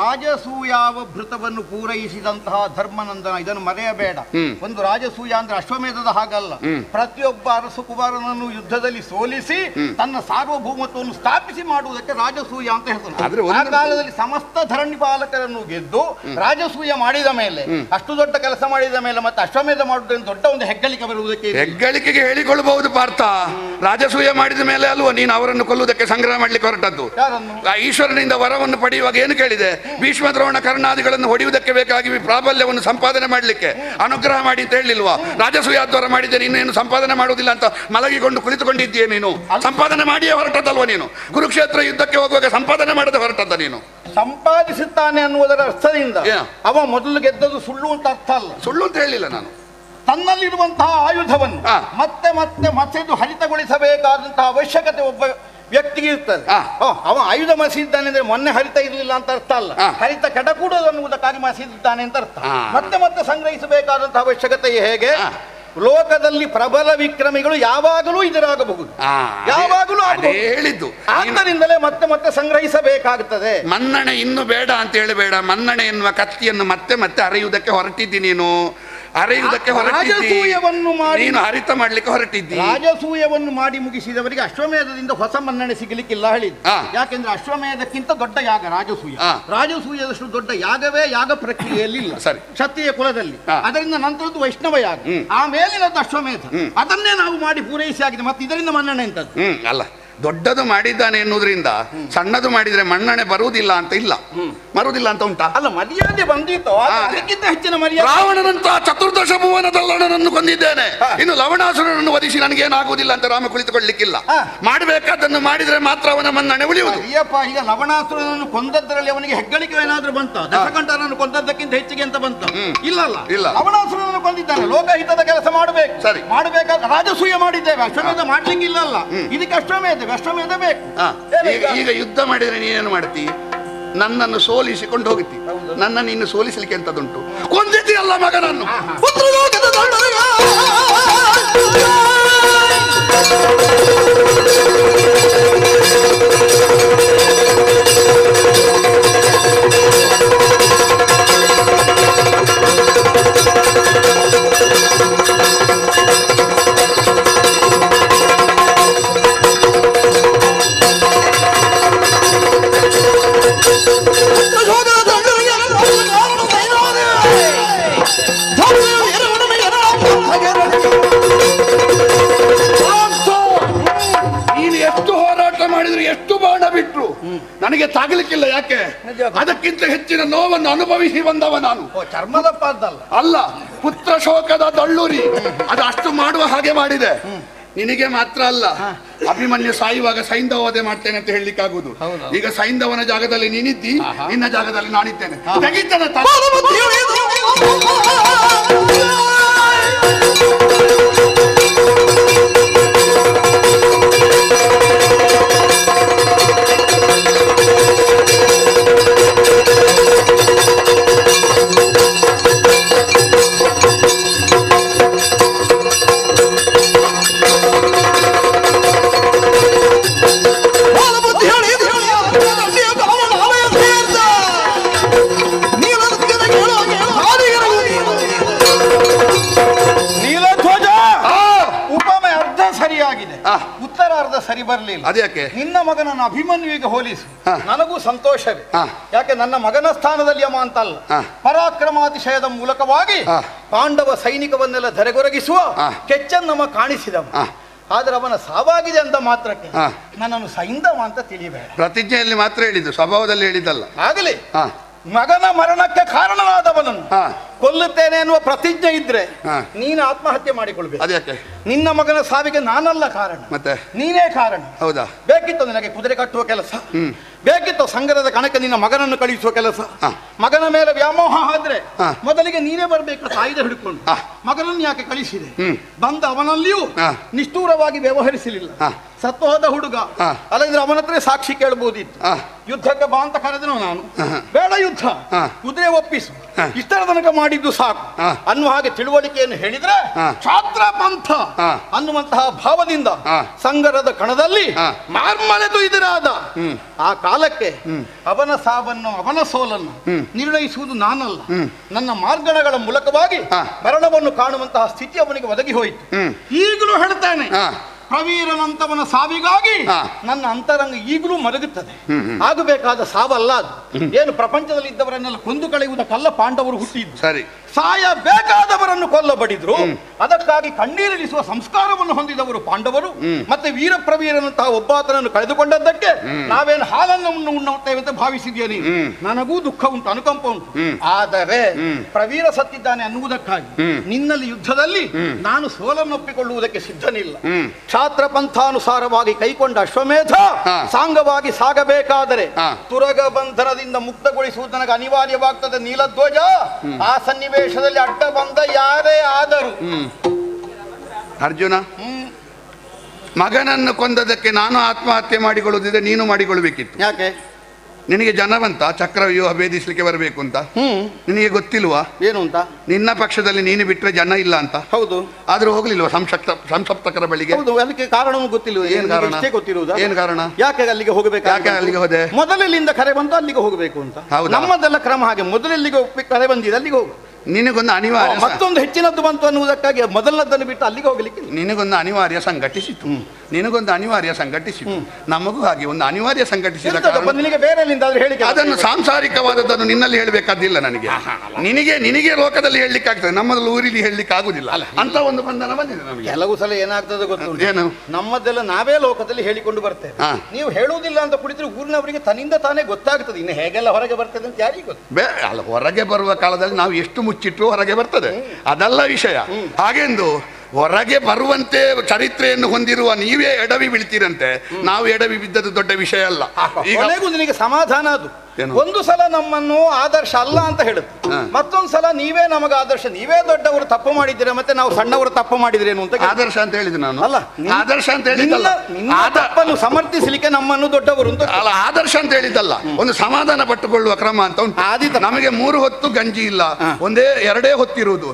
ರಾಜಸೂಯಾವ ಭೃತವನ್ನು ಪೂರೈಸಿದಂತಹ ಧರ್ಮನಂದನ, ಇದನ್ನು ಮರೆಯಬೇಡ. ಒಂದು ರಾಜಸೂಯ ಅಂದ್ರೆ ಅಶ್ವಮೇಧದ ಹಾಗಲ್ಲ. ಪ್ರತಿಯೊಬ್ಬ ಅರಸು ಕುಮಾರನನ್ನು ಯುದ್ಧದಲ್ಲಿ ಸೋಲಿಸಿ ತನ್ನ ಸಾರ್ವಭೌಮತ್ವವನ್ನು ಸ್ಥಾಪಿಸಿ ಮಾಡುವುದಕ್ಕೆ ರಾಜಸೂಯ ಅಂತ ಹೇಳ್ತಾರೆ. ಆ ಕಾಲದಲ್ಲಿ ಸಮಸ್ತ ಧರಣಿ ಪಾಲಕರನ್ನು ಗೆದ್ದು ರಾಜಸೂಯ ಮಾಡಿದ ಮೇಲೆ, ಅಷ್ಟು ದೊಡ್ಡ ಕೆಲಸ ಮಾಡಿದ ಮೇಲೆ ಮತ್ತೆ ಅಶ್ವಮೇಧ ಮಾಡುವುದನ್ನು ದೊಡ್ಡ ಒಂದು ಹೆಗ್ಗಳಿಕೆ ಬರುವುದಕ್ಕೆ ಹೆಗ್ಗಳಿಕೆಗೆ ಹೇಳಿಕೊಳ್ಳಬಹುದು ಪಾರ್ಥ. ರಾಜಸೂಯ ಮಾಡಿದ ಮೇಲೆ ಅಲ್ವಾ ನೀನು ಅವರನ್ನು ಕೊಲ್ಲುವುದಕ್ಕೆ ಸಂಗ್ರಹ ಮಾಡ್ಲಿಕ್ಕೆ ಹೊರಟದ್ದು? ಯಾರನ್ನು? ಆ ಈಶ್ವರನಿಂದ ವರವನ್ನು ಪಡೆಯುವಾಗ ಏನು ಕೇಳಿದೆ? ಭೀಷ್ಮ ದ್ರೋಣ ಕರ್ಣಾದಿಗಳನ್ನು ಹೊಡೆಯುವುದಕ್ಕೆ ಬೇಕಾಗಿ ಪ್ರಾಬಲ್ಯವನ್ನು ಸಂಪಾದನೆ ಮಾಡಲಿಕ್ಕೆ ಅನುಗ್ರಹ ಮಾಡಿ ಅಂತ ಹೇಳಿಲ್ವಾ? ರಾಜಸೂಯಾದ್ವಾರ ಮಾಡಿದ್ದೆ, ನೀನೇನು ಸಂಪಾದನೆ ಮಾಡುವುದಿಲ್ಲ ಅಂತ ಮಲಗಿಕೊಂಡು ಕುಳಿತುಕೊಂಡಿದ್ದೀಯ ನೀನು. ಸಂಪಾದನೆ ಮಾಡಿಯೇ ಹೊರಟದ್ದಲ್ವ ನೀನು? ಕುರುಕ್ಷೇತ್ರ ಯುದ್ಧಕ್ಕೆ ಹೋಗುವಾಗ ಸಂಪಾದನೆ ಮಾಡದೆ ಹೊರಟದ್ದ ನೀನು? ಸಂಪಾದಿಸುತ್ತಾನೆ ಅನ್ನುವುದರ ಅರ್ಥದಿಂದ ಏನು? ಅವ ಮೊದಲು ಗೆದ್ದದು ಸುಳ್ಳು ಅಂತ ಅರ್ಥ ಅಲ್ಲ. ಸುಳ್ಳು ಅಂತ ಹೇಳಿಲ್ಲ ನಾನು. ತನ್ನಲ್ಲಿರುವಂತಹ ಆಯುಧವನ್ನು ಆ. ಮತ್ತೆ ಮತ್ತೆ ಮಸೆದು ಹರಿತಗೊಳಿಸಬೇಕಾದಂತಹ ಅವಶ್ಯಕತೆ ಒಬ್ಬ ವ್ಯಕ್ತಿಗೆ ಇರ್ತದೆ. ಆ. ಓ, ಅವ ಆಯುಧ ಮಸೀದಿದ್ದಾನೆ ಅಂದ್ರೆ ಮೊನ್ನೆ ಹರಿತ ಇರಲಿಲ್ಲ ಅಂತ ಅರ್ಥ ಅಲ್ಲ. ಆ. ಹರಿತ ಕೆಡಕೂಡದು ಅನ್ನುವುದಕ್ಕಾಗಿ ಮಸೀದಿದ್ದಾನೆ ಅಂತ ಅರ್ಥ. ಆ. ಮತ್ತೆ ಮತ್ತೆ ಸಂಗ್ರಹಿಸಬೇಕಾದಂತಹ ಅವಶ್ಯಕತೆ ಹೇಗೆ? ಆ. ಲೋಕದಲ್ಲಿ ಪ್ರಬಲ ವಿಕ್ರಮಿಗಳು ಯಾವಾಗಲೂ ಇದರಾಗಬಹುದು, ಆ, ಯಾವಾಗಲೂ ಅದೇ ಹೇಳಿದ್ದು. ಆದ್ದರಿಂದಲೇ ಮತ್ತೆ ಮತ್ತೆ ಸಂಗ್ರಹಿಸಬೇಕಾಗುತ್ತದೆ. ಮನ್ನಣೆ ಇನ್ನು ಬೇಡ ಅಂತ ಹೇಳಬೇಡ. ಮನ್ನಣೆ ಎನ್ನುವ ಕತ್ತಿಯನ್ನು ಮತ್ತೆ ಮತ್ತೆ ಅರೆಯುವುದಕ್ಕೆ ಹೊರಟಿದ್ದಿ ನೀನು. ಅರೆಯುವುದಕ್ಕೆ ಹೊರಟಿದ್ದಿ ರಾಜಸೂಯವನ್ನು ಮಾಡಿ ನೀನು ಹರಿತ ಮಾಡ್ಲಿಕ್ಕೆ ಹೊರಟಿದ್ದಿ. ರಾಜಸೂಯವನ್ನು ಮಾಡಿ ಮುಗಿಸಿದವರಿಗೆ ಅಶ್ವಮೇಧದಿಂದ ಹೊಸ ಮನ್ನಣೆ ಸಿಗಲಿಕ್ಕಿಲ್ಲ ಹೇಳಿದ್ದು. ಆ. ಯಾಕೆಂದ್ರೆ ಅಶ್ವಮೇಧಕ್ಕಿಂತ ದೊಡ್ಡ ಯಾಗ ರಾಜಸೂಯ. ಆ. ರಾಜಸೂಯದಷ್ಟು ದೊಡ್ಡ ಯಾಗವೇ ಯಾಗ ಪ್ರಕ್ರಿಯೆಯಲ್ಲಿ ಇಲ್ಲ ಸರಿ. ಕ್ಷತ್ರಿಯ ಕುಲದಲ್ಲಿ. ಆ. ಅದರಿಂದ ನಂತರದ್ದು ವೈಷ್ಣವ ಯಾಗ, ಆ ಮೇಲಿನದ್ದು ಅಶ್ವಮೇಧ. ಅದನ್ನೇ ನಾವು ಮಾಡಿ ಪೂರೈಸಿ ಆಗಿದೆ. ಮತ್ತೆ ಇದರಿಂದ ಮನ್ನಣೆ ಎಂತದ್ದು? ಹ್ಮ್ ಅಲ್ಲ, ದೊಡ್ಡದು ಮಾಡಿದ್ದಾನೆ ಎನ್ನುವುದರಿಂದ ಸಣ್ಣದು ಮಾಡಿದ್ರೆ ಮನ್ನಣೆ ಬರುವುದಿಲ್ಲ ಅಂತ ಇಲ್ಲ. ಬರುವುದಿಲ್ಲ ಅಂತ ಉಂಟಾ? ಅಲ್ಲ, ಮರ್ಯಾದೆ ಬಂದಿತ್ತು, ಅದಕ್ಕಿಂತ ಹೆಚ್ಚಿನ ಮರ್ಯಾದೆ. ರಾವಣನಂತಹ ಚತುರ್ದಶ ಭುವನದಲ್ಲಣನನ್ನು ಕೊಂದಿದ್ದೇನೆ, ಇನ್ನು ಲವಣಾಸುರನನ್ನು ವಧಿಸಿ ನನಗೇನಾಗುವುದಿಲ್ಲ ಅಂತ ರಾಮ ಕುಳಿತುಕೊಳ್ಳಿಕ್ಕಿಲ್ಲ. ಮಾಡಬೇಕಾದನ್ನು ಮಾಡಿದ್ರೆ ಮಾತ್ರ ಅವನ ಮನ್ನಣೆ ಉಳಿಯುವುದು. ಅಯ್ಯಪ್ಪ, ಈಗ ಲವಣಾಸುರನನ್ನು ಕೊಂದದ್ರಲ್ಲಿ ಅವನಿಗೆ ಹೆಗ್ಗಳಿಕೆ ಏನಾದ್ರೂ ಬಂತ? ದಶಕಂಠನನ್ನು ಕೊಂದದ್ದಕ್ಕಿಂತ ಹೆಚ್ಚಿಗೆ ಅಂತ ಬಂತ? ಇಲ್ಲಲ್ಲ, ಇಲ್ಲ. ಲವಣಾಸುರನನ್ನು ಕೊಂದಿದ್ದಾನೆ, ಲೋಕಹಿತದ ಕೆಲಸ ಮಾಡಬೇಕು. ಸರಿ, ಮಾಡಬೇಕಾದ ರಾಜಸೂಯ ಮಾಡಿದ್ದೇವೆ, ಅಶ್ವಮೇಧ ಮಾಡ್ಲಿಕ್ಕಿಲ್ಲಲ್ಲ. ಇದಕ್ಕೆ ಅಶ್ವಮೇಧ ಅಶ್ವಮೇಧ ಬೇಕು. ಈಗ ಈಗ ಯುದ್ಧ ಮಾಡಿದ್ರೆ ನೀನೇನು ಮಾಡ್ತಿ? ನನ್ನನ್ನು ಸೋಲಿಸಿಕೊಂಡು ಹೋಗುತ್ತಿ. ನನ್ನನ್ನು ಇನ್ನು ಸೋಲಿಸಲಿಕ್ಕೆ ಎಂತದುಂಟು? ಕೊಂದಿದ್ದೀಯಲ್ಲ ಮಗನನ್ನು. ನೀನು ಎಷ್ಟು ಹೋರಾಟ ಮಾಡಿದ್ರು, ಎಷ್ಟು ಬಾಣ ಬಿಟ್ರು ನನಗೆ ತಾಗಲಿಕ್ಕಿಲ್ಲ. ಯಾಕೆ? ಅದಕ್ಕಿಂತ ಹೆಚ್ಚಿನ ನೋವನ್ನು ಅನುಭವಿಸಿ ಬಂದವ ನಾನು. ಚರ್ಮದ ಪಾದಲ್ಲ ಅಲ್ಲ, ಪುತ್ರ ಶೋಕದ ದಳ್ಳೂರಿ ಅದು ಅಷ್ಟು ಮಾಡುವ ಹಾಗೆ ಮಾಡಿದೆ. ನಿನಗೆ ಮಾತ್ರ ಅಲ್ಲ, ಅಭಿಮನ್ಯು ಸಾಯುವಾಗ ಸೈಂಧವ ವಧೆ ಮಾಡ್ತೇನೆ ಅಂತ ಹೇಳಲಿಕ್ಕೆ ಆಗುದು. ಈಗ ಸೈಂಧವನ ಜಾಗದಲ್ಲಿ ನೀನಿದ್ದಿ, ನಿನ್ನ ಜಾಗದಲ್ಲಿ ನಾನಿದ್ದೇನೆ. ತೆಗಿತೇನೆ ಉತ್ತರಾರ್ಧ ಸರಿ ಬರಲಿಲ್ಲ. ಅದ್ಯಾಕೆ? ನಿನ್ನ ಮಗನನ್ನು ಅಭಿಮನ್ಯುವಿಗೆ ಹೋಲಿಸು, ನನಗೂ ಸಂತೋಷವೇ. ಯಾಕೆ? ನನ್ನ ಮಗನ ಸ್ಥಾನದಲ್ಲಿ ಅಮ್ಮ ಅಂತಲ್ಲ, ಪರಾಕ್ರಮಾತಿಶಯದ ಮೂಲಕವಾಗಿ ಪಾಂಡವ ಸೈನಿಕವನ್ನೆಲ್ಲ ಧರೆಗೊರಗಿಸುವ ಕೆಚ್ಚನ್ನಮ್ಮ ಕಾಣಿಸಿದವ. ಆದ್ರೆ ಅವನ ಸಾವಾಗಿದೆ ಅಂತ ಮಾತ್ರಕ್ಕೆ ನನ್ನನ್ನು ಸೈಂಧವ ಅಂತ ತಿಳಿಬೇಡ. ಪ್ರತಿಜ್ಞೆಯಲ್ಲಿ ಮಾತ್ರ ಹೇಳಿದ್ದು, ಸ್ವಭಾವದಲ್ಲಿ ಹೇಳಿದ್ದಲ್ಲ. ಆಗಲಿ, ಮಗನ ಮರಣಕ್ಕೆ ಕಾರಣನಾದವನನ್ನು ಕೊಲ್ಲುತ್ತೇನೆ ಎನ್ನುವ ಪ್ರತಿಜ್ಞೆ ಇದ್ರೆ ನೀನು ಆತ್ಮಹತ್ಯೆ ಮಾಡಿಕೊಳ್ಬೇಕು. ಅದ್ಯಾಕೆ? ನಿನ್ನ ಮಗನ ಸಾವಿಗೆ ನಾನಲ್ಲ ಕಾರಣ, ಮತ್ತೆ ನೀನೇ ಕಾರಣ. ಹೌದಾ? ಬೇಕಿತ್ತು ನಿನಗೆ ಕುದುರೆ ಕಟ್ಟುವ ಕೆಲಸ, ಬೇಕಿತ್ತು ಸಂಗರದ ಕಣಕ್ಕೆ ನಿನ್ನ ಮಗನನ್ನು ಕಳಿಸುವ ಕೆಲಸ. ಮಗನ ಮೇಲೆ ವ್ಯಾಮೋಹ ಆದ್ರೆ ಮೊದಲಿಗೆ ನೀನೇ ಬರ್ಬೇಕು, ತಾಯಿದೆ ಹಿಡ್ಕೊಂಡು. ಮಗನನ್ನು ಯಾಕೆ ಕಳಿಸಿದೆ? ಬಂದ ಅವನಲ್ಲಿಯೂ ನಿಷ್ಠೂರವಾಗಿ ವ್ಯವಹರಿಸಲಿಲ್ಲ. ಸತ್ತು ಹೋದ ಹುಡುಗ ಅಲ್ಲಂದ್ರೆ ಅವನ ಹತ್ರ ಸಾಕ್ಷಿ ಕೇಳಬಹುದಿತ್ತು. ಯುದ್ಧಕ್ಕೆ ಬಾ ಅಂತ ಕರೆದನು ನಾನು, ಬೇಡ ಯುದ್ಧ, ಕುದುರೆ ಒಪ್ಪಿಸು, ಇಷ್ಟರ ತನಕ ಮಾಡಿದ್ದು ಸಾಕು ಅನ್ನುವ ಹಾಗೆ ತಿಳುವಳಿಕೆಯನ್ನು ಹೇಳಿದ್ರೆ ಛಾತ್ರ ಪಂಥ ಅನ್ನುವಂತಹ ಭಾವದಿಂದ ಸಂಗರದ ಕಣದಲ್ಲಿ ಮಾರ್ಮಲೆದು ಇದರಾದ ಆ ಕಾಲಕ್ಕೆ ಅವನ ಸಾವನ್ನು ಅವನ ಸೋಲನ್ನು ನಿರ್ಣಯಿಸುವುದು ನಾನಲ್ಲ, ನನ್ನ ಮಾರ್ಗಣಗಳ ಮೂಲಕವಾಗಿ ಮರಣವನ್ನು ಕಾಣುವಂತಹ ಸ್ಥಿತಿ ಅವನಿಗೆ ಒದಗಿ ಹೋಯಿತು. ಈಗಲೂ ಹೇಳ್ತಾನೆ, ಪ್ರವೀರನಂತವನ ಸಾವಿಗಾಗಿ ನನ್ನ ಅಂತರಂಗ ಈಗಲೂ ಮರಗುತ್ತದೆ. ಆಗಬೇಕಾದ ಸಾವಲ್ಲ ಅದು. ಏನು ಪ್ರಪಂಚದಲ್ಲಿ ಇದ್ದವರನ್ನೆಲ್ಲ ಕೊಂದು ಕಳೆಯುವುದಕ್ಕಲ್ಲ ಪಾಂಡವರು ಹುಟ್ಟಿದ್ದು. ಸರಿ, ಸಾಯಬೇಕಾದವರನ್ನು ಕೊಲ್ಲಬಡಿದ್ರು. ಅದಕ್ಕಾಗಿ ಕಣ್ಣೀರಿಳಿಸುವ ಸಂಸ್ಕಾರವನ್ನು ಹೊಂದಿದವರು ಪಾಂಡವರು. ಮತ್ತೆ ವೀರ ಪ್ರವೀರನಂತಹ ಒಬ್ಬಾತನನ್ನು ಕಳೆದುಕೊಂಡದ್ದಕ್ಕೆ ನಾವೇನು ಹಾಲನ್ನು ಉಣ್ಣುತ್ತೇವೆ ಅಂತ ಭಾವಿಸಿದ್ಯೇನೆ. ನನಗೂ ದುಃಖ ಉಂಟು, ಅನುಕಂಪ ಉಂಟು. ಆದರೆ ಪ್ರವೀರ ಸತ್ತಿದ್ದಾನೆ ಅನ್ನುವುದಕ್ಕಾಗಿ ನಿನ್ನಲ್ಲಿ ಯುದ್ಧದಲ್ಲಿ ನಾನು ಸೋಲನ್ನೊಪ್ಪಿಕೊಳ್ಳುವುದಕ್ಕೆ ಸಿದ್ಧನಿಲ್ಲ. ಕ್ಷಾತ್ರ ಪಂಥಾನುಸಾರವಾಗಿ ಕೈಕೊಂಡ ಅಶ್ವಮೇಧ ಸಾಂಗವಾಗಿ ಸಾಗಬೇಕಾದರೆ ತುರಗ ಬಂಧನದಿಂದ ಮುಕ್ತಗೊಳಿಸುವುದು ನನಗೆ ಅನಿವಾರ್ಯವಾಗ್ತದೆ. ನೀಲಧ್ವಜ, ಆ ಸನ್ನಿವೇಶದಲ್ಲಿ ಅಡ್ಡ ಬಂದ ಯಾರೇ ಆದರೂ. ಅರ್ಜುನ, ಮಗನನ್ನು ಕೊಂದದಕ್ಕೆ ನಾನು ಆತ್ಮಹತ್ಯೆ ಮಾಡಿಕೊಳ್ಳುವುದಿದ್ರೆ ನೀನು ಮಾಡಿಕೊಳ್ಳಬೇಕಿತ್ತು. ಯಾಕೆ? ನಿನಗೆ ಜನವಂತ ಚಕ್ರವ್ಯೂಹ ಭೇದಿಸ್ಲಿಕ್ಕೆ ಬರಬೇಕು ಅಂತ ನಿನಗೆ ಗೊತ್ತಿಲ್ವಾ? ಏನು ಅಂತ? ನಿನ್ನ ಪಕ್ಷದಲ್ಲಿ ನೀನು ಬಿಟ್ರೆ ಜನ ಇಲ್ಲ ಅಂತ. ಹೌದು, ಆದ್ರೂ ಹೋಗ್ಲಿಲ್ವಾ ಸಂಸಪ್ತ ಸಂಸಪ್ತಕರ ಬಳಿಗೆ? ಹೌದು, ಅದಕ್ಕೆ ಕಾರಣವೂ ಗೊತ್ತಿಲ್ವ? ಏನ್ ಕಾರಣ? ಗೊತ್ತಿರುವುದಾ? ಏನ್ ಕಾರಣ? ಯಾಕೆ ಅಲ್ಲಿಗೆ ಹೋಗಬೇಕು? ಯಾಕೆ ಅಲ್ಲಿಗೆ ಹೋದೆ? ಮೊದಲಿನಿಂದ ಕರೆ ಬಂತು ಅಲ್ಲಿಗೆ ಹೋಗಬೇಕು ಅಂತ. ನಮ್ಮದೆಲ್ಲ ಕ್ರಮ ಹಾಗೆ, ಮೊದಲಿಗೆ ಒಪ್ಪಿ ಕರೆ ಬಂದಿದೆ ಅಲ್ಲಿಗೆ ಹೋಗು. ನಿನಗೊಂದು ಅನಿವಾರ್ಯ, ಮತ್ತೊಂದು ಹೆಚ್ಚಿನದ್ದು ಬಂತು ಅನ್ನುವುದಕ್ಕಾಗಿ ಮೊದಲನದ್ದನ್ನು ಬಿಟ್ಟು ಅಲ್ಲಿಗೆ ಹೋಗಲಿಕ್ಕೆ ನಿನಗೊಂದು ಅನಿವಾರ್ಯ ಸಂಘಟಿಸಿತು. ನಿನಗೊಂದು ಅನಿವಾರ್ಯ ಸಂಘಟಿಸಿತು, ನಮಗೂ ಹಾಗೆ ಒಂದು ಅನಿವಾರ್ಯ ಸಂಘಟಿಸಿದ ಬೇರೆ ಹೇಳಿ ಅದನ್ನು ಸಾಂಸಾರಿಕವಾದದ್ದನ್ನು ನಿನ್ನಲ್ಲಿ ಹೇಳಬೇಕಾದಿಲ್ಲ ನನಗೆ. ನಿನಗೆ ನಿನಗೆ ಲೋಕದಲ್ಲಿ ಹೇಳಲಿಕ್ಕೆ ಆಗ್ತದೆ, ನಮ್ಮಲ್ಲಿ ಊರಿಲಿ ಹೇಳಲಿಕ್ಕೆ ಆಗುದಿಲ್ಲ ಅಂತ ಒಂದು ಬಂಧನ ಬಂದಿದೆ ನಮಗೆ. ಕೆಲವು ಸಲ ಏನಾಗ್ತದೆ ಗೊತ್ತು, ಏನು ನಮ್ಮದೆಲ್ಲ ನಾವೇ ಲೋಕದಲ್ಲಿ ಹೇಳಿಕೊಂಡು ಬರ್ತೇವೆ, ನೀವು ಹೇಳುವುದಿಲ್ಲ ಅಂತ ಕುಡಿದ್ರೆ ಊರಿನವರಿಗೆ ತನ್ನಿಂದ ತಾನೇ ಗೊತ್ತಾಗ್ತದೆ. ಇನ್ನು ಹೇಗೆಲ್ಲ ಹೊರಗೆ ಬರ್ತದೆ ಅಂತ ಯಾರಿಗೆ ಗೊತ್ತು? ಬೇ ಅಲ್ಲ, ಹೊರಗೆ ಬರುವ ಕಾಲದಲ್ಲಿ ನಾವು ಎಷ್ಟು ಮುಚ್ಚಿಟ್ರು ಹೊರಗೆ ಬರ್ತದೆ, ಅದಲ್ಲ ವಿಷಯ. ಹಾಗೆಂದು ಹೊರಗೆ ಬರುವಂತೆ ಚರಿತ್ರೆಯನ್ನು ಹೊಂದಿರುವ ನೀವೇ ಎಡವಿ ಬೀಳ್ತೀರಂತೆ, ನಾವು ಎಡವಿ ಬಿದ್ದದ್ದು ದೊಡ್ಡ ವಿಷಯ ಅಲ್ಲ. ಈಗ ನಿನಗೆ ಸಮಾಧಾನ ಅದು, ಒಂದು ಸಲ ನಮ್ಮನ್ನು ಆದರ್ಶ ಅಲ್ಲ ಅಂತ ಹೇಳುತ್ತೆ, ಮತ್ತೊಂದು ಸಲ ನೀವೇ ನಮಗೆ ಆದರ್ಶ, ನೀವೇ ದೊಡ್ಡವರು ತಪ್ಪು ಮಾಡಿದ್ದೀರಾ ಮತ್ತೆ ನಾವು ಸಣ್ಣವರು ತಪ್ಪು ಮಾಡಿದ್ರೇನು ಅಂತ. ಆದರ್ಶ ಅಂತ ಹೇಳಿದ್ದು ನಾನು ಅಲ್ಲ, ಆದರ್ಶ ಅಂತ ಹೇಳಿದ್ದಲ್ಲ, ತಪ್ಪನ್ನು ಸಮರ್ಥಿಸಲಿಕ್ಕೆ ನಮ್ಮನ್ನು ದೊಡ್ಡವರು ಅಂತ ಅಲ್ಲ, ಆದರ್ಶ ಅಂತ ಹೇಳಿದ್ದಲ್ಲ, ಒಂದು ಸಮಾಧಾನ ಪಟ್ಟುಕೊಳ್ಳುವ ಕ್ರಮ ಅಂತ ಉಂಟು. ಆದಿತ ನಮಗೆ ಮೂರು ಹೊತ್ತು ಗಂಜಿ ಇಲ್ಲ, ಒಂದೇ ಎರಡೇ ಹೊತ್ತಿರುವುದು,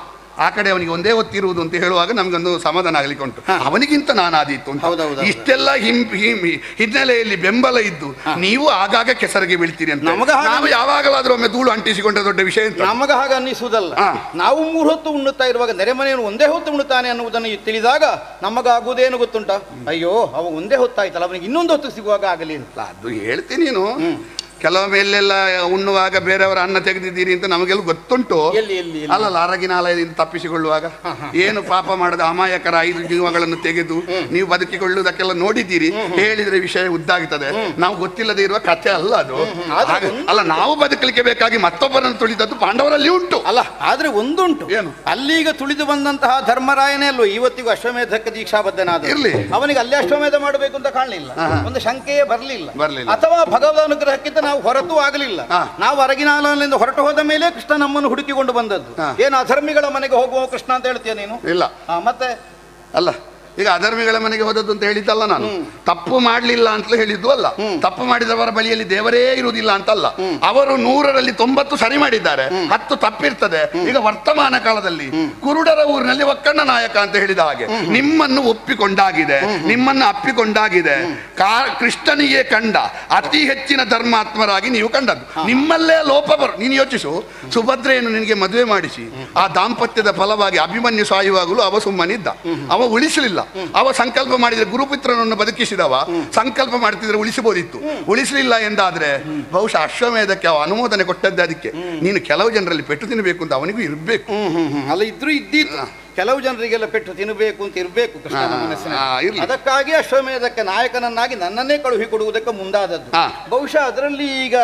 ಆ ಕಡೆ ಅವನಿಗೆ ಒಂದೇ ಹೊತ್ತಿರುವುದು ಅಂತ ಹೇಳುವಾಗ ನಮ್ಗೊಂದು ಸಮಾಧಾನ ಆಗ್ಲಿಕ್ಕೆ ಉಂಟು. ಅವನಿಗಿಂತ ನಾನು ಆದೀತು ಅಂತ ಇಷ್ಟೆಲ್ಲ ಹಿಂ ಹಿನ್ನೆಲೆಯಲ್ಲಿ ಬೆಂಬಲ ಇದ್ದು ನೀವು ಆಗಾಗ ಕೆಸರಿಗೆ ಬೀಳ್ತೀರಿ ಅಂತ ನಾವು ಯಾವಾಗಲಾದ್ರೂ ಒಮ್ಮೆ ಧೂಳು ಅಂಟಿಸಿಕೊಂಡ ದೊಡ್ಡ ವಿಷಯ ಅಂತ ನಮಗೆ ಹಾಗೆ ಅನ್ನಿಸುವುದಲ್ಲ. ನಾವು ಮೂರು ಹೊತ್ತು ಉಣ್ಣುತ್ತಾ ಇರುವಾಗ ನೆರೆಮನೆಯನ್ನು ಒಂದೇ ಹೊತ್ತು ಉಣ್ಣುತ್ತಾನೆ ಅನ್ನುವುದನ್ನು ತಿಳಿದಾಗ ನಮಗಾಗುವುದೇನು ಗೊತ್ತುಂಟ, ಅಯ್ಯೋ ಅವ ಒಂದೇ ಹೊತ್ತಾಯ್ತಲ್ಲ ಅವನಿಗೆ ಇನ್ನೊಂದು ಹೊತ್ತು ಸಿಗುವಾಗ ಆಗಲಿ ಅಂತ. ಅದು ಹೇಳ್ತೀನಿ ನೀನು. ಕೆಲವೊಮ್ಮೆ ಎಲ್ಲೆಲ್ಲ ಉಣ್ಣುವಾಗ ಬೇರೆಯವರ ಅನ್ನ ತೆಗೆದಿದ್ದೀರಿ ಅಂತ ನಮಗೆಲ್ಲ ಗೊತ್ತುಂಟು. ಅಲ್ಲಲ್ಲ, ಅರಗಿನಾಲಯದಿಂದ ತಪ್ಪಿಸಿಕೊಳ್ಳುವಾಗ ಏನು ಪಾಪ ಮಾಡದ ಅಮಾಯಕರ ಐದು ಜೀವಗಳನ್ನು ತೆಗೆದು ನೀವು ಬದುಕಿಕೊಳ್ಳುವುದಕ್ಕೆಲ್ಲ ನೋಡಿದ್ದೀರಿ. ಹೇಳಿದ್ರೆ ವಿಷಯ ಉದ್ದಾಗ್ತದೆ, ನಾವು ಗೊತ್ತಿಲ್ಲದೆ ಇರುವ ಕಥೆ ಅಲ್ಲ ಅದು. ಅಲ್ಲ, ನಾವು ಬದುಕಲಿಕ್ಕೆ ಬೇಕಾಗಿ ಮತ್ತೊಬ್ಬರನ್ನು ತುಳಿದದ್ದು ಪಾಂಡವರಲ್ಲಿ ಉಂಟು. ಅಲ್ಲ, ಆದ್ರೆ ಒಂದುಂಟು, ಏನು ಅಲ್ಲೀಗ ತುಳಿದು ಬಂದಂತಹ ಧರ್ಮರಾಯನೇ ಅಲ್ವ ಇವತ್ತಿಗೂ ಅಶ್ವಮೇಧಕ್ಕೆ ದೀಕ್ಷಾಬದ್ಧನಾದ. ಇರ್ಲಿ, ಅವನಿಗೆ ಅಲ್ಲಿ ಅಶ್ವಮೇಧ ಮಾಡಬೇಕು ಅಂತ ಕಾಣಲಿಲ್ಲ, ಒಂದು ಶಂಕೆಯೇ ಬರಲಿಲ್ಲ, ಬರಲಿಲ್ಲ ಅಥವಾ ಭಗವದ್ ಅನುಗ್ರಹಕ್ಕಿಂತ ನಾವು ಹೊರತು ಆಗಲಿಲ್ಲ. ನಾವು ಅರಗಿನಾಲಿಂದ ಹೊರಟು ಹೋದ ಮೇಲೆ ಕೃಷ್ಣ ನಮ್ಮನ್ನು ಹುಡುಕಿಕೊಂಡು ಬಂದದ್ದು. ಏನು ಅಧರ್ಮಿಗಳ ಮನೆಗೆ ಹೋಗುವ ಕೃಷ್ಣ ಅಂತ ಹೇಳ್ತೀಯ ನೀನು? ಇಲ್ಲ, ಮತ್ತೆ ಅಲ್ಲ, ಈಗ ಅಧರ್ಮಿಗಳ ಮನೆಗೆ ಹೋದದ್ದು ಅಂತ ಹೇಳಿದ್ದಲ್ಲ ನಾನು. ತಪ್ಪು ಮಾಡಲಿಲ್ಲ ಅಂತಲೂ ಹೇಳಿದ್ದು ಅಲ್ಲ. ತಪ್ಪು ಮಾಡಿದವರ ಬಳಿಯಲ್ಲಿ ದೇವರೇ ಇರುವುದಿಲ್ಲ ಅಂತಲ್ಲ. ಅವರು ನೂರರಲ್ಲಿ ತೊಂಬತ್ತು ಸರಿ ಮಾಡಿದ್ದಾರೆ, ಹತ್ತು ತಪ್ಪಿರ್ತದೆ. ಈಗ ವರ್ತಮಾನ ಕಾಲದಲ್ಲಿ ಕುರುಡರ ಊರಿನಲ್ಲಿ ಒಕ್ಕಣ್ಣ ನಾಯಕ ಅಂತ ಹೇಳಿದ ಹಾಗೆ ನಿಮ್ಮನ್ನು ಒಪ್ಪಿಕೊಂಡಾಗಿದೆ, ನಿಮ್ಮನ್ನು ಅಪ್ಪಿಕೊಂಡಾಗಿದೆ. ಕಾ ಕೃಷ್ಣನಿಗೆ ಕಂಡ ಅತಿ ಹೆಚ್ಚಿನ ಧರ್ಮಾತ್ಮರಾಗಿ ನೀವು ಕಂಡದ್ದು. ನಿಮ್ಮಲ್ಲೇ ಲೋಪ ಬರು. ನೀನು ಯೋಚಿಸು, ಸುಭದ್ರೆಯನ್ನು ನಿನಗೆ ಮದುವೆ ಮಾಡಿಸಿ ಆ ದಾಂಪತ್ಯದ ಫಲವಾಗಿ ಅಭಿಮನ್ಯು ಸಾಯುವಾಗಲೂ ಅವ ಸುಮ್ಮನಿದ್ದ, ಅವ ಉಳಿಸಲಿಲ್ಲ. ಅವ ಸಂಕಲ್ಪ ಮಾಡಿದ್ರೆ ಗುರುಪುತ್ರನನ್ನು ಬದುಕಿಸಿದವ, ಸಂಕಲ್ಪ ಮಾಡ್ತಿದ್ರೆ ಉಳಿಸಬಹುದಿತ್ತು, ಉಳಿಸಲಿಲ್ಲ ಎಂದಾದ್ರೆ ಬಹುಶಃ ಅಶ್ವಮೇಧಕ್ಕೆ ಅವ ಅನುಮೋದನೆ ಕೊಟ್ಟದ್ದೇ. ಅದಕ್ಕೆ ನೀನು ಕೆಲವು ಜನರಲ್ಲಿ ಪೆಟ್ಟು ತಿನ್ನಬೇಕು ಅಂತ ಅವನಿಗೂ ಇರಬೇಕು. ಅಲ್ಲ, ಇದ್ರೂ ಇದ್ದಿತ್ತು, ಕೆಲವು ಜನರಿಗೆಲ್ಲ ಪೆಟ್ಟು ತಿನ್ನಬೇಕು ಅಂತ ಇರಬೇಕು ಕೃಷ್ಣನ ಮನಸ್ಸಿನ. ಅದಕ್ಕಾಗಿ ಅಶ್ವಮೇಧಕ್ಕೆ ನಾಯಕನನ್ನಾಗಿ ನನ್ನನ್ನೇ ಕಳುಹಿ ಕೊಡುವುದಕ್ಕೆ ಮುಂದಾದದ್ದು. ಬಹುಶಃ ಅದರಲ್ಲಿ ಈಗ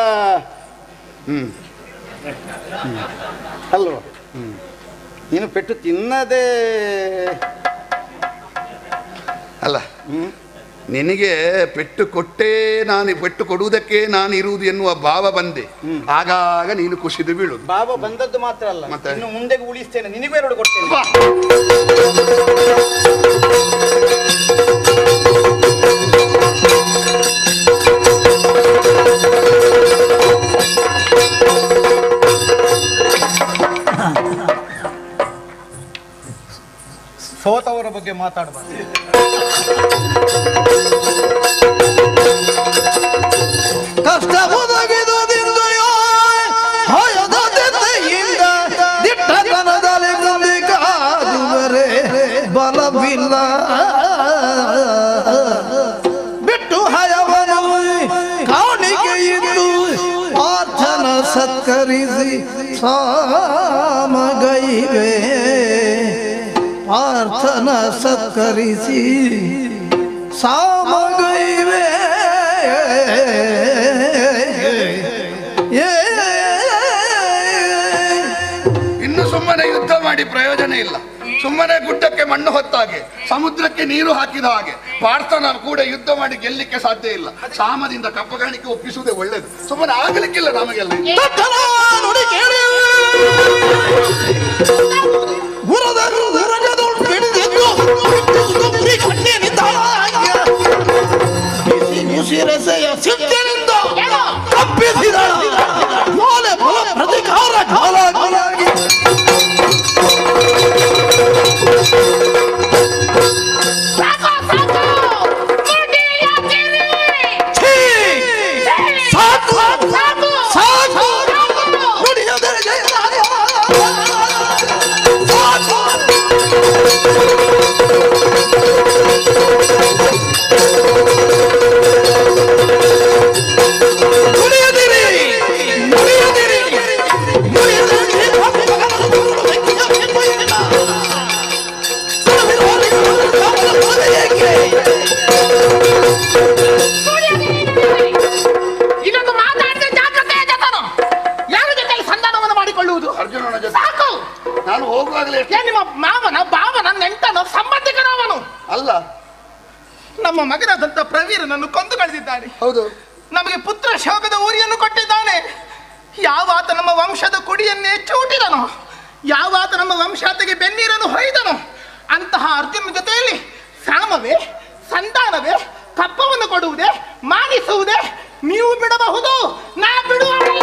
ಹ್ಮ್ ಅಲ್ವಾ, ನೀನು ಪೆಟ್ಟು ತಿನ್ನದೇ ಅಲ್ಲ, ನಿನಗೆ ಪೆಟ್ಟು ಕೊಟ್ಟೇ ನಾನು ಪೆಟ್ಟು ಕೊಡುವುದಕ್ಕೆ ನಾನು ಇರುವುದು ಎನ್ನುವ ಭಾವ ಬಂದೆ, ಆಗಾಗ ನೀನು ಕುಸಿದು ಬೀಳುದು. ಭಾವ ಬಂದದ್ದು ಮಾತ್ರ ಅಲ್ಲ, ಮತ್ತೆ ಇನ್ನು ಮುಂದೆ ಉಳಿಸ್ತೇನೆ, ನಿನಗೂ ಎರಡು ಕೊಡ್ತೇನೆ. ಸೋತವರ ಬಗ್ಗೆ ಮಾತಾಡಬಾರ್ದು. ಕಷ್ಟ ಒದಗಿದುದಿಂದೆಯೋ ಹೊಯದ ತೆತೆಯಿಂದ ದಿಟ್ಟತನದಲ್ಲಿ ಮುಂದೆ ಕಾದುವರೆ ಬಲವಿಲ್ಲ. ಬಿಟ್ಟು ಹಯವನು ಕಾಣಿಕೆಯಿದ್ದು ಪ್ರಾರ್ಥನ ಸತ್ಕರಿಸಿ ಸಾಮಗೈವೆ. ಪ್ರಾರ್ಥನ ಸತ್ಕರಿಸಿ ಸಾಮಗೈವೆ. ಇನ್ನು ಸುಮ್ಮನೆ ಯುದ್ಧ ಮಾಡಿ ಪ್ರಯೋಜನ ಇಲ್ಲ. ಸುಮ್ಮನೆ ಗುಡ್ಡಕ್ಕೆ ಮಣ್ಣು ಹೊತ್ತಾಗೆ, ಸಮುದ್ರಕ್ಕೆ ನೀರು ಹಾಕಿದ ಹಾಗೆ ಪ್ರಾರ್ಥನಾ ಕೂಡ ಯುದ್ಧ ಮಾಡಿ ಗೆಲ್ಲಿಕ್ಕೆ ಸಾಧ್ಯ ಇಲ್ಲ. ಸಾಮದಿಂದ ಕಪ್ಪಗಾಣಿಕೆ ಒಪ್ಪಿಸುವುದೇ ಒಳ್ಳೇದು. ಸುಮ್ಮನೆ ಆಗಲಿಕ್ಕಿಲ್ಲ ನಮಗೆಲ್ಲ. ಸಿದ್ಧನಿಂದ ತಪ್ಪಿಸಿದ ಪ್ರತಿಕಾರ ಕಾಲಾಗಿ ಸಾಕು ಸಾಕು ಅರ್ಜುನನ ಜೊತೆ ಸಾಕು. ನಾನು ಹೋಗುವಾಗಲೇ ಏ ನಿಮ್ಮ ಮಾವನ ಬಾವನ ನೆಂಟನ ಸಂಬಂಧಿಕನವನು ಅಲ್ಲ. ನಮ್ಮ ಮಗನಾದಂತ ಪ್ರವೀರನನ್ನು ಕೊಂದು ಕಳೆದಿದ್ದಾನೆ. ಹೌದು. ನಮಗೆ ಪುತ್ರ ಶೋಕದ ಊರಿಯನ್ನು ಕೊಟ್ಟಿದ್ದಾನೆ. ಯಾವಾತ ನಮ್ಮ ವಂಶದ ಕುಡಿಯನ್ನೇ ಚೂಟಿದನು, ಯಾವಾತ ನಮ್ಮ ವಂಶಾತೆಗೆ ಬೆನ್ನೀರನ್ನು ಹೊಯ್ದನು, ಅಂತಹ ಅರ್ಜುನ ಜೊತೆಯಲ್ಲಿ ಸಾಮವೇ ಸಂತಾನವೇ ಕಪ್ಪವನ್ನು ಕೊಡುವುದೇ ಮಾನಿಸುವುದೇ ನೀವು ಬಿಡಬಹುದು, ನಾ ಬಿಡುವಲ್ಲ.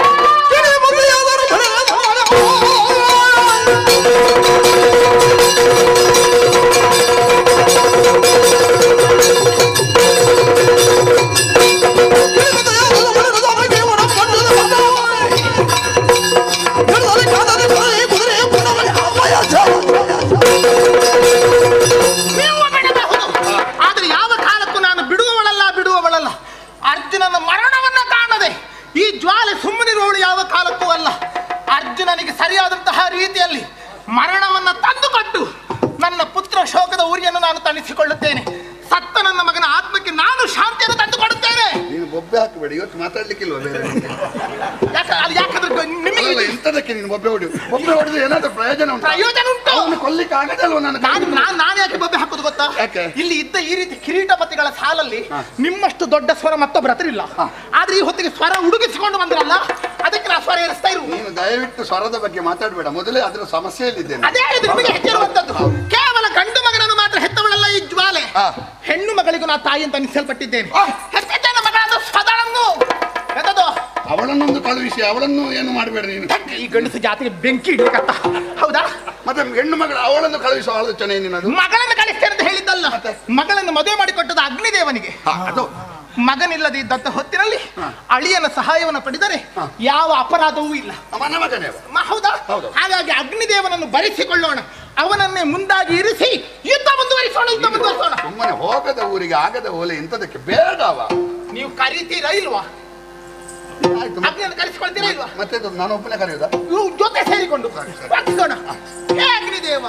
ಆದ್ರೆ ಯಾವ ಕಾಲಕ್ಕೂ ನಾನು ಬಿಡುವವಳಲ್ಲ ಬಿಡುವವಳಲ್ಲ. ಅರ್ಜುನನ ಮರಣವನ್ನ ಕಾಣದೆ ಈ ಜ್ವಾಲೆ ಸುಮ್ಮನಿರುವವಳು ಯಾವ ಕಾಲಕ್ಕೂ ಅಲ್ಲ. ಅರ್ಜುನನಿಗೆ ಸರಿಯಾದಂತಹ ರೀತಿಯಲ್ಲಿ ಮರಣವನ್ನ ತಂದುಕೊಟ್ಟು ನನ್ನ ಪುತ್ರ ಶೋಕದ ಉರಿಯನ್ನು ನಾನು ತಣಿಸಿಕೊಳ್ಳುತ್ತೇನೆ. ಸತ್ತ ನನ್ನ ಮಗನ ಆತ್ಮಕ್ಕೆ ನಾನು ಶಾಂತಿಯನ್ನು ತಂದುಕೊಡುತ್ತೇನೆ. ನೀನು ಬೊಬ್ಬೆ ಹಾಕಬೇಡಿ, ಇವತ್ತು ಮಾತಾಡ್ಲಿಕ್ಕಿಲ್ವ ಬೇರೆ? ಯಾಕಂದ್ರೆ ನಿಮಗೆ ಎಂತದಕ್ಕೆ ನೀನು ಬೊಬ್ಬೆ ಹೊಡಿ ಬೊಬ್ಬೆ ಹೊಡೆದು ಏನಾದ್ರೂ ಪ್ರಯೋಜನ ಉಂಟು? ಪ್ರಯೋಜನ ಉಂಟು. ಕೊಲ್ಲಿಕ್ಕೆ ಆಗದಲ್ವ ನಾನು? ನಾನು ನಾನು ಯಾಕೆ ಬೊಬ್ಬೆ ಹಾಕೋದು ಗೊತ್ತಾ? ಇಲ್ಲಿ ಇದ್ದ ಈ ರೀತಿ ಕಿರೀಟಪತಿಗಳ ಸಾಲಲ್ಲಿ ನಿಮ್ಮಷ್ಟು ದೊಡ್ಡ ಸ್ವರ ಮತ್ತೊಬ್ಬರ ಹತ್ರ ಇಲ್ಲ. ಆದ್ರೆ ಈ ಹೊತ್ತಿಗೆ ಸ್ವರ ಹುಡುಗಿಸಿಕೊಂಡು ಬಂದ್ರಲ್ಲ, ಅದಕ್ಕೆ ನಾ ಸ್ವರ ಏರಿಸ್ತಾ ಇರು. ನೀನು ದಯವಿಟ್ಟು ಸ್ವರದ ಬಗ್ಗೆ ಮಾತಾಡಬೇಡ, ಮೊದಲೇ ಅದರ ಸಮಸ್ಯೆಯಲ್ಲಿದ್ದೇನೆ. ಅದೇ ನಿಮಗೆ ಹೆಚ್ಚಿರುವಂತದ್ದು. ಕೇವಲ ಗಂಡು ಮಗನನ್ನು ಮಾತ್ರ ಹೆತ್ತವಳಲ್ಲ ಈ ಜ್ವಾಲೆ, ಹೆಣ್ಣು ಮಗಳಿಗೂ ನಾ ತಾಯಿ ಅಂತ ಅನಿಸಲ್ಪಟ್ಟಿದ್ದೇನೆ. ಹೆತ್ತಿದ್ದೇನೆ ಮಗಳಾದ ಸ್ವದಳನ್ನು ಎಂತದು ಅವಳನ್ನೊಂದು ಕಳುಹಿಸಿ ಅವಳನ್ನು ಏನು ಮಾಡಬೇಡ ನೀನು. ಈ ಗಂಡಸು ಜಾತಿಗೆ ಬೆಂಕಿ ಇಡ್ಲಿಕ್ಕತ್ತ, ಹೌದಾ? ಮತ್ತೆ ಹೆಣ್ಣು ಮಗಳು ಅವಳನ್ನು ಕಳುಹಿಸುವ ಆಲೋಚನೆ ನಿನ್ನದು? ಮಗಳನ್ನು ಕಳಿಸ್ತೇನೆ ಅಂತ ಹೇಳಿದ್ದಲ್ಲ, ಮಗಳನ್ನು ಮದುವೆ ಮಾಡಿಕೊಟ್ಟದ್ದು ಅಗ್ನಿದೇವನಿಗೆ. ಅದು ಮಗನಿಲ್ಲದೆ ಇದ್ದಂತ ಹೊತ್ತಿನಲ್ಲಿ ಅಳಿಯನ ಸಹಾಯವನ್ನು ಪಡೆದರೆ ಯಾವ ಅಪರಾಧವೂ ಇಲ್ಲ. ಮನ ಮಗನೇ ಹೌದಾ? ಹಾಗಾಗಿ ಅಗ್ನಿದೇವನನ್ನು ಬರಿಸಿಕೊಳ್ಳೋಣ, ಅವನನ್ನೇ ಮುಂದಾಗಿ ಇರಿಸಿ ಯುದ್ಧ ಮುಂದುವರಿಸೋಣ. ಯುದ್ಧ ಮುಂದುವರಿಸೋಣ. ಸುಮ್ಮನೆ ಹೋಗದ ಊರಿಗೆ ಆಗದ ಓಲೆ ಎಂತದಕ್ಕೆ ಬೇಡವ? ನೀವು ಕರೀತೀರಾ ಇಲ್ವಾ? ಅಗ್ನಿಯನ್ನು ಕರೆಸಿಕೊಳ್ತೀರಾ ಇಲ್ವಾ? ಮತ್ತೆ ನಾನು ಒಬ್ಬನೇ ಕರೆಯುವುದಾ? ಜೊತೆ ಸೇರಿಕೊಂಡು ವರ್ತಿಸೋಣ. ಹೇ ಅಗ್ನಿದೇವ,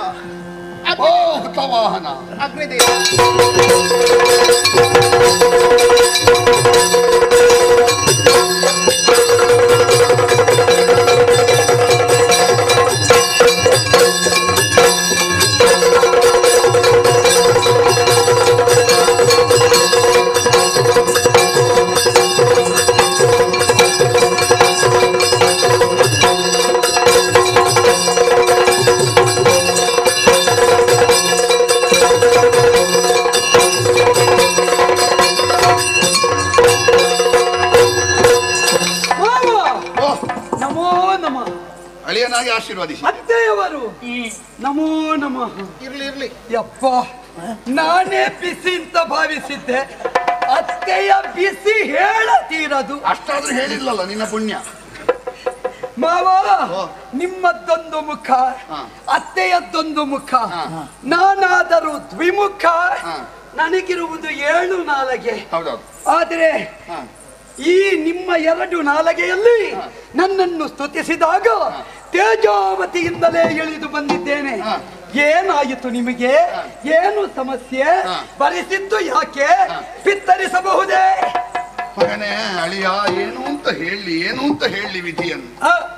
ವಾಹನ ಅಗ್ನಿದೇವ ಅಳಿಯನಾಗಿ ಆಶೀರ್ವಾದಿಸಿ. ಅತ್ತೆಯವರು ನಮೋ ನಮಃ. ಇರ್ಲಿ ಇರ್ಲಿ. ಯಪ್ಪ, ನಾನೇ ಬಿಸಿ ಅಂತ ಭಾವಿಸಿದ್ದೆ, ಅತ್ತೆಯ ಬಿಸಿ ಹೇಳತೀರದು. ಅಷ್ಟಾದ್ರೂ ಹೇಳಿಲ್ಲಲ್ಲ ನಿನ್ನ ಪುಣ್ಯ. ಮಾವ, ನಿಮ್ಮದ್ದೊಂದು ಮುಖ, ಅತ್ತೆಯದ್ದೊಂದು ಮುಖ, ನಾನಾದರೂ ದ್ವಿಮುಖ, ನನಗಿರುವುದು ಏಳು ನಾಲಗೆ. ಆದರೆ ಈ ನಿಮ್ಮ ಎರಡು ನಾಲಗೆಯಲ್ಲಿ ನನ್ನನ್ನು ಸ್ತುತಿಸಿದಾಗ ತೇಜಾವತಿಯಿಂದಲೇ ಇಳಿದು ಬಂದಿದ್ದೇನೆ. ಏನಾಯಿತು ನಿಮಗೆ? ಏನು ಸಮಸ್ಯೆ? ಬರಿಸಿದ್ದು ಯಾಕೆ? ಪಿತ್ತರಿಸಬಹುದೇ? ಮಗನೇ ಅಳಿಯ, ಏನು ಅಂತ ಹೇಳಿ ಏನು ಅಂತ ಹೇಳಿ ವಿಧಿಯನ್ನು.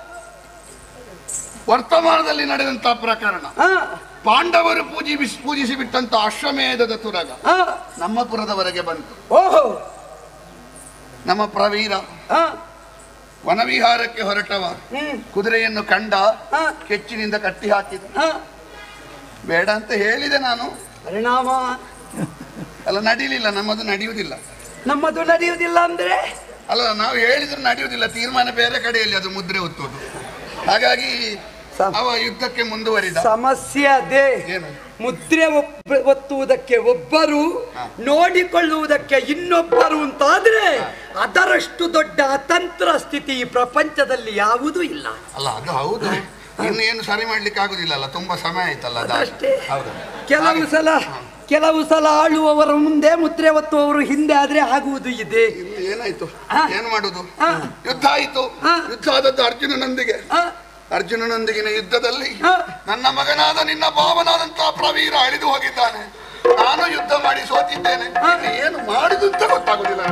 ವರ್ತಮಾನದಲ್ಲಿ ನಡೆದಂತಹ ಪ್ರಕರಣ, ಪಾಂಡವರು ಪೂಜಿ ಪೂಜಿಸಿ ಬಿಟ್ಟಂತ ಅಶ್ವಮೇಧದ ತುರಗ ನಮ್ಮ ಪುರದವರೆಗೆ ಬಂತು. ಓಹೋ, ನಮ್ಮ ಪ್ರವೀರ ವನವಿಹಾರಕ್ಕೆ ಹೊರಟವ ಕುದುರೆಯನ್ನು ಕಂಡ, ಕೆಚ್ಚಿನಿಂದ ಕಟ್ಟಿ ಹಾಕಿದ. ಬೇಡ ಅಂತ ಹೇಳಿದೆ ನಾನು, ಪರಿಣಾಮ ಅಲ್ಲ ನಡೀಲಿಲ್ಲ. ನಮ್ಮದು ನಡೆಯುವುದಿಲ್ಲ. ನಮ್ಮದು ನಡೆಯುವುದಿಲ್ಲ ಅಂದ್ರೆ ಅಲ್ಲ, ನಾವು ಹೇಳಿದ್ರು ನಡೆಯುವುದಿಲ್ಲ. ತೀರ್ಮಾನ ಬೇರೆ ಕಡೆಯಲ್ಲಿ ಅದು ಮುದ್ರೆ ಒತ್ತುವುದು. ಹಾಗಾಗಿ ಅವ ಯುದ್ಧಕ್ಕೆ ಮುಂದುವರಿದ. ಸಮಸ್ಯೆ ಅದೇ. ಮುದ್ರೆ ಒತ್ತುವುದಕ್ಕೆ ಒಬ್ಬರು, ನೋಡಿಕೊಳ್ಳುವುದಕ್ಕೆ ಇನ್ನೊಬ್ಬರು ಅಂತಾದ್ರೆ ಅದರಷ್ಟು ದೊಡ್ಡ ಅತಂತ್ರ ಸ್ಥಿತಿ ಈ ಪ್ರಪಂಚದಲ್ಲಿ ಯಾವುದೂ ಇಲ್ಲ. ಅಲ್ಲ, ಅದು ಹೌದು. ಇನ್ನೇನು ಸರಿ ಮಾಡ್ಲಿಕ್ಕೆ ಆಗುದಿಲ್ಲ ಅಲ್ಲ, ತುಂಬಾ ಸಮಯ ಆಯ್ತಲ್ಲ. ಅಷ್ಟೇ. ಕೆಲವು ಸಲ ಕೆಲವು ಸಲ ಆಳುವವರ ಮುಂದೆ ಮುದ್ರೆ ಒತ್ತುವವರು ಹಿಂದೆ ಆದ್ರೆ ಆಗುವುದು ಇದೆ. ಏನಾಯ್ತು? ಏನ್ ಮಾಡುದು? ಯುದ್ಧ ಆಯ್ತು. ಯುದ್ಧ ಆದದ್ದು ಅರ್ಜುನನೊಂದಿಗೆ. ಅರ್ಜುನನೊಂದಿಗಿನ ಯುದ್ಧದಲ್ಲಿ ನನ್ನ ಮಗನಾದ ನಿನ್ನ ಭಾವನಾದಂತಹ ಪ್ರವೀರ ಅಳಿದು ಹೋಗಿದ್ದಾನೆ. ನಾನು ಯುದ್ಧ ಮಾಡಿ ಸೋತಿದ್ದೇನೆ. ಏನು ಮಾಡುದು ಅಂತ ಗೊತ್ತಾಗುದಿಲ್ಲ.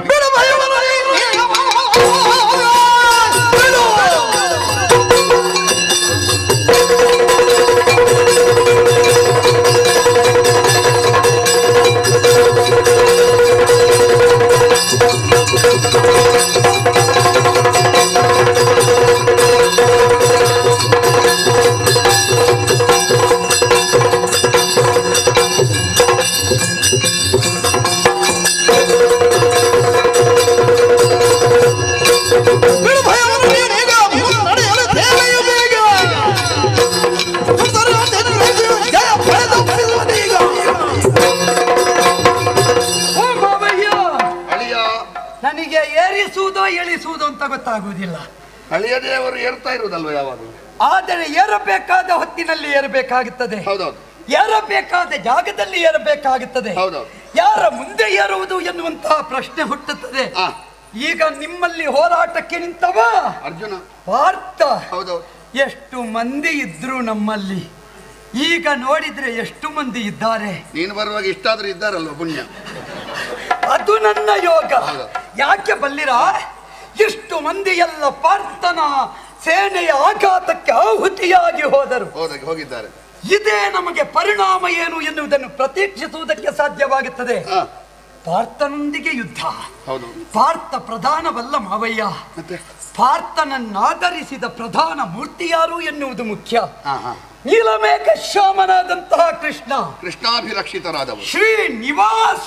ಅಂತ ಗೊತ್ತಾಗುವುದಿಲ್ಲ. ಹಳೆಯ ದೇವರು ಏರ್ತಾ ಇರುವುದಲ್ವ ಯಾವಾಗಲೂ? ಆದರೆ ಏರಬೇಕಾದ ಹೊತ್ತಿನಲ್ಲಿ ಏರಬೇಕಾಗುತ್ತದೆ. ಹೌದೌದು. ಏರಬೇಕಾದ ಜಾಗದಲ್ಲಿ ಏರಬೇಕಾಗುತ್ತದೆ. ಹೌದೌದು. ಯಾರ ಮುಂದೆ ಏರುವುದು ಎನ್ನುವಂತಹ ಪ್ರಶ್ನೆ ಹುಟ್ಟುತ್ತದೆ. ಈಗ ನಿಮ್ಮಲ್ಲಿ ಹೋರಾಟಕ್ಕೆ ನಿಂತವ ಅರ್ಜುನ ಪಾರ್ಥ. ಹೌದೌದು. ಎಷ್ಟು ಮಂದಿ ಇದ್ರು ನಮ್ಮಲ್ಲಿ, ಈಗ ನೋಡಿದ್ರೆ ಎಷ್ಟು ಮಂದಿ ಇದ್ದಾರೆ. ನೀನು ಬರುವಾಗ ಇಷ್ಟಾದ್ರೂ ಇದ್ದಾರಲ್ವ ಪುಣ್ಯ. ಅದು ನನ್ನ ಯೋಗ. ಯಾಕೆ ಬಲ್ಲಿರ, ಎಷ್ಟು ಮಂದಿ ಎಲ್ಲ ಪಾರ್ಥನ ಸೇನೆಯ ಆಘಾತಕ್ಕೆ ಆಹುತಿಯಾಗಿ ಹೋದರು. ಹೋಗಿದ್ದಾರೆ. ಇದೇ ನಮಗೆ ಪರಿಣಾಮ ಏನು ಎನ್ನುವುದನ್ನು ಪ್ರತೀಕ್ಷಿಸುವುದಕ್ಕೆ ಸಾಧ್ಯವಾಗುತ್ತದೆ. ಪಾರ್ಥನೊಂದಿಗೆ ಯುದ್ಧ. ಪಾರ್ಥ ಪ್ರಧಾನವಲ್ಲ ಮಾವಯ್ಯ, ಪಾರ್ಥನನ್ನಾಧರಿಸಿದ ಪ್ರಧಾನ ಮೂರ್ತಿ ಯಾರು ಎನ್ನುವುದು ಮುಖ್ಯ. ನೀಲಮೇಘ ಶ್ಯಾಮನಾದಂತಹ ಕೃಷ್ಣ, ಕೃಷ್ಣಾಭಿರಕ್ಷಿತರಾದವರು, ಶ್ರೀನಿವಾಸ.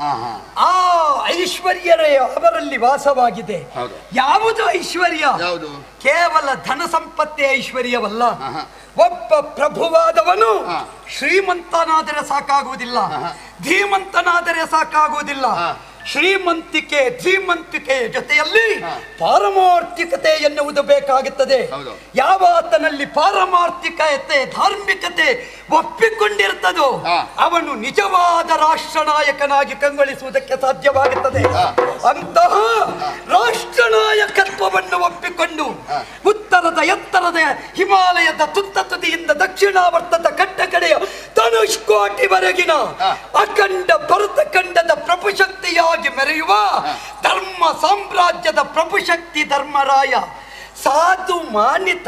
ಆ ಐಶ್ವರ್ಯರೇ ಅವರಲ್ಲಿ ವಾಸವಾಗಿದೆ. ಯಾವುದು ಐಶ್ವರ್ಯ? ಕೇವಲ ಧನ ಸಂಪತ್ತೇ ಐಶ್ವರ್ಯವಲ್ಲ. ಒಬ್ಬ ಪ್ರಭುವಾದವನು ಶ್ರೀಮಂತನಾದರೆ ಸಾಕಾಗುವುದಿಲ್ಲ, ಧೀಮಂತನಾದರೆ ಸಾಕಾಗುವುದಿಲ್ಲ. ಶ್ರೀಮಂತಿಕೆ ಧೀಮಂತಿಕೆಯ ಜೊತೆಯಲ್ಲಿ ಪಾರಮಾರ್ಥಿಕತೆ ಎನ್ನುವುದು ಬೇಕಾಗುತ್ತದೆ. ಯಾವ ಆತನಲ್ಲಿ ಪಾರಮಾರ್ಥಿಕತೆ ಧಾರ್ಮಿಕತೆ ಒಪ್ಪಿಕೊಂಡಿರ್ತದೋ ಅವನು ನಿಜವಾದ ರಾಷ್ಟ್ರ ನಾಯಕನಾಗಿ ಕಂಗೊಳಿಸುವುದಕ್ಕೆ ಸಾಧ್ಯವಾಗುತ್ತದೆ. ಅಂತಹ ರಾಷ್ಟ್ರ ನಾಯಕತ್ವವನ್ನು ಒಪ್ಪಿಕೊಂಡು ಉತ್ತರದ ಎತ್ತರದ ಹಿಮಾಲಯದ ತುತ್ತ ತುದಿಯಿಂದ ದಕ್ಷಿಣಾವರ್ತದ ಕಟ್ಟ ಕಡೆಯ ಧನುಷ್ಕೋಟಿವರೆಗಿನ ಅಖಂಡ ಭರತ ಖಂಡದ ಪ್ರಭುಶಕ್ತಿಯ ಮೆರೆಯುವ ಧರ್ಮ ಸಾಮ್ರಾಜ್ಯದ ಪ್ರಭುಶಕ್ತಿ ಧರ್ಮರಾಯ ಸಾಧು ಮಾನಿತ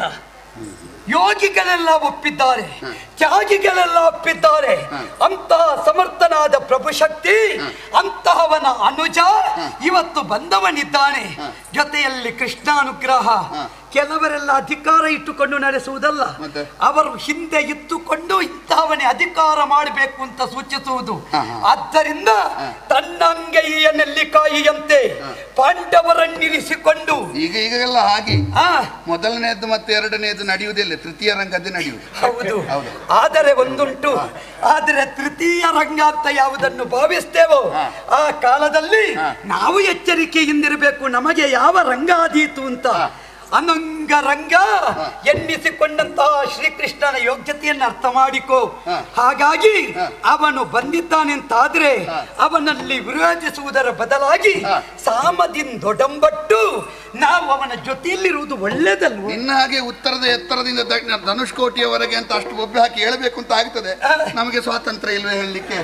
ಯೋಗಿಗಳೆಲ್ಲ ಒಪ್ಪಿದ್ದಾರೆ, ತ್ಯಾಗಿಗಳೆಲ್ಲ ಒಪ್ಪಿದ್ದಾರೆ. ಅಂತಹ ಸಮರ್ಥನಾದ ಪ್ರಭುಶಕ್ತಿ, ಅಂತಹವನ ಅನುಜ ಇವತ್ತು ಬಂದವನಿದ್ದಾನೆ. ಜೊತೆಯಲ್ಲಿ ಕೃಷ್ಣಾನುಗ್ರಹ. ಕೆಲವರೆಲ್ಲ ಅಧಿಕಾರ ಇಟ್ಟುಕೊಂಡು ನಡೆಸುವುದಲ್ಲ, ಅವರು ಹಿಂದೆ ಇತ್ತುಕೊಂಡು ಇಂತಹವನೇ ಅಧಿಕಾರ ಮಾಡಬೇಕು ಅಂತ ಸೂಚಿಸುವುದು. ಆದ್ದರಿಂದ ತನ್ನಂಗೆಯ ನೆಲ್ಲಿಕಾಯಿಯಂತೆ ಪಾಂಡವರನ್ನಿರಿಸಿಕೊಂಡು ಈಗ ಈಗೆಲ್ಲ ಹಾಗೆ ಮೊದಲನೇದು ಮತ್ತೆ ಎರಡನೇದು ನಡೆಯುವುದಿಲ್ಲ, ತೃತೀಯ ರಂಗದ್ದು ನಡೆಯುವುದು. ಹೌದು, ಆದರೆ ಒಂದುಂಟು, ಆದರೆ ತೃತೀಯ ರಂಗ ಅಂತ ಯಾವುದನ್ನು ಭಾವಿಸ್ತೇವೋ ಆ ಕಾಲದಲ್ಲಿ ನಾವು ಎಚ್ಚರಿಕೆಯಿಂದಿರಬೇಕು. ನಮಗೆ ಯಾವ ರಂಗ ಆದೀತು ಅಂತ. ಅನಂಗ ರಂಗ ಎನ್ನಿಸಿಕೊಂಡಂತಹ ಶ್ರೀಕೃಷ್ಣನ ಯೋಗ್ಯತೆಯನ್ನು ಅರ್ಥ ಮಾಡಿಕೋ. ಹಾಗಾಗಿ ಅವನು ಬಂದಿದ್ದಾನೆ ಅಂತಾದ್ರೆ ಅವನಲ್ಲಿ ವಿರೋಧಿಸುವುದರ ಬದಲಾಗಿ ಸಾಮದಿಂದೊಡಂಬಟ್ಟು ನಾವು ಅವನ ಜೊತೆಯಲ್ಲಿರುವುದು ಒಳ್ಳೆಯದಲ್ವ? ನಿನ್ನ ಹಾಗೆ ಉತ್ತರದ ಎತ್ತರದಿಂದ ಧನುಷ್ಕೋಟಿಯವರೆಗೆ ಅಂತ ಅಷ್ಟು ಒಬ್ಬೆ ಹಾಕಿ ಹೇಳಬೇಕು ಅಂತ ಆಗ್ತದೆ. ನಮಗೆ ಸ್ವಾತಂತ್ರ್ಯ ಇಲ್ವೇ ಹೇಳಲಿಕ್ಕೆ?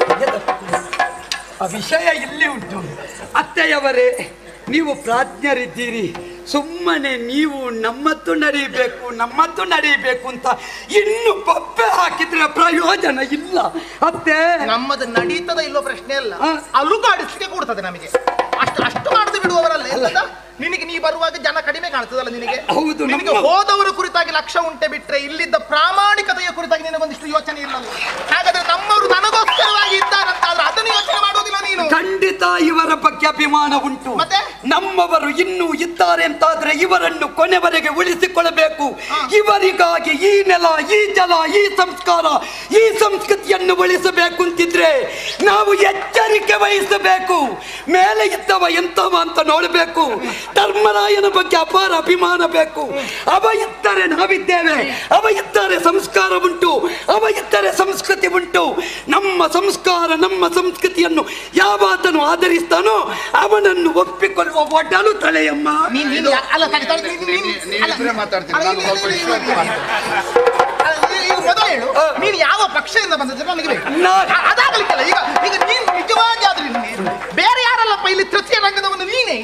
ಆ ವಿಷಯ ಇಲ್ಲಿ ಉಂಟು. ಅತ್ತೆಯವರೇ, ನೀವು ಪ್ರಾಜ್ಞರಿದ್ದೀರಿ. ಸುಮ್ಮನೆ ನೀವು ನಮ್ಮತ್ತು ನಡೀಬೇಕು ನಮ್ಮತ್ತು ನಡೀಬೇಕು ಅಂತ ಇನ್ನು ಬೊಬ್ಬೆ ಹಾಕಿದ್ರೆ ಪ್ರಯೋಜನ ಇಲ್ಲ. ಅತ್ತೆ, ನಮ್ಮದು ನಡೀತದ ಇಲ್ಲೋ ಪ್ರಶ್ನೆ ಅಲ್ಲ, ಅಲುಗಾಡಿಸ್ಲಿಕ್ಕೆ ಕೊಡ್ತದೆ ನಮಗೆ. ಅಷ್ಟು ಅಷ್ಟು ಮಾಡದೆ ಬಿಡುವವರಲ್ಲ ಎಲ್ಲದ. ನಿನಗೆ ನೀ ಬರುವಾಗ ಜನ ಕಡಿಮೆ ಕಾಣ್ತದಲ್ಲ ನಿನಗೆ? ಹೌದು. ನಿನಗೆ ಹೋದವರ ಕುರಿತಾಗಿ ಲಕ್ಷ್ಯ ಉಂಟೆ ಬಿಟ್ರೆ ಇಲ್ಲಿದ್ದ ಪ್ರಾಮಾಣಿಕತೆಯ ಕುರಿತಾಗಿ ನಿನಗೊಂದಿಷ್ಟು ಯೋಚನೆ ಇಲ್ಲ. ಹಾಗಾದ್ರೆ ನಮ್ಮವರು ನನಗೋಸ್ಕರವಾಗಿ ಇದ್ದಾರಂತಾದ್ರೆ ಅದನ್ನು ಯೋಚನೆ ಮಾಡೋದಿಲ್ಲ ನೀನು. ಖಂಡಿತ ಇವರ ಬಗ್ಗೆ ಅಭಿಮಾನ ಉಂಟು. ಮತ್ತೆ ನಮ್ಮವರು ಇನ್ನೂ ಇದ್ದಾರೆ ಅಂತಾದ್ರೆ ಇವರನ್ನು ಕೊನೆವರೆಗೆ ಉಳಿಸಿಕೊಳ್ಳಬೇಕು. ಇವರಿಗಾಗಿ ಈ ನೆಲ, ಈ ಜಲ, ಈ ಸಂಸ್ಕಾರ, ಈ ಸಂಸ್ಕೃತಿಯನ್ನು ಉಳಿಸಬೇಕು ಅಂತಿದ್ರೆ ನಾವು ಎಚ್ಚರಿಕೆ ವಹಿಸಬೇಕು. ಮೇಲೆ ಇದ್ದವ ಎಂತವ ಅಂತ ನೋಡಬೇಕು. ಧರ್ಮರಾಯನ ಬಗ್ಗೆ ಅಪಾರ ಅಭಿಮಾನ ಬೇಕು. ಅವ ಇದ್ದರೆ ನಾವಿದ್ದೇವೆ, ಅವ ಇದ್ದರೆ ಸಂಸ್ಕಾರ ಉಂಟು, ಅವ ಇದ್ದರೆ ಸಂಸ್ಕೃತಿ ಉಂಟು. ನಮ್ಮ ಸಂಸ್ಕಾರ ನಮ್ಮ ಸಂಸ್ಕೃತಿಯನ್ನು ಯಾವಾತನು ಆಧರಿಸ್ತಾನೋ ಅವನನ್ನು ಒಪ್ಪಿಕೊಳ್ಳುವ ಒಡ್ಡಲು ತಲೆಯಮ್ಮ. ನೀನು ಯಾವ ಪಕ್ಷದಿಂದ ಬಂದಿದ್ರೆ ನನಗೆ ಬೇಕು. ಅದಾಗಲಿಕ್ಕಲ್ಲ. ಈಗ ಈಗ ನೀನು ನಿಜವಾಗಿ ಆದ್ರೆ ಬೇರೆ ಯಾರಲ್ಲಪ್ಪ ಇಲ್ಲಿ ತೃತೀಯ ರಂಗದವನು ನೀನೇ,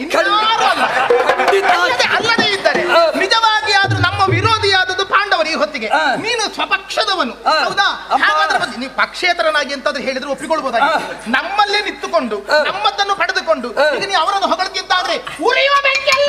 ಅಲ್ಲದೇ ಇದ್ದಾರೆ. ನಿಜವಾಗಿ ಆದ್ರೂ ನಮ್ಮ ವಿರೋಧಿಯಾದದ್ದು ಪಾಂಡವರು ಈ ಹೊತ್ತಿಗೆ. ನೀನು ಸ್ವಪಕ್ಷದವನು, ಹೌದಾ? ಹಾಗಾದ್ರೆ ನೀವು ಪಕ್ಷೇತರನಾಗಿ ಎಂತಾದ್ರೂ ಹೇಳಿದ್ರೆ ಒಪ್ಪಿಕೊಳ್ಬಹುದಾಗಿ. ನಮ್ಮಲ್ಲೇ ನಿಂತುಕೊಂಡು ನಮ್ಮದನ್ನು ಪಡೆದುಕೊಂಡು ಈಗ ನೀವು ಅವರನ್ನು ಹೊಗಳಿದ್ದಾದ್ರೆ ಉರಿಯುವ ಬೆಂಕಿಯಲ್ಲ,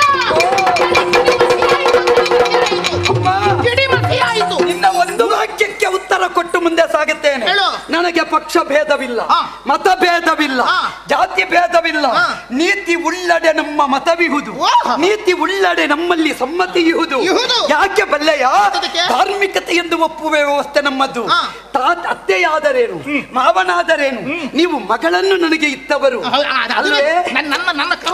ಆಯಿತು. ನಿನ್ನ ಒಂದು ವಾಕ್ಯಕ್ಕೆ ಉತ್ತರ ಕೊಟ್ಟು ಮುಂದೆ ಸಾಗುತ್ತೇನೆ. ನನಗೆ ಪಕ್ಷ ಭೇದವಿಲ್ಲ, ಮತ ಭೇದವಿಲ್ಲ, ಜಾತಿ ಭೇದವಿಲ್ಲ. ನೀತಿ ಉಳ್ಳಡೆ ನಮ್ಮ ಮತವಿಹುದು, ನೀತಿ ಉಳ್ಳಡೆ ನಮ್ಮಲ್ಲಿ ಸಮ್ಮತಿ ಇಹುದು. ಯಾಕೆ ಬಲ್ಲೆಯ? ಧಾರ್ಮಿಕತೆ ಎಂದು ಒಪ್ಪುವ ವ್ಯವಸ್ಥೆ ನಮ್ಮದು. ಅತ್ತೆಯಾದರೇನು, ಮಾವನಾದರೇನು, ನೀವು ಮಗಳನ್ನು ನನಗೆ ಇತ್ತವರು. ನನ್ನ ನನ್ನ ಕರುಳು ಕೊಟ್ಟದ್ದು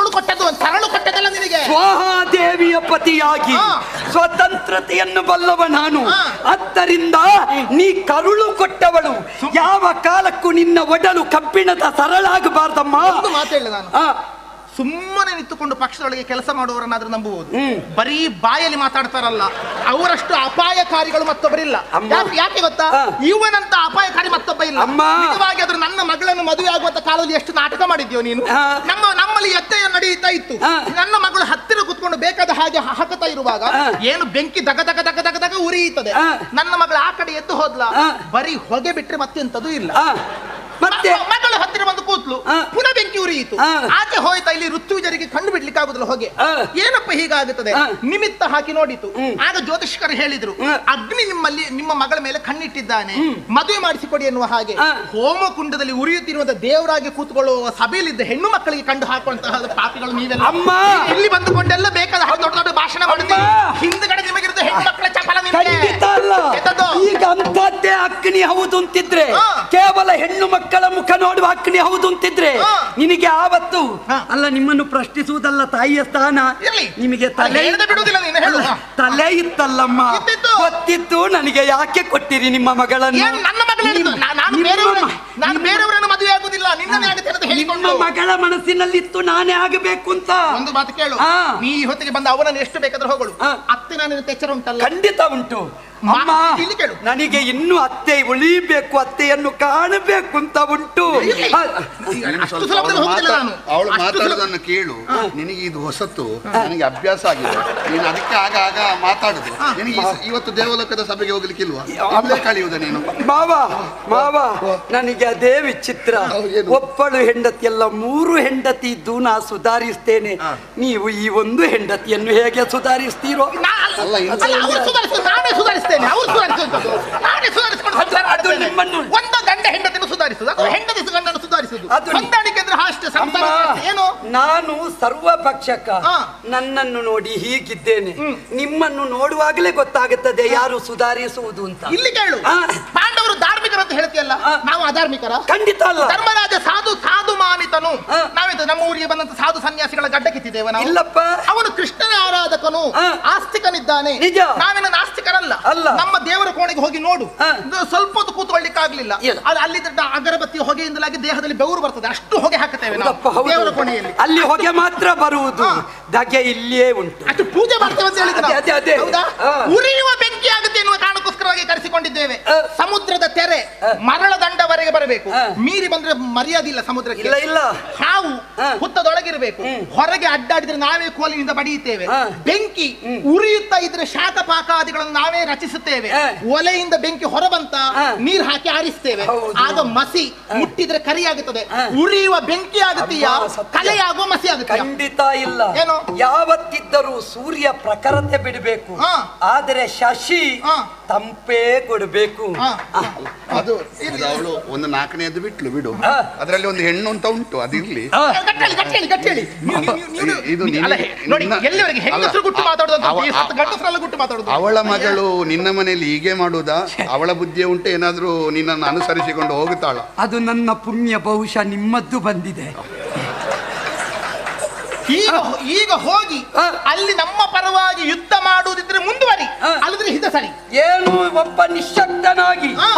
ಒಂದು ತರಳು ಕೊಟ್ಟದಲ್ಲ ನಿನಗೆ. ಸ್ವಾಹಾದೇವಿಯ ಪತಿಯಾಗಿ ಹಾ. ಸ್ವತಂತ್ರತೆಯನ್ನು ಬಲ್ಲವ ನಾನು. ಹಾ. ಆದ್ದರಿಂದ ನೀ ಕರುಳು ಕೊಟ್ಟವಳು. ಯಾವ ಕಾಲಕ್ಕೂ ನಿನ್ನ ಒಡಲು ಕಬ್ಬಿಣದ ಸರಳಾಗಬಾರ್ದಮ್ಮ. ಒಂದು ಮಾತು ಹೇಳ ನಾನು, ಆ, ಸುಮ್ಮನೆ ನಿಂತುಕೊಂಡು ಪಕ್ಷದೊಳಗೆ ಕೆಲಸ ಮಾಡುವವರನ್ನಾದ್ರೂ ನಂಬುವುದು. ಬರೀ ಬಾಯಲ್ಲಿ ಮಾತಾಡ್ತಾರಲ್ಲ ಅವರಷ್ಟು ಅಪಾಯಕಾರಿಗಳು ಮತ್ತೊಬ್ಬರಿಲ್ಲ. ಅಮ್ಮ. ಯಾಕೆ- ಯಾಕೆ ಗೊತ್ತಾ, ಹಾ. ಇವನಂತ ಅಪಾಯಕಾರಿ ಮತ್ತೊಬ್ಬ ಇಲ್ಲ. ಅಮ್ಮ. ನಿಜವಾಗಿ ಆದ್ರೂ ನನ್ನ ಮಗಳನ್ನು ಮದುವೆ ಆಗುವಂತ ಕಾಲದಲ್ಲಿ ಎಷ್ಟು ನಾಟಕ ಮಾಡಿದ್ಯೋ ನೀನು. ಹಾ. ನಮ್ಮ ನಮ್ಮಲ್ಲಿ ಎತ್ತೆಯ ನಡೆಯುತ್ತಾ ಇತ್ತು. ಹಾ. ನನ್ನ ಮಗಳು ಹತ್ತಿರ ಕುತ್ಕೊಂಡು ಬೇಕಾದ ಹಾಗೆ ಹಾಕುತ್ತಾ ಇರುವಾಗ ಹಾ. ಏನು ಬೆಂಕಿ ದಗ ದಗ ದಗ ದಗ ದಗ ಉರಿಯುತ್ತದೆ. ಹಾ. ನನ್ನ ಮಗಳು ಆ ಕಡೆ ಎದ್ದು ಹೋದ್ಲ, ಹಾ. ಬರೀ ಹೊಗೆ ಬಿಟ್ರೆ ಮತ್ತೆಂತದೂ ಇಲ್ಲ. ಆ, ಮತ್ತೆ ಮ- ಮಗಳು ಹತ್ತಿರ ಬಂದು ಕೂತ್ಲು, ಹಾ. ಪುನಃ ಬೆಂಕಿ ಉರಿಯಿತು. ಹಾ. ಆಚೆ ಹೋಯ್ತಾ, ಇಲ್ಲಿ ಋತುವಿಜರಿಗೆ ಕಂಡು ಬಿಡ್ಲಿಕ್ಕೆ ಆಗುದಿಲ್ಲ ಹೊಗೆ. ಹಾ. ಏನಪ್ಪ ಹೀಗಾಗುತ್ತದೆ, ಹಾ. ನಿಮಿತ್ತ ಹಾಕಿ ನೋಡಿತು. ಹ್ಮ್. ಆಗ ಜ್ಯೋತಿಷ್ಕರು ಹೇಳಿದ್ರು, ಹ್ಮ್. ಅಗ್ನಿ ನಿಮ್ಮಲ್ಲಿ ನಿಮ್ಮ ಮಗಳ ಮೇಲೆ ಕಣ್ಣಿಟ್ಟಿದ್ದಾನೆ, ಮದುವೆ ಮಾಡಿಸಿಕೊಡಿ ಎನ್ನುವ ಹಾಗೆ. ಹಾ. ಹೋಮಕುಂಡದಲ್ಲಿ ಉರಿಯುತ್ತಿರುವ ದೇವರಾಗಿ ಕೂತ್ಕೊಳ್ಳುವ ಸಭೆಯಲ್ಲಿದ್ದ ಹೆಣ್ಣು ಮಕ್ಕಳಿಗೆ ಕಂಡು ಹಾಕುವಂತಹ ಪಾಪಿಗಳು ನೀವೆಲ್ಲ. ಅಮ್ಮ. ಇಲ್ಲಿ ಬಂದುಕೊಂಡೆಲ್ಲ ಬೇಕಾದ ಹಾಗೆ ದೊಡ್ಡ ದೊಡ್ಡ ಭಾಷಣ ಮಾಡುತ್ತೀರಿ. ಅಮ್ಮ. ಹಿಂದ್ಗಡೆ ನಿಮಗಿರುತ್ತೆ ಹೆಣ್ಣು ಮಕ್ಕಳ ಚಪಲ ನಿಮಗೆ. ಖಂಡಿತ ಅಲ್ಲ. ಎಂತದ್ದು? ಈಗ ಅಂತದ್ದೇ ಅಗ್ನಿ ಹೌದು ಅಂತಿದ್ರೆ, ಹಾ. ಕೇವಲ ಹೆಣ್ಣು ಮಕ್ಕಳ ಮುಖ ನೋಡುವ ಅಗ್ನಿ ಹೌದು ಅಂತಿದ್ರೆ, ಹಾ. ನಿನಗೆ ಆವತ್ತು ಹಾ. ಅಲ್ಲ ನಿಮ್ಮನ್ನು ಪ್ರಶ್ನಿಸುವುದಲ್ಲ ತಾಯಿಯ ಸ್ಥಾನ. ಇರ್ಲಿ. ನಿಮಗೆ ಅಲ್ಲಿ ತಲೆ ಹೇಳದೆ ಬಿಡುವುದಿಲ್ಲ ನೀನು, ಹೇಳು. ಅಲ್ಲ, ತಲೆ ಇತ್ತಲ್ಲಮ್ಮ. ಇದ್ದಿತ್ತು. ಗೊತ್ತಿತ್ತು. ನನಗೆ ಯಾಕೆ ಕೊಟ್ಟಿರಿ ನಿಮ್ಮ ಮಗಳನ್ನು? ಏನ್ ನನ್ನ ಮಗಳು ಹೇಳಿದ್ದು? ನಾ- ನಾನು ನಿಮ್ಮ ಬೇರೆಯವರ ಮ- ನಾನು ಬೇರೆಯವರನ್ನು ಮದುವೆ ಆಗುದಿಲ್ಲ, ನಿನ್ನನ್ನೇ ಆಗುತ್ತೆ ಅಂತ ನಿಮ್ಮ ಹೇಳಿಕೊಂಡು. ಮಗಳ ಮನಸ್ಸಿನಲ್ಲಿತ್ತು ನಾನೇ ಆಗಬೇಕು ಅಂತ. ಒಂದು ಮಾತು ಕೇಳು, ಹಾ. ನೀ ಈ ಹೊತ್ತಿಗೆ ಬಂದ ಅವನನ್ನು ಎಷ್ಟು ಬೇಕಾದ್ರೂ ಹೋಗಳು. ಹಾ. ಅತ್ತೆ ನಾನು ಎಚ್ಚರ ಉಂಟಲ್ಲ. ಖಂಡಿತ ಉಂಟು ಮಾ- ಅಮ್ಮ. ಇಲ್ಲಿ ಕೇಳು. ನನಗೆ ಇನ್ನೂ ಅತ್ತೆ ಉಳಿಬೇಕು, ಅತ್ತೆಯನ್ನು ಕಾಣಬೇಕು ಅಂತ ಉಂಟು. ಇಲ್ಲಿ. ಆ, ಅಷ್ಟು ಸುಲಭದಲ್ಲಿ ಹೋಗುದಿಲ್ಲ ನಾನು. ಅವಳು ಅಷ್ಟು ಸುಲಭ- ಮಾತಾಡೋದನ್ನು ಕೇಳು. ನಿನಗೆ ಇದು ಹೊಸತು, ನನಗೆ ಅಭ್ಯಾಸ ಆಗಿದೆ. ನೀನು ಅದಕ್ಕೆ ಆಗ ಆಗ ಮಾತಾಡುದು. ನಿನಗೆ ಈ- ಇವತ್ತು ದೇವಲೋಕದ ಸಭೆಗೆ ಹೋಗ್ಲಿಕ್ಕಿಲ್ವಾ? ಅಲ್ಲೇ ಕಳೆಯುವುದ ನೀನು? ಮಾವ ಮಾವ ನನಗೆ ಅದೇ ವಿಚಿತ್ರ. ಹೌದೇನು? ಒಬ್ಬಳು ಹೆಂಡತಿಯಲ್ಲ, ಮೂರು ಹೆಂಡತಿ ಇದ್ದು ನಾ ಸುಧಾರಿಸ್ತೇನೆ. ನೀವು ಈ ಒಂದು ಹೆಂಡತಿಯನ್ನು ಹೇಗೆ ಸುಧಾರಿಸ್ತೀರೋ? ನಾ- ಅಲ್ಲ, ಇಂಥ ಅಲ್ಲ, ಅವ್ರು ಸುಧಾರಿಸೋದು ನಾನೇ ಸುಧಾರಿಸ್ತೇನೆ. ಅವ್ರು ಸುಧಾರಿಸುವಂತದ್ದು ನಾನೇ ಸುಧಾರಿಸಿಕೊಂಡು ಅದು- ಅದು ನಿಮ್ಮನ್ನು- ಒಂದು ಗಂಡ ಹೆಂಡತಿಯನ್ನು ಸುಧಾರಿಸುದು ಅಥವಾ ಹೆಂಡತಿ ಗಂಡನ್ನು ಸುಧಾರಿಸುದು. ಅದು- ಹೊಂದಾಣಿಕೆ ಅಂದ್ರೆ ಅಷ್ಟೇ. ಅಮ್ಮ, ಸಂಸಾರ ಏನು? ನಾನು ಸರ್ವಭಕ್ಷಕ. ಹಾ. ನನ್ನನ್ನು ನೋಡಿ ಹೀಗಿದ್ದೇನೆ. ನಿಮ್ಮನ್ನು ನೋಡುವಾಗಲೇ ಗೊತ್ತಾಗುತ್ತದೆ ಯಾರು ಸುಧಾರಿಸುವುದು ಅಂತ. ಇಲ್ಲಿ ಕೇಳು, ಹಾ. ಪಾಂಡವರು ಧಾರ್ಮಿಕರು ಅಂತ ಹೇಳ್ತೀಯಲ್ಲ, ಹಾ. ನಾವು ಅಧಾರ್ಮಿಕರ? ಖಂಡಿತ ಅಲ್ಲ. ಧರ್ಮರಾಜ ಸಾಧು ಸಾಧು ಮಾನಿತನು. ಹಾ. ನಾವಿದ್ದು ನಮ್ಮ ಊರಿಗೆ ಬಂದಂತ ಸಾಧು ಸನ್ಯಾಸಿಗಳ ಗಡ್ಡ ಕಿತ್ತಿದ್ದೇವೆ ನಾವು. ಇಲ್ಲಪ್ಪ. ಅವನು ಕೃಷ್ಣನ ಆರಾಧಕನು, ಹಾ. ಆಸ್ತಿಕನಿದ್ದಾನೆ. ನಿಜ. ನಾವೇನು ನಾಸ್ತಿಕರಲ್ಲ. ಅಲ್ಲ. ನಮ್ಮ ದೇವರ ಕೋಣೆಗೆ ಹೋಗಿ ನೋಡು, ಹಾ. ಇದು ಸ್ವಲ್ಪ ಹೊತ್ತು ಕೂತ್ಕೊಳ್ಳಿಕ್ಕೆ ಆಗ್ಲಿಲ್ಲ. ಇಲ್ಲ. ಅದು ಅಲ್ಲಿ ಅಗರಬತ್ತಿ ಹೊಗೆಯಿಂದಲಾಗಿ ದೇಹದಲ್ಲಿ ಬೆವರು ಬರ್ತದೆ. ಅಷ್ಟು ಹೊಗೆ ಹಾಕುತ್ತೇವೆ ನಾವು ಹೌದಪ್ಪ, ಹೌದು. ದೇವರ ಕೋಣೆಯಲ್ಲಿ. ಅಲ್ಲಿ ಹೊಗೆ ಮಾತ್ರ ಬರುವುದು, ಹಾ. ಧಗೆ ಇಲ್ಲಿಯೇ ಉಂಟು. ಅಷ್ಟು ಪೂಜೆ ಮಾಡ್ತೇವೆ ಅಂತ ಹೇಳಿದ್ರು. ಅದೇ, ಅದೇ, ಅದೇ. ಹೌದಾ? ಹಾ. ಉರಿಯುವ ಬೆಂಕಿ ಆಗುತ್ತೆ ಎನ್ನುವ ಕಾರಣಕ್ಕೋಸ್ಕರವಾಗಿ ಕರೆಸಿಕೊಂಡಿದ್ದೇವೆ. ಹಾ. ಸಮುದ್ರದ ತೆರೆ ಹಾ. ಮರಳ ದಂಡವರೆಗೆ ಬರಬೇಕು. ಹಾ. ಮೀರಿ ಬಂದ್ರೆ ಮರ್ಯಾದೆ ಇಲ್ಲ ಸಮುದ್ರಕ್ಕೆ. ಇಲ್ಲ ಇಲ್ಲ. ಹಾವು ಹಾ. ಹುತ್ತದೊಳಗಿರಬೇಕು. ಹ್ಮ್. ಹೊರಗೆ ಅಡ್ಡಾಡಿದ್ರೆ ನಾವೇ ಕೋಲಿನಿಂದ ಬಡಿಯುತ್ತೇವೆ. ಹಾ. ಬೆಂಕಿ ಉರಿಯುತ್ತಾ ಇದ್ರೆ ಶಾಖ ಪಾಕಾದಿಗಳನ್ನು ನಾವೇ ರಚಿಸುತ್ತೇವೆ. ಹಾ. ಒಲೆಯಿಂದ ಬೆಂಕಿ ಹೊರಬಂತ ಹಾ. ನೀರು ಹಾಕಿ ಆರಿಸ್ತೇವೆ. ಹೌದು. ಆಗ ಮಸಿ ಮುಟ್ಟಿದ್ರೆ ಕರಿಯಾಗುತ್ತದೆ. ಹಾ. ಉರಿಯುವ ಬೆಂಕಿ ಆಗುತ್ತೀಯಾ, ಅಮ್ಮ, ಸತ್ಯ. ಕಲೆಯಾಗುವ ಮಸಿ ಆಗುತ್ತೆ. ಖಂಡಿತ ಇಲ್ಲ. ಏನು? ಯಾವತ್ತಿದ್ದರೂ ಸೂರ್ಯ ಪ್ರಖರತೆ ಬಿಡಬೇಕು, ಹಾ. ಆದರೆ ಶಶಿ ಹಾ. ತಂಪೇ ಕೊಡಬೇಕು. ಹಾ. ಅದು ಅವಳು ಒಂದು ನಾಲ್ಕನೇದು ಬಿಟ್ಲು ಬಿಡು. ಹಾ. ಅದರಲ್ಲಿ ಒಂದು ಹೆಣ್ಣು ಅಂತ ಉಂಟು, ಅದಿರ್ಲಿ. ಗಟ್ಟೇಳಿ ಗಟ್ಟೇಳಿ ಗಟ್ಟೇಳಿ ನೀವು- ನೀವು- ನೀವು- ಇದು ನೀವು- ನಿನ್ನ- ಅಲ್ಲ, ನೋಡಿ ನಿನ್ನ- ಎಲ್ಲಿವರೆಗೆ ಹೆಂಗಸರು ಗುಟ್ಟು ಅಲ್ಲ, ಮಾತಾಡೋದು ಅಂತ ಅವ- ಈ ಸತ್ತು ಗಂಡಸರೆಲ್ಲ ಗುಟ್ಟು ಮಾತಾಡೋದು. ಅವಳ ಮಗಳು ನಿನ್ನ ಮನೆಯಲ್ಲಿ ಹೀಗೆ ಮಾಡುವುದಾ? ಅವಳ ಬುದ್ಧಿಯ ಉಂಟು ಏನಾದ್ರೂ ನಿನ್ನನ್ನು ಅನುಸರಿಸಿಕೊಂಡು ಹೋಗುತ್ತಾಳ? ಅದು ನನ್ನ ಪುಣ್ಯ, ಬಹುಶಃ ನಿಮ್ಮದ್ದು ಬಂದಿದೆ. ಈಗ ಈಗ ಹೋಗಿ ಹಾ. ಅಲ್ಲಿ ನಮ್ಮ ಪರವಾಗಿ ಯುದ್ಧ ಮಾಡುವುದಿದ್ರೆ ಮುಂದುವರಿ, ಹಾ. ಅಲ್ಲದ್ರೆ ಹಿತ ಸರಿ. ಏನು ಒಬ್ಬ ನಿಶ್ಶಬ್ದನಾಗಿ ಹಾ.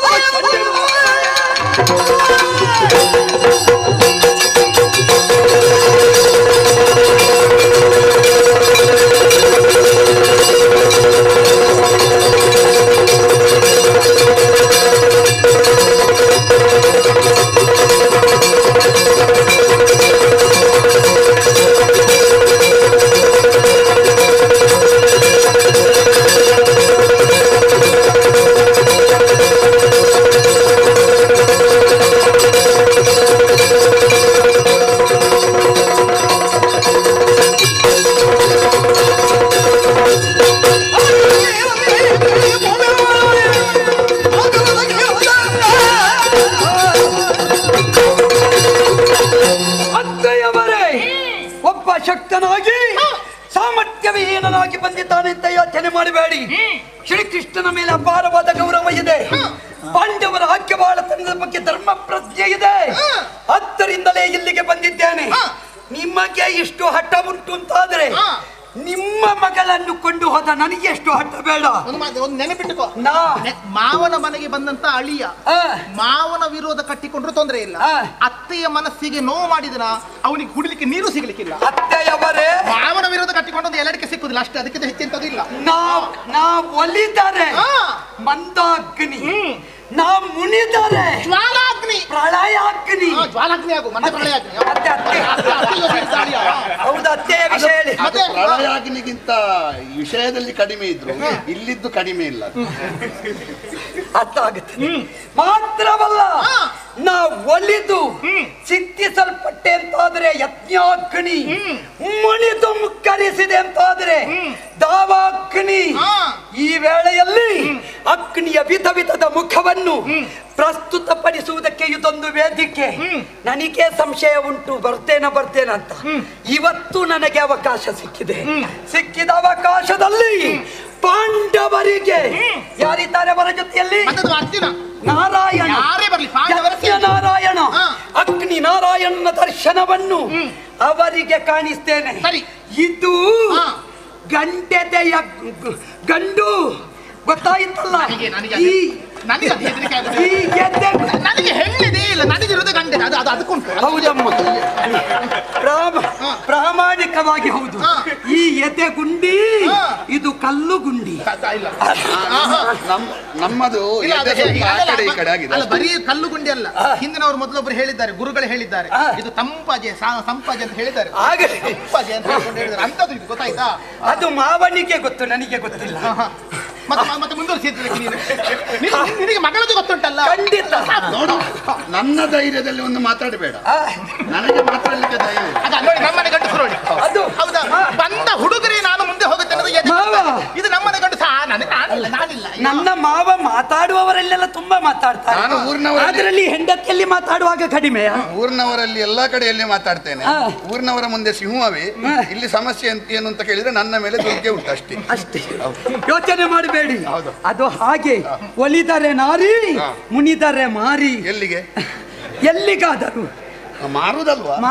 ಶಕ್ತನಾಗಿ ಸಾಮರ್ಥ್ಯವಿಹೀನನಾಗಿ ಬಂದಿದ್ದಾನೆ ಅಂತ ಯೋಚನೆ ಮಾಡಬೇಡಿ. ಶ್ರೀಕೃಷ್ಣನ ಮೇಲೆ ಅಪಾರವಾದ ಗೌರವ ಇದೆ. ಪಾಂಡವರ ಆಜ್ಞಾಬಾಳತನದ ಬಗ್ಗೆ ಧರ್ಮ ಪ್ರಜ್ಞೆ ಇದೆ. ಹತ್ತರಿಂದಲೇ ಇಲ್ಲಿಗೆ ಬಂದಿದ್ದೇನೆ. ನಿಮ್ಮ ನಿಮಗೆ ಇಷ್ಟು ಹಠ ಉಂಟು ಅಂತಾದ್ರೆ ನಿಮ್ಮ ಮಗಳನ್ನು ಕೊಂಡು ಹೋದ ನನಗೆ ಎಷ್ಟು ಹಠ ಬೇಡ. ಒಂದು ಮಾತು, ಒಂದು ನೆನಪಿಟ್ಟುಕೋ, ನಾ ನೆ- ಮಾವನ ಮನೆಗೆ ಬಂದಂತ ಅಳಿಯ ಆ, ಮಾವನ ವಿರೋಧ ಕಟ್ಟಿಕೊಂಡ್ರು ತೊಂದರೆ ಇಲ್ಲ. ಆ. ಅತ್ತೆಯ ಮನಸ್ಸಿಗೆ ನೋವು ಮಾಡಿದ್ರ ಅವನಿಗೆ ಕುಡಿಲಿಕ್ಕೆ ನೀರು ಸಿಗ್ಲಿಕ್ಕಿಲ್ಲ. ಅತ್ತೆಯವರೇ ಮಾವನ ವಿರೋಧ ಕಟ್ಟಿಕೊಂಡದ್ದು ಎಲ್ಲರಿಗೂ ಸಿಕ್ಕುದಿಲ್ಲ, ಅಷ್ಟೇ, ಅದಕ್ಕಿಂತ ಹೆಚ್ಚಿಂತದ್ದು ಇಲ್ಲ. ನಾ ನಾ ಒಲಿದರೆ ಆ. ಮಂದಾಗ್ನಿ, ನಾ ಮುನಿದರೆ ಜ್ವಾಲಾಗ್ನಿ, ಪ್ರಳಯಾಗ್ನಿ. ಆ, ಜ್ವಾಲಾಗ್ನಿ ಆಗು, ಮತ್ತೆ ಪ್ರಳಯಾಗ್ನಿ. ಅತ್ತೆ ಅತ್ತೆ ಹೌದು, ಅತ್ತೆಯ ವಿಷಯ ಹೇಳಿ. ಮತ್ತೆ ಪ್ರಳಯಾಗ್ನಿಗಿಂತ ವಿಷಯದಲ್ಲಿ ಕಡಿಮೆ ಇದ್ರು ಇಲ್ಲಿದ್ದು ಕಡಿಮೆ ಇಲ್ಲ. ಅರ್ಥ ಆಗುತ್ತೆ. ಮಾತ್ರವಲ್ಲ, ನಾ ಒಲಿದು ಚಿತ್ತಿಸಲ್ಪಟ್ಟೆ ಅಂತಾದ್ರೆ ಯಜ್ಞಾಗ್ನಿ, ಮುಣಿದು ಮುಕ್ಕರಿಸಿದೆ ಅಂತಾದ್ರೆ ದಾವಾಗ್ನಿ. ಈ ವೇಳೆಯಲ್ಲಿ ಅಗ್ನಿಯ ವಿಧ ವಿಧದ ಮುಖವನ್ನು ಪ್ರಸ್ತುತಪಡಿಸುವುದಕ್ಕೆ ಇದೊಂದು ವೇದಿಕೆ. ನನಗೆ ಸಂಶಯ ಉಂಟು, ಬರ್ತೇನ ಬರ್ತೇನ ಅಂತ. ಇವತ್ತು ನನಗೆ ಅವಕಾಶ ಸಿಕ್ಕಿದೆ. ಸಿಕ್ಕಿದ ಅವಕಾಶದಲ್ಲಿ ಪಾಂಡವರಿಗೆ ಯಾರಿದ್ದಾರೆ ಅವರ ಜೊತೆಯಲ್ಲಿ? ಅರ್ಜುನ, ನಾರಾಯಣ, ಯಾರೇ ಬರ್ಲಿ, ಪಾಂಡವರ ಸತ್ಯ ನಾರಾಯಣ, ಹಾ. ಅಗ್ನಿ ನಾರಾಯಣನ ದರ್ಶನವನ್ನು ಅವರಿಗೆ ಕಾಣಿಸ್ತೇನೆ. ಸರಿ. ಇದು ಹಾ. ಗಂಟೆದೆಯ ಗಂಡು ಗೊತ್ತಾಯ್ತಲ್ಲ. ನನಗೆ ನನಗೆ ಈ ನನಗೆ ಅದು ಹೆದರಿಕೆ ಆಗುತ್ತೆ. ಈ ಗೆದ್ದೆ ನನಗೆ ಹೆಣ್ಣಿದೆ ಇಲ್ಲ, ನನಗಿರೋದು ಗಂಡೆ, ಅದು ಅದು ಅದಕ್ಕುಂಟು. ಹೌದಮ್ಮ, ಪ್ರಾಮ ಪ್ರಾಮಾಣಿಕವಾಗಿ ಹೌದು. ಹಾ. ಈ ಎದೆ ಗುಂಡಿ, ಹಾ. ಇದು ಕಲ್ಲು ಗುಂಡಿ. ಇಲ್ಲ. ನಮ್ ನಮ್ಮದು ಇಲ್ಲ, ಅದು ಎದೆ ಸ್ವಲ್ಪ ಆ ಅಲ್ಲ, ಕಡೆ ಈ ಕಡೆ ಆಗಿದೆ. ಅಲ್ಲ, ಬರೀ ಕಲ್ಲು ಗುಂಡಿ ಅಲ್ಲ. ಹಿಂದಿನವರು ಮೊದಲೊಬ್ರು ಹೇಳಿದ್ದಾರೆ, ಗುರುಗಳು ಹೇಳಿದ್ದಾರೆ, ಆ. ಇದು ತಂಪಾಜೆ ಸಾ- ಸಂಪಾಜೆ ಅಂತ ಹೇಳಿದ್ದಾರೆ. ಆಗಲಿ. ಸಂಪಾಜೆ ಅಂತ ಹೇಳ್ಕೊಂಡು ಹೇಳಿದ್ದಾರೆ. ಅಂತದ್ದು ಇದು ಗೊತ್ತಾಯ್ತಾ? ಅದು ಮಾವನಿಗೆ ಗೊತ್ತು, ನನಗೆ ಗೊತ್ತಿಲ್ಲ. ಹಾ, ಹಾ. ಮತ್ತೆ ಮತ್ತೆ ಮುಂದುವರಿಸಿದ್ರೆ ನೀನು ನಿನಗೆ- ನಿನಗೆ ಮಗಳದ್ದು ಗೊತ್ತುಂಟಲ್ಲ. ಖಂಡಿತ. ನೋಡು, ನನ್ನ ಧೈರ್ಯದಲ್ಲಿ ಒಂದು ಮಾತಾಡಬೇಡ, ಆ, ನನಗೆ ಮಾತಾಡ್ಲಿಕ್ಕೆ ಧೈರ್ಯ ಇಲ್ಲ. ಅದ ನೋಡಿ, ನಮ್ಮನೆ ಗಂಡಸರು ನೋಡಿ. ಅದು ಹೌದಾ? ಬಂದ ಹುಡುಗರೇ ನಾನು ಮುಂದೆ ಹೋಗುತ್ತೆ ಅನ್ನೋದು ಎದೆ ಮಾವ. ಗೊತ್ತಾ? ಇದು ನಮ್ಮನೆ ಗಂಡಸ. ಆ, ನನಗೆ ನಾನಿಲ್ಲ, ನಾನಿಲ್ಲ. ನನ್ನ ಮಾವ ಮಾತಾಡುವವರೆಲ್ಲೆಲ್ಲ ತುಂಬಾ ಮಾತಾಡ್ತಾರೆ. ನಾನು ಊರಿನವರಲ್ಲಿ- ಅದರಲ್ಲಿ ಹೆಂಡತಿಯಲ್ಲಿ ಮಾತಾಡುವಾಗ ಕಡಿಮೆ. ಊರಿನವರಲ್ಲಿ ಎಲ್ಲಾ ಕಡೆಯಲ್ಲಿ ಮಾತಾಡ್ತೇನೆ. ಆ. ಊರಿನವರ ಮುಂದೆ ಸಿಂಹವೇ. ಆ. ಇಲ್ಲಿ ಸಮಸ್ಯೆ ಅಂತ ಏನು ಅಂತ ಕೇಳಿದ್ರೆ ನನ್ನ ಮೇಲೆ ದುರ್ಗೆ ಉಂಟು ಅಷ್ಟೇ. ಅಷ್ಟೇ, ಯೋಚನೆ ಮಾಡಬೇಡಿ. ಹೌದು. ಅದು ಹಾಗೆ, ಒಲಿದರೆ ನಾರಿ, ಹಾ. ಮುನಿದರೆ ಮಾರಿ. ಎಲ್ಲಿಗೆ ಎಲ್ಲಿಗಾದರೂ ಮಾರುದಲ್ವಾ? ಮಾ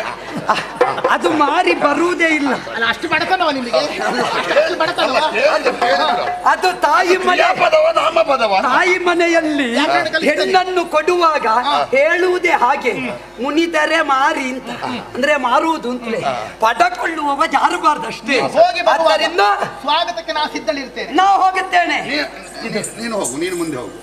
ಅದು ಮಾರಿ ಬರುವುದೇ ಇಲ್ಲ. ಅಲ್ಲ, ಅಷ್ಟು ಬಡತನವ ನಿಮಗೆ? ಅಷ್ಟು ಬಡತನವ? ಕೇಳಿದ್ರು, ಕೇಳಿದ್ರು. ಅದು ತಾಯಿ ಮನೆ, ಕ್ರಿಯಾಪದವ ನಾಮಪದವ? ತಾಯಿ ಮನೆಯಲ್ಲಿ ಹೆಣ್ಣನ್ನು ಕೊಡುವಾಗ ಹೇಳುವುದೇ ಹಾಗೆ, ಮುನಿದರೆ ಮಾರಿ ಅಂತ, ಅಂದ್ರೆ ಮಾರುವುದು ಅಂತಲೇ. ಪಡಕೊಳ್ಳುವವ ಜಾರಬಾರ್ದಷ್ಟೇ. ಹೋಗಿ ಬರುವಾಗ ಆದ್ದರಿಂದ ಸ್ವಾಗತಕ್ಕೆ ನಾನು ಸಿದ್ಧಳಿರ್ತೇನೆ. ನಾವು ಹೋಗುತ್ತೇನೆ. ನೀ- ನೀ- ನೀನು ಹೋಗು, ನೀನು ಮುಂದೆ ಹೋಗು.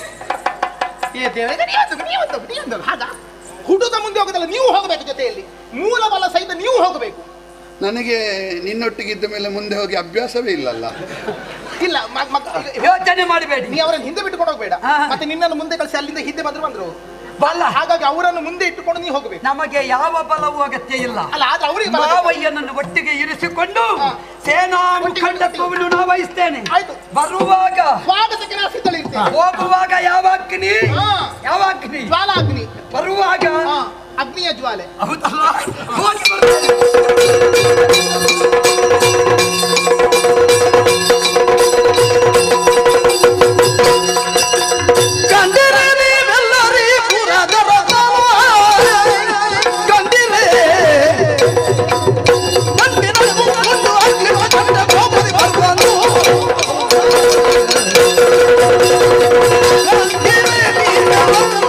ಏ ದೇವರೇ, ನೀವೊಂದು ನೀವೊಂದು ನೀವೊಂದು ಹಾಗ ಹುಡುಗ ಮುಂದೆ ಹೋಗೋದಲ್ಲ, ನೀವು ಹೋಗಬೇಕು ಜೊತೆಯಲ್ಲಿ. ಮೂಲ ಬಲ ಸಹಿತ ನೀವು ಹೋಗಬೇಕು. ನನಗೆ ನಿನ್ನೊಟ್ಟಿಗಿದ್ದ ಮೇಲೆ ಮುಂದೆ ಹೋಗಿ ಅಭ್ಯಾಸವೇ ಇಲ್ಲಲ್ಲ. ಇಲ್ಲ, ಮ- ಮ- ಯೋಚನೆ ಮಾಡಬೇಡಿ. ನೀ ಅವರನ್ನು ಹಿಂದೆ ಬಿಟ್ಟುಕೊಂಡು ಹೋಗಬೇಡ. ಹಾ. ಮತ್ತೆ ನಿನ್ನನ್ನು ಮುಂದೆ ಕಳಿಸಿ ಅಲ್ಲಿಂದ ಹಿಂದೆ ಬಂದ್ರು ಬಂದ್ರು ಬಲ್ಲ, ಹಾಗಾಗಿ ಅವರನ್ನು ಮುಂದೆ ಇಟ್ಟುಕೊಂಡು ನೀವು ಹೋಗಬೇಕು. ನಮಗೆ ಯಾವ ಬಲವೂ ಅಗತ್ಯ ಇಲ್ಲ. ಅಲ್ಲ, ಆದ್ರೆ ಅವರಿಗೆ ಬಲ ಬೇಕು. ಮಾವಯ್ಯನನ್ನು ಒಟ್ಟಿಗೆ ಇರಿಸಿಕೊಂಡು ಹಾ. ಸೇನಾ ಮುಖಂಡತ್ವವನ್ನು ನಾವು ವಹಿಸ್ತೇನೆ. ಆಯ್ತು. ಬರುವಾಗ ಸ್ವಾಗತಕ್ಕೆ ನಾನು ಸಿದ್ಧಳಿರ್ತೇನೆ. ಹೋಗುವಾಗ ಯಾವ ಅಗ್ನಿ, ಹಾ. ಯಾವ ಅಗ್ನಿ, ಜ್ವಾಲಾಗ್ನಿ. ಬರುವಾಗ ಹಾ, ಅಗ್ನಿಯ ಜ್ವಾಲೆ. ಹೌದಲ್ಲ, ಹೋಗಿ ಬರ್ತೇನೆ. ಕಂಡಿರೆ ನೀವೆಲ್ಲರೀ ಪುರದರ ಕಂಡಿರೆ ಕಂಡಿನ ಮುಖಂಡು ಅಗ್ನಿ ಕಂಡ ಗೋಪುರಿ ಬರ್ಬಂದು ಕಂಡಿರೆ ನೀವೆಲ್ಲರೂ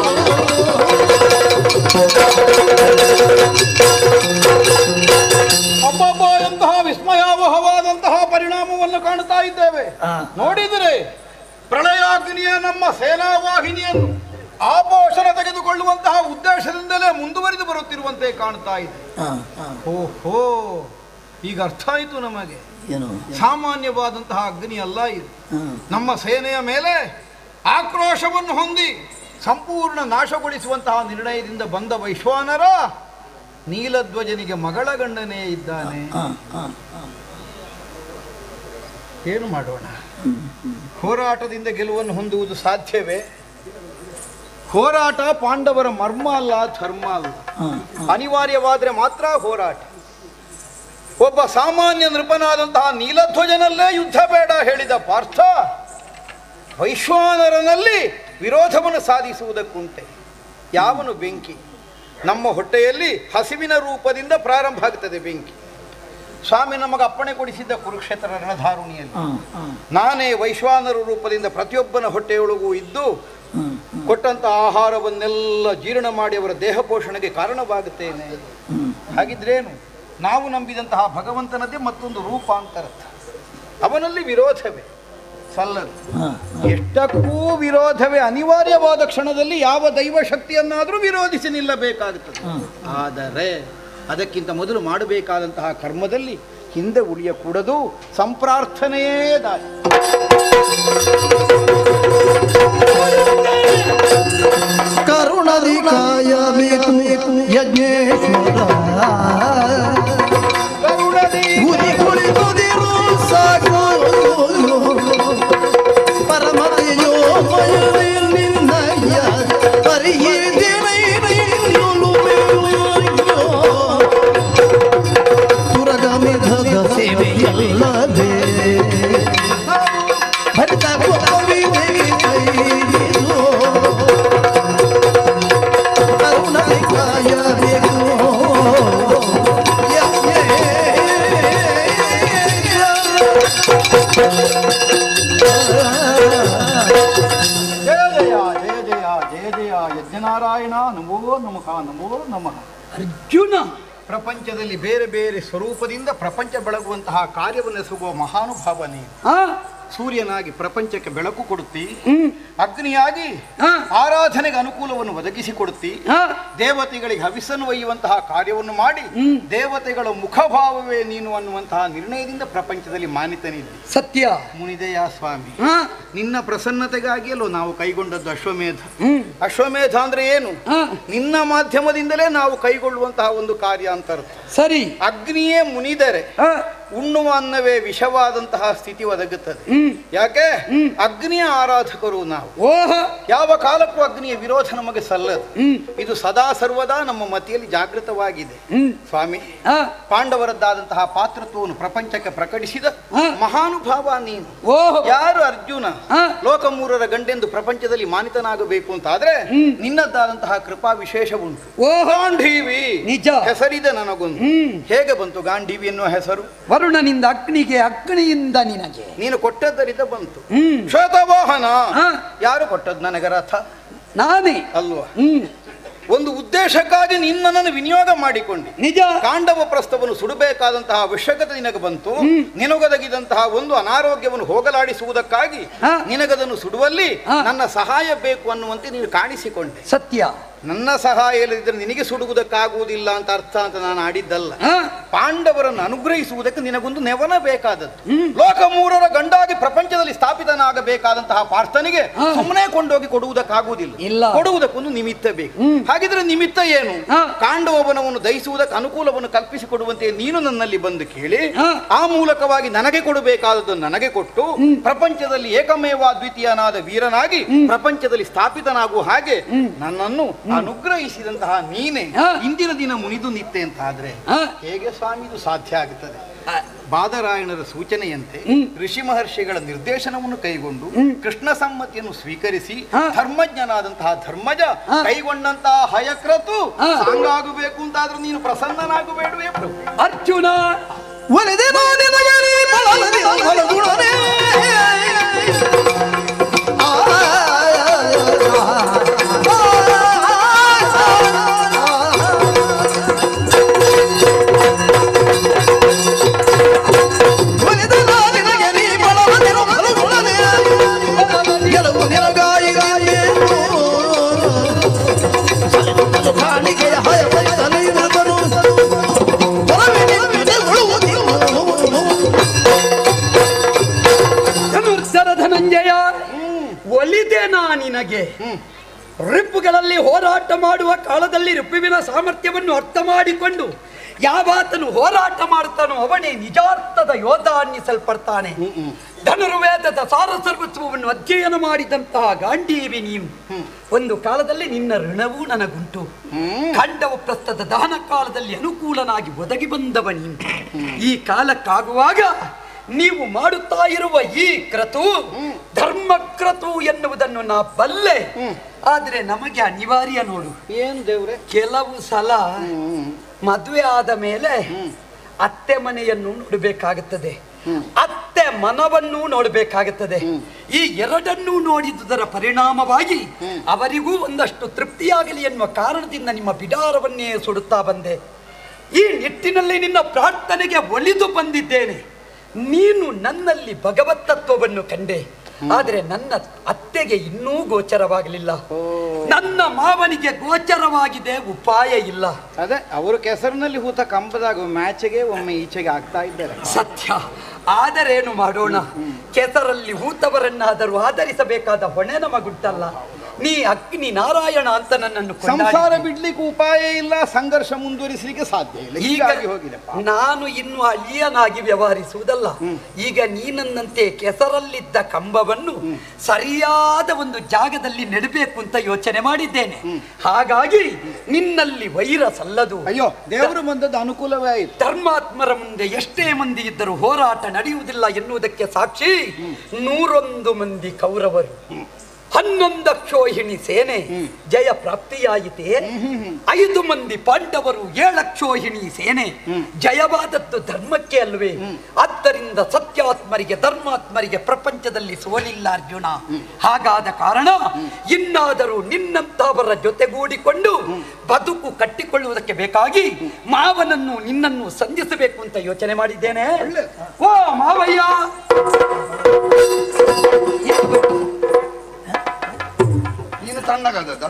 ಅಬ್ಬಬ್ಬ, ಎಂತಹ ವಿಸ್ಮಯಾವಹವಾದಂತಹ ಪರಿಣಾಮವನ್ನು ಕಾಣ್ತಾ ಇದ್ದೇವೆ. ನೋಡಿದರೆ ಪ್ರಳಯಾಗ್ನಿಯ ನಮ್ಮ ಸೇನಾ ವಾಹಿನಿಯನ್ನು ಆಪೋಷಣ ತೆಗೆದುಕೊಳ್ಳುವಂತಹ ಉದ್ದೇಶದಿಂದಲೇ ಮುಂದುವರಿದು ಬರುತ್ತಿರುವಂತೆ ಕಾಣ್ತಾ ಇದೆ. ಓಹೋ, ಈಗ ಅರ್ಥ ಆಯಿತು ನಮಗೆ. ಸಾಮಾನ್ಯವಾದಂತಹ ಅಗ್ನಿ ಅಲ್ಲ ಇದು. ನಮ್ಮ ಸೇನೆಯ ಮೇಲೆ ಆಕ್ರೋಶವನ್ನು ಹೊಂದಿ ಸಂಪೂರ್ಣ ನಾಶಗೊಳಿಸುವಂತಹ ನಿರ್ಣಯದಿಂದ ಬಂದ ವೈಶ್ವಾನರ ನೀಲಧ್ವಜನಿಗೆ ಮಗಳ ಗಂಡನೇ ಇದ್ದಾನೆ. ಏನು ಮಾಡೋಣ? ಹೋರಾಟದಿಂದ ಗೆಲುವನ್ನು ಹೊಂದುವುದು ಸಾಧ್ಯವೇ? ಹೋರಾಟ ಪಾಂಡವರ ಮರ್ಮ ಅಲ್ಲ, ಧರ್ಮ ಅಲ್ಲ. ಅನಿವಾರ್ಯವಾದರೆ ಮಾತ್ರ ಹೋರಾಟ. ಒಬ್ಬ ಸಾಮಾನ್ಯ ನೃಪನಾದಂತಹ ನೀಲಧ್ವಜನಲ್ಲೇ ಯುದ್ಧ ಬೇಡ ಹೇಳಿದ ಪಾರ್ಥ ವೈಶ್ವಾನರನಲ್ಲಿ ವಿರೋಧವನ್ನು ಸಾಧಿಸುವುದಕ್ಕುಂಟೆ. ಯಾವನು ಬೆಂಕಿ, ನಮ್ಮ ಹೊಟ್ಟೆಯಲ್ಲಿ ಹಸಿವಿನ ರೂಪದಿಂದ ಪ್ರಾರಂಭ ಆಗ್ತದೆ ಬೆಂಕಿ. ಸ್ವಾಮಿ ನಮಗೆ ಅಪ್ಪಣೆ ಕೊಡಿಸಿದ್ದ ಕುರುಕ್ಷೇತ್ರ ರಣಧಾರುಣಿಯಲ್ಲಿ ನಾನೇ ವೈಶ್ವಾನರ ರೂಪದಿಂದ ಪ್ರತಿಯೊಬ್ಬನ ಹೊಟ್ಟೆಯೊಳಗೂ ಇದ್ದು ಕೊಟ್ಟಂತ ಆಹಾರವನ್ನೆಲ್ಲ ಜೀರ್ಣ ಮಾಡಿ ಅವರ ದೇಹ ಪೋಷಣೆಗೆ ಕಾರಣವಾಗುತ್ತೇನೆ. ಹಾಗಿದ್ರೇನು, ನಾವು ನಂಬಿದಂತಹ ಭಗವಂತನದೇ ಮತ್ತೊಂದು ರೂಪಾಂತರ, ಅವನಲ್ಲಿ ವಿರೋಧವೇ ಸಲ್ಲದು. ಎಷ್ಟಕ್ಕೂ ವಿರೋಧವೇ ಅನಿವಾರ್ಯವಾದ ಕ್ಷಣದಲ್ಲಿ ಯಾವ ದೈವ ಶಕ್ತಿಯನ್ನಾದರೂ ವಿರೋಧಿಸಿ ನಿಲ್ಲಬೇಕಾಗುತ್ತದೆ. ಆದರೆ ಅದಕ್ಕಿಂತ ಮೊದಲು ಮಾಡಬೇಕಾದಂತಹ ಕರ್ಮದಲ್ಲಿ ಹಿಂದೆ ಉಳಿಯಕೂಡದು, ಸಂಪ್ರಾರ್ಥನೆಯೇ ದಾರಿ. ಕರುಣದಿ ಕಾಯಬೇಕು ಯಜ್ಞೇಶ್ವರ, ಕರುಣದಿ ಗುರಿ ಕುಳಿತುದಿರು ಸಾಕು ಪರಮತೆಯೋ ನಿನ್ನಯ್ಯ ತುರಗಾಮಿ ಧಗ ಸೇವೆಯಲ್ಲದೆ ಭರಿತ ಕರುಣದಿ ಕಾಯಬೇಕು ಜಯ ಜಯ ಜಯ ಜಯ ಜಯ ಜಯ ಯಜ್ಞನಾರಾಯಣ ನಮೋ ನಮಃ ನಮೋ ನಮಃ. ಅರ್ಜುನ, ಪ್ರಪಂಚದಲ್ಲಿ ಬೇರೆ ಬೇರೆ ಸ್ವರೂಪದಿಂದ ಪ್ರಪಂಚ ಬೆಳಗುವಂತಹ ಕಾರ್ಯವನ್ನು ಎಸಗುವ ಮಹಾನುಭಾವ ನೀನು. ಸೂರ್ಯನಾಗಿ ಪ್ರಪಂಚಕ್ಕೆ ಬೆಳಕು ಕೊಡುತ್ತಿ, ಅಗ್ನಿಯಾಗಿ ಆರಾಧನೆಗೆ ಅನುಕೂಲವನ್ನು ಒದಗಿಸಿಕೊಡುತ್ತಿ, ದೇವತೆಗಳಿಗೆ ಹವಿಸ್ಸನ್ನು ಒಯ್ಯುವಂತಹ ಕಾರ್ಯವನ್ನು ಮಾಡಿ ದೇವತೆಗಳ ಮುಖಭಾವವೇ ನೀನು ಅನ್ನುವಂತಹ ನಿರ್ಣಯದಿಂದ ಪ್ರಪಂಚದಲ್ಲಿ ಮಾನ್ಯತನಿದ್ದಿ. ಸತ್ಯ ಮುನಿದೆಯ ಸ್ವಾಮಿ, ನಿನ್ನ ಪ್ರಸನ್ನತೆಗಾಗಿಯಲ್ಲೋ ನಾವು ಕೈಗೊಂಡದ್ದು ಅಶ್ವಮೇಧ. ಅಶ್ವಮೇಧ ಅಂದ್ರೆ ಏನು? ನಿನ್ನ ಮಾಧ್ಯಮದಿಂದಲೇ ನಾವು ಕೈಗೊಳ್ಳುವಂತಹ ಒಂದು ಕಾರ್ಯ ಅಂತ ಅರ್ಥ. ಸರಿ, ಅಗ್ನಿಯೇ ಮುನಿದರೆ ಉಣ್ಣುವ ಅನ್ನವೇ ವಿಷವಾದಂತಹ ಸ್ಥಿತಿ ಒದಗುತ್ತದೆ. ಯಾಕೆ? ಅಗ್ನಿಯ ಆರಾಧಕರು ನಾವು. ಓಹೋ, ಯಾವ ಕಾಲಕ್ಕೂ ಅಗ್ನಿಯ ವಿರೋಧ ನಮಗೆ ಸಲ್ಲದು. ಇದು ಸದಾ ಸರ್ವದಾ ನಮ್ಮ ಮತಿಯಲ್ಲಿ ಜಾಗೃತವಾಗಿದೆ. ಸ್ವಾಮಿ, ಪಾಂಡವರದ್ದಾದಂತಹ ಪಾತ್ರತ್ವವನ್ನು ಪ್ರಪಂಚಕ್ಕೆ ಪ್ರಕಟಿಸಿದ ಮಹಾನುಭಾವ ನೀನು. ಯಾರು ಅರ್ಜುನ ಲೋಕ ಮೂರರ ಗಂಡೆಂದು ಪ್ರಪಂಚದಲ್ಲಿ ಮಾನಿತನಾಗಬೇಕು ಅಂತ ಆದ್ರೆ ನಿನ್ನದ್ದಾದಂತಹ ಕೃಪಾ ವಿಶೇಷ ಉಂಟು. ಗಾಂಧೀವಿ ನಿಜ ಹೆಸರಿದೆ ನನಗೊಂದು. ಹೇಗೆ ಬಂತು ಗಾಂಧೀವಿ ಎನ್ನುವ ಹೆಸರು? ವರುಣನಿಂದ ಅಗ್ನಿಗೆ, ಅಗ್ನಿಯಿಂದ ನಿನಗೆ, ನೀನು ಕೊಟ್ಟದ್ದರಿಂದ ಬಂತು. ಶ್ವೇತವಾಹನ ಯಾರು ಕೊಟ್ಟದ್ದು ನನಗೆ? ರಥ ನಾನೇ ಅಲ್ವಾ? ಒಂದು ಉದ್ದೇಶಕ್ಕಾಗಿ ನಿನ್ನನ್ನು ವಿನಿಯೋಗ ಮಾಡಿಕೊಂಡಿ. ನಿಜ. ಕಾಂಡವ ಪ್ರಸ್ಥವನ್ನು ಸುಡಬೇಕಾದಂತಹ ಅವಶ್ಯಕತೆ ನಿನಗೆ ಬಂತು. ನಿನಗೊದಗಿದಂತಹ ಒಂದು ಅನಾರೋಗ್ಯವನ್ನು ಹೋಗಲಾಡಿಸುವುದಕ್ಕಾಗಿ ನಿನಗದನ್ನು ಸುಡುವಲ್ಲಿ ನನ್ನ ಸಹಾಯ ಬೇಕು ಅನ್ನುವಂತೆ ನೀನು ಕಾಣಿಸಿಕೊಂಡೆ. ಸತ್ಯ. ನನ್ನ ಸಹಾಯ ಇಲ್ಲದಿದ್ದರೆ ನಿನಗೆ ಸುಡುವುದಕ್ಕಾಗುವುದಿಲ್ಲ ಅಂತ ಅರ್ಥ ಅಂತ ನಾನು ಆಡಿದ್ದಲ್ಲ. ಪಾಂಡವರನ್ನು ಅನುಗ್ರಹಿಸುವುದಕ್ಕೆ ನಿನಗೊಂದು ನೆವನ ಬೇಕಾದದ್ದು. ಲೋಕ ಮೂರರ ಗಂಡಾಗಿ ಪ್ರಪಂಚದಲ್ಲಿ ಸ್ಥಾಪಿತನಾಗಬೇಕಾದಂತಹ ಪಾರ್ಥನಿಗೆ ಸುಮ್ಮನೆ ಕೊಂಡೋಗಿ ಕೊಡುವುದಕ್ಕಾಗುವುದಿಲ್ಲ. ಕೊಡುವುದಕ್ಕೊಂದು ನಿಮಿತ್ತ ಬೇಕು. ಹಾಗಿದ್ರೆ ನಿಮಿತ್ತ ಏನು? ಕಾಂಡವನವನ್ನು ದಹಿಸುವುದಕ್ಕೆ ಅನುಕೂಲವನ್ನು ಕಲ್ಪಿಸಿಕೊಡುವಂತೆ ನೀನು ನನ್ನಲ್ಲಿ ಬಂದು ಕೇಳಿ ಆ ಮೂಲಕವಾಗಿ ನನಗೆ ಕೊಡಬೇಕಾದದ್ದು ನನಗೆ ಕೊಟ್ಟು ಪ್ರಪಂಚದಲ್ಲಿ ಏಕಮೇವ ದ್ವಿತೀಯನಾದ ವೀರನಾಗಿ ಪ್ರಪಂಚದಲ್ಲಿ ಸ್ಥಾಪಿತನಾಗುವ ಹಾಗೆ ನನ್ನನ್ನು ಅನುಗ್ರಹಿಸಿದಂತಹ ನೀನೆ ಇಂದಿನ ದಿನ ಮುನಿದು ನಿತ್ಯ ಅಂತ ಆದ್ರೆ ಹೇಗೆ ಸ್ವಾಮಿ ಇದು ಸಾಧ್ಯ ಆಗುತ್ತದೆ? ಬಾದರಾಯಣರ ಸೂಚನೆಯಂತೆ ಋಷಿ ಮಹರ್ಷಿಗಳ ನಿರ್ದೇಶನವನ್ನು ಕೈಗೊಂಡು ಕೃಷ್ಣ ಸಮ್ಮತಿಯನ್ನು ಸ್ವೀಕರಿಸಿ ಧರ್ಮಜ್ಞನಾದಂತಹ ಧರ್ಮಜ ಕೈಗೊಂಡಂತಹ ಹಯಕ್ರತು ಸಾಂಗಾಗಬೇಕು ಅಂತಾದ್ರೂ ನೀನು ಪ್ರಸನ್ನನಾಗಬೇಡುವೆ ಪ್ರಭು. ಅರ್ಜುನ, ಧನಂಜಯ, ಒಲಿದೆ ನಾ ನಿನಗೆ. ರಿಪ್ಪುಗಳಲ್ಲಿ ಹೋರಾಟ ಮಾಡುವ ಕಾಲದಲ್ಲಿ ರಿಪ್ಪುವಿನ ಸಾಮರ್ಥ್ಯವನ್ನು ಅರ್ಥ ಮಾಡಿಕೊಂಡು ಯಾವಾತನು ಹೋರಾಟ ಮಾಡುತ್ತಾನೋ ಅವನೇ ನಿಜಾರ್ಥದ ಯೋಧ ಅನ್ನಿಸಲ್ಪಡ್ತಾನೆ. ಧನುರ್ವೇದದ ಸಾರ ಸರ್ವಸ್ವವನ್ನು ಅಧ್ಯಯನ ಮಾಡಿದಂತಹ ಗಾಂಧೀವಿ ನೀನು. ಒಂದು ಕಾಲದಲ್ಲಿ ನಿನ್ನ ಋಣವೂ ನನಗುಂಟು. ಖಂಡವ ಪ್ರಸ್ಥದ ದಹನ ಕಾಲದಲ್ಲಿ ಅನುಕೂಲನಾಗಿ ಒದಗಿ ಬಂದವ ನೀನು. ಈ ಕಾಲಕ್ಕಾಗುವಾಗ ನೀವು ಮಾಡುತ್ತಾ ಇರುವ ಈ ಕ್ರತು ಧರ್ಮಕ್ರತು ಎನ್ನುವುದನ್ನು ನಾ ಬಲ್ಲೆ. ಆದ್ರೆ ನಮಗೆ ಅನಿವಾರ್ಯ ನೋಡು. ಏನು ದೇವ್ರೆ? ಕೆಲವು ಸಲ ಮದುವೆ ಆದ ಮೇಲೆ ಅತ್ತೆ ಮನೆಯನ್ನು ನೋಡಬೇಕಾಗುತ್ತದೆ, ಅತ್ತೆ ಮನವನ್ನು ನೋಡಬೇಕಾಗುತ್ತದೆ. ಈ ಎರಡನ್ನೂ ನೋಡಿದುದರ ಪರಿಣಾಮವಾಗಿ ಅವರಿಗೂ ಒಂದಷ್ಟು ತೃಪ್ತಿಯಾಗಲಿ ಎನ್ನುವ ಕಾರಣದಿಂದ ನಿಮ್ಮ ಬಿಡಾರವನ್ನೇ ಸುಡುತ್ತಾ ಬಂದೆ. ಈ ನಿಟ್ಟಿನಲ್ಲಿ ನಿನ್ನ ಪ್ರಾರ್ಥನೆಗೆ ಒಲಿದು ಬಂದಿದ್ದೇನೆ. ನೀನು ನನ್ನಲ್ಲಿ ಭಗವತ್ ತತ್ವವನ್ನು ಕಂಡೆ, ಆದರೆ ನನ್ನ ಅತ್ತೆಗೆ ಇನ್ನೂ ಗೋಚರವಾಗಲಿಲ್ಲ. ನನ್ನ ಮಾವನಿಗೆ ಗೋಚರವಾಗಿದೆ, ಉಪಾಯ ಇಲ್ಲ. ಅದೇ ಅವರು ಕೆಸರಿನಲ್ಲಿ ಹೂತ ಕಂಬದಾಗ ಮ್ಯಾಚಿಗೆ ಒಮ್ಮೆ ಈಚೆಗೆ ಆಗ್ತಾ ಇದ್ದಾರೆ. ಸತ್ಯ. ಆದರೇನು ಮಾಡೋಣ? ಕೆಸರಲ್ಲಿ ಹೂತವರನ್ನಾದರೂ ಆಧರಿಸಬೇಕಾದ ಹೊಣೆ ನಮಗುಂಟಲ್ಲ. ನೀ ಅಗ್ನಿ ನಾರಾಯಣ ಅಂತ ನನ್ನನ್ನು ಸಂಸಾರ ಬಿಡ್ಲಿಕ್ಕೆ ಉಪಾಯ ಇಲ್ಲ, ಸಂಘರ್ಷ ಮುಂದುವರಿಸಲಿಕ್ಕೆ ಸಾಧ್ಯ ಇಲ್ಲ. ಹೀಗಾಗಿ ಹೋಗಿದೆ. ನಾನು ಇನ್ನು ಅಳಿಯನಾಗಿ ವ್ಯವಹರಿಸುವುದಲ್ಲ. ಈಗ ನೀನನ್ನಂತೆ ಕೆಸರಲ್ಲಿದ್ದ ಕಂಬವನ್ನು ಸರಿಯಾದ ಒಂದು ಜಾಗದಲ್ಲಿ ನೆಡಬೇಕು ಅಂತ ಯೋಚನೆ ಮಾಡಿದ್ದೇನೆ. ಹಾಗಾಗಿ ನಿನ್ನಲ್ಲಿ ವೈರ ಸಲ್ಲದು. ಅಯ್ಯೋ, ದೇವರು ಬಂದದ್ದು ಅನುಕೂಲವೇ ಆಯಿತು. ಧರ್ಮಾತ್ಮರ ಮುಂದೆ ಎಷ್ಟೇ ಮಂದಿ ಇದ್ದರೂ ಹೋರಾಟ ನಡೆಯುವುದಿಲ್ಲ ಎನ್ನುವುದಕ್ಕೆ ಸಾಕ್ಷಿ ನೂರೊಂದು ಮಂದಿ ಕೌರವರು, ಹನ್ನೊಂದಕ್ಷೋಹಿಣಿ ಸೇನೆ ಜಯ ಪ್ರಾಪ್ತಿಯಾಯಿತೆ. ಐದು ಮಂದಿ ಪಾಂಡವರು, ಏಳಕ್ಷೋಹಿಣಿ ಸೇನೆ ಜಯವಾದದ್ದು ಧರ್ಮಕ್ಕೆ ಅಲ್ವೇ? ಆದ್ದರಿಂದ ಸತ್ಯಾತ್ಮರಿಗೆ ಧರ್ಮಾತ್ಮರಿಗೆ ಪ್ರಪಂಚದಲ್ಲಿ ಸೋಲಿಲ್ಲ ಅರ್ಜುನ. ಹಾಗಾದ ಕಾರಣ ಇನ್ನಾದರೂ ನಿನ್ನಂತಹವರ ಜೊತೆಗೂಡಿಕೊಂಡು ಬದುಕು ಕಟ್ಟಿಕೊಳ್ಳುವುದಕ್ಕೆ ಬೇಕಾಗಿ ಮಾವನನ್ನು ನಿನ್ನನ್ನು ಸಂಧಿಸಬೇಕು ಅಂತ ಯೋಚನೆ ಮಾಡಿದ್ದೇನೆ. ಓ ಮಾವಯ್ಯ, ನೀನು ತಣ್ಣಗಾದದ್ದ?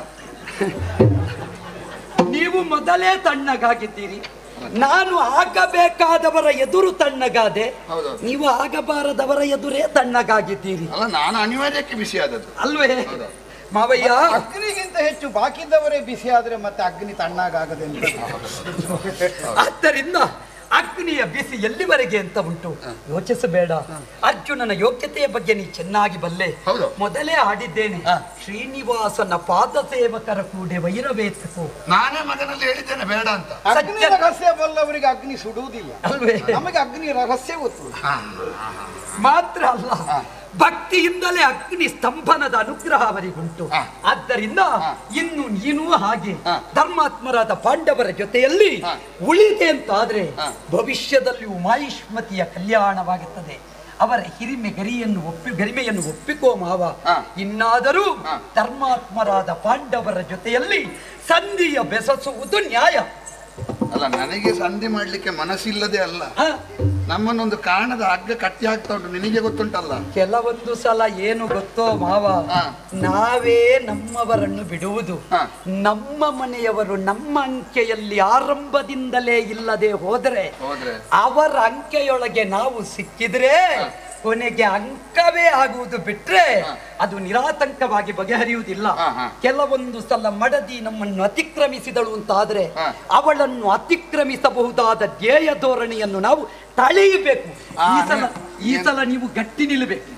ನೀವು ಮೊದಲೇ ತಣ್ಣಗಾಗಿದ್ದೀರಿ. ನಾನು ಆಗಬೇಕಾದವರ ಎದುರು ತಣ್ಣಗಾದೆ, ನೀವು ಆಗಬಾರದವರ ಎದುರೇ ತಣ್ಣಗಾಗಿದ್ದೀರಿ. ಅಲ್ಲ, ನಾನು ಅನಿವಾರ್ಯಕ್ಕೆ ಬಿಸಿ ಆದದ್ದು ಅಲ್ವೇ ಮಾವಯ್ಯ? ಅಗ್ನಿಗಿಂತ ಹೆಚ್ಚು ಬಾಕಿದ್ದವರೇ ಬಿಸಿ ಆದ್ರೆ ಮತ್ತೆ ಅಗ್ನಿ ತಣ್ಣಗಾಗದೆ. ಆದ್ದರಿಂದ ಅಗ್ನಿಯ ಬಿಸಿ ಎಲ್ಲಿವರೆಗೆ ಅಂತ ಉಂಟು ಯೋಚಿಸಬೇಡ. ಅರ್ಜುನನ ಯೋಗ್ಯತೆಯ ಬಗ್ಗೆ ನೀ ಚೆನ್ನಾಗಿ ಬಲ್ಲೆ. ಮೊದಲೇ ಆಡಿದ್ದೇನೆ, ಶ್ರೀನಿವಾಸನ ಪಾದ ಸೇವಕರ ಕೂಡೆ ವೈರವೇತಕು. ನಾನೇ ಮಗನಲ್ಲಿ ಹೇಳಿದ್ದೇನೆ ಬೇಡ ಅಂತ. ಅಗ್ನಿ ರಹಸ್ಯ ಬಲ್ಲವರಿಗೆ ಅಗ್ನಿ ಸುಡುವುದಿಲ್ಲ ಅಲ್ವೇ? ನಮಗೆ ಅಗ್ನಿ ರಹಸ್ಯ ಗೊತ್ತು. ಮಾತ್ರ ಅಲ್ಲ, ಭಕ್ತಿಯಿಂದಲೇ ಅಗ್ನಿ ಸ್ತಂಭನದ ಅನುಗ್ರಹ ಅವರಿಗುಂಟು. ಆದ್ದರಿಂದ ಇನ್ನು ನೀನು ಹಾಗೆ ಧರ್ಮಾತ್ಮರಾದ ಪಾಂಡವರ ಜೊತೆಯಲ್ಲಿ ಉಳಿದೆ ಅಂತಾದ್ರೆ ಭವಿಷ್ಯದಲ್ಲಿಯೂ ಮಾಹಿಷ್ಮತಿಯ ಕಲ್ಯಾಣವಾಗುತ್ತದೆ. ಅವರ ಹಿರಿಮೆ ಗರಿಯನ್ನು ಒಪ್ಪಿ ಗರಿಮೆಯನ್ನು ಒಪ್ಪಿಕೋ ಮಾವ. ಇನ್ನಾದರೂ ಧರ್ಮಾತ್ಮರಾದ ಪಾಂಡವರ ಜೊತೆಯಲ್ಲಿ ಸಂಧಿಯ ಬೆಸಸುವುದು ನ್ಯಾಯ. ಅಲ್ಲ, ನನಗೆ ಸಂಧಿ ಮಾಡ್ಲಿಕ್ಕೆ ಮನಸ್ಸಿಲ್ಲದೆ ಅಲ್ಲ, ನಮ್ಮನ್ನೊಂದು ಕಾರಣದ ಹಗ್ಗ ಕಟ್ಟಿ ಹಾಕ್ತಾ ಉಂಟು, ನಿನಗೆ ಗೊತ್ತುಂಟಲ್ಲ. ಕೆಲವೊಂದು ಸಲ ಏನು ಗೊತ್ತೋ ಮಾವ, ನಾವೇ ನಮ್ಮವರನ್ನು ಬಿಡುವುದು. ನಮ್ಮ ಮನೆಯವರು ನಮ್ಮ ಅಂಕೆಯಲ್ಲಿ ಆರಂಭದಿಂದಲೇ ಇಲ್ಲದೆ ಹೋದರೆ ಅವರ ಅಂಕೆಯೊಳಗೆ ನಾವು ಸಿಕ್ಕಿದ್ರೆ ಕೊನೆಗೆ ಅಂಕವೇ ಆಗುವುದು ಬಿಟ್ರೆ ಅದು ನಿರಾತಂಕವಾಗಿ ಬಗೆಹರಿಯುವುದಿಲ್ಲ. ಕೆಲವೊಂದು ಸಲ ಮಡದಿ ನಮ್ಮನ್ನು ಅತಿಕ್ರಮಿಸಿದಳು ಅಂತಾದ್ರೆ ಅವಳನ್ನು ಅತಿಕ್ರಮಿಸಬಹುದಾದ ಧ್ಯೇಯ ಧೋರಣೆಯನ್ನು ನಾವು ತಳೆಯಬೇಕು. ಈ ಸಲ ಈ ಸಲ ನೀವು ಗಟ್ಟಿ ನಿಲ್ಲಬೇಕು.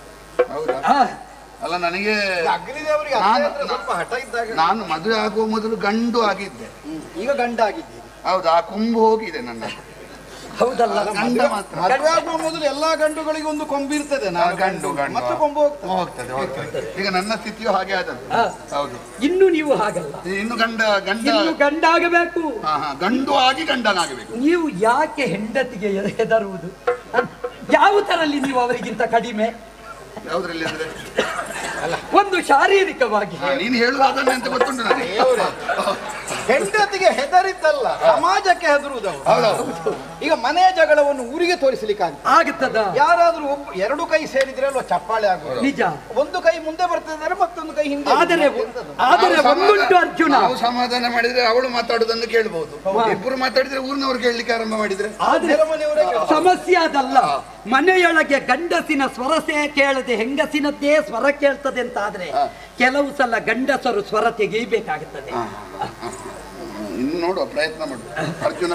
ಅಲ್ಲ, ನನಗೆ ಅಗ್ನಿದೇವರಿಗೆ ಸ್ವಲ್ಪ ಹಠ ಇದ್ದಾಗ ನಾನು ಮದುವೆ ಆಗುವ ಮೊದಲು ಗಂಡು ಆಗಿದ್ದೆ, ಈಗ ಗಂಡ ಆಗಿದ್ದೀರಿ. ಹೌದು, ಆ ಕೊಂಬು ಹೋಗಿದೆ ನನ್ನ. ಹೌದಲ್ಲ, ಮದುವೆ ಆಗುವ ಮೊದಲು ಎಲ್ಲಾ ಗಂಡುಗಳಿಗೆ ಒಂದು ಕೊಂಬಿರ್ತದೆ. ಗಂಡು ಗಂಡು ಮತ್ತೆ ಕೊಂಬು ಹೋಗ್ತದೆ ಹೋಗ್ತದೆ. ಈಗ ನನ್ನ ಸ್ಥಿತಿಯು ಹಾಗೆ ಆದದ್ದು. ಹೌದು, ಇನ್ನು ನೀವು ಹಾಗಲ್ಲ, ಇನ್ನು ಗಂಡ ಗಂಡ ಇನ್ನು ಗಂಡಾಗಬೇಕು. ಗಂಡು ಆಗಿ ಗಂಡನಾಗಬೇಕು. ನೀವು ಯಾಕೆ ಹೆಂಡತಿಗೆ ಹೆದರುವುದು? ಯಾವ ತರಲ್ಲಿ ನೀವು ಅವರಿಗಿಂತ ಕಡಿಮೆ? ಯಾವುದ್ರಲ್ಲಿ ಅಂದ್ರೆ ಒಂದು ಶಾರೀರಿಕವಾಗಿ. ನೀನು ಹೇಳುವುದನ್ನೇ ಅಂತ ಗೊತ್ತುಂಟು ನನಗೆ. ಹೆಂಡತಿಗೆ ಹೆದರಿದ್ದಲ್ಲ, ಸಮಾಜಕ್ಕೆ ಹೆದರುವುದಲ್ಲ. ಈಗ ಮನೆಯ ಜಗಳವನ್ನು ಊರಿಗೆ ತೋರಿಸಲಿಕ್ಕೆ ಆಗುತ್ತದ? ಯಾರಾದ್ರೂ ಒಬ್ಬ ಎರಡು ಕೈ ಸೇರಿದ್ರೆ ಅಲ್ವಾ ಚಪ್ಪಾಳೆ ಆಗುವುದು. ನಿಜ. ಒಂದು ಕೈ ಮುಂದೆ ಬರ್ತದೆ, ಮತ್ತೊಂದು ಕೈ ಹಿಂದೆ. ಆದರೆ ಆದರೆ ಒಂದುಂಟು ಅರ್ಜುನ, ನಾವು ಸಮಾಧಾನ ಮಾಡಿದ್ರೆ ಅವಳು ಮಾತಾಡುವುದನ್ನು ಕೇಳಬಹುದು. ಇಬ್ಬರು ಮಾತಾಡಿದ್ರೆ ಊರಿನವರು ಕೇಳಲಿಕ್ಕೆ ಆರಂಭ ಮಾಡಿದ್ರೆ ಸಮಸ್ಯೆ ಅದಲ್ಲ. ಮನೆಯೊಳಗೆ ಗಂಡಸಿನ ಸ್ವರಸೆ ಕೇಳದೆ ಹೆಂಗಸಿನದ್ದೇ ಸ್ವರ ಕೇಳ್ತದೆ ಅಂತ ಆದ್ರೆ ಕೆಲವು ಸಲ ಗಂಡಸರು ಸ್ವರ ತೆಗೆಯಬೇಕಾಗುತ್ತದೆ. ಇನ್ನು ನೋಡುವ ಪ್ರಯತ್ನ ಮಾಡು ಅರ್ಜುನ.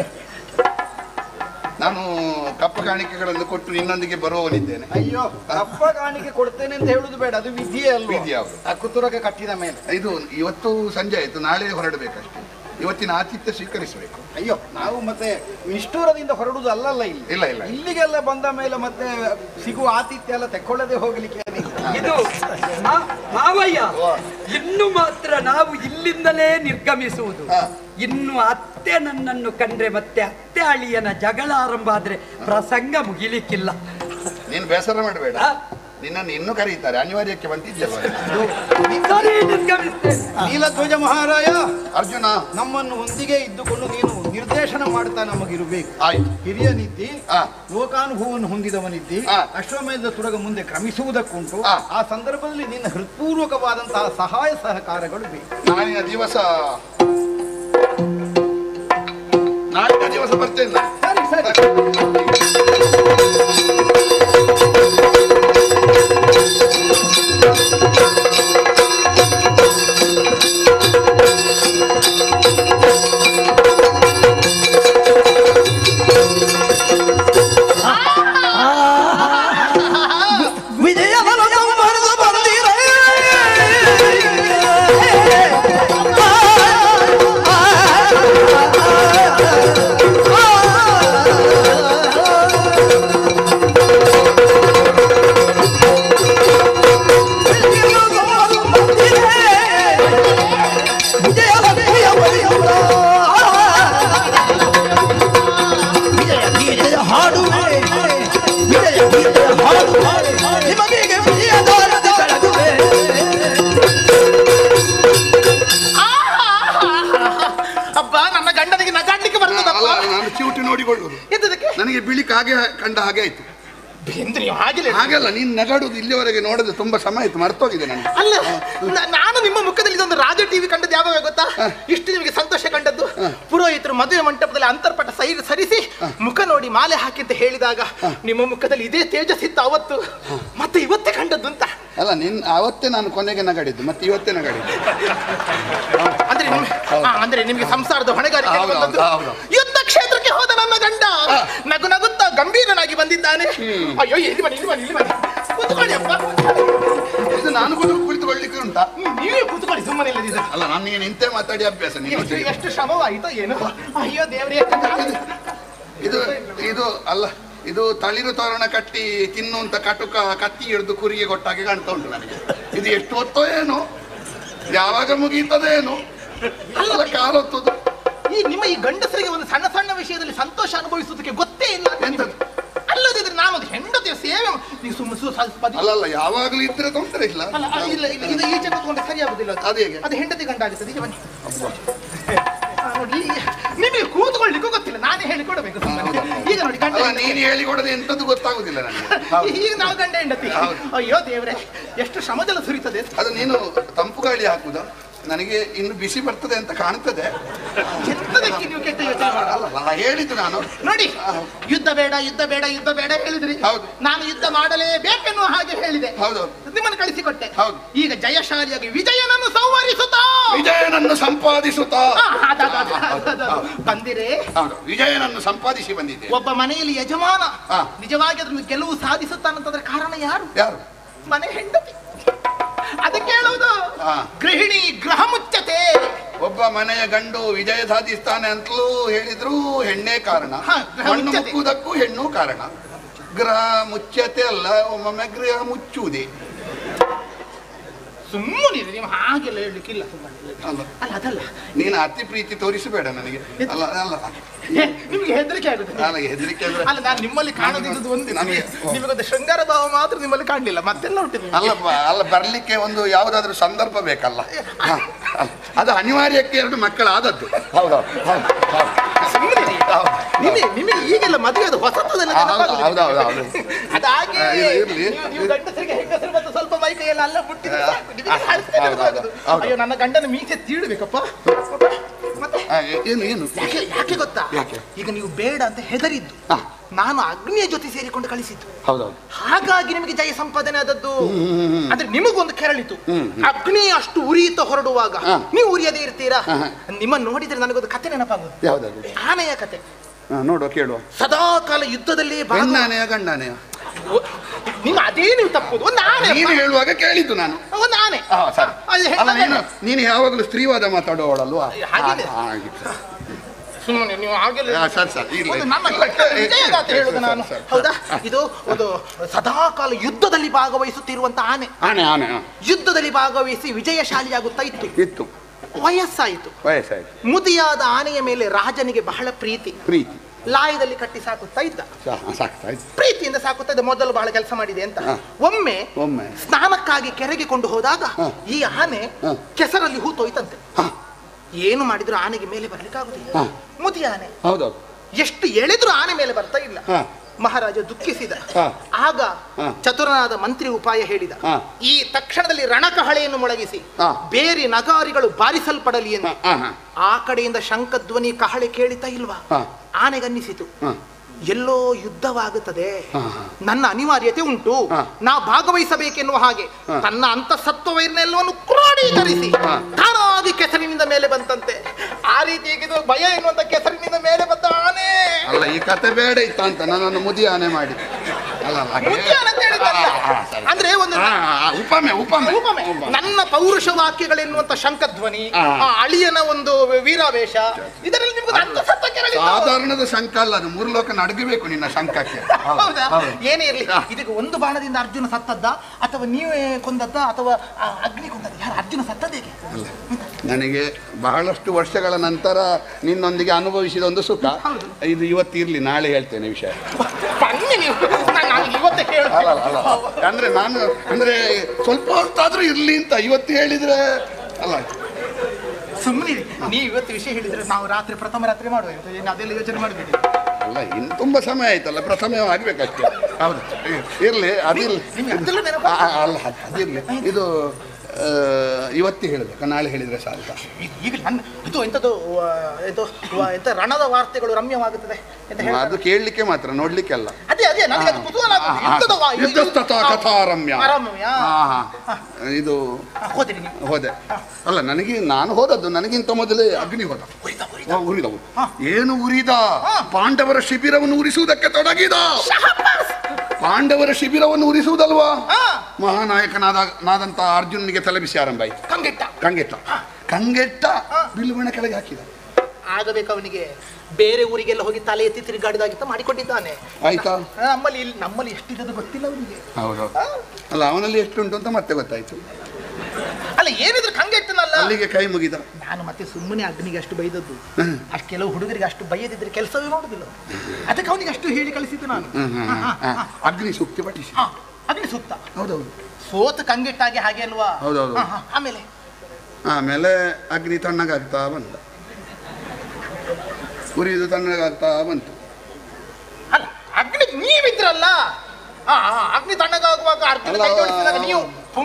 ನಾನು ಕಪ್ಪ ಕಾಣಿಕೆಗಳನ್ನು ಕೊಟ್ಟು ನಿನ್ನೊಂದಿಗೆ ಬರುವವನಿದ್ದೇನೆ. ಅಯ್ಯೋ, ಕಪ್ಪ ಕಾಣಿಕೆ ಕೊಡ್ತೇನೆ ಅಂತ ಹೇಳುದು ಬೇಡ, ಅದು ವಿಧಿಯೇ ಅಲ್ವ? ವಿಧಿ ಯಾವುದು? ಆ ಕುತುರಕ್ಕೆ ಕಟ್ಟಿದ ಮೇಲೆ. ಇದು ಇವತ್ತು ಸಂಜೆ ಆಯ್ತು, ನಾಳೆ ಹೊರಡಬೇಕಷ್ಟೇ. ಇವತ್ತಿನ ಆತಿಥ್ಯ ಸ್ವೀಕರಿಸಬೇಕು. ಅಯ್ಯೋ, ನಾವು ಮತ್ತೆ ನಿಷ್ಠೂರದಿಂದ ಹೊರಡುದು ಅಲ್ಲಲ್ಲ ಇಲ್ಲಿ. ಇಲ್ಲ ಇಲ್ಲ ಇಲ್ಲಿಗೆಲ್ಲ ಬಂದ ಮೇಲೆ ಮತ್ತೆ ಸಿಗುವ ಆತಿಥ್ಯ ಎಲ್ಲ ತೆಕ್ಕೊಳ್ಳದೆ ಹೋಗ್ಲಿಕ್ಕೆ ಏನಿಲ್ಲ. ಇದು ಮಾ- ಮಾವಯ್ಯ, ಇನ್ನು ಮಾತ್ರ ನಾವು ಇಲ್ಲಿಂದಲೇ ನಿರ್ಗಮಿಸುವುದು. ಇನ್ನು ಅತ್ತೆ ನನ್ನನ್ನು ಕಂಡ್ರೆ ಮತ್ತೆ ಅತ್ತೆ ಅಳಿಯನ ಜಗಳ ಆರಂಭ ಆದ್ರೆ ಪ್ರಸಂಗ ಮುಗಿಲಿಕ್ಕಿಲ್ಲ. ನೀನು ಬೇಸರ ಮಾಡಬೇಡ, ನಿನ್ನನ್ನು ಇನ್ನೂ ಕರೀತಾರೆ, ಅನಿವಾರ್ಯಕ್ಕೆ ಬಂದಿದ್ಯಲ್ವ. ಸರಿ, ನಿರ್ಗಮಿಸ್ತೇನೆ. ನೀಲಧ್ವಜ ಮಹಾರಾಯ ಅರ್ಜುನ, ನಮ್ಮನ್ನು ಒಂದಿಗೆ ಇದ್ದುಕೊಂಡು ನೀನು ನಿರ್ದೇಶನ ಮಾಡ್ತಾ ನಮಗಿರಬೇಕು. ಆಯ್ತು. ಹಿರಿಯನಿದ್ದಿ, ಆ. ಲೋಕಾನುಭವವನ್ನು ಹೊಂದಿದವನಿದ್ದಿ, ಆ. ಅಶ್ವಮೇಧದ ತುರಗ ಮುಂದೆ ಕ್ರಮಿಸುವುದಕ್ಕುಂಟು. ಆ. ಆ ಸಂದರ್ಭದಲ್ಲಿ ನಿನ್ನ ಹೃತ್ಪೂರ್ವಕವಾದಂತಹ ಸಹಾಯ ಸಹಕಾರಗಳು ಬೇಕು. ನಾಳಿನ ದಿವಸ ನಾಳಿನ ದಿವಸ ಬರ್ತೇನೆ. ಸರಿ ಸರಿ. ನನಗೆ ಬಿಳಿಕ್ ಹಾಗೆ ಕಂಡ ಹಾಗೆ ಆಯ್ತು. ಹಾಗೆ ಹಾಗೆಲ್ಲ ನೀನ್ ನಗಾಡುದು ಇಲ್ಲಿವರೆಗೆ ನೋಡದೆ ತುಂಬಾ ಸಮಯ ಆಯ್ತು, ಮರ್ತೋಗಿದೆ ನನಗೆ. ಅಲ್ಲ, ನ- ನಾನು ನಿಮ್ಮ ಮುಖದಲ್ಲಿ ಇದೊಂದು ರಾಜ ಟಿವಿ ಕಂಡದ್ದು ಯಾವಾಗ ಗೊತ್ತಾ? ಇಷ್ಟು ನಿಮಗೆ ಸಂತೋಷ ಕಂಡದ್ದು ಪುರೋಹಿತರು ಮದುವೆ ಮಂಟಪದಲ್ಲಿ ಅಂತರ್ಪಟ ಸೈ ಸರಿಸಿ ಮುಖ ನೋಡಿ ಮಾಲೆ ಹಾಕಿ ಅಂತ ಹೇಳಿದಾಗ ನಿಮ್ಮ ಮುಖದಲ್ಲಿ ಇದೇ ತೇಜಸ್ಸಿತ್ತು ಅವತ್ತು, ಮತ್ತೆ ಇವತ್ತೇ ಕಂಡದ್ದು ಅಂತ. ಅಲ್ಲ, ನಿನ್ ಅವತ್ತೇ ನಾನು ಕೊನೆಗೆ ನಗಾಡಿದ್ದು, ಮತ್ತೆ ಇವತ್ತೇ ನಗಾಡಿದ್ದು. ಅಂದ್ರೆ ನಿಮ್- ಆ, ಅಂದ್ರೆ ನಿಮ್ಗೆ ಸಂಸಾರದ ಹೊಣೆಗಾರಿಕೆ ಹೌದು, ಬಂದದ್ದು. ಹೌದು, ಹೌದು. ಯುದ್ಧ ಕ್ಷೇತ್ರಕ್ಕೆ ಹೋದ ನನ್ನ ಗಂಡ ನಗು ನಗುತ್ತಾ ಗಂಭೀರನಾಗಿ ಬಂದಿದ್ದಾನೆ. ಅಯ್ಯೋ, ಇಲ್ಲಿ ಬನ್ನಿ ಇಲ್ಲಿ ಬನ್ನಿ ಇಲ್ಲಿ ಬನ್ನಿ ಕೂತ್ಕೊಳ್ಳಿ ಅಪ್ಪ. ಇದು ನಾನು ಕೂಡ ಕುಳಿತುಕೊಳ್ಳಿಕ್ಕೆ ಉಂಟಾ? ಹ್ಮ್, ನೀವೇ ಕೂತ್ಕೊಳ್ಳಿ, ಸುಮ್ಮನೆ ಇಲ್ಲದಿದ್ದರೆ. ಅಲ್ಲ, ನಾನು ನೀನು ನಿಂತೆ ಮಾತಾಡಿ ಅಭ್ಯಾಸ. ನೀನು ಎಷ್ಟು ಎಷ್ಟು ಶ್ರಮವಾಯಿತೋ ಏನು. ಅಯ್ಯೋ ದೇವರೇ, ಇದು ಇದು ಅಲ್ಲ, ಇದು ತಳಿರು ತೋರಣ ಕಟ್ಟಿ ತಿನ್ನುವಂತ ಕಟುಕ ಕತ್ತಿ ಹಿಡಿದು ಕುರಿಗೆ ಕೊಟ್ಟಾಗೆ ಕಾಣ್ತಾ ಉಂಟು ನನಗೆ. ಇದು ಎಷ್ಟು ಹೊತ್ತೋ ಏನು, ಯಾವಾಗ ಮುಗೀತದೆ ಏನು, ಅಲ್ಲ ಕಾಲ ಹೊತ್ತದು. ಈ ನಿಮ್ಮ ಈ ಗಂಡಸರಿಗೆ ಒಂದು ಸಣ್ಣ ಸಣ್ಣ ವಿಷಯದಲ್ಲಿ ಸಂತೋಷ ಅನುಭವಿಸುವುದಕ್ಕೆ ಗೊತ್ತೇ ಇಲ್ಲ. ಎಂತದ್ದು? ಅಲ್ಲದಿದ್ರೆ ನಾನು ಒಂದು ಹೆಂಡತಿಯ ಸೇವೆ ನೀವು ಸುಮ್ಮ ಸು- ಸ್ವಲ್ಪ ಪದಿ- ಅಲ್ಲ ಅಲ್ಲ, ಯಾವಾಗಲೂ ಇದ್ರೆ ತೊಂದರೆ ಇಲ್ಲ. ಅಲ್ಲ, ಅಲ್ಲ, ಇಲ್ಲ ಇಲ್ಲ ಇದು ಈಚೆ ಕೂತ್ಕೊಂಡ್ರೆ ಸರಿ ಆಗುದಿಲ್ಲ ಅದು. ಅದು ಹೇಗೆ? ಅದು ಹೆಂಡತಿ ಗಂಡ ಆಗುತ್ತದೆ. ಈಗ ಬನ್ನಿ. ಆ, ನೋಡಿ, ನಿಮಗೆ ಕೂತ್ಕೊಳ್ಳಿಕ್ಕೂ ಗೊತ್ತಿಲ್ಲ, ನಾನೇ ಹೇಳಿಕೊಡಬೇಕು ಸುಮ್ಮನೆ. ಈಗ ನೋಡಿ ಗಂಡ ಅಲ್ಲ, ಹೆಂಡತಿ. ನೀನು ಹೇಳಿಕೊಡದೆ ಎಂತದ್ದು ಗೊತ್ತಾಗುದಿಲ್ಲ ನನಗೆ. ಈಗ ನಾವು ಗಂಡ ಹೆಂಡತಿ. ಅಯ್ಯೋ ದೇವ್ರೆ, ಎಷ್ಟು ಶ್ರಮಜಲ ಸುರಿತದೆ. ಅದು ನೀನು ತಂಪು ಗಾಳಿ ಹಾಕುದ? ನನಗೆ ಇನ್ನು ಬಿಸಿ ಬರ್ತದೆ ಅಂತ ಕಾಣ್ತದೆ. ಎಂತದಕ್ಕೆ ನೀವು ಕೆಟ್ಟ ಯೋಚನೆ ಮಾಡೋದು? ಅಲ್ಲ, ಅಲ್ಲ, ಹೇಳಿದ್ದು ನಾನು. ನೋಡಿ, ಯುದ್ಧ ಬೇಡ ಯುದ್ಧ ಬೇಡ ಯುದ್ಧ ಬೇಡ ಹೇಳಿದ್ರಿ. ಹೌದು. ನಾನು ಯುದ್ಧ ಮಾಡಲೇಬೇಕೆನ್ನುವ ಹಾಗೆ ಹೇಳಿದೆ. ಹೌದು. ನಿಮ್ಮನ್ನು ಕಳಿಸಿಕೊಟ್ಟೆ. ಹೌದು. ಈಗ ಜಯಶಾಲಿಯಾಗಿ ವಿಜಯನನ್ನು ಸಂವರಿಸುತ್ತಾ ವಿಜಯನನ್ನು ಸಂಪಾದಿಸುತ್ತಾ ಆ, ಅದ, ಅದ, ಅದ, ಅದ, ಅದ, ಅದ. ಬಂದಿರೆ ಹೌದು, ವಿಜಯನನ್ನು ಸಂಪಾದಿಸಿ ಬಂದಿದ್ದೆ. ಒಬ್ಬ ಮನೆಯಲ್ಲಿ ಯಜಮಾನ ಆ. ನಿಜವಾಗಿ ಅದನ್ನು ಗೆಲುವು ಸಾಧಿಸುತ್ತಾನಂತಂದ್ರೆ ಕಾರಣ ಯಾರು? ಯಾರು? ಮನೆ ಹೆಂಡತಿ. ಅದಕ್ಕೆ ಹೇಳುವುದು ಆ. ಗೃಹಿಣಿ ಗೃಹ ಮುಚ್ಚತೆ. ಒಬ್ಬ ಮನೆಯ ಗಂಡು ವಿಜಯ ಸಾಧಿಸ್ತಾನೆ ಅಂತಲೂ ಹೇಳಿದ್ರು ಹೆಣ್ಣೇ ಕಾರಣ. ಹಾ, ಗೃಹ ಮಣ್ಣು ಮುಚ್ಚತೆ. ಮುಕ್ಕುವುದಕ್ಕೂ ಹೆಣ್ಣು ಕಾರಣ. ಗೃಹ ಮುಚ್ಚತೆ ಅಲ್ಲ, ಒಮ್ಮೊಮ್ಮೆ ಗೃಹ ಮುಚ್ಚುವುದೇ. ಸುಮ್ಮನೆ ನೀವು ಹಾಗೆಲ್ಲ ಹೇಳಲಿಕ್ಕಿಲ್ಲ. ಸುಮ್ಮನೆ ಅಲ್ಲ, ಅಲ್ಲ ಅದಲ್ಲ, ನೀನು ಅತಿ ಪ್ರೀತಿ ತೋರಿಸಬೇಡ ನನಗೆ. ಅಲ್ಲ ಅಲ್ಲ ಹೇ, ನಿಮ್ಗೆ ಹೆದರಿಕೆ ಆಗುತ್ತೆ. ನನಗೆ ಹೆದರಿಕೆ ಅಂದ್ರೆ ಅಲ್ಲ, ನಾನು ನಿಮ್ಮಲ್ಲಿ ಕಾಣದಿದ್ದು ಒಂದು ನನಗೆ ನಿಮಗೊಂದು ಶೃಂಗಾರ ಭಾವ ಮಾತ್ರ ನಿಮ್ಮಲ್ಲಿ ಕಾಣಲಿಲ್ಲ, ಮತ್ತೆಲ್ಲ ಉಂಟು. ಅಲ್ಲ ಅಲ್ಲ, ಬರ್ಲಿಕ್ಕೆ ಒಂದು ಯಾವುದಾದ್ರೂ ಸಂದರ್ಭ ಬೇಕಲ್ಲ. ಹ, ಅಲ್ಲ. ಅದು ಅನಿವಾರ್ಯಕ್ಕೆ ಎರಡು ಮಕ್ಕಳಾದದ್ದು. ಹೌದು ಹೌದು ಸುಮ್ಮನೆ ನಿಮಗೆ ನಿಮಗೆ ಈಗೆಲ್ಲ ಮದುವೆ ಅದು ಹೊಸತದನ್ನ ಹೌದು ಹೌದು ಹೌದು ಹೌದು. ಅದಾಗಿ ಆ, ಇದು ಇರ್ಲಿ. ನೀವು- ನೀವು ಗಂಡಸರಿಗೆ ಹೆಂಗಸರು ಮತ್ತು ಸ್ವಲ್ಪ ಮೈ ಕೈಯೆಲ್ಲ ಅಲ್ಲ ಬಿಟ್ಟಿದ್ರೆ ಸಾಕು. ನಿಮಗೆ ಆ, ಅಳ್ತೇನೆ ಹೌದು, ಹೌದು, ಆಗುದು. ಹೌದು. ಅಯ್ಯೋ, ನನ್ನ ಗಂಡನ ಮೀಸೆ ತೀಡಬೇಕಪ್ಪ. ಮತ್ತೆ ಆ, ಏನು ಏನು ಯಾಕೆ ಯಾಕೆ ಗೊತ್ತಾ? ಯಾಕೆ? ಈಗ ನೀವು ಬೇಡ ಅಂತ ಹೆದರಿದ್ದು, ಹಾ. ನಾನು ಅಗ್ನಿಯ ಜೊತೆ ಸೇರಿಕೊಂಡು ಕಳಿಸಿದ್ದು. ಹೌದೌದು. ಹಾಗಾಗಿ ನಿಮಗೆ ಜಯ ಸಂಪಾದನೆ ಆದದ್ದು. ಅಂದ್ರೆ ನಿಮಗೊಂದು ಕೆರಳಿತು. ಅಗ್ನಿ ಅಷ್ಟು ಉರಿಯುತ್ತ ಹೊರಡುವಾಗ ಹಾ. ನೀವು ಉರಿಯದೇ ಇರ್ತೀರಾ? ಹಾ, ಹಾ. ನಿಮ್ಮನ್ನು ನೋಡಿದ್ರೆ ನನಗೊಂದು ಕತೆ ನೆನಪಾಗುದು. ಯಾವ್ದಾದ್ರು ಆನೆಯ ಕತೆ. ನೋಡುವ ಕೇಳುವ. ಸದಾ ಕಾಲ ಯುದ್ಧದಲ್ಲಿ ಭಾಗ- ಹೆಣ್ಣಾನೆಯ ಗಂಡಾನೆಯ? ನಿಮ್ಮ ಅದೇ ನೀವು ತಪ್ಪುದು. ಒಂದು ಆನೆ ನೀನು ಹೇಳುವಾಗ ಕೇಳಿದ್ದು ನಾನು. ಒಂದು ಆನೆ. ಹಾ ಸರಿ. ಅದು ಅಲ್ಲ ನೀನು ನೀನು ಯಾವಾಗಲೂ ಸ್ತ್ರೀವಾದ ಮಾತಾಡುವವಳಲ್ವಾ? ಹಾಗೆ ಹಾಗೆ ಸುಮ್ಮನೆ ನೀವು ಹಾಗೆಲ್ಲ ಸರಿ ಸರಿ ಒಂದು ನನ್ನ ವಿಜಯಗಾಥೆ ಹೇಳುದು ನಾನು. ಹೌದಾ? ಇದು ಒಂದು ಸದಾಕಾಲ ಯುದ್ಧದಲ್ಲಿ ಭಾಗವಹಿಸುತ್ತಿರುವಂತ ಆನೆ. ಆನೆ ಆನೆ ಯುದ್ಧದಲ್ಲಿ ಭಾಗವಹಿಸಿ ವಿಜಯಶಾಲಿಯಾಗುತ್ತಾ ಇತ್ತು. ಇತ್ತು. ವಯಸ್ಸಾಯಿತು. ವಯಸ್ಸಾಯ್ತು. ಮುದಿಯಾದ ಆನೆಯ ಮೇಲೆ ರಾಜನಿಗೆ ಬಹಳ ಪ್ರೀತಿ. ಪ್ರೀತಿ. ಲಾಯದಲ್ಲಿ ಕಟ್ಟಿ ಸಾಕುತ್ತಾ ಇದ್ದ. ಸಾಕ್ತಾಯ್ತು. ಪ್ರೀತಿಯಿಂದ ಸಾಕುತ್ತಾ ಇದ್ದ. ಮೊದಲು ಬಹಳ ಕೆಲಸ ಮಾಡಿದೆ ಅಂತ. ಒಮ್ಮೆ ಒಮ್ಮೆ ಸ್ನಾನಕ್ಕಾಗಿ ಕೆರೆಗೆ ಕೊಂಡು ಹೋದಾಗ ಈ ಆನೆ ಕೆಸರಲ್ಲಿ ಹೂತೋಯ್ತಂತೆ. ಏನು ಮಾಡಿದ್ರು ಆನೆಗೆ ಮೇಲೆ ಬರ್ಲಿಕ್ಕೆ ಆಗುದಿಲ್ಲ. ಮುದಿ ಆನೆ. ಹೌದೌದು. ಎಷ್ಟು ಎಳೆದ್ರು ಆನೆ ಮೇಲೆ ಬರ್ತಾ ಇಲ್ಲ. ಮಹಾರಾಜ ದುಃಖಿಸಿದ. ಆಗ ಚತುರನಾದ ಮಂತ್ರಿ ಉಪಾಯ ಹೇಳಿದ. ಈ ತಕ್ಷಣದಲ್ಲಿ ರಣಕಹಳೆಯನ್ನು ಮೊಳಗಿಸಿ ಬೇರೆ ನಗಾರಿಗಳು ಬಾರಿಸಲ್ಪಡಲಿ ಎಂದು. ಆ ಕಡೆಯಿಂದ ಶಂಖಧ್ವನಿ ಕಹಳೆ ಕೇಳಿತಾ ಇಲ್ವಾ? ಆನೆಗನ್ನಿಸಿತು ಎಲ್ಲೋ ಯುದ್ಧವಾಗುತ್ತದೆ, ನನ್ನ ಅನಿವಾರ್ಯತೆ ಉಂಟು, ನಾ ಭಾಗವಹಿಸಬೇಕೆನ್ನುವ ಹಾಗೆ ತನ್ನ ಅಂತಸತ್ವವನ್ನೆಲ್ಲವನ್ನು ಕ್ರೋಢೀಕರಿಸಿ ತಾನಾಗಿ ಕೆಸರಿನಿಂದ ಮೇಲೆ ಬಂತಂತೆ. ಆ ರೀತಿ ಇದು ಭಯ ಎನ್ನುವಂತ ಕೆಸರಿನಿಂದ ಮೇಲೆ ಬಂದ ಆನೆ. ಅಲ್ಲ ಈ ಕತೆ ಬೇಡ ಇತ್ತ ಅಂತ ನನ್ನನ್ನು ಮುದಿ ಆನೆ ಮಾಡಿ ಅಂದ್ರೆ ಒಂದು ಉಪಮೆ ಉಪಮೆ ಉಪಮೆ ನನ್ನ ಪೌರುಷ ವಾಕ್ಯಗಳೆನ್ನುವಂತ ಶಂಖಧ್ವನಿ, ಅಳಿಯನ ಒಂದು ವೀರಾವೇಶ, ಇದರಲ್ಲಿ ನಿಮ್ಗೆ ಅಂತಸತ್ವ ಸಾಧಾರಣದ ಶಂಖ ಅಲ್ಲ ಅದು. ಮೂರು ಲೋಕ ನಡಗಬೇಕು ನಿನ್ನ ಶಂಖಕ್ಕೆ. ಹೌದಾ? ಏನೇ ಇರಲಿ, ಇದಕ್ಕೆ ಒಂದು ಬಾಣದಿಂದ ಅರ್ಜುನ ಸತ್ತದ್ದ ಅಥವಾ ನೀವೇ ಕೊಂದದ್ದ ಅಥವಾ ಅಗ್ನಿ ಕೊಂದದ್ದ? ಯಾರು ಅರ್ಜುನ ಸತ್ತದೇಗೆ? ನನಗೆ ಬಹಳಷ್ಟು ವರ್ಷಗಳ ನಂತರ ನಿನ್ನೊಂದಿಗೆ ಅನುಭವಿಸಿದ ಒಂದು ಸುಖ ಇದು ಇವತ್ತಿರ್ಲಿ, ನಾಳೆ ಹೇಳ್ತೇನೆ ವಿಷಯ. ಅಂದ್ರೆ ನಾನು ಅಂದ್ರೆ ಸ್ವಲ್ಪ ಹೊತ್ತಾದ್ರೂ ಇರ್ಲಿ ಅಂತ ಇವತ್ತು ಹೇಳಿದ್ರೆ ಅಲ್ಲ. ಸುಮ್ಮನೆ ನೀವು ಇವತ್ತು ವಿಷಯ ಹೇಳಿದ್ರೆ ನಾವು ರಾತ್ರಿ ಪ್ರಥಮ ರಾತ್ರಿ ಮಾಡುವ, ಅದೆಲ್ಲ ಯೋಚನೆ ಮಾಡಬೇಡಿ. ಅಲ್ಲ ಇನ್ನು ತುಂಬಾ ಸಮಯ ಆಯ್ತಲ್ಲ, ಪ್ರಥಮ ಆಗ್ಬೇಕಷ್ಟೇ. ಹೌದು ಇರ್ಲಿ, ಅದಿರ್ಲಿ. ಅಲ್ಲ ಅದಿರ್ಲಿ, ಇದು ಇವತ್ತೇ ಹೇಳಬೇಕಾ ನಾಳೆ ಹೇಳಿದ್ರೆ ಸಾಕ? ಈಗ ಇದು ಎಂಥದ್ದು ಇದು ಎಂತ ರಣದ ವಾರ್ತೆಗಳು ರಮ್ಯವಾಗುತ್ತದೆ ಅದು ಕೇಳಲಿಕ್ಕೆ ಮಾತ್ರ, ನೋಡ್ಲಿಕ್ಕೆ ಅಲ್ಲ. ಅದೇ ಅದೇ ನನಗೆ ಅದು ಕುತೂಹಲ ಆಗುತ್ತದೆ. ಯುದ್ಧಸ್ತಥಾ ಕಥಾ ರಮ್ಯ. ಇದು ಹೋದೆ ಅಲ್ಲ, ನನಗೆ ನಾನು ಹೋದದ್ದು ನನಗಿಂತ ಮೊದಲೇ ಅಗ್ನಿ ಹೋದ. ಉರಿದವು ಏನು ಉರಿದ? ಪಾಂಡವರ ಶಿಬಿರವನ್ನು ಉರಿಸುವುದಕ್ಕೆ ತೊಡಗಿದ. ಪಾಂಡವರ ಶಿಬಿರವನ್ನು ಉರಿಸುವುದಲ್ವಾ? ಮಹಾನಾಯಕನಾದ ನಾದಂತ ಅರ್ಜುನನಿಗೆ ತಲೆಬಿಸಿ ಆರಂಭ ಆಯ್ತು. ಕಂಗೆಟ್ಟ ಕಂಗೆಟ್ಟ ಕಂಗೆಟ್ಟ ಬಿಲ್ಲುವಣ ಕೆಳಗೆ ಹಾಕಿದ. ಆಗಬೇಕು ಅವನಿಗೆ ಬೇರೆ ಊರಿಗೆಲ್ಲ ಹೋಗಿ ತಲೆ ಎತ್ತಿ ತಿರುಗಾಡಿದಾಗಿತ್ತ ಮಾಡಿಕೊಂಡಿದ್ದಾನೆ. ಆಯ್ತಾ? ನಮ್ಮಲ್ಲಿ ಇಲ್ಲಿ ನಮ್ಮಲ್ಲಿ ಎಷ್ಟಿರೋದು ಗೊತ್ತಿಲ್ಲ ಅವನಿಗೆ. ಹೌದು ಅಲ್ಲ, ಅವನಲ್ಲಿ ಎಷ್ಟುಂಟು ಅಂತ ಮತ್ತೆ ಗೊತ್ತಾಯ್ತು. ಅಲ್ಲ ಏನಿದ್ರು ಕಂಗೆಟ್ಟನಲ್ಲ, ಅಲ್ಲಿಗೆ ಕೈ ಮುಗಿದ. ನಾನು ಮತ್ತೆ ಸುಮ್ಮನೆ ಅಗ್ನಿಗೆ ಅಷ್ಟು ಬೈದದ್ದು. ಅಷ್ಟು ಕೆಲವು ಹುಡುಗರಿಗೆ ಅಷ್ಟು ಬೈಯದಿದ್ರೆ ಕೆಲಸವೇ ಮಾಡುದಿಲ್ಲ, ಅದಕ್ಕೆ ಅವನಿಗೆ ಅಷ್ಟು ಹೇಳಿ ಕಳಿಸಿದ್ದು ನಾನು. ಅಗ್ನಿ ಸೂಕ್ತಿ ಪಠಿಸಿ. ಅಗ್ನಿ ಸೂಕ್ತ. ಹೌದೌದು. ಸೋತು ಕಂಗೆಟ್ಟಾಗಿ ಹಾಗೆ ಅಲ್ವಾ? ಹೌದೌದು. ಆಮೇಲೆ ಆಮೇಲೆ ಅಗ್ನಿ ತಣ್ಣಗಾಗ್ತಾ ಬಂದ, ಉರಿದು ತಣ್ಣಗಾಗ್ತಾ ಬಂತು. ಅಲ್ಲ ಅಗ್ನಿ ನೀವಿದ್ರಲ್ಲ, ಅಗ್ನಿ ತಣ್ಣಗಾಗುವಾಗ ಅರ್ಜುನ ನೀವು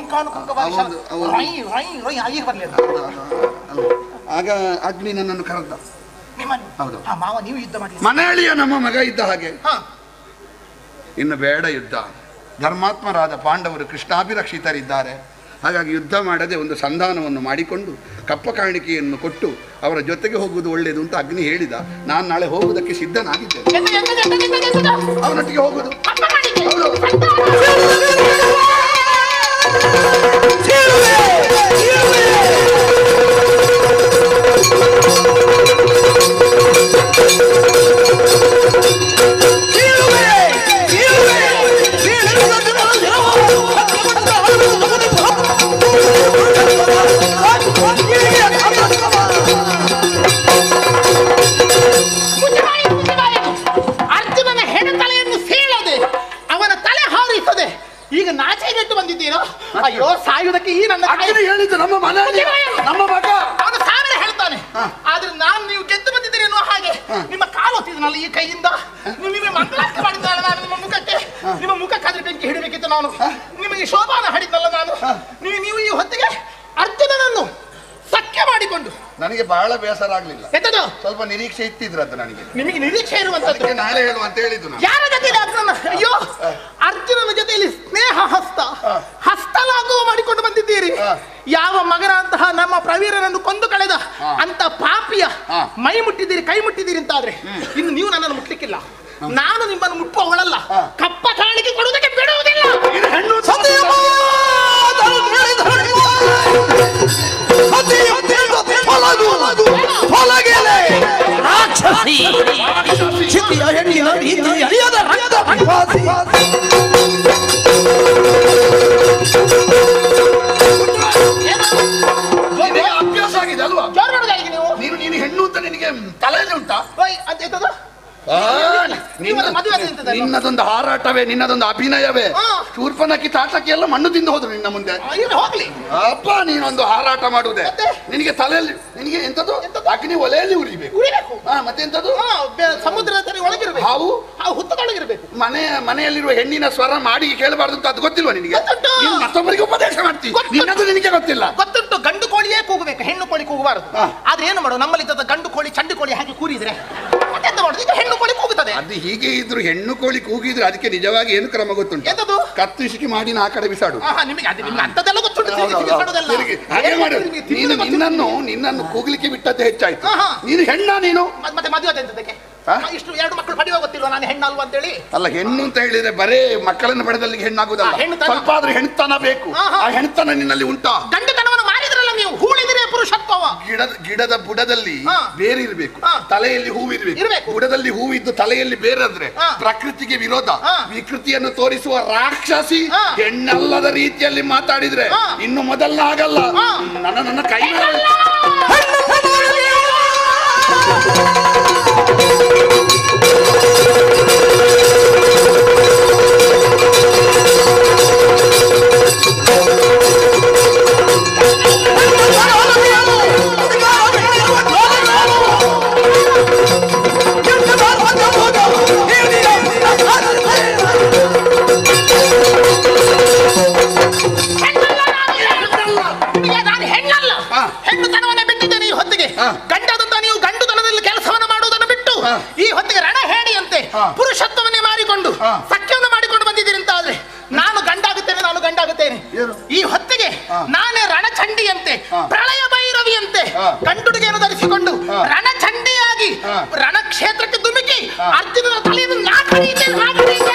ಆಗ ಅಗ್ನಿ ನನ್ನನ್ನು ಕರೆದ. ಹೌದು ಮಾವ ನೀವು ಯುದ್ಧ ಮಾಡಿ. ಮನೆಯಲ್ಲಿಯ ನಮ್ಮ ಮಗ ಇದ್ದ ಹಾಗೆ ಇನ್ನು ಬೇಡ ಯುದ್ಧ. ಧರ್ಮಾತ್ಮರಾದ ಪಾಂಡವರು ಕೃಷ್ಣಾಭಿರಕ್ಷಿತರಿದ್ದಾರೆ, ಹಾಗಾಗಿ ಯುದ್ಧ ಮಾಡದೆ ಒಂದು ಸಂಧಾನವನ್ನು ಮಾಡಿಕೊಂಡು ಕಪ್ಪ ಕಾಣಿಕೆಯನ್ನು ಕೊಟ್ಟು ಅವರ ಜೊತೆಗೆ ಹೋಗುವುದು ಒಳ್ಳೆಯದು ಅಂತ ಅಗ್ನಿ ಹೇಳಿದ. ನಾನು ನಾಳೆ ಹೋಗುವುದಕ್ಕೆ ಸಿದ್ಧನಾಗಿದ್ದೇನೆ, ಅವನೊಟ್ಟಿಗೆ ಹೋಗುದು. ಅರ್ಜುನನ ಹೆಣತಲೆಯನ್ನು ಸೀಳದೆ ಅವನ ತಲೆ ಹಾರಿಸದೆ ಈಗ ನಾಚಿಗೆಟ್ಟು ಬಂದಿದ್ದೀರೋ? ಅಯ್ಯೋ ಸಾಯುವುದಕ್ಕೆ ಈ ನನ್ನ ಹೇಳಿದ್ದು ನಮ್ಮ ಮನೆಯಲ್ಲಿ ನಮ್ಮ ಮಗ ಅವನು ಸಾವಿರ ಹೇಳ್ತಾನೆ. ಆದ್ರೆ ನಾನು ನೀವು ಗೆದ್ದು ಬಂದಿದ್ದೀರಿ ಅನ್ನುವ ಹಾಗೆ ನಿಮ್ಮ ಕಾಲು ಹೊತ್ತಿದ್ನಲ್ಲ ಈ ಕೈಯಿಂದ, ನೀವು ನಿಮಗೆ ಮಂಗಳಾರತಿ ಮಾಡಿದ್ದಲ್ಲ ನಾನು ನಿಮ್ಮ ಮುಖಕ್ಕೆ, ನಿಮ್ಮ ಮುಖಕ್ಕಾದ್ರೆ ಬೆಂಕಿ ಹಿಡಿಬೇಕಿತ್ತು ನಾನು, ನಿಮಗೆ ಶೋಭಾನ ಹಾಡಿದ್ನಲ್ಲ ನಾನು. ನೀವು ನೀವು ಈ ಹೊತ್ತಿಗೆ ಅರ್ಜುನನನ್ನು ಸಖ್ಯ ಮಾಡಿಕೊಂಡು ನನಗೆ ಬಹಳ ಬೇಸರ ಆಗ್ಲಿಲ್ಲ. ಎಂತದು? ಸ್ವಲ್ಪ ನಿರೀಕ್ಷೆ ಇತ್ತಿದ್ರದ್ದು ನನಗೆ. ನಿಮಗೆ ನಿರೀಕ್ಷೆ ಇರುವಂತದ್ದು ನಾಳೆ ಹೇಳುವ ಅಂತ ಹೇಳಿದ್ದು. ಯಾರ ಜೊತೆಯಲ್ಲಿ ಅರ್ಜುನ? ಅಯ್ಯೋ ಅರ್ಜುನನ ಜೊತೆಯಲ್ಲಿ ಸ್ನೇಹ ಹಸ್ತ ಹಸ್ತಲಾಘವ ಮಾಡಿಕೊಂಡು ಬಂದಿದ್ದೀರಿ. ಯಾವ ಮಗನಂತಹ ನಮ್ಮ ಪ್ರವೀರನನ್ನು ಕೊಂದು ಕಳೆದ ಅಂತ ಪಾಪಿಯ ಮೈ ಮುಟ್ಟಿದ್ದೀರಿ, ಕೈ ಮುಟ್ಟಿದ್ದೀರಿ ಅಂತಾದ್ರೆ ಇನ್ನು ನೀವು ನನ್ನನ್ನು ಮುಟ್ಲಿಕ್ಕಿಲ್ಲ. ನಾನು ನಿಮ್ಮನ್ನು ಮುಟ್ಟುವವಳಲ್ಲ. ಕಪ್ಪ ಕಾಣಿಕೆ ಕೊಡುವುದಕ್ಕೆ ಬಿಡುವುದಿಲ್ಲ. ಇದು ಹೆಣ್ಣು ರಾಕ್ಷಸಿ ಚಿತಿಯ ಹೆಣ್ಣಿನ ರೀತಿ ಅರಿಯದ ರಕ್ತ ಪಿಪಾಸಿ. ನಿನಗೆ ಅಭ್ಯಾಸ ಆಗಿದೆ ಅಲ್ವಾ? ಜೋರು ಮಾಡೋದಾಗಿ ನೀವು ನೀನು ನೀನು ಹೆಣ್ಣು ಅಂತ ನಿನಗೆ ತಲೆಯಲ್ಲಿ ಉಂಟಾ? ಅಂತ ಆ, ನಿನ್ನ- ನಿನ್ನದೊಂದು ಹಾರಾಟವೇ, ನಿನ್ನದೊಂದು ಅಭಿನಯವೇ. ಶೂರ್ಪನಕ್ಕಿ ತಾಟಕ್ಕೆ ಎಲ್ಲ ಮಣ್ಣು ತಿಂದು ಹೋದ್ರು ನಿನ್ನ ಮುಂದೆ. ಹೋಗ್ಲಿ ಅಪ್ಪ ನೀನೊಂದು ಹಾರಾಟ ಮಾಡುವುದೇ. ನಿನಗೆ ತಲೆಯಲ್ಲಿ ನಿನಗೆ ಎಂತದ್ದು ಅಗ್ನಿ ಒಲೆಯಲ್ಲಿ ಉರಿಬೇಕು. ಉರಿಬೇಕು. ಹಾ ಮತ್ತೆ ಎಂತದ್ದು ಸಮುದ್ರದ ತಲೆ ಒಳಗಿರ್ಬೇಕು. ಹಾವು ಹಾವು ಹುತ್ತದೊಳಗಿರ್ಬೇಕು. ಮನೆ ಮನೆಯಲ್ಲಿರುವ ಹೆಣ್ಣಿನ ಸ್ವರ ಮಾಡಿ ಕೇಳಬಾರ್ದು ಅಂತ ಅದು ಗೊತ್ತಿಲ್ವಾ ನಿನಗೆ? ನೀನು ಮತ್ತೊಬ್ಬರಿಗೆ ಉಪದೇಶ ಮಾಡ್ತಿ. ನಿನ್ನದು ನಿನಗೆ ಗೊತ್ತಿಲ್ಲ. ಗೊತ್ತುಂಟು, ಗಂಡು ಕೋಳಿಯೇ ಕೂಗಬೇಕು, ಹೆಣ್ಣು ಕೋಳಿ ಕೂಗಬಾರದು. ಆದ್ರೆ ಏನು ಮಾಡು, ನಮ್ಮಲ್ಲಿ ಇದ್ದ ಗಂಡು ಕೋಳಿ ಚಂಡು ಕೋಳಿ ಹಾಕಿ ಕೂರಿದ್ರೆ ಮತ್ತೆಂತ ಮಾಡುದು? ಈಗ ಹೆಣ್ಣು ಕೋಳಿ ಕೂಗುತ್ತದೆ. ಅದು ಹೀಗೆ ಇದ್ರು ಹೆಣ್ಣು ಕೋಳಿ ಕೂಗಿದ್ರೆ ಅದಕ್ಕೆ ನಿಜವಾಗಿ ಏನು ಕ್ರಮ ಗೊತ್ತುಂಟು? ಎಂತದು? ಕತ್ತಿಸಿಕೆ ಮಾಡಿ ನಾ ಕಡೆ ಬಿಸಾಡು. ನಿಮಗೆ ಅದು ನಿಮ್ಗೆ ಅಂತದೆಲ್ಲ ಗೊತ್ತುಂಟು. ತಿರುಗಿ ಹಾಗೆ ಮಾಡು. ನೀನು ನಿನ್ನನ್ನು ನಿನ್ನನ್ನು ಕೂಗ್ಲಿಕ್ಕೆ ಬಿಟ್ಟದ್ದೇ ಹೆಚ್ಚಾಯ್ತು. ನೀನು ಹೆಣ್ಣ ನೀನು ಮತ್ತೆ ಮದುವೆ ಎಂತದಕ್ಕೆ? ಇಷ್ಟು ಎರಡು ಮಕ್ಕಳು ಪಡೆಯುವ ಗೊತ್ತಿಲ್ವ ನಾನು ಹೆಣ್ಣಲ್ವ ಅಂತೇಳಿ? ಅಲ್ಲ, ಹೆಣ್ಣು ಅಂತ ಹೇಳಿದ್ರೆ ಬರೇ ಮಕ್ಕಳನ್ನು ಪಡೆದಲ್ಲಿ ಹೆಣ್ಣಾಗುದಲ್ಲ. ಸ್ವಲ್ಪ ಆದ್ರೆ ಹೆಣ್ತನ ಬೇಕು. ಆ ಹೆಣ್ತನ ನಿನ್ನಲ್ಲಿ ಉಂಟಾ? ಗಂಡುತನವನ್ನು ಮಾರಿದ್ರಲ್ಲ ನೀವು, ಹೂಳಿದ್ರೆ ಪುರುಷತ್ವ. ಗಿಡದ ಗಿಡದ ಬುಡದಲ್ಲಿ ಬೇರೆ ಇರಬೇಕು, ತಲೆಯಲ್ಲಿ ಹೂವಿರ್ಬೇಕು. ಬುಡದಲ್ಲಿ ಹೂವಿದ್ದು ತಲೆಯಲ್ಲಿ ಬೇರೆ ಆದ್ರೆ ಪ್ರಕೃತಿಗೆ ವಿರೋಧ. ವಿಕೃತಿಯನ್ನು ತೋರಿಸುವ ರಾಕ್ಷಸಿ. ಹೆಣ್ಣಲ್ಲದ ರೀತಿಯಲ್ಲಿ ಮಾತಾಡಿದ್ರೆ ಇನ್ನು ಮೊದಲ ಆಗಲ್ಲ. ನನ್ನ ನನ್ನ ಕೈ ಹೆಣ್ಣುತನವನ್ನೇ ಬಿಟ್ಟಿದ್ದೇನೆ ಈ ಹೊತ್ತಿಗೆ. ಗಂಡದಂತ ನೀವು ಗಂಡುತನದಲ್ಲಿ ಕೆಲಸವನ್ನು ಮಾಡುವುದನ್ನು ಬಿಟ್ಟು ಈ ಹೊತ್ತಿಗೆ ರಣ ಹೇಳಿಯಂತೆ ಪುರುಷತ್ವವನ್ನೇ ಮಾರಿಕೊಂಡು ಸಖ್ಯವನ್ನು ಮಾಡಿಕೊಂಡು ಬಂದಿದ್ದೀರಿ ಅಂತ ಆದ್ರೆ ನಾನು ಗಂಡಾಗುತ್ತೇನೆ, ನಾನು ಗಂಡಾಗುತ್ತೇನೆ. ಈ ಹೊತ್ತಿಗೆ ನಾನೇ ರಣಚಂಡಿಯಂತೆ, ಪ್ರಳಯ ಭೈರವಿಯಂತೆ ಗಂಡುಡಿಗೆಯನ್ನು ಧರಿಸಿಕೊಂಡು ರಣಚಂಡಿಯಾಗಿ ರಣಕ್ಷೇತ್ರಕ್ಕೆ ಧುಮುಕಿ ಅರ್ಜುನನ ತಲೆಯನ್ನು ನಾ ಕಡಿಯುತ್ತೇನೆ, ನಾ ಕಡಿಯುತ್ತೇನೆ.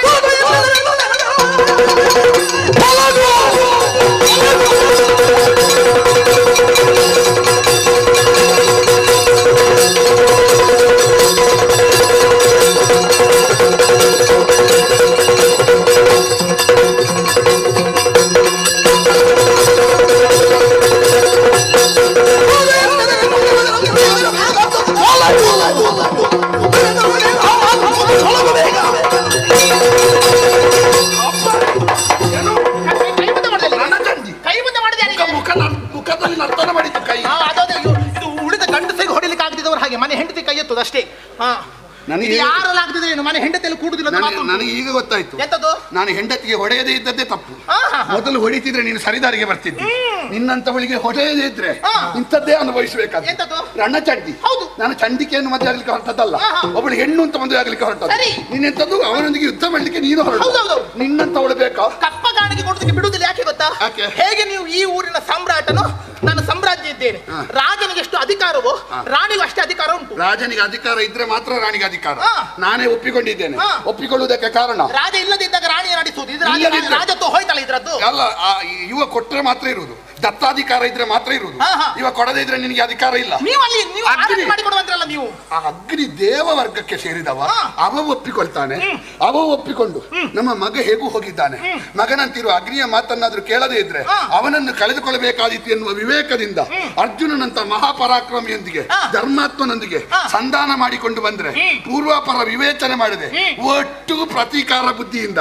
ಮುಖದಲ್ಲಿ ನರ್ತನ ಮಾಡಿದ್ದು ಕೈ. ಇದು ಉಳಿದ ಗಂಡಸಿಗೆ ಹೊಡಿಲಿಕ್ಕೆ ಆಗದಿದ್ದವರು ಹಾಗೆ ಮನೆ ಹೆಂಡತಿ ಕೈ ಎತ್ತುದು ಅಷ್ಟೇ. ಹಾ, ನನಗೆ ಯಾರೆಲ್ಲ ಆಗದಿದ್ರೆ ಏನು ಮನೆ ಹೆಂಡತಿಯಲ್ಲಿ ಕೂಡುದಿಲ್ಲ. ನನಗೆ ಈಗ ಗೊತ್ತಾಯ್ತು. ಎಂತದ್ದು? ನಾನು ಹೆಂಡತಿಗೆ ಹೊಡೆಯದೇ ಇದ್ದದ್ದೇ ತಪ್ಪು. ಮೊದಲು ಹೊಡಿತಿದ್ರೆ ನೀನು ಸರಿದಾರಿಗೆ ಬರ್ತಿದ್ದೆ. ನಿನ್ನಂತವಳಿಗೆ ಹೊಡೆಯದೇ ಇದ್ರೆ ಇಂಥದ್ದೇ ಅನುಭವಿಸಬೇಕಾದ. ಎಂತದ್ದು? ರಣ ಚಂಡಿ. ಹೌದು, ನಾನು ಚಂಡಿಕೆಯನ್ನು ಮದುವೆ ಆಗ್ಲಿಕ್ಕೆ ಹೊರಟದ್ದಲ್ಲ, ಒಬ್ಬಳು ಹೆಣ್ಣು ಅಂತ ಮದುವೆ ಆಗ್ಲಿಕ್ಕೆ ಹೊರಟದ್ದು. ನಿನ್ನೆಂತದ್ದು ಅವನೊಂದಿಗೆ ಯುದ್ಧ ಮಾಡ್ಲಿಕ್ಕೆ ನೀನು ಹೊರಟು. ನಿನ್ನಂತವಳು ಬೇಕಾ? ಕಪ್ಪ ಕಾಣಿಕೆ ಕೊಡೋದಕ್ಕೆ ಬಿಡುವುದಿಲ್ಲ. ಯಾಕೆ ಗೊತ್ತಾ? ಹೇಗೆ ನೀವು ಈ ಊರಿನ ಸಾಮ್ರಾಟನು, ನಾನು ಸಾಮ್ರಾಜ್ಯ ಇದ್ದೇನೆ. ರಾಜನಿಗೆ ಎಷ್ಟು ಅಧಿಕಾರವೋ ರಾಣಿಗೂ ಅಷ್ಟೇ ಅಧಿಕಾರ ಉಂಟು. ರಾಜನಿಗೆ ಅಧಿಕಾರ ಇದ್ರೆ ಮಾತ್ರ ರಾಣಿಗೆ ಅಧಿಕಾರ. ನಾನೇ ಒಪ್ಪಿಕೊಂಡಿದ್ದೇನೆ. ಒಪ್ಪಿಕೊಳ್ಳುವುದಕ್ಕೆ ಕಾರಣ ರಾಜ ಇಲ್ಲದಿದ್ದಾಗ ರಾಣಿಯ ನಡೆಸುವುದು. ರಾಜತ್ವ ಹೋಯ್ತಲ್ಲ ಇದ್ರದ್ದು. ಅಲ್ಲ, ಇವ ಕೊಟ್ಟರೆ ಮಾತ್ರ ಇರುವುದು, ದತ್ತಾಧಿಕಾರ ಇದ್ರೆ ಮಾತ್ರ ಇರುವುದು. ಇವ ಕೊಡದೇ ಇದ್ರೆ ನಿನಗೆ ಅಧಿಕಾರ ಇಲ್ಲ. ನೀವು ಅಲ್ಲಿ ನೀವು ಆಡಳಿತ ಮಾಡಿಕೊಡುವಂತರಲ್ಲ ನೀವು. ಆ ಅಗ್ನಿ ದೇವ ವರ್ಗಕ್ಕೆ ಸೇರಿದವ, ಅವ ಒಪ್ಪಿಕೊಳ್ತಾನೆ. ಅವ ಒಪ್ಪಿಕೊಂಡು ನಮ್ಮ ಮಗ ಹೇಗೂ ಹೋಗಿದ್ದಾನೆ, ಮಗನಂತಿರುವ ಅಗ್ನಿಯ ಮಾತನ್ನಾದ್ರೂ ಕೇಳದೇ ಇದ್ರೆ ಅವನನ್ನು ಕಳೆದುಕೊಳ್ಳಬೇಕಾದೀತು ಎನ್ನುವ ವಿವೇಕದಿಂದ ಅರ್ಜುನನಂತ ಮಹಾಪರಾಕ್ರಮಿಯೊಂದಿಗೆ ಧರ್ಮಾತ್ಮನೊಂದಿಗೆ ಸಂಧಾನ ಮಾಡಿಕೊಂಡು ಬಂದ್ರೆ ಪೂರ್ವಾಪರ ವಿವೇಚನೆ ಮಾಡದೆ ಒಟ್ಟು ಪ್ರತೀಕಾರ ಬುದ್ಧಿಯಿಂದ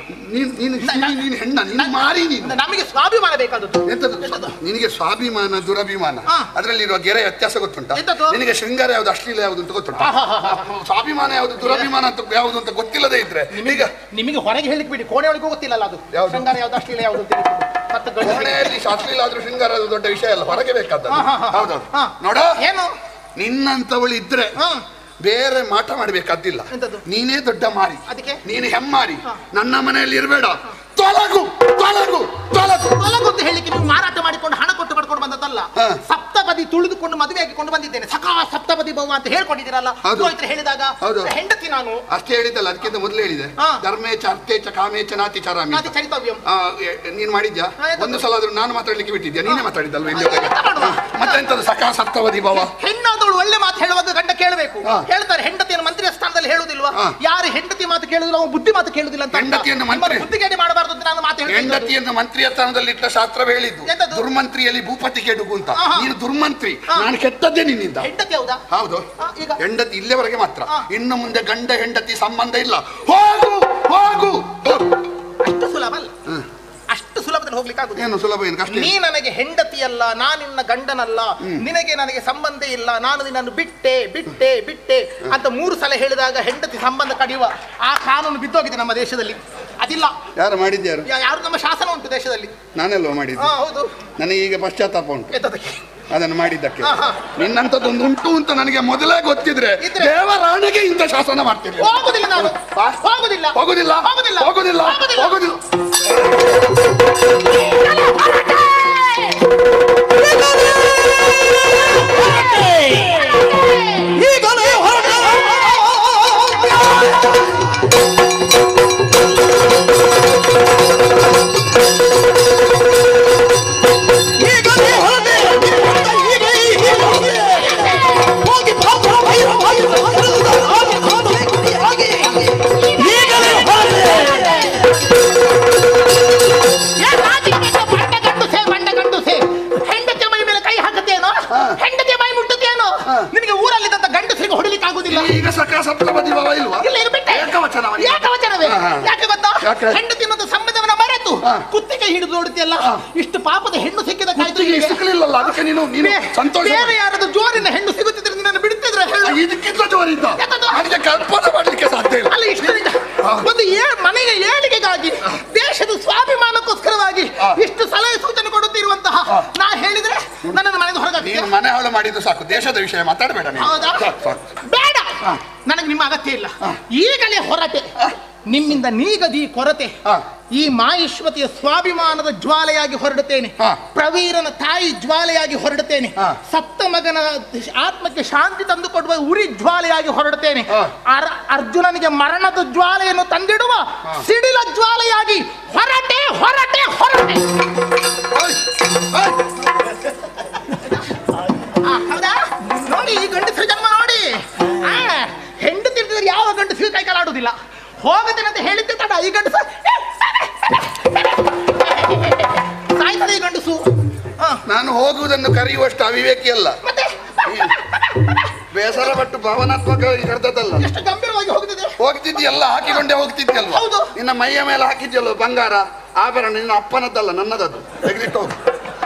ನೀನು ಹೆಣ್ಣ, ನೀನು ಮಾರಿ, ನೀನು ನಮಗೆ ಸ್ವಾಭಿಮಾನ ಬೇಕಾದದ್ದು. ಎಂತದ್ದು? ನಿನಗೆ ಸ್ವಾಭಿಮಾನ ದುರಭಿಮಾನ ಅದರಲ್ಲಿರುವ ಗೆರೆ ವ್ಯತ್ಯಾಸ ಗೊತ್ತುಂಟ? ನಿನಗೆ ಶೃಂಗಾರ ಯಾವ್ದು ಅಶ್ಲೀಲ ಯಾವ್ದು ಅಂತ ಗೊತ್ತುಂಟ? ಸ್ವಾಭಿಮಾನ ಯಾವ್ದು ದುರಭಿಮಾನ ಅಂತ ಯಾವ್ದು ಅಂತ ಗೊತ್ತಿಲ್ಲದೆ ಇದ್ರೆ ಈಗ ನಿಮಗೆ ಹೊರಗೆ ಹೇಳಿಕ್ ಬಿಡಿ, ಕೋಣೆ ಒಳಗೆ ಗೊತ್ತಿಲ್ಲಲ್ಲ ಅದು ಶೃಂಗಾರ ಯಾವ್ದು ಅಶ್ಲೀಲ ಯಾವ್ದು ಅಂತ. ಕೋಣೆಯಲ್ಲಿ ಅಶ್ಲೀಲ ಆದ್ರೂ ಶೃಂಗಾರ ದೊಡ್ಡ ವಿಷಯ ಅಲ್ಲ, ಹೊರಗೆ ಬೇಕಾದ. ಹೌದೌದು. ನೋಡ, ಏನು ನಿನ್ನಂತವಳು ಇದ್ರೆ ಬೇರೆ ಮಾಟ ಮಾಡ್ಬೇಕಾದಿಲ್ಲ. ನೀನೇ ದೊಡ್ಡ ಮಾರಿ, ನೀನು ಹೆಮ್ಮಾರಿ. ನನ್ನ ಮನೆಯಲ್ಲಿ ಇರಬೇಡ, ತೊಲಗು ತೊಲಗು ತೊಲಗು ತೊಲಗು ಅಂತ ಹೇಳಿಕ್ಕೆ ನೀವು ಮಾರಾಟ ಮಾಡಿಕೊಂಡು ಹಣ ಕೊಟ್ಟು ಪಡ್ಕೊಂಡು ಬಂದದ್ದಲ್ಲ. ಸಪ್ತಪದಿ ತುಳಿದುಕೊಂಡು ಮದುವೆ ಹಾಕಿಕೊಂಡು ಬಂದಿದ್ದೇನೆ. ಸಖಾ ಸಪ್ತಪದಿ ಸಪ್ತಪದಿ ಭವ ಅಂತ ಹೇಳ್ಕೊಂಡಿದ್ದೀರಲ್ಲ, ಹೌದು. ಪುರೋಹಿತರು ಹೇಳಿದಾಗ ಹೌದು. ಹೆಂಡತಿ ನಾನು ಅಷ್ಟೇ ಹೇಳಿದ್ದಲ್ಲ, ಅದಕ್ಕಿಂತ ಮೊದಲು ಹೇಳಿದೆ ಹಾ. ಧರ್ಮೇಚ ಅರ್ಥೇಚ ಕಾಮೇಚ ನಾತಿ ಚಾರಾಮಿ ನಾತಿ ಚರಿತವ್ಯಂ. ಆ, ಎ- ನೀನ್ ಮಾಡಿದ್ಯಾ? ಹಾ, ಆಯ್ತು. ಒಂದು ಸಲ ಆದ್ರೂ ನಾನು ಮಾತಾಡ್ಲಿಕ್ಕೆ ಬಿಟ್ಟಿದ್ಯಾ? ನೀನೇ ಮಾತಾಡಿದ್ದಲ್ವ ಇಲ್ಲಿ ಆಯ್ತು, ಎಂತ ಮಾಡುವ? ಮತ್ತೆಂತದ್ದು ಸಕಾ ಸಪ್ತಪದಿ ಭವ? ಹೆಣ್ಣಾದವಳು ಒಳ್ಳೆ ಮಾತು ಹೇಳುವಾಗ ಗಂಡ ಕೇಳಬೇಕು. ಹಾ. ಹೇಳ್ತಾರೆ ಹೆಂಡತಿಯನ್ನು ಮಂತ್ರಿಯ ಸ್ಥಾನದಲ್ಲಿ ಹೇಳುವುದಿಲ್ವಾ? ಹಾ. ಯಾರು ಹೆಂಡತಿ ಮಾತು ಕೇಳುದಿಲ್ಲ ಅವನು ಬುದ್ಧಿ ಮಾತು ಕೇಳುದಿಲ್ಲ ಅಂತ. ಹೆಂಡತಿಯನ್ನು ಮಂತ್ರಿ- ಬುದ್ಧಿಗೇಡಿ ಮಾಡಬಾರ್ದು ಅಂತ ನಾನು ಮಾತು ಹೇಳ್ತೇನೆ. ಹೆಂಡತಿಯನ್ನು ಮಂತ್ರಿಯ ಸ್ಥಾನದಲ್ಲಿ ಇಟ್ಟ ಶಾಸ್ತ್ರವೇ ಹೇಳಿದ್ದು ಎಂತದು? ದುರ್ಮಂತ್ರಿಯಲ್ಲಿ ಭೂಪತಿ ಕೆಡುಗು ಅಂತ. ಹಾ, ಹಾ. ನೀನು ದುರ್ಮಂತ್ರಿ, ಹಾ. ನಾನು ಕೆಟ್ಟದ್ದೇ ನಿನ್ನಿಂದ. ಹೆಂಡತಿ ಹೌದಾ? ಹೌದು. ಹಾ, ಈಗ ಹೆಂಡತಿ ಇಲ್ಲಿವರೆಗೆ ಮಾತ್ರ. ಹಾ. ಇನ್ನು ಮುಂದೆ ಗಂಡ ಹೆಂಡತಿ ಸಂಬಂಧ ಇಲ್ಲ. ಹೋಗು ಹೋಗು ಹೋಗು. ಅಷ್ಟು ಸುಲಭ ಅಲ್ಲ, ಅಷ್ಟು ಸುಲಭದಲ್ಲಿ ಹೋಗ್ಲಿಕ್ಕೆ ಆಗುದಿಲ್ಲ. ಏನು ಸುಲಭ, ಏನು ಕಷ್ಟ? ನೀ ನನಗೆ ಹೆಂಡತಿಯಲ್ಲ, ನಾನು ನಿನ್ನ ಗಂಡನಲ್ಲ, ನಿನಗೆ ನನಗೆ ಸಂಬಂಧ ಇಲ್ಲ, ನಾನು ನಿನ್ನನ್ನು ಬಿಟ್ಟೆ ಬಿಟ್ಟೆ ಬಿಟ್ಟೆ ಅಂತ ಮೂರು ಸಲ ಹೇಳಿದಾಗ ಹೆಂಡತಿ ಸಂಬಂಧ ಕಡಿಯುವ ಆ ಕಾನೂನು ಬಿದ್ದೋಗಿದೆ ನಮ್ಮ ದೇಶದಲ್ಲಿ. ಅದಿಲ್ಲ. ಯಾರು ಮಾಡಿದ್ಯಾರು? ಯಾ- ಯಾರು ನಮ್ಮ ಶಾಸನ ಉಂಟು ದೇಶದಲ್ಲಿ. ನಾನೆಲ್ಲೋ ಮಾಡಿದ್ದು. ಹಾ, ಹೌದು. ನನಗೆ ಈಗ ಪಶ್ಚಾತ್ತಾಪ ಉಂಟು ಎತ್ತದಕ್ಕೆ ಅದನ್ನು ಮಾಡಿದ್ದಕ್ಕೆ. ಹಾ, ಹಾ. ನಿನ್ನಂಥದ್ದೊಂದು ಉಂಟು ಅಂತ ನನಗೆ ಮೊದಲೇ ಗೊತ್ತಿದ್ರೆ ಇದ್ರೆ? ದೇವರಾಣಿಗೆ ಇಂಥ ಶಾಸನ ಮಾಡ್ತೀನಿ. ಹೋಗುದಿಲ್ಲ ನಾನು. ಬಾ. ಹೋಗುದಿಲ್ಲ ಹೋಗುದಿಲ್ಲ ಹೋಗುದಿಲ್ಲ ಹೋಗುದಿಲ್ಲ ಹೋಗುದಿಲ್ಲ. ಹೋಗುದಿಲ್ಲ. ಈಗಲೇ ಹೊರಟ ಈಗಲೇ ಹೊರಟೆ ಹೀಗೆ ಹೀಗೆ ಹೋಗಿ ಪಾಪ ಭೈರ ಭೈರ ಹಾಗೆ ಹಾಗೆ ಹಾಗೆ ಈಗಲೇ ಹೊರಟೆ. ಗಂಡುಸೆ ಬಂಡ ಗಂಡುಸೆ ಹೆಂಡತಿಯ ಮೈ ಮೇಲೆ ಕೈ ಹಾಕುತ್ತೇನೋ, ಹೆಂಡತಿಯ ಮೈ ಮುಟ್ಟುತ್ತೇನೋ. ನಿನಗೆ ಊರಲ್ಲಿದ್ದಂತ ಗಂಡಸರಿಗೆ ಹೊಡಿಲಿಕ್ಕೆ ಆಗುದಿಲ್ಲ. ಈಗ ಸಕ ಸಪ್ತಪದಿ ಭವ ಇಲ್ವಾ? ಇಲ್ಲ, ಈಗ ಬಿಟ್ಟೆ. ಏಕವಚನ ಅವನಿಗೆ. ಏಕವಚನವೇ. ಹಾ, ಹಾ. ಯಾಕೆ ಗೊತ್ತಾ? ಯಾಕೆ? ಹೆಂಡತಿ ಅನ್ನೋದು ಸಂಬಂಧವನ್ನ ಮರೆತು ಹಾ. ಕುತ್ತಿಗೆ ಹಿಡಿದು ನೋಡುತ್ತಿಯಲ್ಲ, ಇಷ್ಟು ಪಾಪದ ಹೆಣ್ಣು ಸಿಕ್ಕಿದ ಕಾಯ್ದು ಕುತ್ತಿಗೆ ಸಿಕ್ಕಲಿಲ್ಲಲ್ಲ, ಅದಕ್ಕೆ ನೀನು ನೀನು ಸಂತೋಷ. ಬೇರೆ ಯಾರಾದ್ರೂ ಜೋರಿನ ಹೆಣ್ಣು ಸಿಗುತ್ತಿದ್ರೆ ನಿನ್ನನ್ನು ಬಿಡುತ್ತಿದ್ರೆ ಹೇಳು. ಇದಕ್ಕಿಂತ ಜೋರಿದ್ದ ಯಾಕದು? ನನಗೆ ಕಲ್ಪನೆ ಮಾಡ್ಲಿಕ್ಕೆ ಸಾಧ್ಯ ಇಲ್ಲ. ಅಲ್ಲ, ಇಷ್ಟರಿಂದ ಒಂದು ಏ- ಮನೆಯ ಏಳಿಗೆಗಾಗಿ ದೇಶದ ಸ್ವಾಭಿಮಾನಕ್ಕೋಸ್ಕರವಾಗಿ ಇಷ್ಟು ಸಲಹೆ ಸೂಚನೆ ಕೊಡುತ್ತಿರುವಂತಹ ನಾ ಹೇಳಿದ್ರೆ ನನ್ನನ್ನು ಮನೆಯಿಂದ ಹೊರಗೆ ನೀನು ಮನೆ ಹಾಳು ಮಾಡಿದ್ದು ಸಾಕು, ದೇಶದ ವಿಷಯ ಮಾತಾಡಬೇಡ ನೀನು. ಹೌದಾ? ಸಾಕು, ಸಾಕು. ಬೇಡ, ನನಗೆ ನಿಮ್ಮ ಅಗತ್ಯ ಇಲ್ಲ. ಈಗಲೇ ಹೊರಟೆ. ನಿಮ್ಮಿಂದ ನೀಗದಿ ಕೊರತೆ. ಹಾ. ಈ ಮಾಯಿಶ್ವತಿಯ ಸ್ವಾಭಿಮಾನದ ಜ್ವಾಲೆಯಾಗಿ ಹೊರಡುತ್ತೇನೆ. ಹಾ. ಪ್ರವೀರನ ತಾಯಿ ಜ್ವಾಲೆಯಾಗಿ ಹೊರಡುತ್ತೇನೆ. ಹಾ. ಸಪ್ತ ಮಗನ ಆತ್ಮಕ್ಕೆ ಶಾಂತಿ ತಂದು ಕೊಡುವ ಉರಿ ಜ್ವಾಲೆಯಾಗಿ ಹೊರಡುತ್ತೇನೆ. ಹಾ. ಅರ್- ಅರ್ಜುನನಿಗೆ ಮರಣದ ಜ್ವಾಲೆಯನ್ನು ತಂದಿಡುವ ಸಿಡಿಲ ಜ್ವಾಲೆಯಾಗಿ ಹೊರಟೆ ಹೊರಟೆ ಹೊರಟೆ. ಓಯ್, ಓಯ್. ಆ, ಹೌದಾ? ನೋಡಿ, ಈ ಗಂಡಸರ ಜನ್ಮ ನೋಡಿ. ಆ, ಹೆಂಡು ತಿರ್ತಿದ್ರೆ ಯಾವ ಗಂಡಸು ಕೈ ಕಾಲಾಡುವುದಿಲ್ಲ. ಹೋಗುತ್ತೇನೆ ಅಂತ ಹೇಳಿದ್ದೆ ತಡ ಈ ಗಂಡಸು ಸಾಯ್ತದೆ. ಈ ಗಂಡಸು ಆ, ನಾನು ಹೋಗುವುದನ್ನು ಕರೆಯುವಷ್ಟು ಅವಿವೇಕಿ ಅಲ್ಲ. ಮತ್ತೆ ಬೇಸರ ಪಟ್ಟು ಭಾವನಾತ್ಮಕ ಕರ್ತದಲ್ಲ. ಎಷ್ಟು ಗಂಭೀರವಾಗಿ ಹೋಗುತ್ತದೆ. ಹೋಗ್ತಿದ್ಯಲ್ಲ, ಹಾಕಿಕೊಂಡೇ ಹೋಗ್ತಿದ್ಯಲ್ವ? ಹೌದು. ನಿನ್ನ ಮೈಯ ಮೇಲೆ ಹಾಕಿದ್ಯಲ್ವ ಬಂಗಾರ ಆಭರಣ, ನಿನ್ನ ಅಪ್ಪನದ್ದಲ್ಲ ನನ್ನದದು. ತೆಗೆದಿಟ್ಟು ಹೋಗು.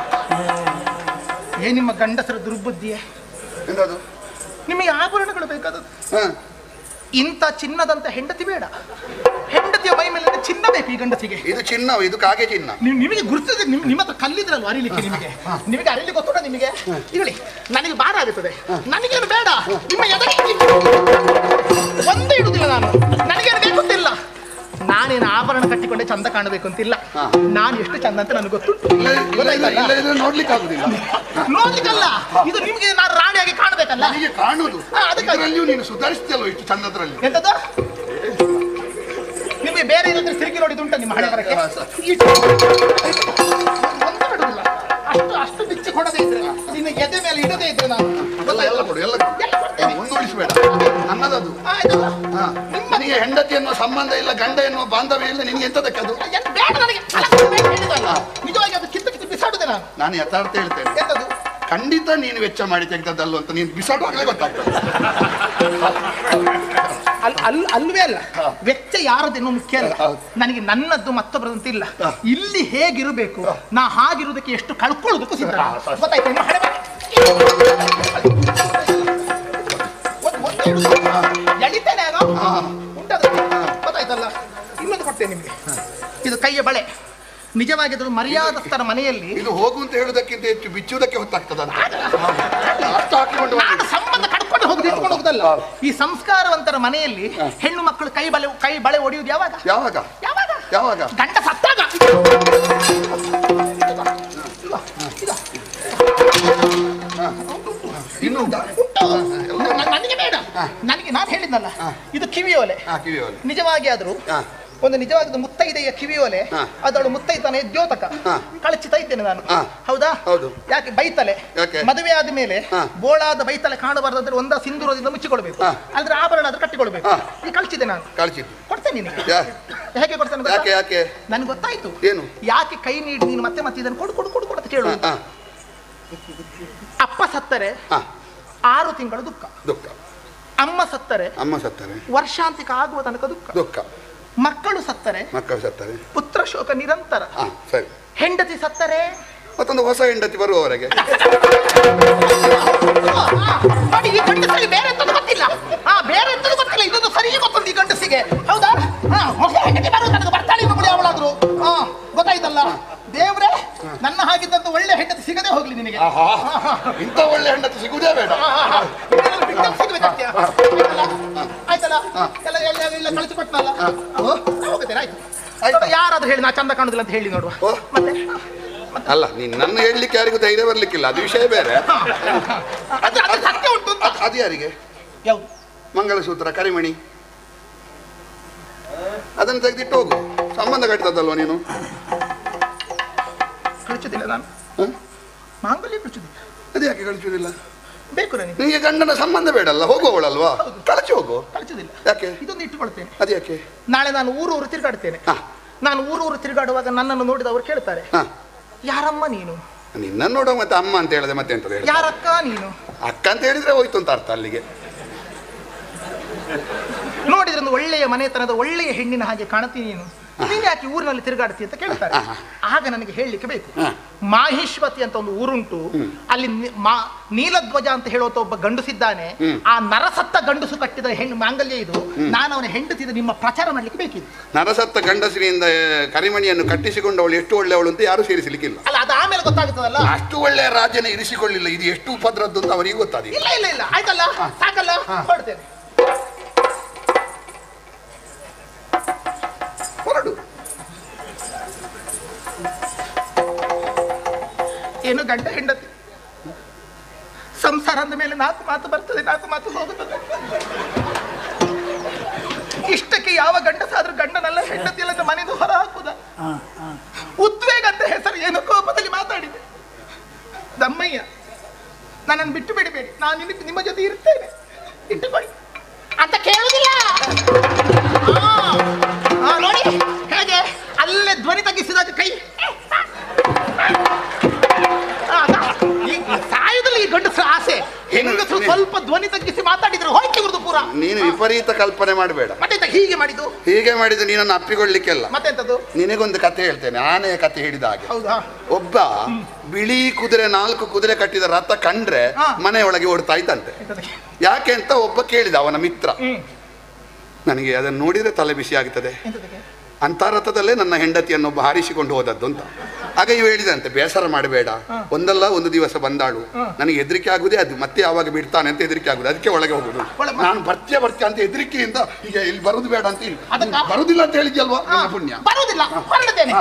ಏ ನಿಮ್ಮ ಗಂಡಸರ ದುರ್ಬುದ್ಧಿಯೇ. ಎಂತದು? ನಿಮಗೆ ಆಭರಣಗಳು ಬೇಕಾದದ್ದು. ಹ. ಇಂಥ ಚಿನ್ನದಂತ ಹೆಂಡತಿ ಬೇಡ. ಹೆಂಡತಿಯ ಮೈ ಮೇಲೆ ಚಿನ್ನ ಬೇಕು ಈ ಗಂಡಸಿಗೆ. ಇದು ಚಿನ್ನ, ಇದು ಕಾಗೆ ಚಿನ್ನ. ನೀವು ನಿಮಗೆ ಗುರುತಿದೆ. ನಿಮ್ ನಿಮ್ಮ ಹತ್ರ ಕಲ್ಲಿದ್ರಲ್ವ ಅರಿಲಿಕ್ಕೆ. ನಿಮಗೆ ನಿಮಗೆ ಅರಿಲಿ ಗೊತ್ತುಂಟ ನಿಮಗೆ. ಹೇಳಿ, ನನಗೆ ಭಾರ ಆಗುತ್ತದೆ. ನನಗೇನು ಬೇಡ. ನಿಮ್ಮ ಎದೆಗೆ ಒಂದೇ ಇಡುದಿಲ್ಲ ನಾನು. ನನಗೇನು ಬೇಕಂತಿಲ್ಲ. ನಾನೇನು ಆಭರಣ ಕಟ್ಟಿಕೊಂಡೆ ಚಂದ ಕಾಣಬೇಕು ಅಂತಿಲ್ಲ. ನಾನು ಎಷ್ಟು ಚಂದ ಅಂತ ನನಗೆ ಗೊತ್ತುಂಟು. ನೋಡ್ಲಿಕ್ಕೆ ಆಗುದಿಲ್ಲ. ನೋಡ್ಲಿಕ್ಕಲ್ಲ, ಇದು ನಿಮ್ಗೆ ನಾನು ರಾಣಿಯಾಗಿ ಕಾಣಬೇಕಲ್ಲ. ನನಗೆ ಕಾಣುದು. ಹಾ, ಅದಕ್ಕಾಗಿ. ಅದರಲ್ಲಿಯೂ ನೀನು ಸುಧಾರಿಸ್ತಿಯಲ್ವ ಇಷ್ಟು ಚಂದದ್ರಲ್ಲಿ. ಎಂತದ್ದು? ನಿಮಗೆ ಬೇರೆ ಏನಾದ್ರೂ ತಿರುಗಿ ನೋಡಿದುಂಟ ನಿಮ್ಮ ಹಣೆ ಬರಕ್ಕೆ? ಒಂದು ಬಿಡುದಿಲ್ಲ. ಅಷ್ಟು ಅಷ್ಟು ಬಿಚ್ಚಿ ಕೊಡದೇ ಇದ್ರೆ, ನಿನ್ನ ಎದೆ ಮೇಲೆ ಇಡದೇ ಇದ್ರೆ ನಾನು ಎಲ್ಲ ಎಲ್ಲ ಕೊಡು, ಎಲ್ಲ ಕೊಡು. ಎಲ್ಲ ಕೊಡ್ತೇನೆ. ಮುಂದುವರಿಸಬೇಡ, ನನ್ನದದು. ಆಯ್ತಲ್ಲ? ಹಾ. ನಿನಗೆ ಹೆಂಡತಿ ಎನ್ನುವ ಸಂಬಂಧ ಇಲ್ಲ, ಗಂಡ ಎನ್ನುವ ಬಾಂಧವ್ಯ ಇಲ್ಲ, ನಿನ್ಗೆ ಎಂತದಕ್ಕೆ ಅದು? ಎಂತ ಬೇಡ ನನಗೆ. ಅಲ್ಲ, ಬೇಡ ಹೇಳಿದಲ್ಲ. ನಿಜವಾಗಿ ಅದು ಕಿತ್ತು ಕಿತ್ತು ಬಿಸಾಡುದೆ ನಾನು. ನಾನು ಯಥಾರ್ಥ ಹೇಳ್ತೇನೆ. ಎಂತದು? ಖಂಡಿತ ನೀನು ವೆಚ್ಚ ಮಾಡಿ ತೆಗೆದದ್ದಲ್ಲ ಅಂತ ನೀನು ಬಿಸಾಡುವಾಗಲೇ ಗೊತ್ತಾಗ್ತದೆ. ಅಲ್ ಅಲ್ ಅಲ್ವೇ ಅಲ್ಲ, ವೆಚ್ಚ ಯಾರದೇನೋ ಮುಖ್ಯ ಅಲ್ಲ. ಹೌದು. ನನಗೆ ನನ್ನದ್ದು ಮತ್ತೊಬ್ಬರಂತ ಇಲ್ಲ. ಇಲ್ಲಿ ಹೇಗಿರಬೇಕು, ನಾ ಹಾಗಿರುವುದಕ್ಕೆ ಎಷ್ಟು ಕಳ್ಕೊಳ್ಳೋದಕ್ಕೂ ಸಿದ್ಧ. ಗೊತ್ತಾಯ್ತಾ? ಇನ್ನು ಹಣೆ ಬರ- ಒಂದ್- ಒಂದೇ ಇಡುದು. ಎಳಿತೇನೆ ನಾನು. ಉಂಟದ? ಗೊತ್ತಾಯ್ತಲ್ಲ? ಇನ್ನೊಂದು ಕೊಡ್ತೇನೆ ನಿಮಗೆ. ಇದು ಕೈಯ ಬಳೆ. ನಿಜವಾಗಿ ಅದು ಮರ್ಯಾದಸ್ಥರ ಮನೆಯಲ್ಲಿ ಇದು ಹೋಗು ಅಂತ ಹೇಳುವುದಕ್ಕಿಂತ ಹೆಚ್ಚು ಬಿಚ್ಚುವುದಕ್ಕೆ ಹೊತ್ತಾಗ್ತದ ಅಂತ ಅಷ್ಟು ಹಾಕಿಕೊಂಡು ಬಾ. ನಾನು ಸಂಬಂಧ ಕಟ್ಕೊಂಡು ಹೋಗುದು ಇಟ್ಕೊಂಡು ಹೋಗುದಲ್ಲ. ಈ ಸಂಸ್ಕಾರವಂತರ ಮನೆಯಲ್ಲಿ ಹೆಣ್ಣು ಮಕ್ಕಳು ಕೈ ಬಳೆ ಕೈ ಬಳೆ ಒಡೆಯುವುದು ಯಾವಾಗ? ಯಾವಾಗ ಯಾವಾಗ? ಯಾವಾಗ? ಗಂಡ ಸತ್ತಾಗ. ಇನ್ನುಂಟಾ? ನನಗೆ ಬೇಡ. ನನಗೆ ನಾನು ಹೇಳಿದ್ನಲ್ಲ, ಇದು ಕಿವಿಯೋಲೆ. ಕಿವಿಯೋಲೆ ನಿಜವಾಗಿ ಆದ್ರೂ ಒಂದು ನಿಜವಾದ ಮುತ್ತೈದೆಯ ಕಿವಿಯೋಲೆ, ಅದಳು ಮುತ್ತೈತಾನೆ ದ್ಯೋತಕ ಕಳಚಿತಾ ಇದ್ದೇನೆ ನಾನು. ಹೌದಾ? ಯಾಕೆ ಬೈತಲೆ ಮದುವೆ ಆದ ಮೇಲೆ ಬೋಳಾದ ಬೈತಲೆ ಕಾಣಬಾರ್ದಾದ್ರೆ ಒಂದ ಸಿಂಧೂರದಿಂದ ಮುಚ್ಚಿಕೊಳ್ಬೇಕು, ಅಂದ್ರೆ ಆಭರಣ ಆದ್ರೆ ಕಟ್ಟಿಕೊಳ್ಬೇಕು. ಈ ಕಳ್ಚಿದೆ ನಾನು, ಕೊಡ್ತೇನೆ ನಿನಗೆ. ಹೇಗೆ ಕೊಡ್ತೇನೆ ನನ್ಗೆ ಗೊತ್ತಾಯ್ತು. ಏನು ಯಾಕೆ ಕೈ ನೀಡಿ ನೀನು ಮತ್ತೆ ಮತ್ತೆ ಇದನ್ನು ಕೊಡು ಕೊಡು ಕೊಡು ಕೊಡು ಅಂತ ಕೇಳು. ಅಪ್ಪ ಸತ್ತರೆ ಆರು ತಿಂಗಳು ದುಃಖ ದುಃಖ ಅಮ್ಮ ಸತ್ತರೆ ಅಮ್ಮ ಸತ್ತರೆ ವರ್ಷಾಂತಿಕ ಆಗುವ ತನಕ ದುಃಖ ದುಃಖ ಮಕ್ಕಳು ಸತ್ತರೆ ಮಕ್ಕಳು ಸತ್ತರೆ ಪುತ್ರ ಶೋಕ ನಿರಂತರ. ಸರಿ. ಹೆಂಡತಿ ಸತ್ತರೆ ಮತ್ತೊಂದು ಹೊಸ ಹೆಂಡತಿ ಬರುವವರೆಗೆ. ನೋಡಿ ಈ ಗಂಡಸರಿಗೆ ಬೇರೆ ಎಂತದ್ದು ಗೊತ್ತಿಲ್ಲ. ಹಾ ಬೇರೆ ಎಂತದ್ದು ಗೊತ್ತಿಲ್ಲ, ಇದೊಂದು ಸರಿ ಗೊತ್ತುಂಟು ಈ ಗಂಡಸಿಗೆ. ಹೌದಾ? ಹಾ ಹೊಸ ಹೆಂಡತಿ ಬರುವುದು ನನಗೆ ಬರ್ತಾಳೆ ಮಗಳು ಅವಳಾದ್ರು. ಹಾ ಗೊತ್ತಾಯ್ತಲ್ಲ. ದೇವ್ರೆ ನನ್ನ ಹಾಗಿದ್ದಂತ ಒಳ್ಳೆ ಹೆಂಡತಿ ಸಿಗದೆ ಹೋಗ್ಲಿ ನಿನಗೆ. ಇಂಥ ಒಳ್ಳೆ ಹೆಂಡತಿ ಸಿಗುವುದೇ ಬೇಡ. ಆಯ್ತಲ್ಲ ಎಲ್ಲ ಎಲ್ಲ ಕಳಿಸಿಕೊಟ್ನಲ್ಲ, ಹೋಗುತ್ತೇನೆ. ಆಯ್ತು ಯಾರಾದ್ರೂ ಹೇಳಿ ನಾ ಚಂದ ಕಾಣುದಿಲ್ಲ ಅಂತ ಹೇಳಿ ನೋಡುವ. ಮತ್ತೆ ಅಲ್ಲ ನೀನ್ ನನ್ನ ಹೇಳಲಿಕ್ಕೆ ಯಾರಿಗೂ ಧೈರ್ಯ ಬರ್ಲಿಕ್ಕಿಲ್ಲ, ಅದು ವಿಷಯ ಬೇರೆ. ಸತ್ಯ ಉಂಟು. ಅದು ಯಾರಿಗೆ? ಯಾವುದು? ಮಂಗಳಸೂತ್ರ ಕರಿಮಣಿ ಅದನ್ನು ತೆಗೆದಿಟ್ಟು ಹೋಗು. ಸಂಬಂಧ ಕಟ್ಟಿದಲ್ವ ನೀನು? ಕಳಿಸುದಿಲ್ಲ ನಾನು, ಮಾಂಗಲ್ಯ ಕಳಿಸುದಿಲ್ಲ. ಅದು ಯಾಕೆ ಕಳಿಸುದಿಲ್ಲ? ಬೇಕು ನನಗೆ. ನಿಮಗೆ ಗಂಡನ ಸಂಬಂಧ ಬೇಡಲ್ಲ, ಹೋಗುವವಳಲ್ವಾ? ಕಳಚಿ ಹೋಗು. ಕಳಿಸುದಿಲ್ಲ. ಯಾಕೆ? ಇದೊಂದು ಇಟ್ಟುಕೊಳ್ತೇನೆ. ಅದು ಯಾಕೆ? ನಾಳೆ ನಾನು ಊರು ಊರು ತಿರುಗಾಡ್ತೇನೆ. ನಾನು ಊರು ಊರು ತಿರುಗಾಡುವಾಗ ನನ್ನನ್ನು ನೋಡಿದ ಅವರು ಕೇಳ್ತಾರೆ, ಯಾರಮ್ಮ ನೀನು? ನಿನ್ನ ನೋಡುವ ಮತ್ತೆ ಅಮ್ಮ ಅಂತ ಹೇಳಿದೆ ಮತ್ತೆ ಎಂತ ಹೇಳಿ? ಯಾರಕ್ಕ ನೀನು? ಅಕ್ಕ ಅಂತ ಹೇಳಿದ್ರೆ ಹೋಯ್ತು ಅಂತ ಅರ್ಥ ಅಲ್ಲಿಗೆ. ನೋಡಿದ್ರೆ ಒಂದು ಒಳ್ಳೆಯ ಮನೆತನದ ಒಳ್ಳೆಯ ಹೆಣ್ಣಿನ ಹಾಗೆ ಕಾಣುತ್ತೀನಿ ನೀನು, ನೀನು ಯಾಕೆ ಊರಿನಲ್ಲಿ ತಿರುಗಾಡ್ತಿ ಅಂತ ಕೇಳ್ತಾರೆ. ಆಗ ನನಗೆ ಹೇಳಲಿಕ್ಕೆ ಬೇಕು. ಮಾಹಿಷ್ವತಿ ಅಂತ ಒಂದು ಊರುಂಟು, ಅಲ್ಲಿ ನೀಲಧ್ವಜ ಅಂತ ಹೇಳುವಂತ ಒಬ್ಬ ಗಂಡುಸಿದ್ದಾನೆ. ಆ ನರಸತ್ತ ಗಂಡುಸು ಕಟ್ಟಿದ ಹೆಣ್ಣು ಮಾಂಗಲ್ಯ ಇದು. ನಾನು ಅವನ ಹೆಂಡತಿದ ನಿಮ್ಮ ಪ್ರಚಾರ ಮಾಡ್ಲಿಕ್ಕೆ ಬೇಕಿತ್ತು. ನರಸತ್ತ ಗಂಡಸಿನಿಂದ ಕರಿಮಣಿಯನ್ನು ಕಟ್ಟಿಸಿಕೊಂಡವಳು ಎಷ್ಟು ಒಳ್ಳೆಯವಳು ಅಂತ ಯಾರು ಸೇರಿಸಲಿಕ್ಕಿಲ್ಲ. ಅಲ್ಲ ಅದು ಆಮೇಲೆ ಗೊತ್ತಾಗುತ್ತದಲ್ಲ. ಅಷ್ಟು ಒಳ್ಳೆಯ ರಾಜನ ಇರಿಸಿಕೊಳ್ಳಿಲ್ಲ, ಇದು ಎಷ್ಟು ಉಪದ್ರದ್ದು ಅಂತ ಅವರಿಗೆ ಗೊತ್ತಾಗಿದೆ. ಇಲ್ಲ ಇಲ್ಲ ಇಲ್ಲ ಆಯ್ತಲ್ಲ, ಸಾಕಲ್ಲ, ಹೊರಡ್ತೇನೆ. ಹೊರಡು. ಏನು ಗಂಡ ಹೆಂಡತಿ ಸಂಸಾರ ಅಂದ ಮೇಲೆ ನಾಲ್ಕು ಮಾತು ಬರ್ತದೆ, ನಾಲ್ಕು ಮಾತು ಹೋಗುತ್ತದೆ. ಇಷ್ಟಕ್ಕೆ ಯಾವ ಗಂಡಸಾದ್ರೂ ಗಂಡನಲ್ಲ ಹೆಂಡತಿ ಎಲ್ಲ ಮನೆಯಿಂದ ಹೊರ ಹಾಕುದ? ಉದ್ವೇಗ ಅಂತ ಹೆಸರು ಏನು ಕೋಪದಲ್ಲಿ ಮಾತಾಡಿದೆ. ದಮ್ಮಯ್ಯ ನನ್ನನ್ನು ಬಿಟ್ಟು ಬಿಡಬೇಡಿ, ನಾನು ನಿನ್ನ ನಿಮ್ಮ ಜೊತೆ ಇರ್ತೇನೆ, ಇಟ್ಟುಕೊಳ್ಳಿ ಅಂತ ಕೇಳುದಿಲ್ಲ. ನೋಡಿ ಹೇಗೆ ಅಲ್ಲೇ ಧ್ವನಿ ತಗ್ಗಿಸಿದಾಗ ಕೈ ಸಾಯುದಿಲ್ಲ ಈ ಗಂಡಸರ ಆಸೆ. ಹೆಂಗಸರು ಸ್ವಲ್ಪ ಧ್ವನಿ ತಗ್ಗಿಸಿ ಮಾತಾಡಿದ್ರೆ ಹೋಯ್ತು ಇವ್ರದ್ದು ಪೂರ. ನೀನು ವಿಪರೀತ ಕಲ್ಪನೆ ಮಾಡಬೇಡ. ಮತ್ತೆ ಹೀಗೆ ಮಾಡಿದ್ದು ಹೀಗೆ ಮಾಡಿದ್ದು ನೀನನ್ನು ಅಪ್ಪಿಕೊಳ್ಳಿಕ್ಕೆಲ್ಲ. ಮತ್ತೆಂತದ್ದು? ನಿನಗೊಂದು ಕತೆ ಹೇಳ್ತೇನೆ, ಆನೆಯ ಕತೆ ಹೇಳಿದ ಹಾಗೆ. ಹೌದಾ? ಒಬ್ಬ ಬಿಳಿ ಕುದುರೆ ನಾಲ್ಕು ಕುದುರೆ ಕಟ್ಟಿದ ರಥ ಕಂಡ್ರೆ ಮನೆಯೊಳಗೆ ಓಡ್ತಾ ಇದ್ದಂತೆ. ಯಾಕೆ ಅಂತ ಒಬ್ಬ ಕೇಳಿದ ಅವನ ಮಿತ್ರ. ನನಗೆ ಅದನ್ನು ನೋಡಿದ್ರೆ ತಲೆ ಬಿಸಿ ಆಗ್ತದೆ, ಅಂತ ರಥದಲ್ಲೇ ನನ್ನ ಹೆಂಡತಿಯನ್ನೊಬ್ಬ ಹಾರಿಸಿಕೊಂಡು ಹೋದದ್ದು ಅಂತ. ಆಗ ಇವು ಹೇಳಿದಂತೆ, ಬೇಸರ ಮಾಡಬೇಡ, ಒಂದಲ್ಲ ಒಂದು ದಿವಸ ಬಂದಾಳು, ನನಗೆ ಹೆದರಿಕೆ ಆಗುದೇ ಅದು, ಮತ್ತೆ ಯಾವಾಗ ಬಿಡ್ತಾನೆ ಅಂತ ಹೆದರಿಕೆ ಆಗುದು, ಅದಕ್ಕೆ ಒಳಗೆ ಹೋಗುದು. ನಾನು ಬರ್ತೀಯ ಬರ್ತೀಯ ಅಂತ ಹೆದರಿಕೆಯಿಂದ ಈಗ ಇಲ್ಲಿ ಬರುದು ಬೇಡ ಅಂತ ಇಲ್ಲಿ ಬರುದಿಲ್ಲ ಅಂತ ಹೇಳಿದ್ಯಲ್ವಾ? ನನ್ನ ಪುಣ್ಯ. ಬರುದಿಲ್ಲ, ಹೊರಡ್ತೇನೆ.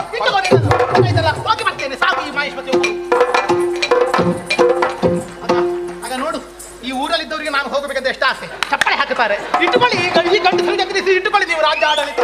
ಆಗ ನೋಡು, ಈ ಊರಲ್ಲಿದ್ದವರಿಗೆ ನಾನು ಹೋಗಬೇಕಂತ ಎಷ್ಟು ಆಸೆ, ಚಪ್ಪಳೆ ಹಾಕುತ್ತಾರೆ. ಇಟ್ಟುಕೊಳ್ಳಿ ಈ ಗಂಡು ಇಟ್ಟುಕೊಳ್ಳಿ ನೀವು ರಾಜ್ಯ ಆಡಳಿತ.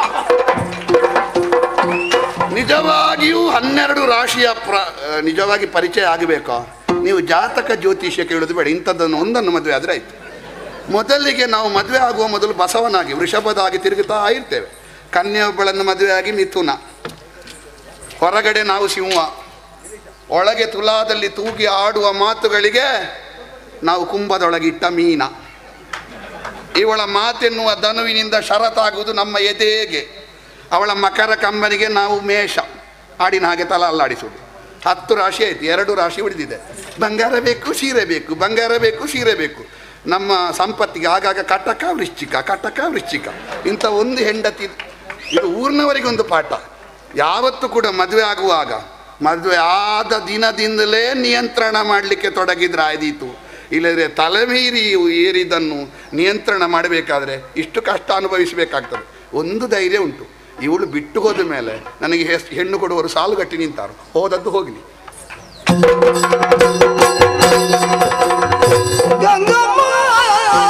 ನಿಜವಾಗಿಯೂ ಹನ್ನೆರಡು ರಾಶಿಯ ಪ್ರ ನಿಜವಾಗಿ ಪರಿಚಯ ಆಗಬೇಕಾ? ನೀವು ಜಾತಕ ಜ್ಯೋತಿಷ್ಯ ಕೇಳೋದು ಬೇಡ, ಇಂಥದ್ದನ್ನು ಒಂದನ್ನು ಮದುವೆ ಆದರೆ ಆಯಿತು. ಮೊದಲಿಗೆ ನಾವು ಮದುವೆ ಆಗುವ ಮೊದಲು ಬಸವನಾಗಿ ವೃಷಭದಾಗಿ ತಿರುಗುತ್ತಾ ಇರ್ತೇವೆ. ಕನ್ಯೆಯೊಬ್ಬಳನ್ನು ಮದುವೆಯಾಗಿ ಮಿಥುನ, ಹೊರಗಡೆ ನಾವು ಸಿಂಹ, ಒಳಗೆ ತುಲಾದಲ್ಲಿ ತೂಗಿ ಆಡುವ ಮಾತುಗಳಿಗೆ ನಾವು ಕುಂಭದೊಳಗೆ ಇಟ್ಟ ಮೀನ. ಇವಳ ಮಾತೆನ್ನುವ ಧನುವಿನಿಂದ ಷರತ್ತಾಗುವುದು ನಮ್ಮ ಎದೆಗೆ. ಅವಳ ಮಕರ ಕಂಬನಿಗೆ ನಾವು ಮೇಷ, ಆಡಿನ ಹಾಗೆ ತಲ ಅಲ್ಲಾಡಿಸುವುದು. ಹತ್ತು ರಾಶಿ ಆಯಿತು, ಎರಡು ರಾಶಿ ಉಳಿದಿದೆ. ಬಂಗಾರ ಬೇಕು, ಸೀರೆ ಬೇಕು, ಬಂಗಾರ ಬೇಕು, ಸೀರೆ ಬೇಕು. ನಮ್ಮ ಸಂಪತ್ತಿಗೆ ಆಗಾಗ ಕಟಕ ವೃಶ್ಚಿಕ, ಕಟಕ ವೃಶ್ಚಿಕ, ಇಂಥ ಒಂದು ಹೆಂಡತಿ. ಇದು ಊರಿನವರಿಗೆ ಒಂದು ಪಾಠ. ಯಾವತ್ತೂ ಕೂಡ ಮದುವೆ ಆಗುವಾಗ, ಮದುವೆ ಆದ ದಿನದಿಂದಲೇ ನಿಯಂತ್ರಣ ಮಾಡಲಿಕ್ಕೆ ತೊಡಗಿದ್ರೆ ಆಯ್ದೀತು. ಇಲ್ಲದ್ರೆ ತಲೆಮೀರಿ ಏರಿದನ್ನು ನಿಯಂತ್ರಣ ಮಾಡಬೇಕಾದ್ರೆ ಇಷ್ಟು ಕಷ್ಟ ಅನುಭವಿಸಬೇಕಾಗ್ತದೆ. ಒಂದು ಧೈರ್ಯ ಉಂಟು, ಇವಳು ಬಿಟ್ಟು ಹೋದ ಮೇಲೆ ನನಗೆ ಹೆಣ್ಣು ಕೊಡುವರು ಸಾಲುಗಟ್ಟಿ ನಿಂತಾರು, ಹೋದದ್ದು ಹೋಗಲಿ. ಗಂಗಮ್ಮ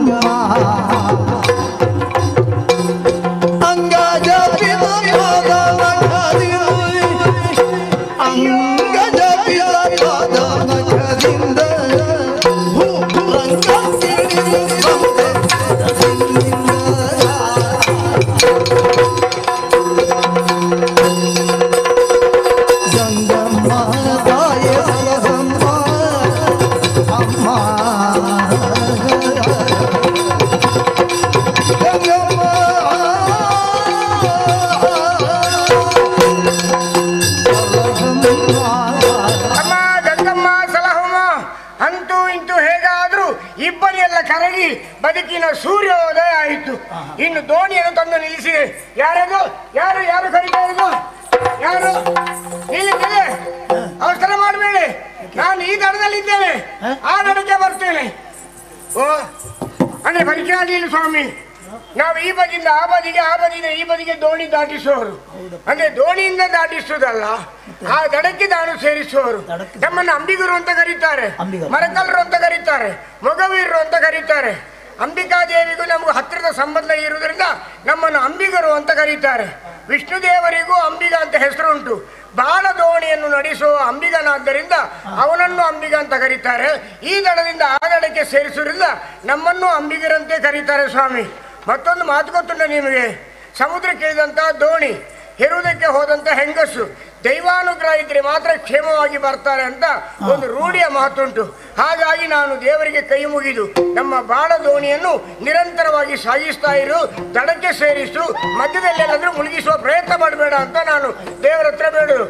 ಬದುಕಿನ ಸೂರ್ಯೋದಯ ಆಯಿತು. ಇನ್ನು ದೋಣಿಯನ್ನು ತಂದು ನಿಲ್ಲಿಸಿದೆ. ಯಾರದು? ಯಾರು ಯಾರು ಕರೀತಾ ಇರೋದು? ಯಾರು? ನಿಲ್ಲಿದ್ದೇನೆ, ಅವಸರ ಮಾಡಬೇಡಿ. ನಾನು ಈ ದಡದಲ್ಲಿದ್ದೇನೆ, ಆ ದಡಕ್ಕೆ ಬರ್ತೇನೆ. ಓ ಅಂದ್ರೆ ಪರಿಚಯ ಆಗಲಿಲ್ಲ ಸ್ವಾಮಿ. ನಾವು ಈ ಬದಿಯಿಂದ ಆ ಬದಿಗೆ, ಆ ಬದಿಯಿಂದ ಈ ಬದಿಗೆ ದೋಣಿ ದಾಟಿಸುವವರು. ಅಂದ್ರೆ ದೋಣಿಯಿಂದ ದಾಟಿಸುವುದಲ್ಲ, ಆ ದಡಕ್ಕೆ ದಾಡು ಸೇರಿಸುವವರು. ನಮ್ಮನ್ನು ಅಂಬಿಗರು ಅಂತ ಕರೀತಾರೆ, ಮರಕಲ್ಲರು ಅಂತ ಕರೀತಾರೆ, ಮೊಗವೀರರು ಅಂತ ಕರೀತಾರೆ. ಅಂಬಿಕಾದೇವಿಗೂ ನಮಗೂ ಹತ್ತಿರದ ಸಂಬಂಧ ಇರುವುದರಿಂದ ನಮ್ಮನ್ನು ಅಂಬಿಗರು ಅಂತ ಕರೀತಾರೆ. ವಿಷ್ಣು ದೇವರಿಗೂ ಅಂಬಿಗ ಅಂತ ಹೆಸರುಂಟು. ಬಾಳ ದೋಣಿಯನ್ನು ನಡೆಸುವ ಅಂಬಿಗನಾದ್ದರಿಂದ ಅವನನ್ನು ಅಂಬಿಗ ಅಂತ ಕರೀತಾರೆ. ಈ ದಡದಿಂದ ಆ ದಡಕ್ಕೆ ಸೇರಿಸುವುದರಿಂದ ನಮ್ಮನ್ನು ಅಂಬಿಗರಂತೆ ಕರೀತಾರೆ ಸ್ವಾಮಿ. ಮತ್ತೊಂದು ಮಾತು ಗೊತ್ತುಂಟ ನಿಮಗೆ? ಸಮುದ್ರಕ್ಕೆ ಇಳಿದಂತಹ ದೋಣಿ, ಹೆರುವುದಕ್ಕೆ ಹೋದಂತ ಹೆಂಗಸು ದೈವಾನುಗ್ರಹ ಇದ್ರೆ ಮಾತ್ರ ಕ್ಷೇಮವಾಗಿ ಬರ್ತಾರೆ ಅಂತ ಒಂದು ರೂಢಿಯ ಮಾತುಂಟು. ಹಾಗಾಗಿ ನಾನು ದೇವರಿಗೆ ಕೈ ಮುಗಿದು ನಮ್ಮ ಬಾಳ ದೋಣಿಯನ್ನು ನಿರಂತರವಾಗಿ ಸಾಗಿಸ್ತಾ ಇರು, ದಡಕ್ಕೆ ಸೇರಿಸು, ಮಧ್ಯದಲ್ಲಿ ಎಲ್ಲಾದ್ರೂ ಮುಳುಗಿಸುವ ಪ್ರಯತ್ನ ಮಾಡಬೇಡ ಅಂತ ನಾನು ದೇವರ ಹತ್ರ ಬೇಡರು.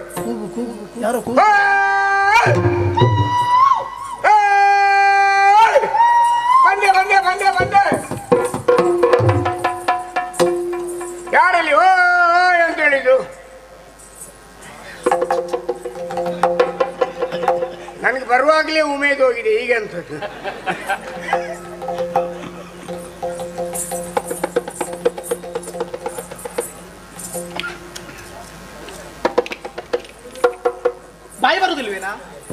ಬಂದೆ ಬಂದೆ ಬಂದೆ ಬಂದೆ ಯಾರಲ್ಲಿ ಓ ಅಂತ ಹೇಳಿದ್ದು? ನನಗೆ ಬರುವಾಗಲೇ ಉಮೇದು ಹೋಗಿದೆ ಈಗಂತದ್ದು. ಬಾಯಿ ಬರುದಿಲ್ವೇನಾ?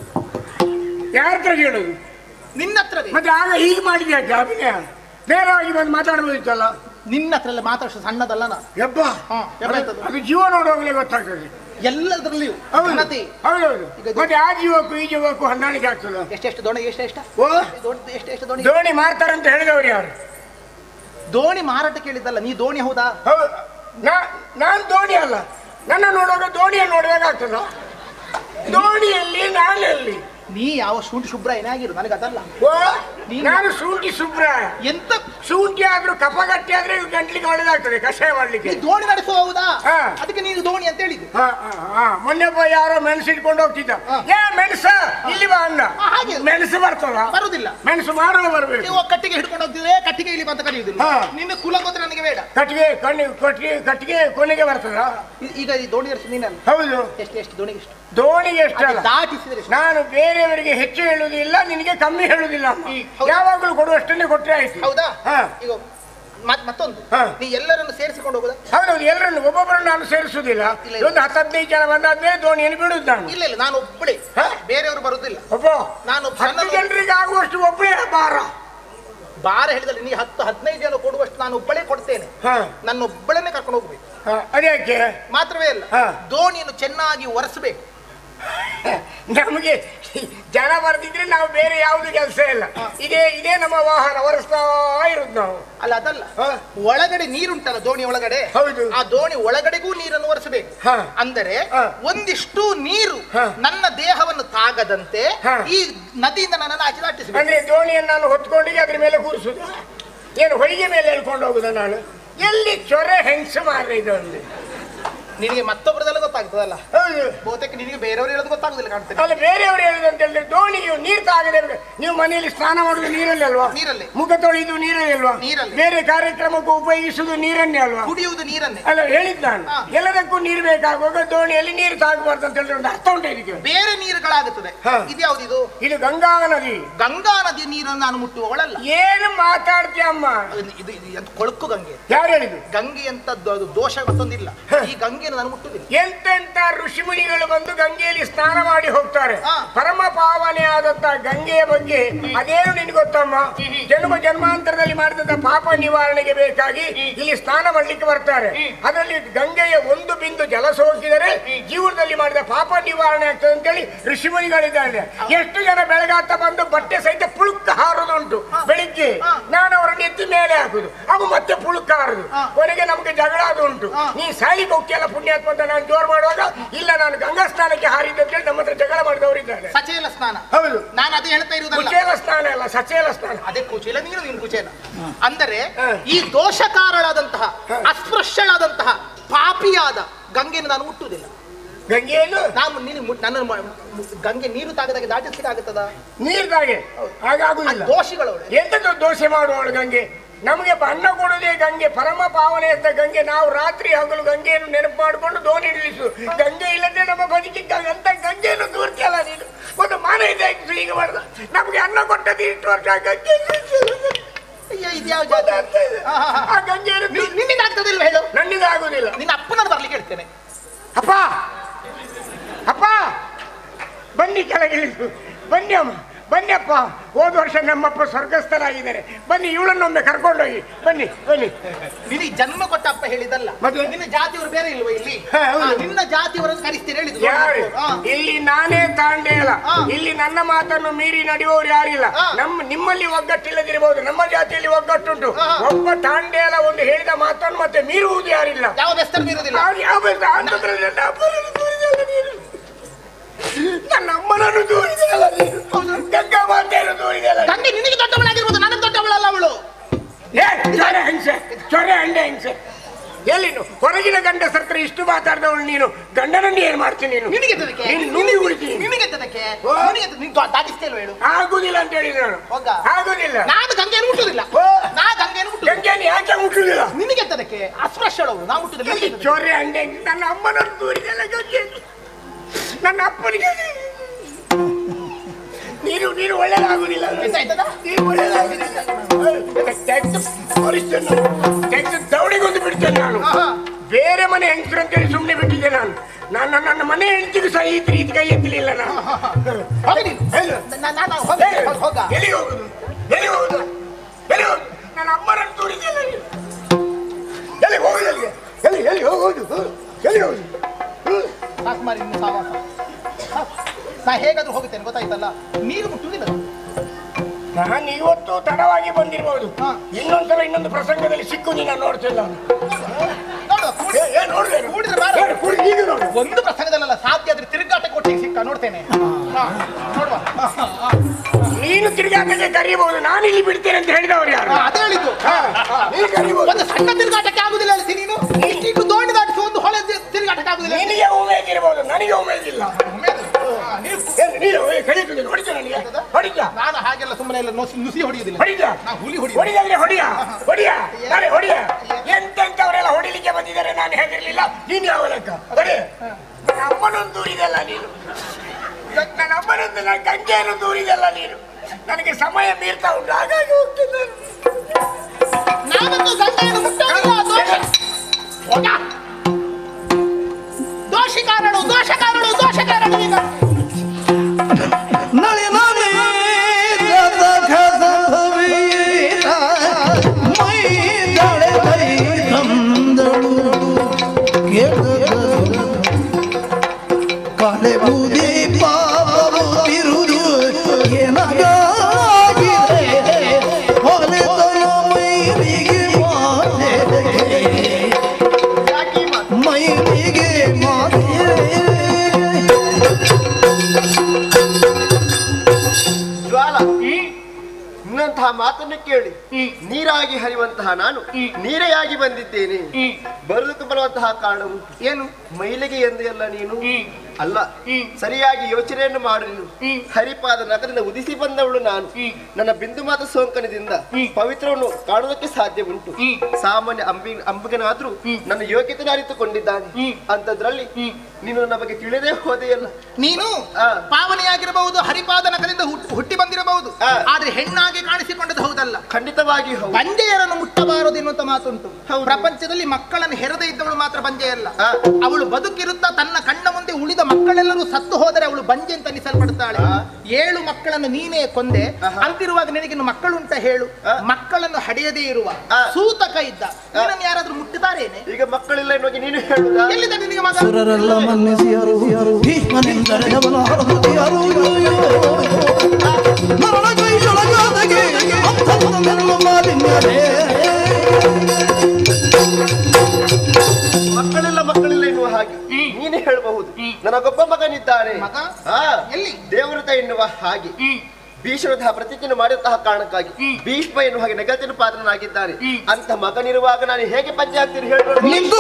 ಯಾರ ಹತ್ರ ಹೇಳುದು? ನಿನ್ನ ಹತ್ರವೇ. ಮತ್ತೆ ಆಗ ಹೀಗೆ ಮಾಡಿದ್ಯಾ ಅಭಿನಯ? ನೇರವಾಗಿ ಬಂದು ಮಾತಾಡ್ಬೋದಿತ್ತಲ್ಲ. ನಿನ್ನ ಹತ್ರ ಎಲ್ಲ ಮಾತಾಡ್ಸೋ ಸಣ್ಣದಲ್ಲ ನಾನು. ಯಬ್ಬ ಅದು ಜೀವ ನೋಡುವಾಗಲೇ ಗೊತ್ತಾಗ್ತದೆ ಎಲ್ಲದರಲ್ಲಿಯೂ. ಹೌದೌದು. ಮತ್ತೆ ಆ ಜೀವಕ್ಕೂ ಈ ಜೀವಕ್ಕೂ ಹೊಂದಾಣಿಕೆ ಆಗ್ತದೆ. ಎಷ್ಟೆಷ್ಟು ದೋಣಿ ಎಷ್ಟೆಷ್ಟ ಓ ಎಷ್ಟೆಷ್ಟು ದೋಣಿ ದೋಣಿ ಮಾರ್ತಾರಂತ ಹೇಳಿದವ್ರು ಯಾರು? ದೋಣಿ ಮಾರಾಟ ಕೇಳಿದ್ದಲ್ಲ, ನೀ ದೋಣಿ ಹೌದಾ? ನಾನು ದೋಣಿ ಅಲ್ಲ, ನನ್ನ ನೋಡುವಾಗ ದೋಣಿಯನ್ನು ನೋಡುವಾಗ ಆಗ್ತದ. ದೋಣಿಯಲ್ಲಿ ನಾನಲ್ಲಿ ನೀ ಯಾವ ಶುಂಠಿ ಶುಭ್ರ ಏನಾಗಿರು ನನಗೆ ಅದಲ್ಲ. ಓ ನಾನು ಶುಂಠಿ ಶುಭ್ರ ಎಂತ ಶುಂಠಿ ಆದ್ರೂ ಕಪಗಟ್ಟಿ ಆದ್ರೆ ಗಂಟ್ಲಿಗೆ ಒಳ್ಳೇದಾಗ್ತದೆ ಕಷಾಯ ಮಾಡ್ಲಿಕ್ಕೆ. ದೋಣಿ ನಡೆಸುವ ಹೌದಾ? ಅದಕ್ಕೆ ನೀನು ದೋಣಿ ಅಂತ ಹೇಳಿದ್ದು. ಮೊನ್ನೆ ಒಬ್ಬ ಯಾರೋ ಮೆಣಸು ಇಟ್ಕೊಂಡು ಹೋಗ್ತಿದ್ದ. ಏ ಮೆಣಸ ಇಲ್ಲಿ ಬಾ ಅನ್ನ. ಮೆಣಸು ಬರ್ತದ? ಬರುದಿಲ್ಲ. ಮೆಣಸು ಮಾಡೋದು ಬರ್ಬೇಕು. ನೀವು ಕಟ್ಟಿಗೆ ಹಿಡ್ಕೊಂಡು ಹೋಗ್ತಿದ್ರೆ ಕಟ್ಟಿಗೆ ಇಲ್ಲಿ ಅಂತ ಕರೆಯುವುದಿಲ್ಲ. ನಿನ್ನ ಕುಲ ಗೊತ್ತ ನನಗೆ ಬೇಡ. ಕಟ್ಟಿಗೆ ಕಣ್ಣಿ ಕಟ್ಟಿಗೆ ಕಟ್ಟಿಗೆ ಕೊನೆಗೆ ಬರ್ತದ. ಈಗ ಈ ದೋಣಿ ನಡೆಸಿ ನೀನಲ್ಲ? ಹೌದು. ಎಷ್ಟು ಎಷ್ಟು ದೋಣಿಗೆ ಎಷ್ಟು? ದೋಣಿಗೆ ಎಷ್ಟಲ್ಲ ದಾಟಿಸಿದ್ರೆ ನಾನು ಬೇರೆಯವರಿಗೆ ಹೆಚ್ಚು ಹೇಳುವುದಿಲ್ಲ, ನಿನಗೆ ಕಮ್ಮಿ ಹೇಳುವುದಿಲ್ಲ. ಯಾವಾಗಲೂ ಕೊಡುವಷ್ಟನ್ನೇ ಕೊಟ್ಟರೆ ಆಯ್ತು. ಹೌದಾ? ಈಗ ಮತ್ತೊಂದು, ನೀ ಎಲ್ಲರನ್ನು ಸೇರಿಸಿಕೊಂಡು ಹೋಗುದಾ? ಹೌದೌದು, ಎಲ್ಲರನ್ನು ಒಬ್ಬೊಬ್ಬರನ್ನು ನಾನು ಸೇರಿಸುವುದಿಲ್ಲ. ಒಂದು ಹತ್ತು ಹದಿನೈದು ಜನ ಬಂದಾದ್ಮೇಲೆ ದೋಣಿಯನ್ನು ಬಿಡುದು ನಾನು. ಇಲ್ಲ ಇಲ್ಲ, ನಾನು ಒಬ್ಬಳೇ, ಬೇರೆಯವರು ಬರುದಿಲ್ಲ. ಒಬ್ಬ ನಾನು ಹತ್ತು ಜನರಿಗೆ ಆಗುವಷ್ಟು ಒಬ್ಬಳೇ ಬಾರ ಬಾರ ಹೇಳಿದ್ರೆ ನೀ ಹತ್ತು ಹದಿನೈದು ಜನ ಕೊಡುವಷ್ಟು ನಾನು ಒಬ್ಬಳೇ ಕೊಡ್ತೇನೆ. ನನ್ನ ಒಬ್ಬಳನ್ನೇ ಕರ್ಕೊಂಡು ಹೋಗ್ಬೇಕು. ಅದ್ಯಾಕೆ? ಮಾತ್ರವೇ ಅಲ್ಲ, ದೋಣಿಯನ್ನು ಚೆನ್ನಾಗಿ ಒರೆಸಬೇಕು. ನಮಗೆ ಜನ ಬರ್ದಿದ್ರೆ ನಾವು ಬೇರೆ ಯಾವ್ದು ಕೆಲಸ ಇಲ್ಲ. ಇದೇ ಇದೇ ನಮ್ಮ ವಾಹನ ಒರೆಸ್ತಾ ಇರುದು ನಾವು. ಅಲ್ಲ ಅದಲ್ಲ, ಒಳಗಡೆ ನೀರುಂಟಲ್ಲ ದೋಣಿ ಒಳಗಡೆ, ಹೌದು, ಆ ದೋಣಿ ಒಳಗಡೆಗೂ ನೀರನ್ನು ಒರೆಸಬೇಕು. ಅಂದರೆ ಒಂದಿಷ್ಟು ನೀರು ನನ್ನ ದೇಹವನ್ನು ತಾಗದಂತೆ ಈ ನದಿಯಿಂದ ನನ್ನನ್ನು ಆಚೆ ದಾಟಿಸಬೇಕು. ಅಂದ್ರೆ ದೋಣಿಯನ್ನು ನಾನು ಹೊತ್ಕೊಂಡಿ ಅದ್ರ ಮೇಲೆ ಕೂರಿಸುದು, ಏನು ಹೊಯ್ಗೆ ಮೇಲೆ ಹೇಳ್ಕೊಂಡು ಹೋಗುದ ನಾನು? ಎಲ್ಲಿ ಚೊರೆ ಹೆಂಗ್ಸು ಮಾರ್ರೆ ಇದೊಂದು. ನಿನಗೆ ಮತ್ತೊಬ್ಬರದೆಲ್ಲ ಗೊತ್ತಾಗ್ತದಲ್ಲ? ಹೌದು, ಬಹುತೇಕ ನಿನಗೆ ಬೇರೆಯವರು ಹೇಳೋದು ಗೊತ್ತಾಗುದಿಲ್ಲ ಕಾಣ್ತದೆ. ಅಲ್ಲ, ಬೇರೆಯವರು ಹೇಳುದು ಅಂತ ಹೇಳಿದ್ರೆ ದೋಣಿಗೆ ನೀರು ತಾಗದೆ ನೀವು ಮನೆಯಲ್ಲಿ ಸ್ನಾನ ಮಾಡುದು ನೀರಲ್ಲಿ ಅಲ್ವಾ? ನೀರಲ್ಲಿ. ಮುಖ ತೊಳೆಯುದು ನೀರಲ್ಲಿ ಅಲ್ವಾ? ನೀರಲ್ಲಿ. ಬೇರೆ ಕಾರ್ಯಕ್ರಮಕ್ಕೆ ಉಪಯೋಗಿಸುವುದು ನೀರನ್ನೇ ಅಲ್ವಾ? ಕುಡಿಯುವುದು ನೀರನ್ನೇ ಅಲ್ಲ, ಹೇಳಿದ್ ನಾನು ಎಲ್ಲದಕ್ಕೂ ನೀರು ಬೇಕಾಗುವಾಗ ದೋಣಿಯಲ್ಲಿ ನೀರು ತಾಗಬಾರ್ದು ಅಂತ ಹೇಳಿದ್ರೆ ಒಂದು ಅರ್ಥ ಉಂಟು ಇದಕ್ಕೆ. ಬೇರೆ ನೀರುಗಳಾಗುತ್ತದೆ. ಇದು ಯಾವ್ದು? ಇದು ಗಂಗಾ ನದಿ. ಗಂಗಾ ನದಿ ನೀರನ್ನು ನಾನು ಮುಟ್ಟುವವಳಲ್ಲ. ಏನು ಮಾತಾಡ್ತೀಯ ಅಮ್ಮ? ಇದು ಇದು ಕೊಳಕು ಗಂಗೆ. ಯಾರು ಹೇಳಿದ್ದು? ಗಂಗೆ ಅಂತ ದೋಷ ಮತ್ತೊಂದಿಲ್ಲ. ಈ ಗಂಗೆ ಗಂಗೆಯನ್ನು ನಾನು ಮುಟ್ಟುವುದಿಲ್ಲ. ಎಂತೆಂತ ಋಷಿಮುನಿಗಳು ಬಂದು ಗಂಗೆಯಲ್ಲಿ ಸ್ನಾನ ಮಾಡಿ ಹೋಗ್ತಾರೆ. ಪರಮ ಪಾವನೆ ಆದಂತ ಗಂಗೆಯ ಬಗ್ಗೆ ಅದೇನು ನಿನ್ಗೆ ಗೊತ್ತಮ್ಮ? ಜನ್ಮ ಜನ್ಮಾಂತರದಲ್ಲಿ ಮಾಡಿದಂತ ಪಾಪ ನಿವಾರಣೆಗೆ ಬೇಕಾಗಿ ಇಲ್ಲಿ ಸ್ನಾನ ಮಾಡ್ಲಿಕ್ಕೆ ಬರ್ತಾರೆ. ಅದರಲ್ಲಿ ಗಂಗೆಯ ಒಂದು ಬಿಂದು ಜಲ ಸೋಕಿದರೆ ಜೀವನದಲ್ಲಿ ಮಾಡಿದ ಪಾಪ ನಿವಾರಣೆ ಆಗ್ತದೆ ಅಂತೇಳಿ ಋಷಿಮುನಿಗಳಿದ್ದಾರೆ. ಎಷ್ಟು ಜನ ಬೆಳಗಾತ ಬಂದು ಬಟ್ಟೆ ಸಹಿತ ಪುಳುಕ್ಕ ಹಾರುದುಂಟು. ಬೆಳಿಗ್ಗೆ ನಾನು ಅವರನ್ನು ಎತ್ತಿ ಮೇಲೆ ಹಾಕುದು, ಅವು ಮತ್ತೆ ಪುಳುಕ್ಕ ಹಾರುದು. ಕೊನೆಗೆ ನಮ್ಗೆ ಜಗಳ ಅದು ಉಂಟು. ನೀ ಸಾಲಿ ಹೋಗ್ತಿಯಲ್ಲ ಪುಣ್ಯಾತ್ಮ ಅಂತ ನಾನು ಜೋರ್ ಮಾಡುವಾಗ ಇಲ್ಲ ನಾನು ಗಂಗಾ ಸ್ನಾನಕ್ಕೆ ಹಾರಿದ್ದೆ ಅಂತ ಹೇಳಿ ನಮ್ಮ ಹತ್ರ ಜಗಳ ಮಾಡಿದವರಿದ್ದಾರೆ. ಸಚೇಲ ಸ್ನಾನ. ಹೌದು, ನಾನು ಅದೇ ಹೇಳ್ತಾ ಇರುವುದಲ್ಲ. ಕುಚೇಲ ಸ್ನಾನ ಅಲ್ಲ, ಸಚೇಲ ಸ್ನಾನ. ಅದೇ ಕುಚೇಲ, ನೀನು ನೀನು ಕುಚೇಲ. ಅಂದರೆ ಈ ದೋಷಕಾರಳಾದಂತಹ ಅಸ್ಪೃಶ್ಯಳಾದಂತಹ ಪಾಪಿಯಾದ ಗಂಗೆಯನ್ನು ನಾನು ಮುಟ್ಟುವುದಿಲ್ಲ. ಗಂಗೆಯನ್ನು ನಾನು ನೀನು ನನ್ನ ಗಂಗೆ ನೀರು ತಾಗದಾಗೆ ದಾಟಿಸ್ಲಿಕ್ಕೆ ಆಗುತ್ತದ? ನೀರು ತಾಗೆ ಹಾಗಾಗುದಿಲ್ಲ. ದೋಷಿಗಳು ಎಂತದ್ದು ದೋಷೆ ಮಾಡುವಳು ಗಂಗೆ? ನಮಗೆ ಅನ್ನ ಕೊಡುವುದೇ ಗಂಗೆ, ಪರಮ ಪಾವನೆ ಅಂತ ಗಂಗೆ. ನಾವು ರಾತ್ರಿ ಹಗಲು ಗಂಗೆಯನ್ನು ನೆನಪು ಮಾಡಿಕೊಂಡು ದೋಣಿ ಇಳಿಸು. ಗಂಗೆ ಇಲ್ಲದೆ ನಮ್ಮ ಬದುಕಿದ್ದ ಅಂತ ಗಂಗೆಯನ್ನು ದೂರ್ತಿಯಲ್ಲ ನೀನು. ಒಂದು ಮಾನ ಇದೆ ಈಗ ಮಾಡ್ದ ನಮ್ಗೆ ಅನ್ನ ಕೊಟ್ಟದ್ದು ಇಷ್ಟು ವರ್ಷ ಗಂಗೆ. ಆ ಗಂಗೆಯನ್ನು ನಿನ್ನಿಂದ ಆಗ್ತದಿಲ್ವ ಹೇಳು? ನನ್ನಿಂದ ಆಗುದಿಲ್ಲ. ನಿನ್ನ ಅಪ್ಪನನ್ನು ಬರ್ಲಿಕ್ಕೆ ಹೇಳ್ತೇನೆ. ಅಪ್ಪ ಅಪ್ಪ ಬನ್ನಿ, ಕೆಳಗೆ ಇಳಿದು ಬನ್ನಿ ಅಮ್ಮ, ಬನ್ನಿ ಅಪ್ಪ. ಹೋದ ವರ್ಷ ನಮ್ಮಪ್ಪ ಸ್ವರ್ಗಸ್ಥರಾಗಿದ್ದಾರೆ. ಬನ್ನಿ, ಇವಳನ್ನೊಮ್ಮೆ ಕರ್ಕೊಂಡೋಗಿ ಬನ್ನಿ ಬನ್ನಿ. ನಿನಗೆ ಜನ್ಮ ಕೊಟ್ಟ ಅಪ್ಪ ಹೇಳಿದಲ್ಲ, ನಿನ್ನ ಜಾತಿಯವರು ಬೇರೆ ಇಲ್ವ ಇಲ್ಲಿ? ನಿನ್ನ ಜಾತಿಯವರನ್ನು ಕರಿಸ್ತೀರಿ ಹೇಳಿದ್ರು. ಇಲ್ಲಿ ನಾನೇ ತಾಂಡೆ ಅಲ್ಲ, ಇಲ್ಲಿ ನನ್ನ ಮಾತನ್ನು ಮೀರಿ ನಡೆಯುವವರು ಯಾರಿಲ್ಲ. ನಮ್ಮ ನಿಮ್ಮಲ್ಲಿ ಒಗ್ಗಟ್ಟಿಲ್ಲದಿರಬಹುದು, ನಮ್ಮ ಜಾತಿಯಲ್ಲಿ ಒಗ್ಗಟ್ಟುಂಟು. ಒಬ್ಬ ತಾಂಡೆ ಅಲ್ಲ ಒಂದು ಹೇಳಿದ ಮಾತನ್ನು ಮತ್ತೆ ಮೀರುವುದು ಯಾರಿಲ್ಲ. ಯಾವ ಬೆಸ್ತರು ಮೀರುವುದಿಲ್ಲ. ನನ್ನ ಅಮ್ಮನನ್ನು ದೂರಿದೆಯಲ್ಲ ನೀನು, ಗಂಗಾ ಮಾತೆಯನ್ನು ದೂರಿದೆಯಲ್ಲ. ಗಂಗೆ ನಿನಗೆ ದೊಡ್ಡವಳಾಗಿರ್ಬೋದು, ನನಗೆ ದೊಡ್ಡವಳಲ್ಲ ಅವಳು. ಚೊರೆ ಹಿಂಸೆ, ಚೊರೆ ಅಂಡೆ ಹಿಂಸೆ. ಎಲ್ಲಿನು ಹೊರಗಿನ ಗಂಡ ಸತ್ರ ಇಷ್ಟು ಮಾತಾಡಿದವಳು ನೀನು, ಗಂಡನನ್ನು ಏನ್ ಮಾಡ್ತೀನಿ ನೀನು? ನಿನಗೆ ಉಳಿತೀನಿ. ನಿನಗೆ ದಾಟಿಸ್ತೇಲ್ವ ಹೇಳು? ಆಗುದಿಲ್ಲ ಅಂತ ಹೇಳಿ ನಾನು. ಆಗುದಿಲ್ಲ. ನಾನು ಗಂಗೆಯನ್ನು ಮುಟ್ಟುದಿಲ್ಲ. ನಾ ಗಂಗೆಯನ್ನು ಮುಟ್ಟು. ಗಂಗೆಯನ್ನು ಯಾಕೆ ಮುಟ್ಟುದಿಲ್ಲ? ನಿನಗೆ ಎತ್ತದಕ್ಕೆ ಅಸ್ಪೃಶ್ಯಳವಳು, ನಾ ಮುಟ್ಟುದಿಲ್ಲ. ಚೊರೆ ಅಂಡೆ. ನನ್ನ ಅಮ್ಮನನ್ನು ದೂರಿದೆಲ್ಲ ಗಂಗೆ, ನನ್ನ ಅಪ್ಪನಿಗೆ ನೀರು ನೀರು ಒಳ್ಳೆಯದಾಗುದಿಲ್ಲ. ನೀರು ಒಳ್ಳೆಯದಾಗುದಿಲ್ಲ. ದೌಡಿಗೊಂದು ಬಿಡ್ತೇನೆ ನಾನು. ಬೇರೆ ಮನೆ ಹೆಂಗಸರು ಅಂತೇಳಿ ಸುಮ್ಮನೆ ಬಿಟ್ಟಿದ್ದೆ ನಾನು. ನನ್ನ ನನ್ನ ಮನೆ ಹೆಂಡತಿಗೂ ಸಹ ಈ ರೀತಿ ಕೈ ಎತ್ತಲಿಲ್ಲ ನಾನು. ಎಲ್ಲಿ ಹೋಗುದು? ಎಲ್ಲಿ ಹೋಗುದು? ಎಲ್ಲಿ ಹೋಗುದು? ನನ್ನ ಅಮ್ಮನನ್ನು ತೋರಿದೆಯಲ್ಲ. ಎಲ್ಲಿ ಹೋಗುದು? ಎಲ್ಲಿ ಎಲ್ಲಿ ಎಲ್ಲಿ ಹೋಗುದು? ಎಲ್ಲಿ ಹೋಗುದು? ಸಾಕುಮಾರಿ ನಿನ್ನ ಸಾವಾಸ. ನಾ ಹೇಗಾದ್ರೂ ಹೋಗುತ್ತೇನೆ ಗೊತ್ತಾಯ್ತಲ್ಲ. ನೀರು ಮುಟ್ಟುವುದಿಲ್ಲ. ನಾನು ಇವತ್ತು ತಡವಾಗಿ ಬಂದಿರಬಹುದು. ಇನ್ನೊಂದ್ಸಲ ಇನ್ನೊಂದು ಪ್ರಸಂಗದಲ್ಲಿ ಸಿಕ್ಕು ನೀನು ನೋಡ್ತಿಲ್ಲ. ಒಂದು ಪ್ರಸಂಗದಲ್ಲ, ಸಾಧ್ಯ ಆದ್ರೆ ತಿರುಗಾಟ ಕೊಟ್ಟಿಗೆ ಸಿಕ್ಕ ನೋಡ್ತೇನೆ. ನೋಡುವ, ನೀನು ತಿರುಗಾಟಕ್ಕೆ ಕರೀಬಹುದು, ನಾನು ಇಲ್ಲಿ ಬಿಡ್ತೇನೆ ಅಂತ ಹೇಳಿದವರು ಯಾರು? ಅದೇ ಹೇಳಿದ್ದು. ಒಂದು ಸಣ್ಣ ತಿರುಗಾಟಕ್ಕೆ ಆಗುದಿಲ್ಲ ಅಲ್ಸಿ ನೀನು. ಇಷ್ಟು ದೋಣಿ ದಾಟಿಸಿ ಒಂದು ಹೊಳೆ ತಿರುಗಾಟಕ್ಕೆ ಆಗುದಿಲ್ಲ. ನಿನಗೆ ಉಮೇದ್ ಇರಬಹುದು, ನನಗೆ ಉಮೇದ್ ಇಲ್ಲ. ನಾನು ಹಾಗೆಲ್ಲ ಸುಮ್ಮನೆ ಎಲ್ಲ ನುಸಿ ಹೊಡೆಯುವುದಿಲ್ಲ. ಹುಲಿ ಹೊಡಿ ಹೊಡಿದ್ರೆ ಹೊಡಿಯ ಹೊಡಿಯ ನಾಳೆ ಹೊಡಿಯ. ಎಂತೆಂತವರೆಲ್ಲ ಹೊಡಿಲಿಕ್ಕೆ ಬಂದಿದ್ದಾರೆ, ನಾನು ಹೇಗಿರ್ಲಿಲ್ಲ. ನೀನು ಯಾವ ಲೆಕ್ಕ? ನನ್ನ ಅಮ್ಮನೊಂದು ದೂರಿದಲ್ಲ ನೀನು, ನನ್ನ ಅಮ್ಮನೊಂದು ನನ್ನ ಗಂಗೆಯನ್ನು ದೂರಿದಲ್ಲ ನೀನು. ನನಗೆ ಸಮಯ ಮೀರ್ತಾ ಉಂಟು, ಹಾಗಾಗಿ ಹೋಗ್ತೇನೆ ನಾನೊಂದು ಗಂಗೆಯನ್ನು ಮುಟ್ಟೋದಿಲ್ಲ. ದೋಷಿಕಾರಳು ದೋಷಕಾರಳು ದೋಷಕಾರಳು ಈಗ ನಳಿ ನಳಿ ಜದ ಖದ ಭವೀರ ಮೈ ದಳೆ ದೈ ದಂದಳು ಕಾಲೆ ಬೂದಿ ಪಾಪವು ತಿರುದು ಏನಗಾಗಿದೆ ಹೊಲೆತನ ಮೈರಿಗೆ ಮಾತೆ ಮೈರಿಗೆ ಮಾತೆ. ಇನ್ನಂತಹ ಮಾತನ್ನು ಕೇಳಿ ನೀರಾಗಿ ಹರಿಯುವಂತಹ ನಾನು ನೀರೆಯಾಗಿ ಬಂದಿದ್ದೇನೆ. ಬರುವುದಕ್ಕೆ ಬರುವಂತಹ ಕಾರಣವು ಏನು? ಮೈಲಿಗೆ ಎಂದು ಎಲ್ಲ ನೀನು ಅಲ್ಲ, ಸರಿಯಾಗಿ ಯೋಚನೆಯನ್ನು ಮಾಡು ನೀನು. ಹರಿಪಾದ ನಗರದಿಂದ ಉದಿಸಿ ಬಂದವಳು ನಾನು. ನನ್ನ ಬಿಂದು ಮಾತ ಸೋಂಕನದಿಂದ ಪವಿತ್ರವನ್ನು ಕಾಣುವುದಕ್ಕೆ ಸಾಧ್ಯ ಉಂಟು. ಸಾಮಾನ್ಯ ಅಂಬಿ ಅಂಬಿಗನಾದ್ರೂ ನನ್ನ ಯೋಗ್ಯತೆ ಅರಿತುಕೊಂಡಿದ್ದಾನೆ. ಅಂತದ್ರಲ್ಲಿ ನೀನು ನಮಗೆ ತಿಳಿದೇ ಹೋದೆಯಲ್ಲ. ನೀನು ಪಾವನೆಯಾಗಿರಬಹುದು, ಹರಿಪಾದ ನಗರದಿಂದ ಹುಟ್ಟಿ ಬಂದಿರಬಹುದು, ಆದ್ರೆ ಹೆಣ್ಣಾಗಿ ಕಾಣಿಸಿಕೊಂಡದ್ದು ಹೌದಲ್ಲ. ಖಂಡಿತವಾಗಿ ಬಂಜೆಯರನ್ನು ಮುಟ್ಟಬಾರದು ಎನ್ನುವಂತ ಮಾತುಂಟು. ಪ್ರಪಂಚದಲ್ಲಿ ಮಕ್ಕಳನ್ನು ಹೆರದೇ ಇದ್ದವಳು ಮಾತ್ರ ಬಂಜೆಯಲ್ಲ. ಅವಳು ಬದುಕಿರುತ್ತಾ ತನ್ನ ಕಣ್ಣ ಮುಂದೆ ಉಳಿದ ಮಕ್ಕಳೆಲ್ಲರೂ ಸತ್ತು ಹೋದರೆ ಅವಳು ಬಂಜೆ ಅಂತ ಅನಿಸಲ್ಪಡ್ತಾಳೆ. ಏಳು ಮಕ್ಕಳನ್ನು ನೀನೇ ಕೊಂದೆ ಅಂತಿರುವಾಗ ನಿನಗಿನ್ನು ಮಕ್ಕಳುಂಟ ಹೇಳು? ಮಕ್ಕಳನ್ನು ಹಡೆಯದೇ ಇರುವ ಸೂತಕ ಇದ್ದ ನಿನ್ನನ್ನು ಯಾರಾದ್ರೂ ಮುಟ್ಟಿದಾರೇನೆ? ಈಗ ಮಕ್ಕಳಿಲ್ಲ ಎನ್ನುವಾಗ ನೀನು ಹೇಳುದಾ? ಎಲ್ಲಿದ್ದ ನಿನಗೆ ಮಗ? ಮನ್ನಿಸಿಯರು ಭೀಷ್ಮನೆಂದರೆ ಅವನ ಹರಹುತಿಯರು ಮರಣ ಕೈಯೊಳಗಾದಗೆ ಅಂತಂದೆಲ್ಲ ಮಾಲಿನ್ಯರೇ. ಮಕ್ಕಳಿಲ್ಲ ಮಕ್ಕಳಿಲ್ಲ ಎನ್ನುವ ಹಾಗೆ ನೀನೇ ಹೇಳಬಹುದು. ನನಗೊಬ್ಬ ಮಗನಿದ್ದಾನೆ, ದೇವರತ ಎನ್ನುವ ಹಾಗೆ ಭೀಷ್ಮನಂತಹ ಪ್ರತಿಜ್ಞೆ ಮಾಡಿದಂತಹ ಕಾರಣಕ್ಕಾಗಿ ಭೀಷ್ಮ ಎನ್ನುವ ಹಾಗೆ ನಗತಿನ ಪಾತ್ರನಾಗಿದ್ದಾನೆ. ಅಂತ ಮಗನಿರುವಾಗ ನಾನು ಹೇಗೆ ಪಂಚೆ ಆಗ್ತೀನಿ ಹೇಳ್ಬೋದು?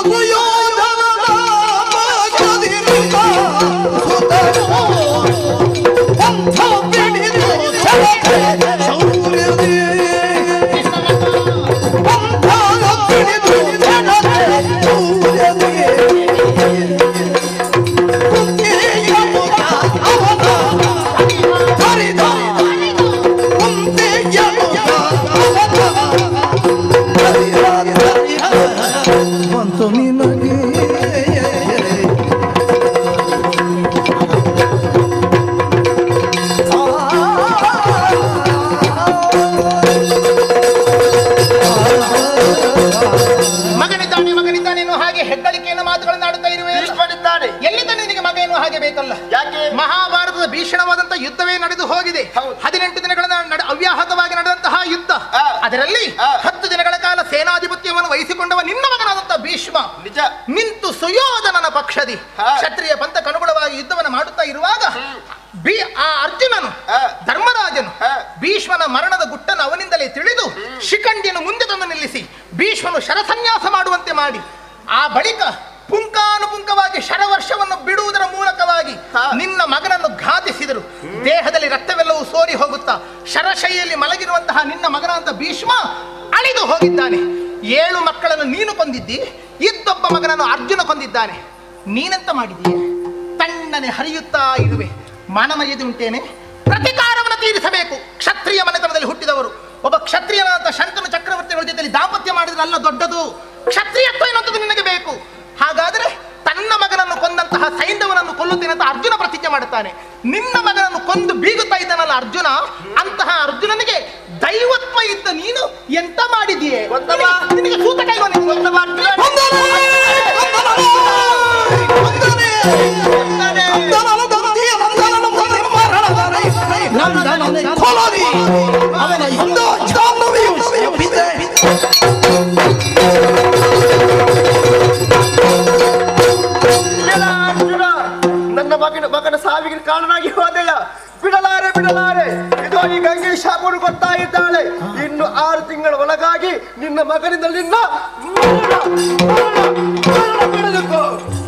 ಮಗನಿದ್ದಾನೆ ಮಗನಿದ್ದಾನೆ ಎನ್ನುವ ಹಾಗೆ ಹೆಗ್ಗಳಿಕೆಯನ್ನು ಮಾತುಗಳನ್ನು ಆಡುತ್ತಾ ಇರುವೆ. ಎಲ್ಲಿದ್ದಾನೆ ನಿನಗೆ ಮಗ ಎನ್ನುವ ಹಾಗೆ ಬೇಕಲ್ಲ? ಮಹಾಭಾರತದ ಭೀಷಣವಾದಂತಹ ಯುದ್ಧವೇ ನಡೆದು ಹೋಗಿದೆ. ಹದಿನೆಂಟು ದಿನಗಳ ಅವ್ಯಾಹತವಾಗಿ ನಡೆದಂತಹ ಯುದ್ಧ. ಅದರಲ್ಲಿ ಹತ್ತು ದಿನಗಳ ಕಾಲ ಸೇನಾಧಿಪತ್ಯವನ್ನು ವಹಿಸಿಕೊಂಡವ ನಿನ್ನ ಮಗನಾದಂತಹ ಭೀಷ್ಮ ನಿಂತು ಸುಯೋಧನನ ಪಕ್ಷದಿ ಕ್ಷತ್ರಿಯ ಪಂಥಕ್ಕನುಗುಣವಾಗಿ ಯುದ್ಧವನ್ನು ಮಾಡುತ್ತಾ ಇರುವಾಗ ಬಿ ಆ ಅರ್ಜುನನು ಧರ್ಮರಾಜನು ಭೀಷ್ಮನ ಮರಣದ ಗುಟ್ಟನ್ನು ಅವನಿಂದಲೇ ತಿಳಿದು ಶಿಖಂಡಿಯನ್ನು ಮುಂದೆ ತಂದು ನಿಲ್ಲಿಸಿ ಭೀಷ್ಮನು ಶರಸನ್ಯಾಸ ಮಾಡುವಂತೆ ಮಾಡಿ ಆ ಬಳಿಕ ಪುಂಕಾನುಪುಂಕವಾಗಿ ಶರವರ್ಷವನ್ನು ಬಿಡುವುದರ ಮೂಲಕವಾಗಿ ನಿನ್ನ ಮಗನನ್ನು ಘಾತಿಸಿದರು. ದೇಹದಲ್ಲಿ ರಕ್ತವೆಲ್ಲವೂ ಸೋರಿ ಹೋಗುತ್ತಾ ಶರಶೈಯಲ್ಲಿ ಮಲಗಿರುವಂತಹ ನಿನ್ನ ಮಗನಾದ ಭೀಷ್ಮ ಅಳಿದು ಹೋಗಿದ್ದಾನೆ. ಏಳು ಮಕ್ಕಳನ್ನು ನೀನು ಕೊಂದಿದ್ದಿ, ಇದ್ದೊಬ್ಬ ಮಗನನ್ನು ಅರ್ಜುನ ಕೊಂದಿದ್ದಾನೆ. ನೀನೆಂತ ಮಾಡಿದೀಯ? ತಣ್ಣನೆ ಹರಿಯುತ್ತಾ ಇರುವೆ. ಮಾನಮರ್ಯಾದೆ ಉಂಟೇನೆ? ಪ್ರತಿಕಾರವನ್ನು ತೀರಿಸಬೇಕು. ಕ್ಷತ್ರಿಯ ಮನೆತನದಲ್ಲಿ ಹುಟ್ಟಿದವರು ಒಬ್ಬ ಕ್ಷತ್ರಿಯನಾದ ಶಂತನು ಚಕ್ರವರ್ತಿಗಳ ಜೊತೆಯಲ್ಲಿ ದಾಂಪತ್ಯ ಮಾಡಿದ್ರೆ ಅಲ್ಲ ದೊಡ್ಡದು, ಕ್ಷತ್ರಿಯತ್ವ ಎನ್ನುವಂಥದ್ದು ನಿನಗೆ ಬೇಕು. ಹಾಗಾದರೆ ತನ್ನ ಮಗನನ್ನು ಕೊಂದಂತಹ ಸೈಂಧವನನ್ನು ಕೊಲ್ಲುತ್ತೇನೆ ಅಂತ ಅರ್ಜುನ ಪ್ರತಿಜ್ಞೆ ಮಾಡುತ್ತಾನೆ. ನಿನ್ನ ಮಗನನ್ನು ಕೊಂದು ಬೀಗುತ್ತಾ ಇದ್ದಾನಲ್ಲ ಅರ್ಜುನ, ಅಂತಹ ಅರ್ಜುನನಿಗೆ ದೈವತ್ವ ಇದ್ದ ನೀನು ಎಂತ ಮಾಡಿದೀಯೇ? ನಿನಗೆ ಸೂತ ಕೈಗೋ ನನ್ನ ಮಗನ ಮಗನ ಸಾವಿಗೆ ಕಾರಣನಾಗಿ ಹೋದೆಯ. ಬಿಡಲಾರೆ ಬಿಡಲಾರೆ, ಇದು ಈ ಗಂಗೆ ಶಾಪನು ಕೊಡ್ತಾ ಇದ್ದಾಳೆ. ಇನ್ನು ಆರು ತಿಂಗಳ ಒಳಗಾಗಿ ನಿನ್ನ ಮಗನಿಂದ ನಿನ್ನ ಬಿಡಬೇಕು.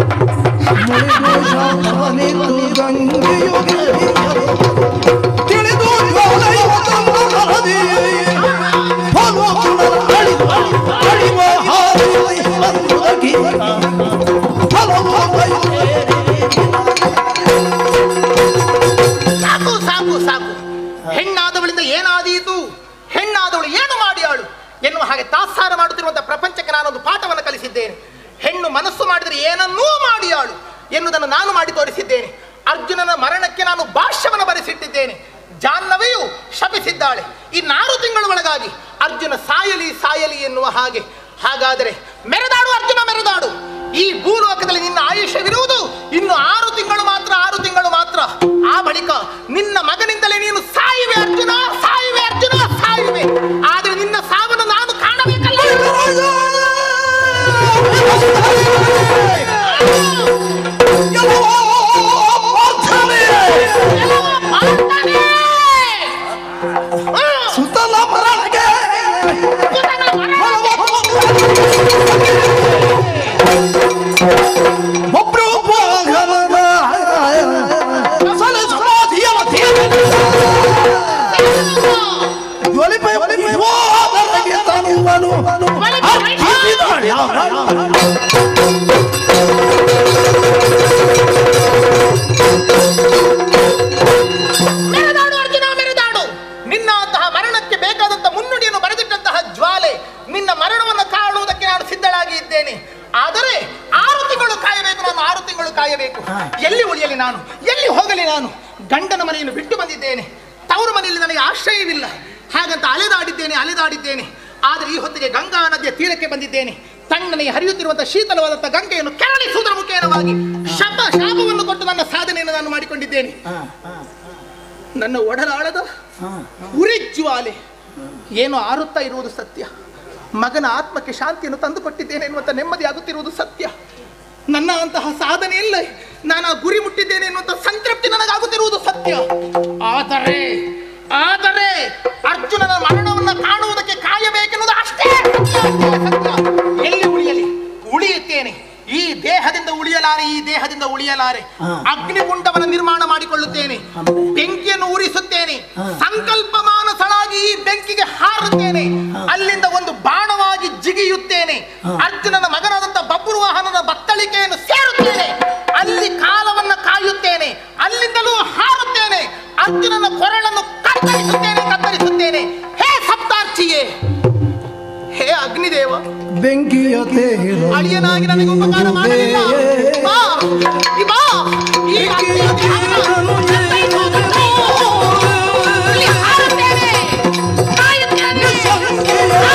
ಸಾಕು ಸಾಕು ಸಾಕು. ಹೆಣ್ಣಾದವಳಿಂದ ಏನಾದೀತು, ಹೆಣ್ಣಾದವಳು ಏನು ಮಾಡಿಯಾಳು ಎನ್ನುವ ಹಾಗೆ ತಾತ್ಸಾರ ಮಾಡುತ್ತಿರುವಂತಹ ಪ್ರಪಂಚಕ್ಕೆ ನಾನೊಂದು ಪಾಠವನ್ನು ಕಲಿಸಿದ್ದೇನೆ. ಹೆಣ್ಣು ಮನಸ್ಸು ಮಾಡಿದರೆ ಏನನ್ನೂ ಮಾಡಿಯಾಳು ಎನ್ನುವುದನ್ನು ನಾನು ಮಾಡಿ ತೋರಿಸಿದ್ದೇನೆ. ಅರ್ಜುನನ ಮರಣಕ್ಕೆ ನಾನು ಭಾಷ್ಯವನ್ನು ಬರೆಸಿಟ್ಟಿದ್ದೇನೆ. ಜಾಹ್ನವಿಯು ಶಪಿಸಿದ್ದಾಳೆ, ಇನ್ನಾರು ತಿಂಗಳ ಒಳಗಾಗಿ ಅರ್ಜುನ ಸಾಯಲಿ ಸಾಯಲಿ ಎನ್ನುವ ಹಾಗೆ. ಹಾಗಾದರೆ ಮೆರೆದಾಡು ಅರ್ಜುನ, ಮೆರೆದಾಡು. ಈ ಭೂಲೋಕದಲ್ಲಿ ನಿನ್ನ ಆಯುಷ್ಯವಿರುವುದು ಇನ್ನು ಆರು ತಿಂಗಳು ಮಾತ್ರ, ಆರು ತಿಂಗಳು ಮಾತ್ರ. ಆ ಬಳಿಕ ನಿನ್ನ ಮಗನಿಂದಲೇ ನೀನು ಸಾಯುವೆ ಅರ್ಜುನ, ಸಾಯುವೆ ಅರ್ಜುನ, ಸಾಯುವೆ. ಆದರೆ ನಿನ್ನ ಸಾವನ್ನು ನಾನು ಕಾಣಬೇಕಲ್ಲ. ಸುತ್ತಲ ಮರಣಗೆ ಒಬ್ರು ಮೆರೆದಾಡು ಅರ್ಜುನ, ಮೆರೆದಾಡು. ನಿನ್ನ ಅಂತಹ ಮರಣಕ್ಕೆ ಬೇಕಾದಂತಹ ಮುನ್ನುಡಿಯನ್ನು ಬರೆದಿಟ್ಟಂತಹ ಜ್ವಾಲೆ ನಿನ್ನ ಮರಣವನ್ನು ಕಾಣುವುದಕ್ಕೆ ನಾನು ಸಿದ್ಧಳಾಗಿ ಇದ್ದೇನೆ. ಆದರೆ ಆರು ತಿಂಗಳು ಕಾಯಬೇಕು, ನಾನು ಆರು ತಿಂಗಳು ಕಾಯಬೇಕು. ಎಲ್ಲಿ ಉಳಿಯಲಿ ನಾನು, ಎಲ್ಲಿ ಹೋಗಲಿ ನಾನು? ಗಂಡನ ಮನೆಯನ್ನು ಬಿಟ್ಟು ಬಂದಿದ್ದೇನೆ, ತವರು ಮನೆಯಲ್ಲಿ ನನಗೆ ಆಶ್ರಯವಿಲ್ಲ. ಹಾಗಂತ ಅಲೆದಾಡಿದ್ದೇನೆ ಅಲೆದಾಡಿದ್ದೇನೆ ಆದರೆ ಈ ಹೊತ್ತಿಗೆ ಗಂಗಾ ನದಿಯ ತೀರಕ್ಕೆ ಬಂದಿದ್ದೇನೆ. ತಣ್ಣನೆ ಹರಿಯುತ್ತಿರುವಂತಹ ಶೀತಲವಾದಂತಹ ಗಂಗೆಯನ್ನು ಕೆರಳಿಸುವುದರ ಮುಖೇನವಾಗಿ ಶಪ ಶಾಪವನ್ನು ಕೊಟ್ಟು ನನ್ನ ಸಾಧನೆಯನ್ನು ನಾನು ಮಾಡಿಕೊಂಡಿದ್ದೇನೆ. ನನ್ನ ಒಡಲಾಳದ ಉರಿಜ್ವಾಲೆ ಏನು ಆರುತ್ತಾ ಇರುವುದು ಸತ್ಯ. ಮಗನ ಆತ್ಮಕ್ಕೆ ಶಾಂತಿಯನ್ನು ತಂದುಕೊಟ್ಟಿದ್ದೇನೆ ಎನ್ನುವಂತ ನೆಮ್ಮದಿ ಆಗುತ್ತಿರುವುದು ಸತ್ಯ. ನನ್ನ ಅಂತಹ ಸಾಧನೆ ಇಲ್ಲ, ನಾನು ಆ ಗುರಿ ಮುಟ್ಟಿದ್ದೇನೆ ಎನ್ನುವಂತ ಸಂತೃಪ್ತಿ ನನಗಾಗುತ್ತಿರುವುದು ಸತ್ಯ. ಆದರೆ ಆದರೆ ಅರ್ಜುನನ ಮರಣವನ್ನು ಕಾಣುವುದಕ್ಕೆ ಕಾಯಬೇಕೆನ್ನುವುದು ಅಷ್ಟೇ ಸತ್ಯ. ಎಲ್ಲಿ ಉಳಿಯಲಿ? ಉಳಿಯುತ್ತೇನೆ. ಈ ದೇಹದಿಂದ ಉಳಿಯಲಾರೆ, ಈ ದೇಹದಿಂದ ಉಳಿಯಲಾರೆ. ಅಗ್ನಿಕುಂಡವನ್ನು ನಿರ್ಮಾಣ ಮಾಡಿಕೊಳ್ಳುತ್ತೇನೆ, ಬೆಂಕಿಯನ್ನು ಉರಿಸುತ್ತೇನೆ, ಸಂಕಲ್ಪ ಮಾನಸಳಾಗಿ ಈ ಬೆಂಕಿಗೆ ಹಾರುತ್ತೇನೆ, ಅಲ್ಲಿಂದ ಒಂದು ಬಾಣವಾಗಿ ಜಿಗಿಯುತ್ತೇನೆ, ಅರ್ಜುನನ ಮಗನಾದಂತ ಬಬ್ರುವಾಹನನ ಬತ್ತಳಿಕೆಯನ್ನು ಸೇರುತ್ತೇನೆ, ಅಲ್ಲಿ ಕಾಲವನ್ನು ಕಾಯುತ್ತೇನೆ, ಅಲ್ಲಿಂದಲೂ ಹಾರುತ್ತೇನೆ, ಅರ್ಜುನನ ಕೊರಳನ್ನು ಕತ್ತರಿಸುತ್ತೇನೆ ಕತ್ತರಿಸುತ್ತೇನೆ. ಹೇ ಸಪ್ತಾರ್ಚಿಯೇ, ಹೇ ಅಗ್ನಿದೇವ, ಬೆಂಕಿಯ ಅಳಿಯನಾಗಿ ನನಗೆ ಉಪಕಾರ ಮಾಡಲಿಲ್ಲ. ಬಾ, ಈ ಬಾ, ಈ ಅಗ್ನಿಯ ದೇಹವನ್ನು ಇಲ್ಲಿ ಹಾರುತ್ತೇನೆ, ಕಾಯುತ್ತೇನೆ.